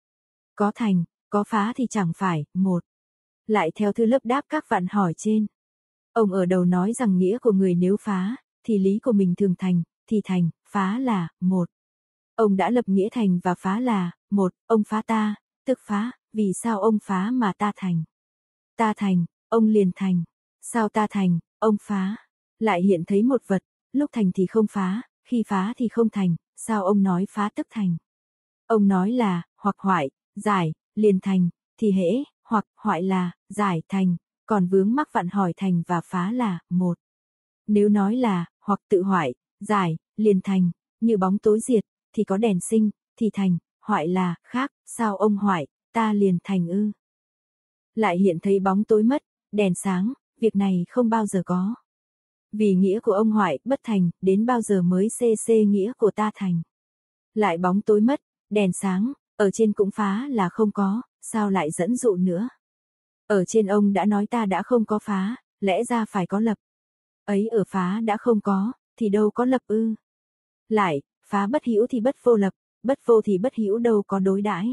Có thành, có phá thì chẳng phải, một. Lại theo thư lớp đáp các vạn hỏi trên. Ông ở đầu nói rằng nghĩa của người nếu phá, thì lý của mình thường thành, thì thành, phá là, một. Ông đã lập nghĩa thành và phá là, một, ông phá ta, tức phá, vì sao ông phá mà ta thành? Ta thành, ông liền thành. Sao ta thành, ông phá? Lại hiện thấy một vật, lúc thành thì không phá, khi phá thì không thành, sao ông nói phá tức thành? Ông nói là, hoặc hoại, giải, liền thành, thì hễ, hoặc, hoại là, giải, thành, còn vướng mắc vặn hỏi thành và phá là, một. Nếu nói là, hoặc tự hoại, giải, liền thành, như bóng tối diệt, thì có đèn sinh, thì thành, hoại là, khác, sao ông hoại, ta liền thành ư? Lại hiện thấy bóng tối mất, đèn sáng, việc này không bao giờ có. Vì nghĩa của ông hoại, bất thành, đến bao giờ mới xê xê nghĩa của ta thành? Lại bóng tối mất, đèn sáng, ở trên cũng phá là không có, sao lại dẫn dụ nữa? Ở trên ông đã nói ta đã không có phá, lẽ ra phải có lập. Ấy ở phá đã không có, thì đâu có lập ư? Lại, phá bất hữu thì bất vô lập, bất vô thì bất hữu đâu có đối đãi.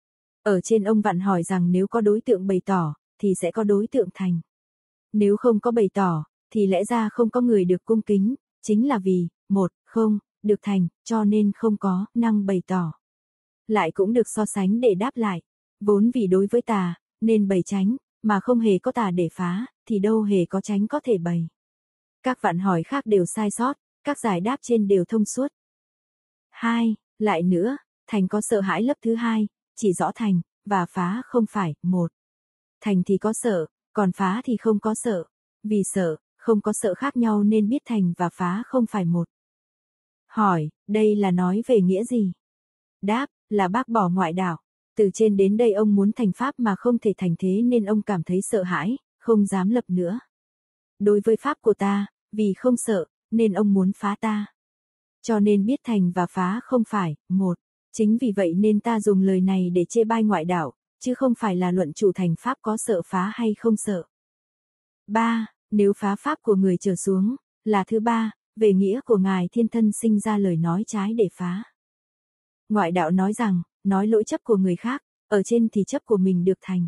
Ở trên ông vặn hỏi rằng nếu có đối tượng bày tỏ, thì sẽ có đối tượng thành. Nếu không có bày tỏ, thì lẽ ra không có người được cung kính, chính là vì, một, không, được thành, cho nên không có, năng bày tỏ. Lại cũng được so sánh để đáp lại, vốn vì đối với tà, nên bày tránh, mà không hề có tà để phá, thì đâu hề có tránh có thể bày. Các vạn hỏi khác đều sai sót, các giải đáp trên đều thông suốt. Hai, lại nữa, thành có sợ hãi lớp thứ hai, chỉ rõ thành, và phá không phải, một. Thành thì có sợ, còn phá thì không có sợ. Vì sợ, không có sợ khác nhau nên biết thành và phá không phải một. Hỏi, đây là nói về nghĩa gì? Đáp, là bác bỏ ngoại đạo. Từ trên đến đây ông muốn thành pháp mà không thể thành thế nên ông cảm thấy sợ hãi, không dám lập nữa. Đối với pháp của ta, vì không sợ, nên ông muốn phá ta. Cho nên biết thành và phá không phải, một. Chính vì vậy nên ta dùng lời này để chê bai ngoại đạo, chứ không phải là luận chủ thành pháp có sợ phá hay không sợ. ba. Nếu phá pháp của người trở xuống, là thứ ba, về nghĩa của Ngài Thiên Thân sinh ra lời nói trái để phá. Ngoại đạo nói rằng, nói lỗi chấp của người khác, ở trên thì chấp của mình được thành.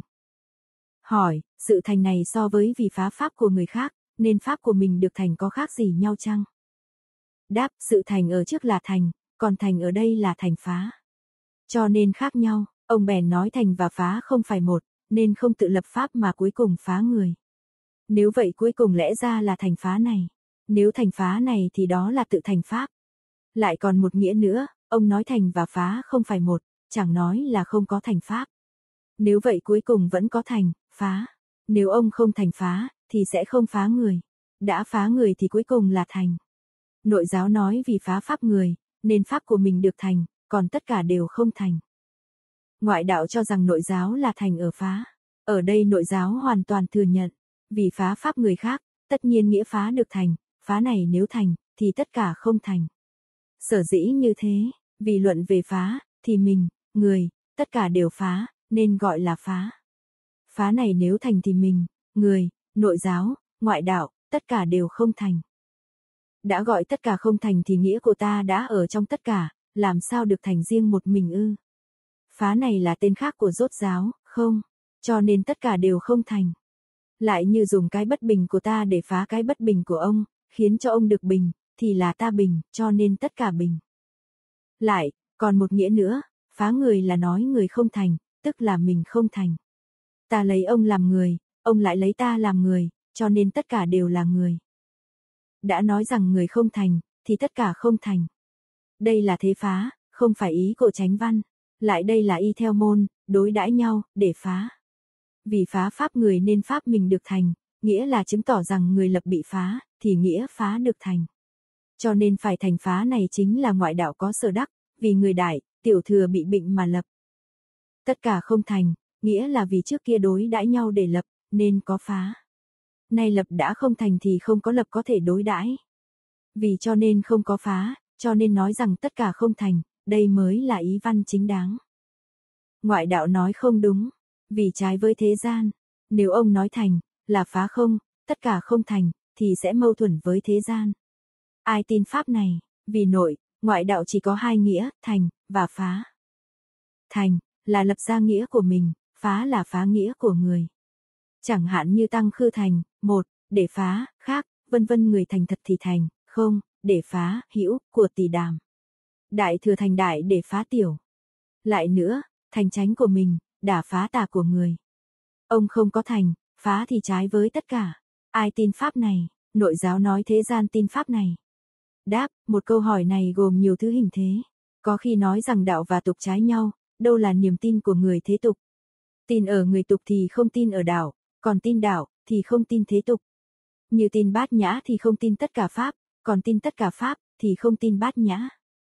Hỏi, sự thành này so với vì phá pháp của người khác, nên pháp của mình được thành có khác gì nhau chăng? Đáp, sự thành ở trước là thành, còn thành ở đây là thành phá. Cho nên khác nhau, ông bèn nói thành và phá không phải một, nên không tự lập pháp mà cuối cùng phá người. Nếu vậy cuối cùng lẽ ra là thành phá này. Nếu thành phá này thì đó là tự thành pháp. Lại còn một nghĩa nữa, ông nói thành và phá không phải một, chẳng nói là không có thành pháp. Nếu vậy cuối cùng vẫn có thành, phá. Nếu ông không thành phá, thì sẽ không phá người. Đã phá người thì cuối cùng là thành. Nội giáo nói vì phá pháp người, nên pháp của mình được thành, còn tất cả đều không thành. Ngoại đạo cho rằng nội giáo là thành ở phá. Ở đây nội giáo hoàn toàn thừa nhận, vì phá pháp người khác, tất nhiên nghĩa phá được thành, phá này nếu thành, thì tất cả không thành. Sở dĩ như thế, vì luận về phá, thì mình, người, tất cả đều phá, nên gọi là phá. Phá này nếu thành thì mình, người, nội giáo, ngoại đạo, tất cả đều không thành. Đã gọi tất cả không thành thì nghĩa của ta đã ở trong tất cả, làm sao được thành riêng một mình ư? Phá này là tên khác của rốt giáo, không, cho nên tất cả đều không thành. Lại như dùng cái bất bình của ta để phá cái bất bình của ông, khiến cho ông được bình, thì là ta bình, cho nên tất cả bình. Lại, còn một nghĩa nữa, phá người là nói người không thành, tức là mình không thành. Ta lấy ông làm người, ông lại lấy ta làm người, cho nên tất cả đều là người. Đã nói rằng người không thành, thì tất cả không thành. Đây là thế phá, không phải ý của chánh văn. Lại đây là y theo môn, đối đãi nhau, để phá. Vì phá pháp người nên pháp mình được thành, nghĩa là chứng tỏ rằng người lập bị phá, thì nghĩa phá được thành. Cho nên phải thành phá này chính là ngoại đạo có sở đắc, vì người đại, tiểu thừa bị bệnh mà lập. Tất cả không thành, nghĩa là vì trước kia đối đãi nhau để lập, nên có phá. Nay lập đã không thành thì không có lập có thể đối đãi. Vì cho nên không có phá, cho nên nói rằng tất cả không thành, đây mới là ý văn chính đáng. Ngoại đạo nói không đúng, vì trái với thế gian. Nếu ông nói thành, là phá không, tất cả không thành, thì sẽ mâu thuẫn với thế gian. Ai tin pháp này? Vì nội, ngoại đạo chỉ có hai nghĩa, thành, và phá. Thành, là lập ra nghĩa của mình, phá là phá nghĩa của người. Chẳng hạn như tăng khư thành, một, để phá, khác, vân vân người thành thật thì thành, không, để phá, hữu, của tỷ đàm. Đại thừa thành đại để phá tiểu. Lại nữa, thành chánh của mình, đả phá tà của người. Ông không có thành, phá thì trái với tất cả. Ai tin pháp này? Nội giáo nói thế gian tin pháp này. Đáp, một câu hỏi này gồm nhiều thứ hình thế. Có khi nói rằng đạo và tục trái nhau, đâu là niềm tin của người thế tục. Tin ở người tục thì không tin ở đạo, còn tin đạo thì không tin thế tục. Như tin bát nhã thì không tin tất cả pháp, còn tin tất cả pháp thì không tin bát nhã.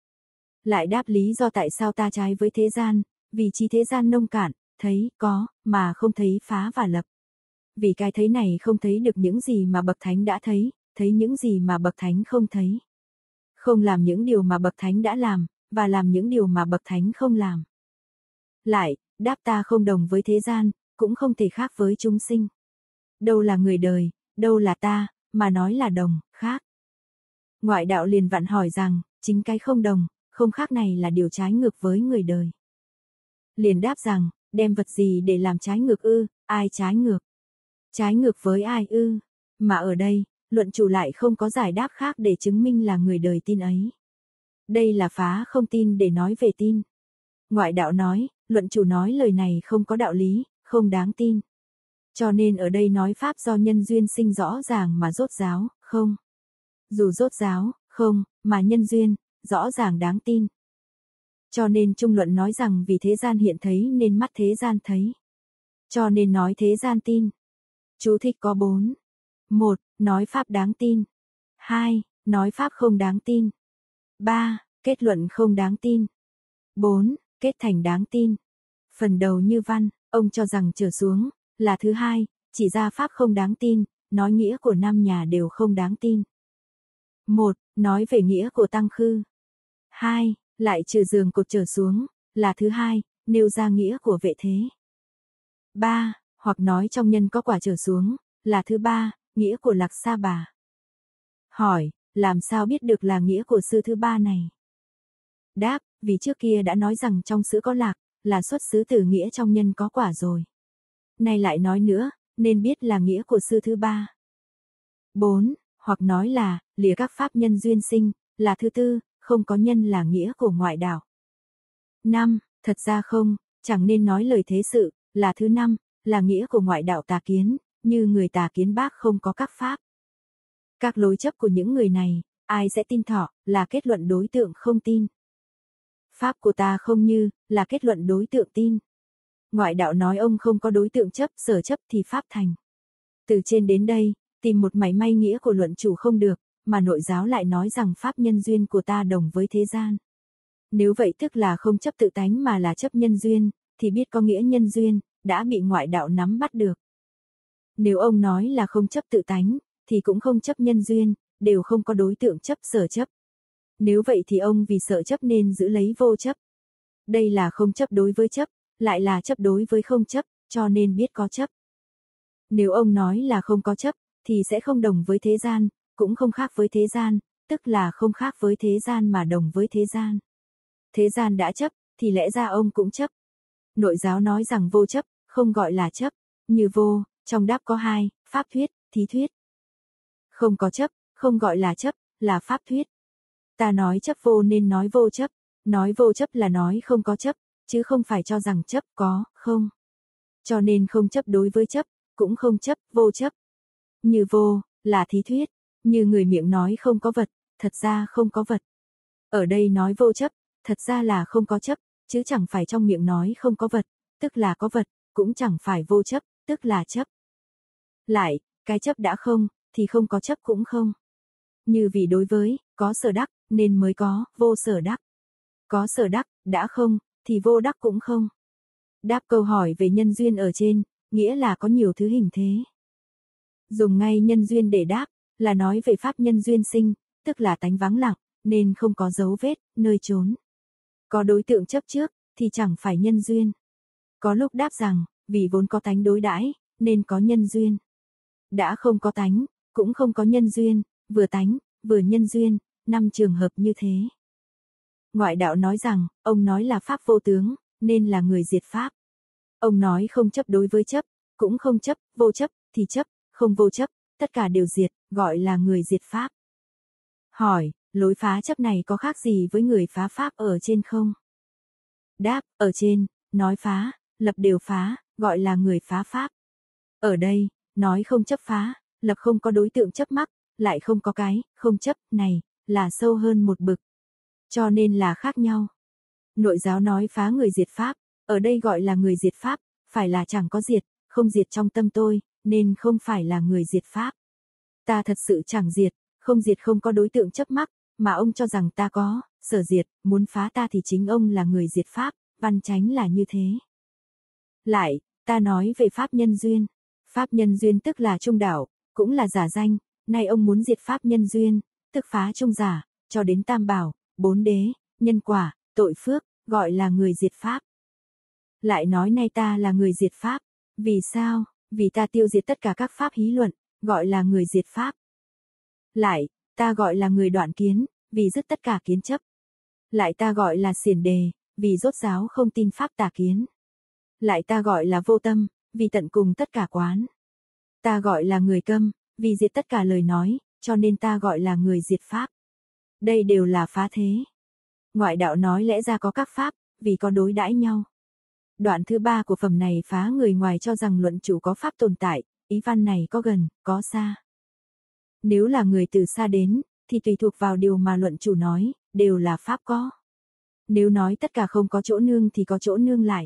Lại đáp lý do tại sao ta trái với thế gian, vì trí thế gian nông cạn, thấy, có, mà không thấy phá và lập. Vì cái thấy này không thấy được những gì mà bậc thánh đã thấy, thấy những gì mà bậc thánh không thấy. Không làm những điều mà bậc thánh đã làm, và làm những điều mà bậc thánh không làm. Lại, đáp ta không đồng với thế gian, cũng không thể khác với chúng sinh. Đâu là người đời, đâu là ta, mà nói là đồng, khác. Ngoại đạo liền vặn hỏi rằng, chính cái không đồng, không khác này là điều trái ngược với người đời. Liền đáp rằng, đem vật gì để làm trái ngược ư, ai trái ngược? Trái ngược với ai ư? Mà ở đây, luận chủ lại không có giải đáp khác để chứng minh là người đời tin ấy. Đây là phá không tin để nói về tin. Ngoại đạo nói, luận chủ nói lời này không có đạo lý, không đáng tin. Cho nên ở đây nói pháp do nhân duyên sinh rõ ràng mà rốt ráo, không. Dù rốt ráo, không, mà nhân duyên, rõ ràng đáng tin. Cho nên trung luận nói rằng vì thế gian hiện thấy nên mắt thế gian thấy. Cho nên nói thế gian tin. Chú thích có bốn. một. Nói pháp đáng tin. hai. Nói pháp không đáng tin. ba. Kết luận không đáng tin. bốn. Kết thành đáng tin. Phần đầu như văn, ông cho rằng trở xuống, là thứ hai, chỉ ra pháp không đáng tin, nói nghĩa của năm nhà đều không đáng tin. một. Nói về nghĩa của tăng khư. hai. Lại trừ giường cột trở xuống, là thứ hai, nêu ra nghĩa của vệ thế. ba. Hoặc nói trong nhân có quả trở xuống, là thứ ba, nghĩa của lạc sa bà. Hỏi, làm sao biết được là nghĩa của sư thứ ba này? Đáp, vì trước kia đã nói rằng trong sữa có lạc, là xuất xứ từ nghĩa trong nhân có quả rồi. Nay lại nói nữa, nên biết là nghĩa của sư thứ ba. bốn. Hoặc nói là, lìa các pháp nhân duyên sinh, là thứ tư, không có nhân là nghĩa của ngoại đạo. năm. Thật ra không, chẳng nên nói lời thế sự, là thứ năm, là nghĩa của ngoại đạo tà kiến, như người tà kiến bác không có các pháp. Các lối chấp của những người này, ai sẽ tin thọ, là kết luận đối tượng không tin. Pháp của ta không như, là kết luận đối tượng tin. Ngoại đạo nói ông không có đối tượng chấp, sở chấp thì pháp thành. Từ trên đến đây, tìm một mảy may nghĩa của luận chủ không được, mà nội giáo lại nói rằng pháp nhân duyên của ta đồng với thế gian. Nếu vậy tức là không chấp tự tánh mà là chấp nhân duyên, thì biết có nghĩa nhân duyên, đã bị ngoại đạo nắm bắt được. Nếu ông nói là không chấp tự tánh, thì cũng không chấp nhân duyên, đều không có đối tượng chấp sở chấp. Nếu vậy thì ông vì sợ chấp nên giữ lấy vô chấp. Đây là không chấp đối với chấp, lại là chấp đối với không chấp, cho nên biết có chấp. Nếu ông nói là không có chấp, thì sẽ không đồng với thế gian, cũng không khác với thế gian, tức là không khác với thế gian mà đồng với thế gian. Thế gian đã chấp, thì lẽ ra ông cũng chấp. Nội giáo nói rằng vô chấp, không gọi là chấp, như vô, trong đáp có hai, pháp thuyết, thí thuyết. Không có chấp, không gọi là chấp, là pháp thuyết. Ta nói chấp vô nên nói vô chấp, nói vô chấp là nói không có chấp, chứ không phải cho rằng chấp có, không. Cho nên không chấp đối với chấp, cũng không chấp, vô chấp. Như vô, là thí thuyết, như người miệng nói không có vật, thật ra không có vật. Ở đây nói vô chấp, thật ra là không có chấp, chứ chẳng phải trong miệng nói không có vật, tức là có vật, cũng chẳng phải vô chấp, tức là chấp. Lại, cái chấp đã không, thì không có chấp cũng không. Như vì đối với, có sở đắc, nên mới có, vô sở đắc. Có sở đắc, đã không, thì vô đắc cũng không. Đáp câu hỏi về nhân duyên ở trên, nghĩa là có nhiều thứ hình thế. Dùng ngay nhân duyên để đáp, là nói về pháp nhân duyên sinh, tức là tánh vắng lặng, nên không có dấu vết, nơi trốn. Có đối tượng chấp trước, thì chẳng phải nhân duyên. Có lúc đáp rằng, vì vốn có tánh đối đãi, nên có nhân duyên. Đã không có tánh, cũng không có nhân duyên, vừa tánh, vừa nhân duyên, năm trường hợp như thế. Ngoại đạo nói rằng, ông nói là pháp vô tướng, nên là người diệt pháp. Ông nói không chấp đối với chấp, cũng không chấp, vô chấp, thì chấp, không vô chấp, tất cả đều diệt, gọi là người diệt pháp. Hỏi, lối phá chấp này có khác gì với người phá pháp ở trên không? Đáp, ở trên, nói phá, lập đều phá, gọi là người phá pháp. Ở đây, nói không chấp phá, lập không có đối tượng chấp mắc, lại không có cái, không chấp, này, là sâu hơn một bực. Cho nên là khác nhau. Nội giáo nói phá người diệt pháp, ở đây gọi là người diệt pháp, phải là chẳng có diệt, không diệt trong tâm tôi, nên không phải là người diệt pháp. Ta thật sự chẳng diệt, không diệt không có đối tượng chấp mắc, mà ông cho rằng ta có, sở diệt, muốn phá ta thì chính ông là người diệt pháp, văn chánh là như thế. Lại, ta nói về pháp nhân duyên. Pháp nhân duyên tức là trung đạo, cũng là giả danh, nay ông muốn diệt pháp nhân duyên, tức phá trung giả, cho đến tam bảo, bốn đế, nhân quả, tội phước, gọi là người diệt pháp. Lại nói nay ta là người diệt pháp, vì sao? Vì ta tiêu diệt tất cả các pháp hí luận, gọi là người diệt pháp. Lại, ta gọi là người đoạn kiến, vì dứt tất cả kiến chấp. Lại ta gọi là xiển đề, vì rốt ráo không tin pháp tà kiến. Lại ta gọi là vô tâm, vì tận cùng tất cả quán. Ta gọi là người câm, vì diệt tất cả lời nói, cho nên ta gọi là người diệt pháp. Đây đều là phá thế. Ngoại đạo nói lẽ ra có các pháp, vì có đối đãi nhau. Đoạn thứ ba của phẩm này phá người ngoài cho rằng luận chủ có pháp tồn tại, ý văn này có gần, có xa. Nếu là người từ xa đến, thì tùy thuộc vào điều mà luận chủ nói, đều là pháp có. Nếu nói tất cả không có chỗ nương thì có chỗ nương lại.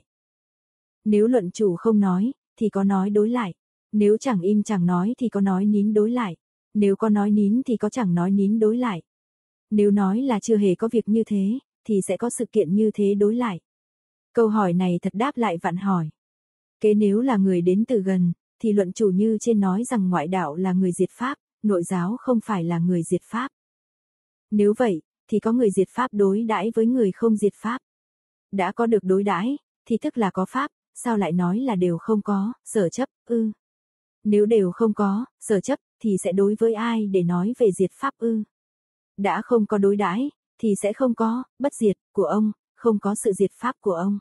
Nếu luận chủ không nói, thì có nói đối lại. Nếu chẳng im chẳng nói thì có nói nín đối lại. Nếu có nói nín thì có chẳng nói nín đối lại. Nếu nói là chưa hề có việc như thế, thì sẽ có sự kiện như thế đối lại. Câu hỏi này thật đáp lại vạn hỏi. Kế nếu là người đến từ gần, thì luận chủ như trên nói rằng ngoại đạo là người diệt pháp, nội giáo không phải là người diệt pháp. Nếu vậy, thì có người diệt pháp đối đãi với người không diệt pháp. Đã có được đối đãi, thì tức là có pháp, sao lại nói là đều không có, sở chấp, ư? Nếu đều không có, sở chấp, thì sẽ đối với ai để nói về diệt pháp ư? Đã không có đối đãi, thì sẽ không có, bất diệt, của ông, không có sự diệt pháp của ông.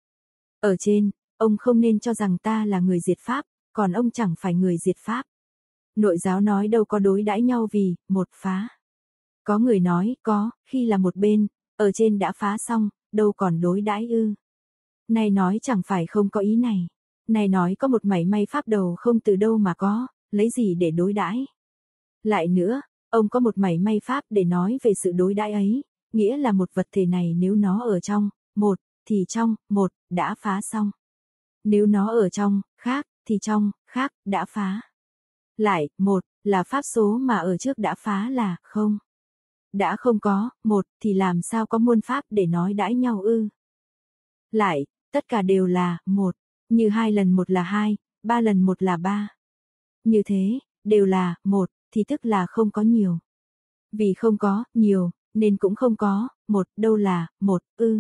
Ở trên, ông không nên cho rằng ta là người diệt pháp, còn ông chẳng phải người diệt pháp. Nội giáo nói đâu có đối đãi nhau vì, một phá. Có người nói, có, khi là một bên, ở trên đã phá xong, đâu còn đối đãi ư. Này nói chẳng phải không có ý này. Này nói có một mảy may pháp đầu không từ đâu mà có, lấy gì để đối đãi. Lại nữa, ông có một mảy may pháp để nói về sự đối đãi ấy, nghĩa là một vật thể này nếu nó ở trong, một, thì trong, một, đã phá xong. Nếu nó ở trong, khác, thì trong, khác, đã phá. Lại, một, là pháp số mà ở trước đã phá là, không. Đã không có, một, thì làm sao có muôn pháp để nói đãi nhau ư? Lại, tất cả đều là, một, như hai lần một là hai, ba lần một là ba. Như thế, đều là, một, thì tức là không có nhiều. Vì không có, nhiều, nên cũng không có, một, đâu là, một, ư.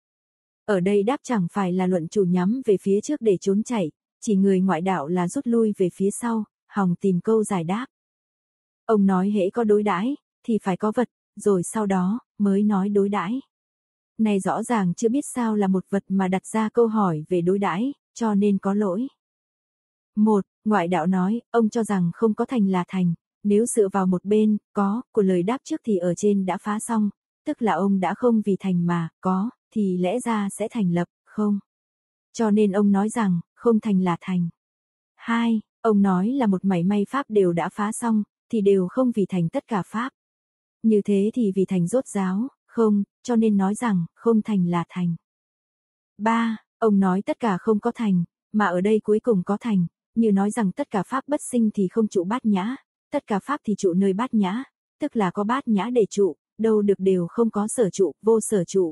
Ở đây đáp chẳng phải là luận chủ nhắm về phía trước để trốn chạy, chỉ người ngoại đạo là rút lui về phía sau, hòng tìm câu giải đáp. Ông nói hễ có đối đãi, thì phải có vật, rồi sau đó, mới nói đối đãi. Này rõ ràng chưa biết sao là một vật mà đặt ra câu hỏi về đối đãi, cho nên có lỗi. Một, ngoại đạo nói, ông cho rằng không có thành là thành, nếu dựa vào một bên, có, của lời đáp trước thì ở trên đã phá xong, tức là ông đã không vì thành mà, có, thì lẽ ra sẽ thành lập, không. Cho nên ông nói rằng, không thành là thành. Hai, ông nói là một mảy may pháp đều đã phá xong, thì đều không vì thành tất cả pháp. Như thế thì vì thành rốt ráo, không, cho nên nói rằng, không thành là thành. Ba, ông nói tất cả không có thành, mà ở đây cuối cùng có thành, như nói rằng tất cả pháp bất sinh thì không trụ bát nhã, tất cả pháp thì trụ nơi bát nhã, tức là có bát nhã để trụ, đâu được đều không có sở trụ, vô sở trụ.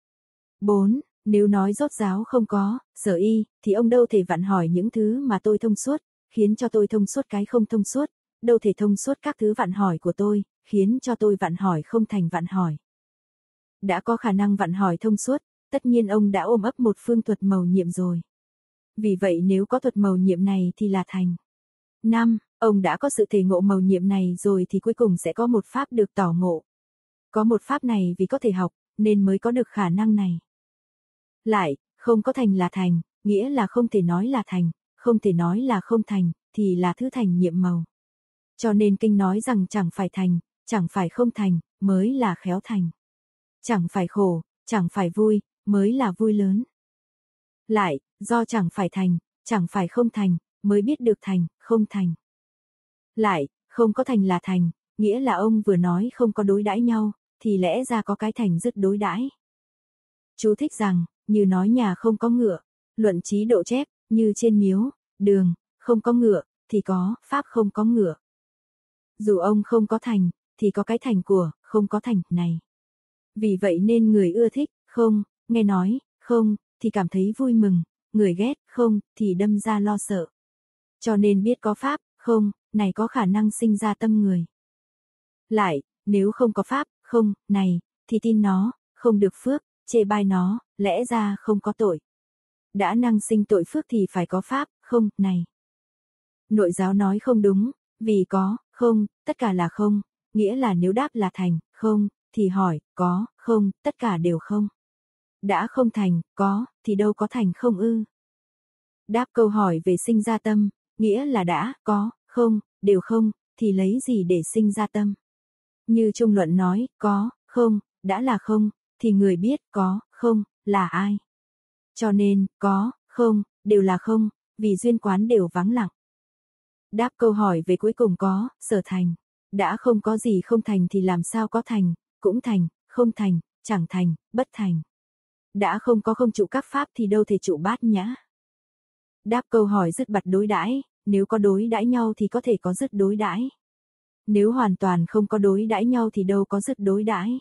bốn. Nếu nói rốt ráo không có, sở y, thì ông đâu thể vặn hỏi những thứ mà tôi thông suốt, khiến cho tôi thông suốt cái không thông suốt, đâu thể thông suốt các thứ vặn hỏi của tôi, khiến cho tôi vặn hỏi không thành vặn hỏi. Đã có khả năng vặn hỏi thông suốt, tất nhiên ông đã ôm ấp một phương thuật mầu nhiệm rồi. Vì vậy nếu có thuật mầu nhiệm này thì là thành. năm. Ông đã có sự thể ngộ mầu nhiệm này rồi thì cuối cùng sẽ có một pháp được tỏ ngộ. Có một pháp này vì có thể học, nên mới có được khả năng này. Lại, không có thành là thành, nghĩa là không thể nói là thành, không thể nói là không thành, thì là thứ thành nhiệm mầu. Cho nên kinh nói rằng chẳng phải thành, chẳng phải không thành, mới là khéo thành. Chẳng phải khổ, chẳng phải vui, mới là vui lớn. Lại, do chẳng phải thành, chẳng phải không thành, mới biết được thành, không thành. Lại, không có thành là thành, nghĩa là ông vừa nói không có đối đãi nhau, thì lẽ ra có cái thành dứt đối đãi. Chú thích rằng, như nói nhà không có ngựa, luận trí độ chép, như trên miếu, đường, không có ngựa, thì có, pháp không có ngựa. Dù ông không có thành, thì có cái thành của, không có thành, này. Vì vậy nên người ưa thích, không, nghe nói, không, thì cảm thấy vui mừng, người ghét, không, thì đâm ra lo sợ. Cho nên biết có pháp, không, này có khả năng sinh ra tâm người. Lại, nếu không có pháp, không, này, thì tin nó, không được phước, chê bai nó, lẽ ra không có tội. Đã năng sinh tội phước thì phải có pháp, không, này. Nội giáo nói không đúng, vì có, không, tất cả là không, nghĩa là nếu đáp là thành, không, thì hỏi, có, không, tất cả đều không. Đã không thành, có, thì đâu có thành không ư. Đáp câu hỏi về sinh ra tâm, nghĩa là đã, có, không, đều không, thì lấy gì để sinh ra tâm. Như Trung Luận nói, có, không, đã là không, thì người biết có, không, là ai. Cho nên, có, không, đều là không, vì duyên quán đều vắng lặng. Đáp câu hỏi về cuối cùng có, sở thành. Đã không có gì không thành thì làm sao có thành, cũng thành, không thành, chẳng thành, bất thành. Đã không có không trụ các pháp thì đâu thể trụ bát nhã. Đáp câu hỏi dứt bặt đối đãi, nếu có đối đãi nhau thì có thể có dứt đối đãi. Nếu hoàn toàn không có đối đãi nhau thì đâu có dứt đối đãi.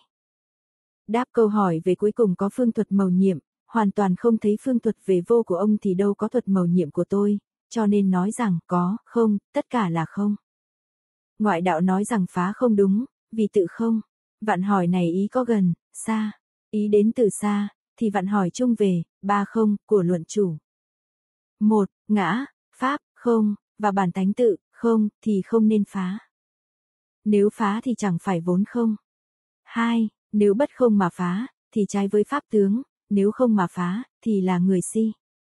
Đáp câu hỏi về cuối cùng có phương thuật mầu nhiệm, hoàn toàn không thấy phương thuật về vô của ông thì đâu có thuật mầu nhiệm của tôi, cho nên nói rằng có, không, tất cả là không. Ngoại đạo nói rằng phá không đúng, vì tự không. Vạn hỏi này ý có gần, xa, ý đến từ xa, thì vạn hỏi chung về, ba không, của luận chủ. Một, ngã, pháp, không, và bản tánh tự, không, thì không nên phá. Nếu phá thì chẳng phải vốn không. Hai, nếu bất không mà phá, thì trái với pháp tướng, nếu không mà phá, thì là người si.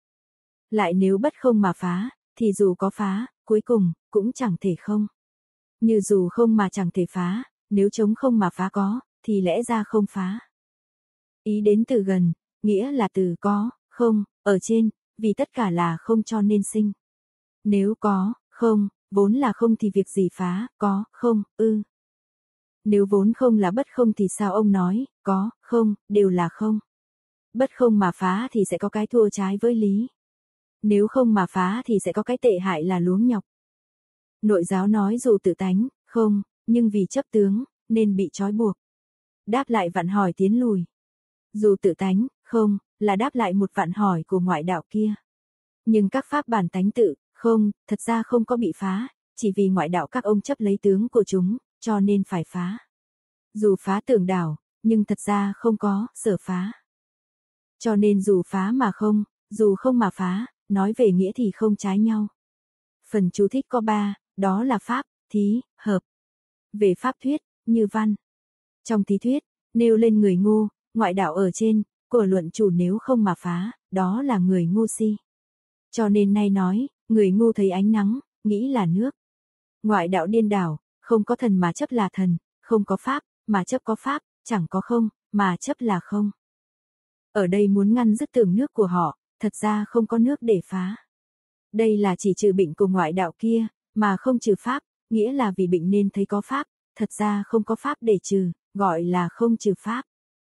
Lại nếu bất không mà phá, thì dù có phá, cuối cùng, cũng chẳng thể không. Như dù không mà chẳng thể phá, nếu trống không mà phá có, thì lẽ ra không phá. Ý đến từ gần, nghĩa là từ có, không, ở trên, vì tất cả là không cho nên sinh. Nếu có, không, vốn là không thì việc gì phá, có, không, ư. Nếu vốn không là bất không thì sao ông nói, có, không, đều là không. Bất không mà phá thì sẽ có cái thua trái với lý. Nếu không mà phá thì sẽ có cái tệ hại là luống nhọc. Nội giáo nói dù tự tánh, không, nhưng vì chấp tướng, nên bị trói buộc. Đáp lại vạn hỏi tiến lùi. Dù tự tánh, không, là đáp lại một vạn hỏi của ngoại đạo kia. Nhưng các pháp bản tánh tự, không, thật ra không có bị phá, chỉ vì ngoại đạo các ông chấp lấy tướng của chúng, cho nên phải phá. Dù phá tưởng đảo, nhưng thật ra không có, sở phá. Cho nên dù phá mà không, dù không mà phá, nói về nghĩa thì không trái nhau. Phần chú thích có ba, đó là pháp, thí, hợp. Về pháp thuyết, như văn. Trong thí thuyết, nêu lên người ngu, ngoại đạo ở trên, của luận chủ nếu không mà phá, đó là người ngu si. Cho nên nay nói, người ngu thấy ánh nắng, nghĩ là nước. Ngoại đạo điên đảo, không có thần mà chấp là thần, không có pháp, mà chấp có pháp, chẳng có không, mà chấp là không. Ở đây muốn ngăn dứt tưởng nước của họ, thật ra không có nước để phá. Đây là chỉ trừ bệnh của ngoại đạo kia, mà không trừ pháp, nghĩa là vì bệnh nên thấy có pháp, thật ra không có pháp để trừ, gọi là không trừ pháp.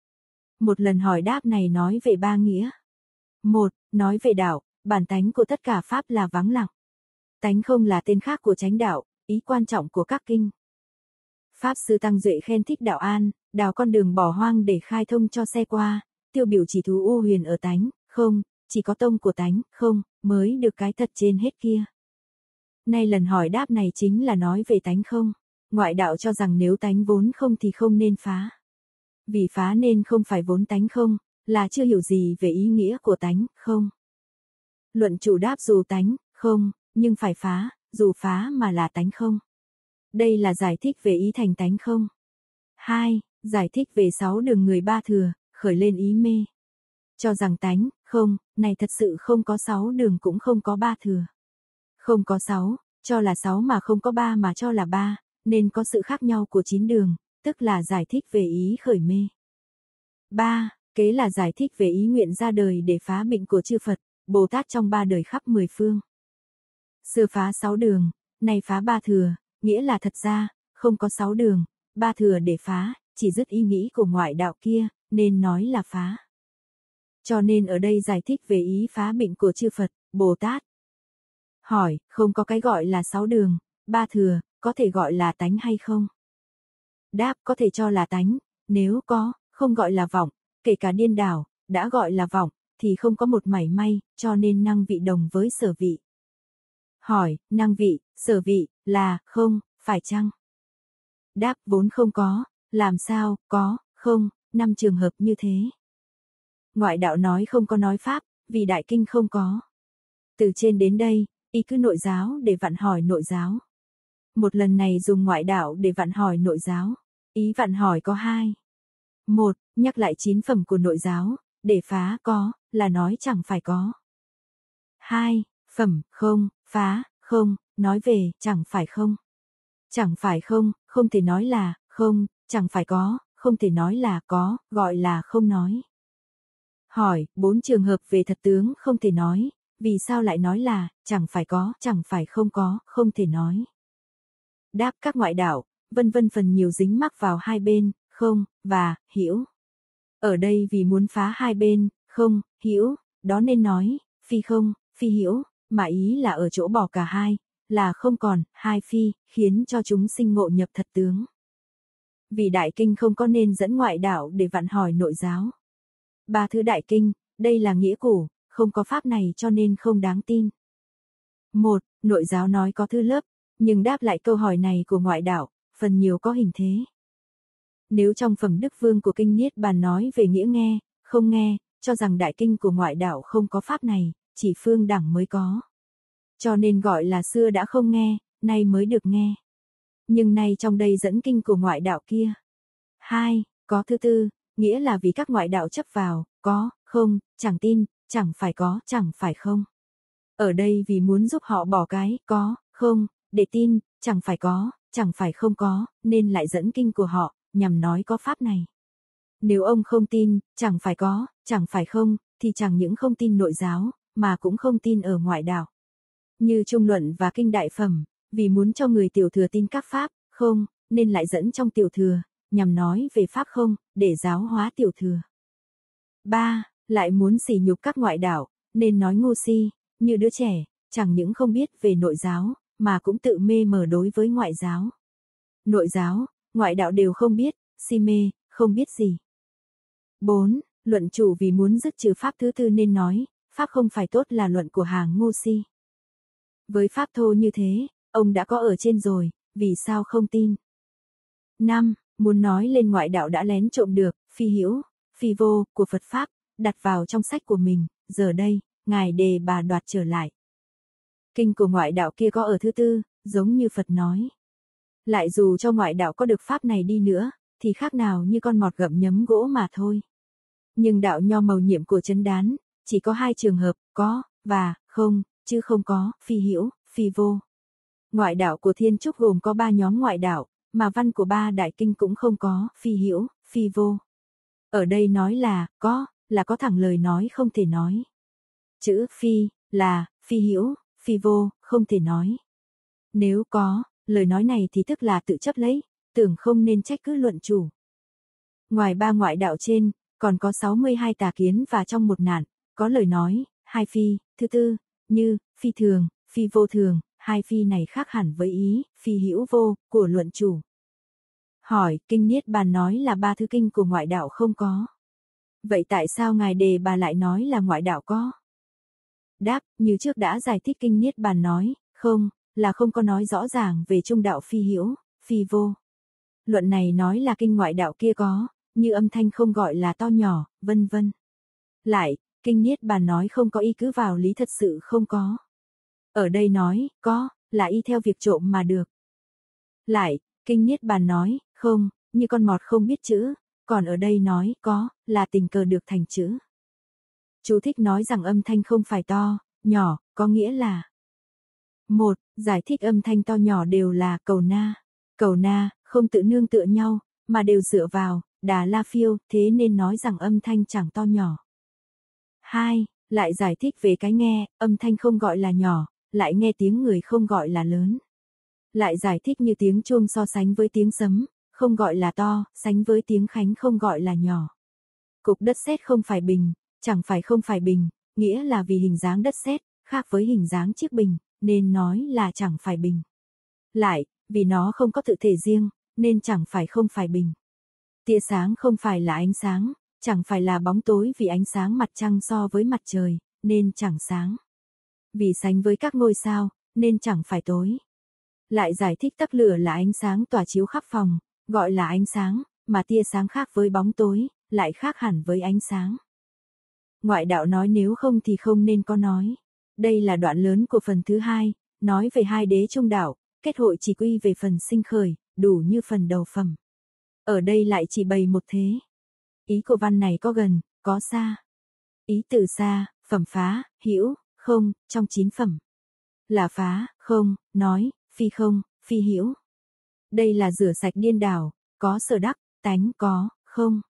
Một lần hỏi đáp này nói về ba nghĩa. Một, nói về đạo, bản tánh của tất cả pháp là vắng lặng. Tánh không là tên khác của chánh đạo, ý quan trọng của các kinh. Pháp sư Tăng Duệ khen thích đạo an, đào con đường bỏ hoang để khai thông cho xe qua, tiêu biểu chỉ thú u huyền ở tánh, không, chỉ có tông của tánh, không, mới được cái thật trên hết kia. Nay lần hỏi đáp này chính là nói về tánh không. Ngoại đạo cho rằng nếu tánh vốn không thì không nên phá. Vì phá nên không phải vốn tánh không, là chưa hiểu gì về ý nghĩa của tánh không. Luận chủ đáp dù tánh không, nhưng phải phá, dù phá mà là tánh không. Đây là giải thích về ý thành tánh không. hai. Giải thích về sáu đường người ba thừa, khởi lên ý mê. Cho rằng tánh không, này thật sự không có sáu đường cũng không có ba thừa. Không có sáu, cho là sáu mà không có ba mà cho là ba, nên có sự khác nhau của chín đường, tức là giải thích về ý khởi mê. ba. Kế là giải thích về ý nguyện ra đời để phá bệnh của chư Phật, Bồ Tát trong ba đời khắp mười phương. Xưa phá sáu đường, nay phá ba thừa, nghĩa là thật ra, không có sáu đường, ba thừa để phá, chỉ dứt ý nghĩ của ngoại đạo kia, nên nói là phá. Cho nên ở đây giải thích về ý phá bệnh của chư Phật, Bồ Tát. Hỏi, không có cái gọi là sáu đường, ba thừa, có thể gọi là tánh hay không? Đáp, có thể cho là tánh, nếu có, không gọi là vọng, kể cả điên đảo, đã gọi là vọng, thì không có một mảy may, cho nên năng vị đồng với sở vị. Hỏi, năng vị, sở vị, là, không, phải chăng? Đáp, vốn không có, làm sao, có, không, năm trường hợp như thế. Ngoại đạo nói không có nói pháp, vì đại kinh không có. Từ trên đến đây, y cứ nội giáo để vặn hỏi nội giáo. Một lần này dùng ngoại đạo để vặn hỏi nội giáo. Ý vặn hỏi có hai. Một, nhắc lại chín phẩm của nội giáo, để phá có, là nói chẳng phải có. Hai, phẩm, không, phá, không, nói về, chẳng phải không. Chẳng phải không, không thể nói là, không, chẳng phải có, không thể nói là có, gọi là không nói. Hỏi, bốn trường hợp về thật tướng không thể nói, vì sao lại nói là, chẳng phải có, chẳng phải không có, không thể nói. Đáp các ngoại đạo, vân vân phần nhiều dính mắc vào hai bên, không, và, hiểu. Ở đây vì muốn phá hai bên, không, hiểu, đó nên nói, phi không, phi hiểu, mà ý là ở chỗ bỏ cả hai, là không còn, hai phi, khiến cho chúng sinh ngộ nhập thật tướng. Vì đại kinh không có nên dẫn ngoại đạo để vặn hỏi nội giáo. Ba thứ đại kinh, đây là nghĩa cũ, không có pháp này cho nên không đáng tin. Một, nội giáo nói có thứ lớp, nhưng đáp lại câu hỏi này của ngoại đạo, phần nhiều có hình thế. Nếu trong phẩm Đức Vương của Kinh Niết Bàn nói về nghĩa nghe, không nghe, cho rằng đại kinh của ngoại đạo không có pháp này, chỉ phương đẳng mới có. Cho nên gọi là xưa đã không nghe, nay mới được nghe. Nhưng nay trong đây dẫn kinh của ngoại đạo kia. Hai, có thứ tư, nghĩa là vì các ngoại đạo chấp vào, có, không, chẳng tin, chẳng phải có, chẳng phải không. Ở đây vì muốn giúp họ bỏ cái, có, không, để tin, chẳng phải có, chẳng phải không có, nên lại dẫn kinh của họ, nhằm nói có pháp này. Nếu ông không tin, chẳng phải có, chẳng phải không, thì chẳng những không tin nội giáo, mà cũng không tin ở ngoại đạo. Như Trung Luận và Kinh Đại Phẩm, vì muốn cho người tiểu thừa tin các pháp, không, nên lại dẫn trong tiểu thừa, nhằm nói về pháp không, để giáo hóa tiểu thừa. Ba, lại muốn sỉ nhục các ngoại đạo, nên nói ngu si, như đứa trẻ, chẳng những không biết về nội giáo, mà cũng tự mê mờ đối với ngoại giáo. Nội giáo, ngoại đạo đều không biết, si mê, không biết gì. Bốn, luận chủ vì muốn dứt trừ pháp thứ tư nên nói, pháp không phải tốt là luận của hàng ngu si. Với pháp thô như thế, ông đã có ở trên rồi, vì sao không tin? Năm, muốn nói lên ngoại đạo đã lén trộm được, phi hữu, phi vô, của Phật Pháp, đặt vào trong sách của mình, giờ đây, Ngài đề bà đoạt trở lại. Kinh của ngoại đạo kia có ở thứ tư, giống như Phật nói. Lại dù cho ngoại đạo có được pháp này đi nữa, thì khác nào như con mọt gặm nhấm gỗ mà thôi. Nhưng đạo nho mầu nhiệm của chấn đán, chỉ có hai trường hợp, có, và, không, chứ không có, phi hữu, phi vô. Ngoại đạo của Thiên Trúc gồm có ba nhóm ngoại đạo, mà văn của ba đại kinh cũng không có, phi hữu, phi vô. Ở đây nói là, có, là có thẳng lời nói không thể nói. Chữ phi, là, phi hữu, phi vô, không thể nói. Nếu có, lời nói này thì tức là tự chấp lấy, tưởng không nên trách cứ luận chủ. Ngoài ba ngoại đạo trên, còn có sáu mươi hai tà kiến và trong một nạn, có lời nói, hai phi, thứ tư, như, phi thường, phi vô thường, hai phi này khác hẳn với ý, phi hữu vô, của luận chủ. Hỏi, kinh Niết Bàn nói là ba thứ kinh của ngoại đạo không có. Vậy tại sao Ngài Đề Bà lại nói là ngoại đạo có? Đáp, như trước đã giải thích kinh Niết Bàn nói, không, là không có nói rõ ràng về trung đạo phi hữu, phi vô. Luận này nói là kinh ngoại đạo kia có, như âm thanh không gọi là to nhỏ, vân vân. Lại, kinh Niết Bàn nói không có y cứ vào lý thật sự không có. Ở đây nói, có, là y theo việc trộm mà được. Lại, kinh Niết Bàn nói, không, như con mọt không biết chữ, còn ở đây nói, có, là tình cờ được thành chữ. Chú thích nói rằng âm thanh không phải to, nhỏ, có nghĩa là một. Giải thích âm thanh to nhỏ đều là cầu na. Cầu na, không tự nương tựa nhau, mà đều dựa vào, đà la phiêu, thế nên nói rằng âm thanh chẳng to nhỏ. Hai. Lại giải thích về cái nghe, âm thanh không gọi là nhỏ, lại nghe tiếng người không gọi là lớn. Lại giải thích như tiếng chuông so sánh với tiếng sấm, không gọi là to, sánh với tiếng khánh không gọi là nhỏ. Cục đất sét không phải bình, chẳng phải không phải bình, nghĩa là vì hình dáng đất sét khác với hình dáng chiếc bình, nên nói là chẳng phải bình. Lại, vì nó không có tự thể riêng, nên chẳng phải không phải bình. Tia sáng không phải là ánh sáng, chẳng phải là bóng tối vì ánh sáng mặt trăng so với mặt trời, nên chẳng sáng. Vì sánh với các ngôi sao, nên chẳng phải tối. Lại giải thích tắc lửa là ánh sáng tỏa chiếu khắp phòng, gọi là ánh sáng, mà tia sáng khác với bóng tối, lại khác hẳn với ánh sáng. Ngoại đạo nói nếu không thì không nên có nói. Đây là đoạn lớn của phần thứ hai, nói về hai đế trung đạo, kết hội chỉ quy về phần sinh khởi, đủ như phần đầu phẩm. Ở đây lại chỉ bày một thế. Ý của văn này có gần, có xa. Ý từ xa, phẩm phá, hữu, không, trong chín phẩm. Là phá, không, nói, phi không, phi hữu. Đây là rửa sạch điên đảo, có sở đắc, tánh có, không.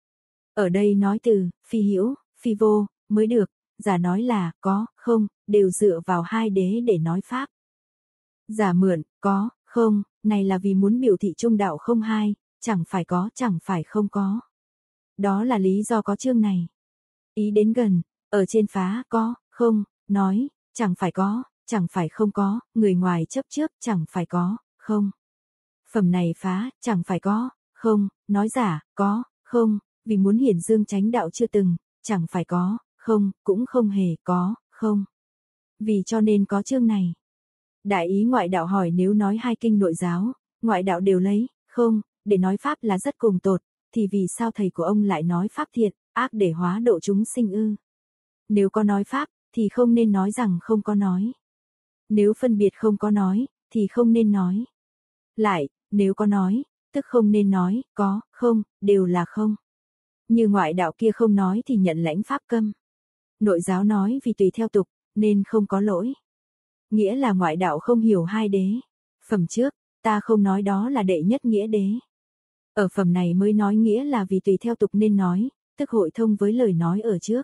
Ở đây nói từ, phi hữu, phi vô, mới được, giả nói là, có, không, đều dựa vào hai đế để nói pháp. Giả mượn, có, không, này là vì muốn biểu thị trung đạo không hai, chẳng phải có, chẳng phải không có. Đó là lý do có chương này. Ý đến gần, ở trên phá, có, không, nói, chẳng phải có, chẳng phải không có, người ngoài chấp trước, chẳng phải có, không. Phẩm này phá, chẳng phải có, không, nói giả, có, không, vì muốn hiển dương chánh đạo chưa từng, chẳng phải có, không, cũng không hề có, không. Vì cho nên có chương này. Đại ý ngoại đạo hỏi nếu nói hai kinh nội giáo, ngoại đạo đều lấy, không, để nói pháp là rất cùng tột, thì vì sao thầy của ông lại nói pháp thiện, ác để hóa độ chúng sinh ư? Nếu có nói pháp, thì không nên nói rằng không có nói. Nếu phân biệt không có nói, thì không nên nói. Lại, nếu có nói, tức không nên nói, có, không, đều là không. Như ngoại đạo kia không nói thì nhận lãnh pháp câm. Nội giáo nói vì tùy theo tục, nên không có lỗi. Nghĩa là ngoại đạo không hiểu hai đế. Phẩm trước, ta không nói đó là đệ nhất nghĩa đế. Ở phẩm này mới nói nghĩa là vì tùy theo tục nên nói, tức hội thông với lời nói ở trước.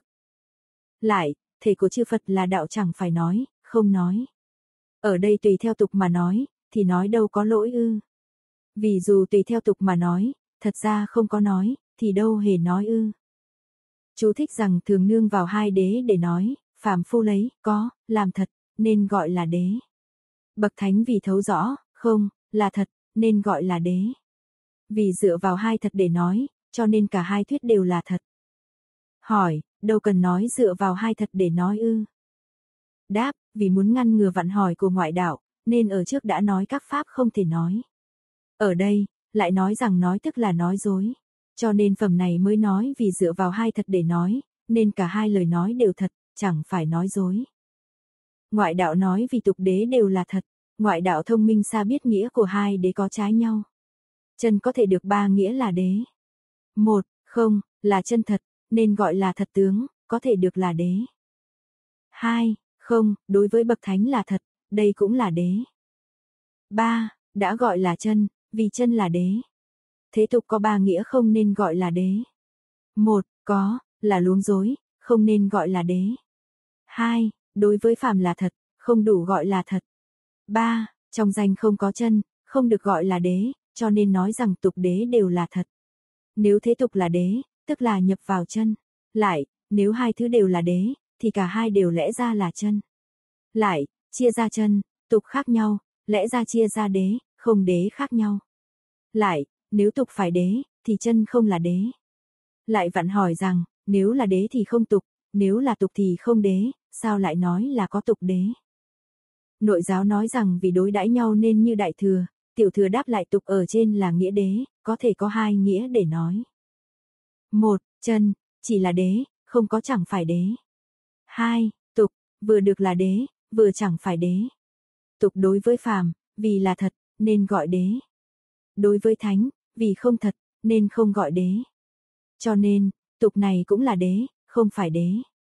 Lại, thể của chư Phật là đạo chẳng phải nói, không nói. Ở đây tùy theo tục mà nói, thì nói đâu có lỗi ư. Vì dù tùy theo tục mà nói, thật ra không có nói, thì đâu hề nói ư. Chú thích rằng thường nương vào hai đế để nói, phàm phu lấy, có, làm thật, nên gọi là đế. Bậc thánh vì thấu rõ, không, là thật, nên gọi là đế. Vì dựa vào hai thật để nói, cho nên cả hai thuyết đều là thật. Hỏi, đâu cần nói dựa vào hai thật để nói ư? Đáp, vì muốn ngăn ngừa vặn hỏi của ngoại đạo, nên ở trước đã nói các pháp không thể nói. Ở đây, lại nói rằng nói tức là nói dối. Cho nên phẩm này mới nói vì dựa vào hai thật để nói, nên cả hai lời nói đều thật, chẳng phải nói dối. Ngoại đạo nói vì tục đế đều là thật, ngoại đạo thông minh xa biết nghĩa của hai đế có trái nhau. Chân có thể được ba nghĩa là đế. Một, không, là chân thật, nên gọi là thật tướng, có thể được là đế. Hai, không, đối với bậc thánh là thật, đây cũng là đế. Ba, đã gọi là chân, vì chân là đế. Thế tục có ba nghĩa không nên gọi là đế. Một, có, là luống dối, không nên gọi là đế. Hai, đối với phàm là thật, không đủ gọi là thật. Ba, trong danh không có chân, không được gọi là đế, cho nên nói rằng tục đế đều là thật. Nếu thế tục là đế, tức là nhập vào chân. Lại, nếu hai thứ đều là đế, thì cả hai đều lẽ ra là chân. Lại, chia ra chân, tục khác nhau, lẽ ra chia ra đế, không đế khác nhau. Lại, nếu tục phải đế, thì chân không là đế. Lại vặn hỏi rằng, nếu là đế thì không tục, nếu là tục thì không đế, sao lại nói là có tục đế? Nội giáo nói rằng vì đối đãi nhau nên như đại thừa, tiểu thừa đáp lại tục ở trên là nghĩa đế, có thể có hai nghĩa để nói. Một, chân, chỉ là đế, không có chẳng phải đế. Hai, tục, vừa được là đế, vừa chẳng phải đế. Tục đối với phàm, vì là thật, nên gọi đế. Đối với thánh, vì không thật, nên không gọi đế. Cho nên, tục này cũng là đế, không phải đế.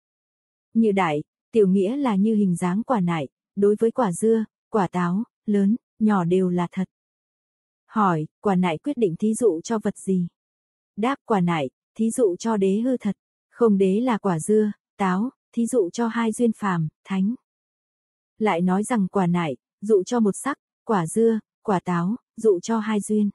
Như đại, tiểu nghĩa là như hình dáng quả nại, đối với quả dưa, quả táo, lớn, nhỏ đều là thật. Hỏi, quả nại quyết định thí dụ cho vật gì? Đáp quả nại, thí dụ cho đế hư thật, không đế là quả dưa, táo, thí dụ cho hai duyên phàm, thánh. Lại nói rằng quả nại, dụ cho một sắc, quả dưa, quả táo, dụ cho hai duyên.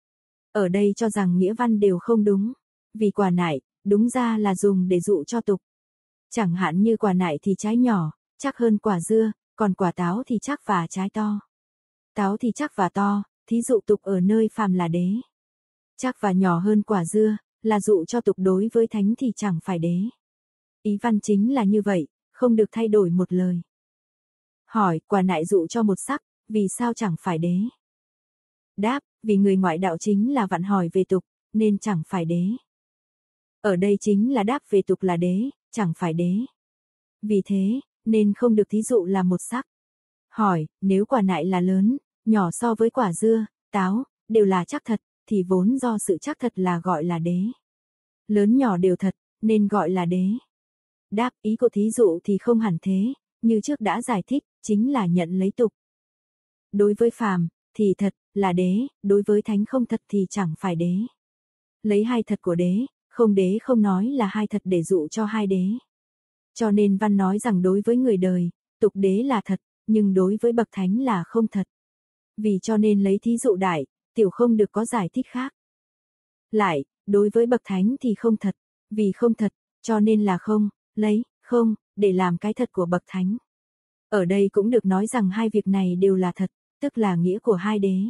Ở đây cho rằng nghĩa văn đều không đúng, vì quả nại, đúng ra là dùng để dụ cho tục. Chẳng hạn như quả nại thì trái nhỏ, chắc hơn quả dưa, còn quả táo thì chắc và trái to. Táo thì chắc và to, thí dụ tục ở nơi phàm là đế. Chắc và nhỏ hơn quả dưa, là dụ cho tục đối với thánh thì chẳng phải đế. Ý văn chính là như vậy, không được thay đổi một lời. Hỏi, quả nại dụ cho một sắc, vì sao chẳng phải đế? Đáp, vì người ngoại đạo chính là vặn hỏi về tục, nên chẳng phải đế. Ở đây chính là đáp về tục là đế, chẳng phải đế. Vì thế, nên không được thí dụ là một sắc. Hỏi, nếu quả nại là lớn, nhỏ so với quả dưa, táo, đều là chắc thật, thì vốn do sự chắc thật là gọi là đế. Lớn nhỏ đều thật, nên gọi là đế. Đáp, ý của thí dụ thì không hẳn thế, như trước đã giải thích, chính là nhận lấy tục. Đối với phàm, thì thật, là đế, đối với thánh không thật thì chẳng phải đế. Lấy hai thật của đế, không đế không nói là hai thật để dụ cho hai đế. Cho nên văn nói rằng đối với người đời, tục đế là thật, nhưng đối với bậc thánh là không thật. Vì cho nên lấy thí dụ đại, tiểu không được có giải thích khác. Lại, đối với bậc thánh thì không thật, vì không thật, cho nên là không, lấy, không, để làm cái thật của bậc thánh. Ở đây cũng được nói rằng hai việc này đều là thật, tức là nghĩa của hai đế.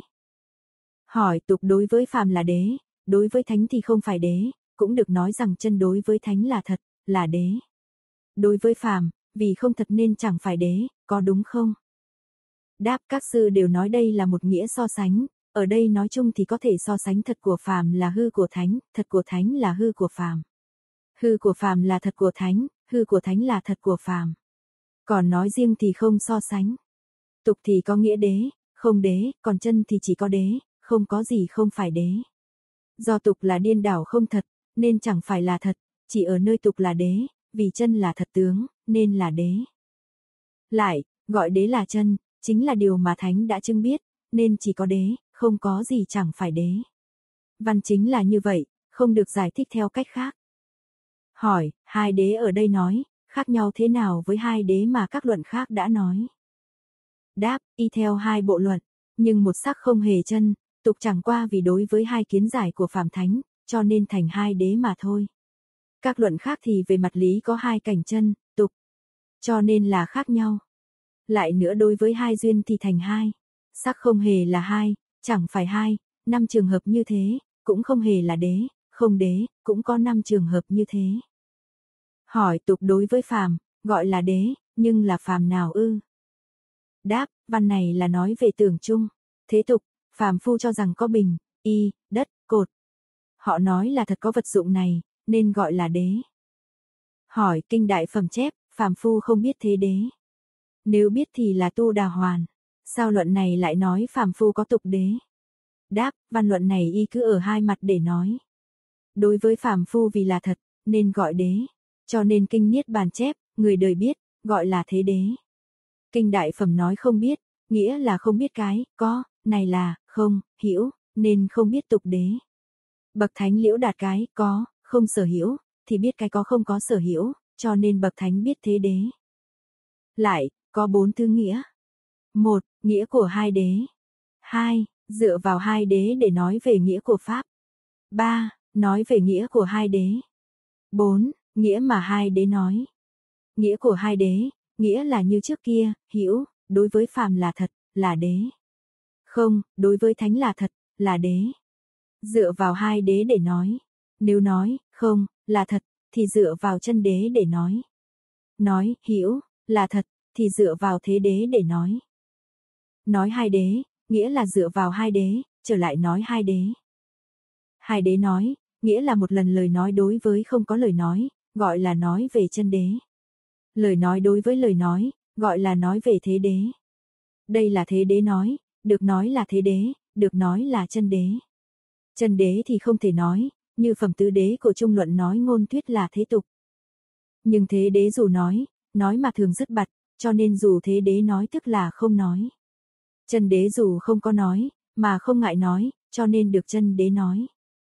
Hỏi, tục đối với phàm là đế, đối với thánh thì không phải đế, cũng được nói rằng chân đối với thánh là thật, là đế. Đối với phàm, vì không thật nên chẳng phải đế, có đúng không? Đáp, các sư đều nói đây là một nghĩa so sánh, ở đây nói chung thì có thể so sánh thật của phàm là hư của thánh, thật của thánh là hư của phàm. Hư của phàm là thật của thánh, hư của thánh là thật của phàm. Còn nói riêng thì không so sánh. Tục thì có nghĩa đế, không đế, còn chân thì chỉ có đế, không có gì không phải đế. Do tục là điên đảo không thật, nên chẳng phải là thật, chỉ ở nơi tục là đế, vì chân là thật tướng, nên là đế. Lại, gọi đế là chân, chính là điều mà thánh đã chứng biết, nên chỉ có đế, không có gì chẳng phải đế. Văn chính là như vậy, không được giải thích theo cách khác. Hỏi, hai đế ở đây nói, khác nhau thế nào với hai đế mà các luận khác đã nói? Đáp, y theo hai bộ luận, nhưng một sắc không hề chân, tục chẳng qua vì đối với hai kiến giải của phàm thánh, cho nên thành hai đế mà thôi. Các luận khác thì về mặt lý có hai cảnh chân, tục, cho nên là khác nhau. Lại nữa đối với hai duyên thì thành hai, sắc không hề là hai, chẳng phải hai, năm trường hợp như thế, cũng không hề là đế, không đế, cũng có năm trường hợp như thế. Hỏi, tục đối với phàm, gọi là đế, nhưng là phàm nào ư? Đáp, văn này là nói về tưởng chung. Thế tục, phàm phu cho rằng có bình, y, đất, cột. Họ nói là thật có vật dụng này, nên gọi là đế. Hỏi, kinh đại phẩm chép, phàm phu không biết thế đế. Nếu biết thì là tu đà hoàn. Sao luận này lại nói phàm phu có tục đế? Đáp, văn luận này y cứ ở hai mặt để nói. Đối với phàm phu vì là thật, nên gọi đế. Cho nên kinh Niết Bàn chép, người đời biết, gọi là thế đế. Kinh đại phẩm nói không biết, nghĩa là không biết cái, có, này là, không, hữu, nên không biết tục đế. Bậc thánh liễu đạt cái, có, không sở hữu, thì biết cái có không có sở hữu, cho nên bậc thánh biết thế đế. Lại, có bốn thứ nghĩa. Một, nghĩa của hai đế. Hai, dựa vào hai đế để nói về nghĩa của Pháp. Ba, nói về nghĩa của hai đế. Bốn, nghĩa mà hai đế nói. Nghĩa của hai đế, nghĩa là như trước kia, hữu, đối với phàm là thật, là đế. Không, đối với thánh là thật, là đế. Dựa vào hai đế để nói. Nếu nói, không, là thật, thì dựa vào chân đế để nói. Nói, hữu, là thật, thì dựa vào thế đế để nói. Nói hai đế, nghĩa là dựa vào hai đế, trở lại nói hai đế. Hai đế nói, nghĩa là một lần lời nói đối với không có lời nói, gọi là nói về chân đế. Lời nói đối với lời nói, gọi là nói về thế đế. Đây là thế đế nói, được nói là thế đế, được nói là chân đế. Chân đế thì không thể nói, như phẩm tứ đế của Trung Luận nói ngôn thuyết là thế tục. Nhưng thế đế dù nói, nói mà thường dứt bặt, cho nên dù thế đế nói tức là không nói. Chân đế dù không có nói, mà không ngại nói, cho nên được chân đế nói.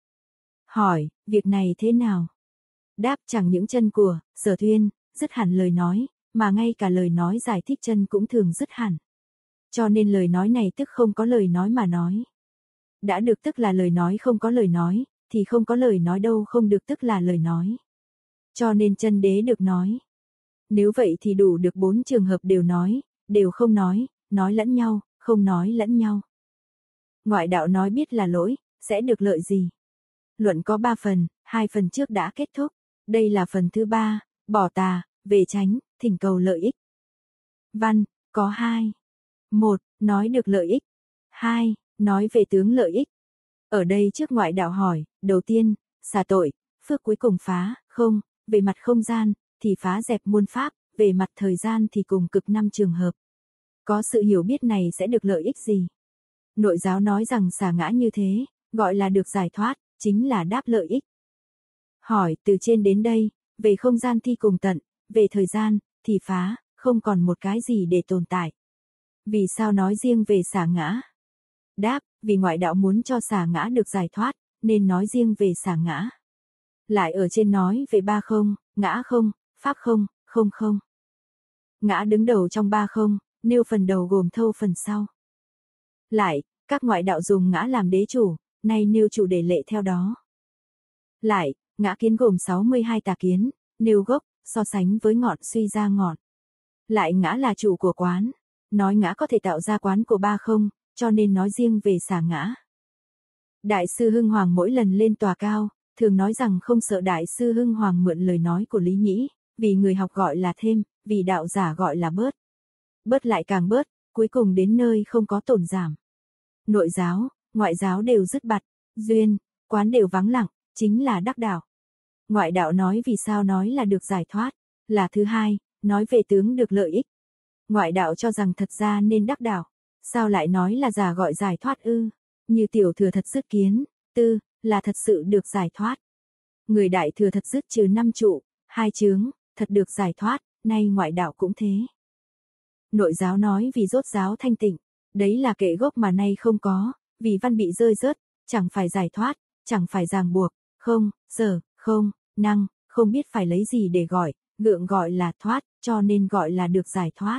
Hỏi, việc này thế nào? Đáp, chẳng những chân của, Sở Thuyên, dứt hẳn lời nói, mà ngay cả lời nói giải thích chân cũng thường dứt hẳn. Cho nên lời nói này tức không có lời nói mà nói. Đã được tức là lời nói không có lời nói, thì không có lời nói đâu không được tức là lời nói. Cho nên chân đế được nói. Nếu vậy thì đủ được bốn trường hợp đều nói, đều không nói, nói lẫn nhau, không nói lẫn nhau. Ngoại đạo nói biết là lỗi, sẽ được lợi gì? Luận có ba phần, hai phần trước đã kết thúc. Đây là phần thứ ba, bỏ tà, về chánh, thỉnh cầu lợi ích. Văn, có hai. Một, nói được lợi ích. Hai, nói về tướng lợi ích. Ở đây trước ngoại đạo hỏi, đầu tiên, xả tội, phước cuối cùng phá, không, về mặt không gian, thì phá dẹp muôn pháp, về mặt thời gian thì cùng cực năm trường hợp. Có sự hiểu biết này sẽ được lợi ích gì? Nội giáo nói rằng xả ngã như thế, gọi là được giải thoát, chính là đáp lợi ích. Hỏi, từ trên đến đây, về không gian thi cùng tận, về thời gian, thì phá, không còn một cái gì để tồn tại. Vì sao nói riêng về xả ngã? Đáp, vì ngoại đạo muốn cho xả ngã được giải thoát, nên nói riêng về xả ngã. Lại ở trên nói về ba không, ngã không, pháp không, không không. Ngã đứng đầu trong ba không, nêu phần đầu gồm thâu phần sau. Lại, các ngoại đạo dùng ngã làm đế chủ, nay nêu chủ để lệ theo đó. Lại, ngã kiến gồm sáu mươi hai tà kiến, nêu gốc, so sánh với ngọn suy ra ngọn. Lại ngã là chủ của quán, nói ngã có thể tạo ra quán của ba không, cho nên nói riêng về xả ngã. Đại sư Hưng Hoàng mỗi lần lên tòa cao, thường nói rằng không sợ Đại sư Hưng Hoàng mượn lời nói của Lý Nhĩ, vì người học gọi là thêm, vì đạo giả gọi là bớt. Bớt lại càng bớt, cuối cùng đến nơi không có tổn giảm. Nội giáo, ngoại giáo đều dứt bặt, duyên, quán đều vắng lặng, chính là đắc đạo. Ngoại đạo nói vì sao nói là được giải thoát, là thứ hai, nói về tướng được lợi ích. Ngoại đạo cho rằng thật ra nên đắc đạo, sao lại nói là giả gọi giải thoát ư? Như tiểu thừa thật dứt kiến, tư, là thật sự được giải thoát. Người đại thừa thật dứt trừ năm trụ, hai chướng, thật được giải thoát, nay ngoại đạo cũng thế. Nội giáo nói vì rốt giáo thanh tịnh, đấy là kệ gốc mà nay không có, vì văn bị rơi rớt, chẳng phải giải thoát, chẳng phải ràng buộc, không, sở, không, năng, không biết phải lấy gì để gọi, gượng gọi là thoát, cho nên gọi là được giải thoát.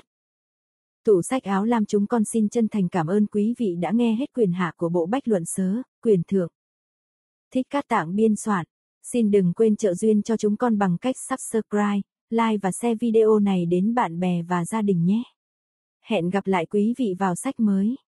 Tủ sách áo lam chúng con xin chân thành cảm ơn quý vị đã nghe hết quyền hạ của bộ Bách Luận Sớ, quyền thượng. Thích Cát Tạng biên soạn. Xin đừng quên trợ duyên cho chúng con bằng cách subscribe, like và share video này đến bạn bè và gia đình nhé. Hẹn gặp lại quý vị vào sách mới.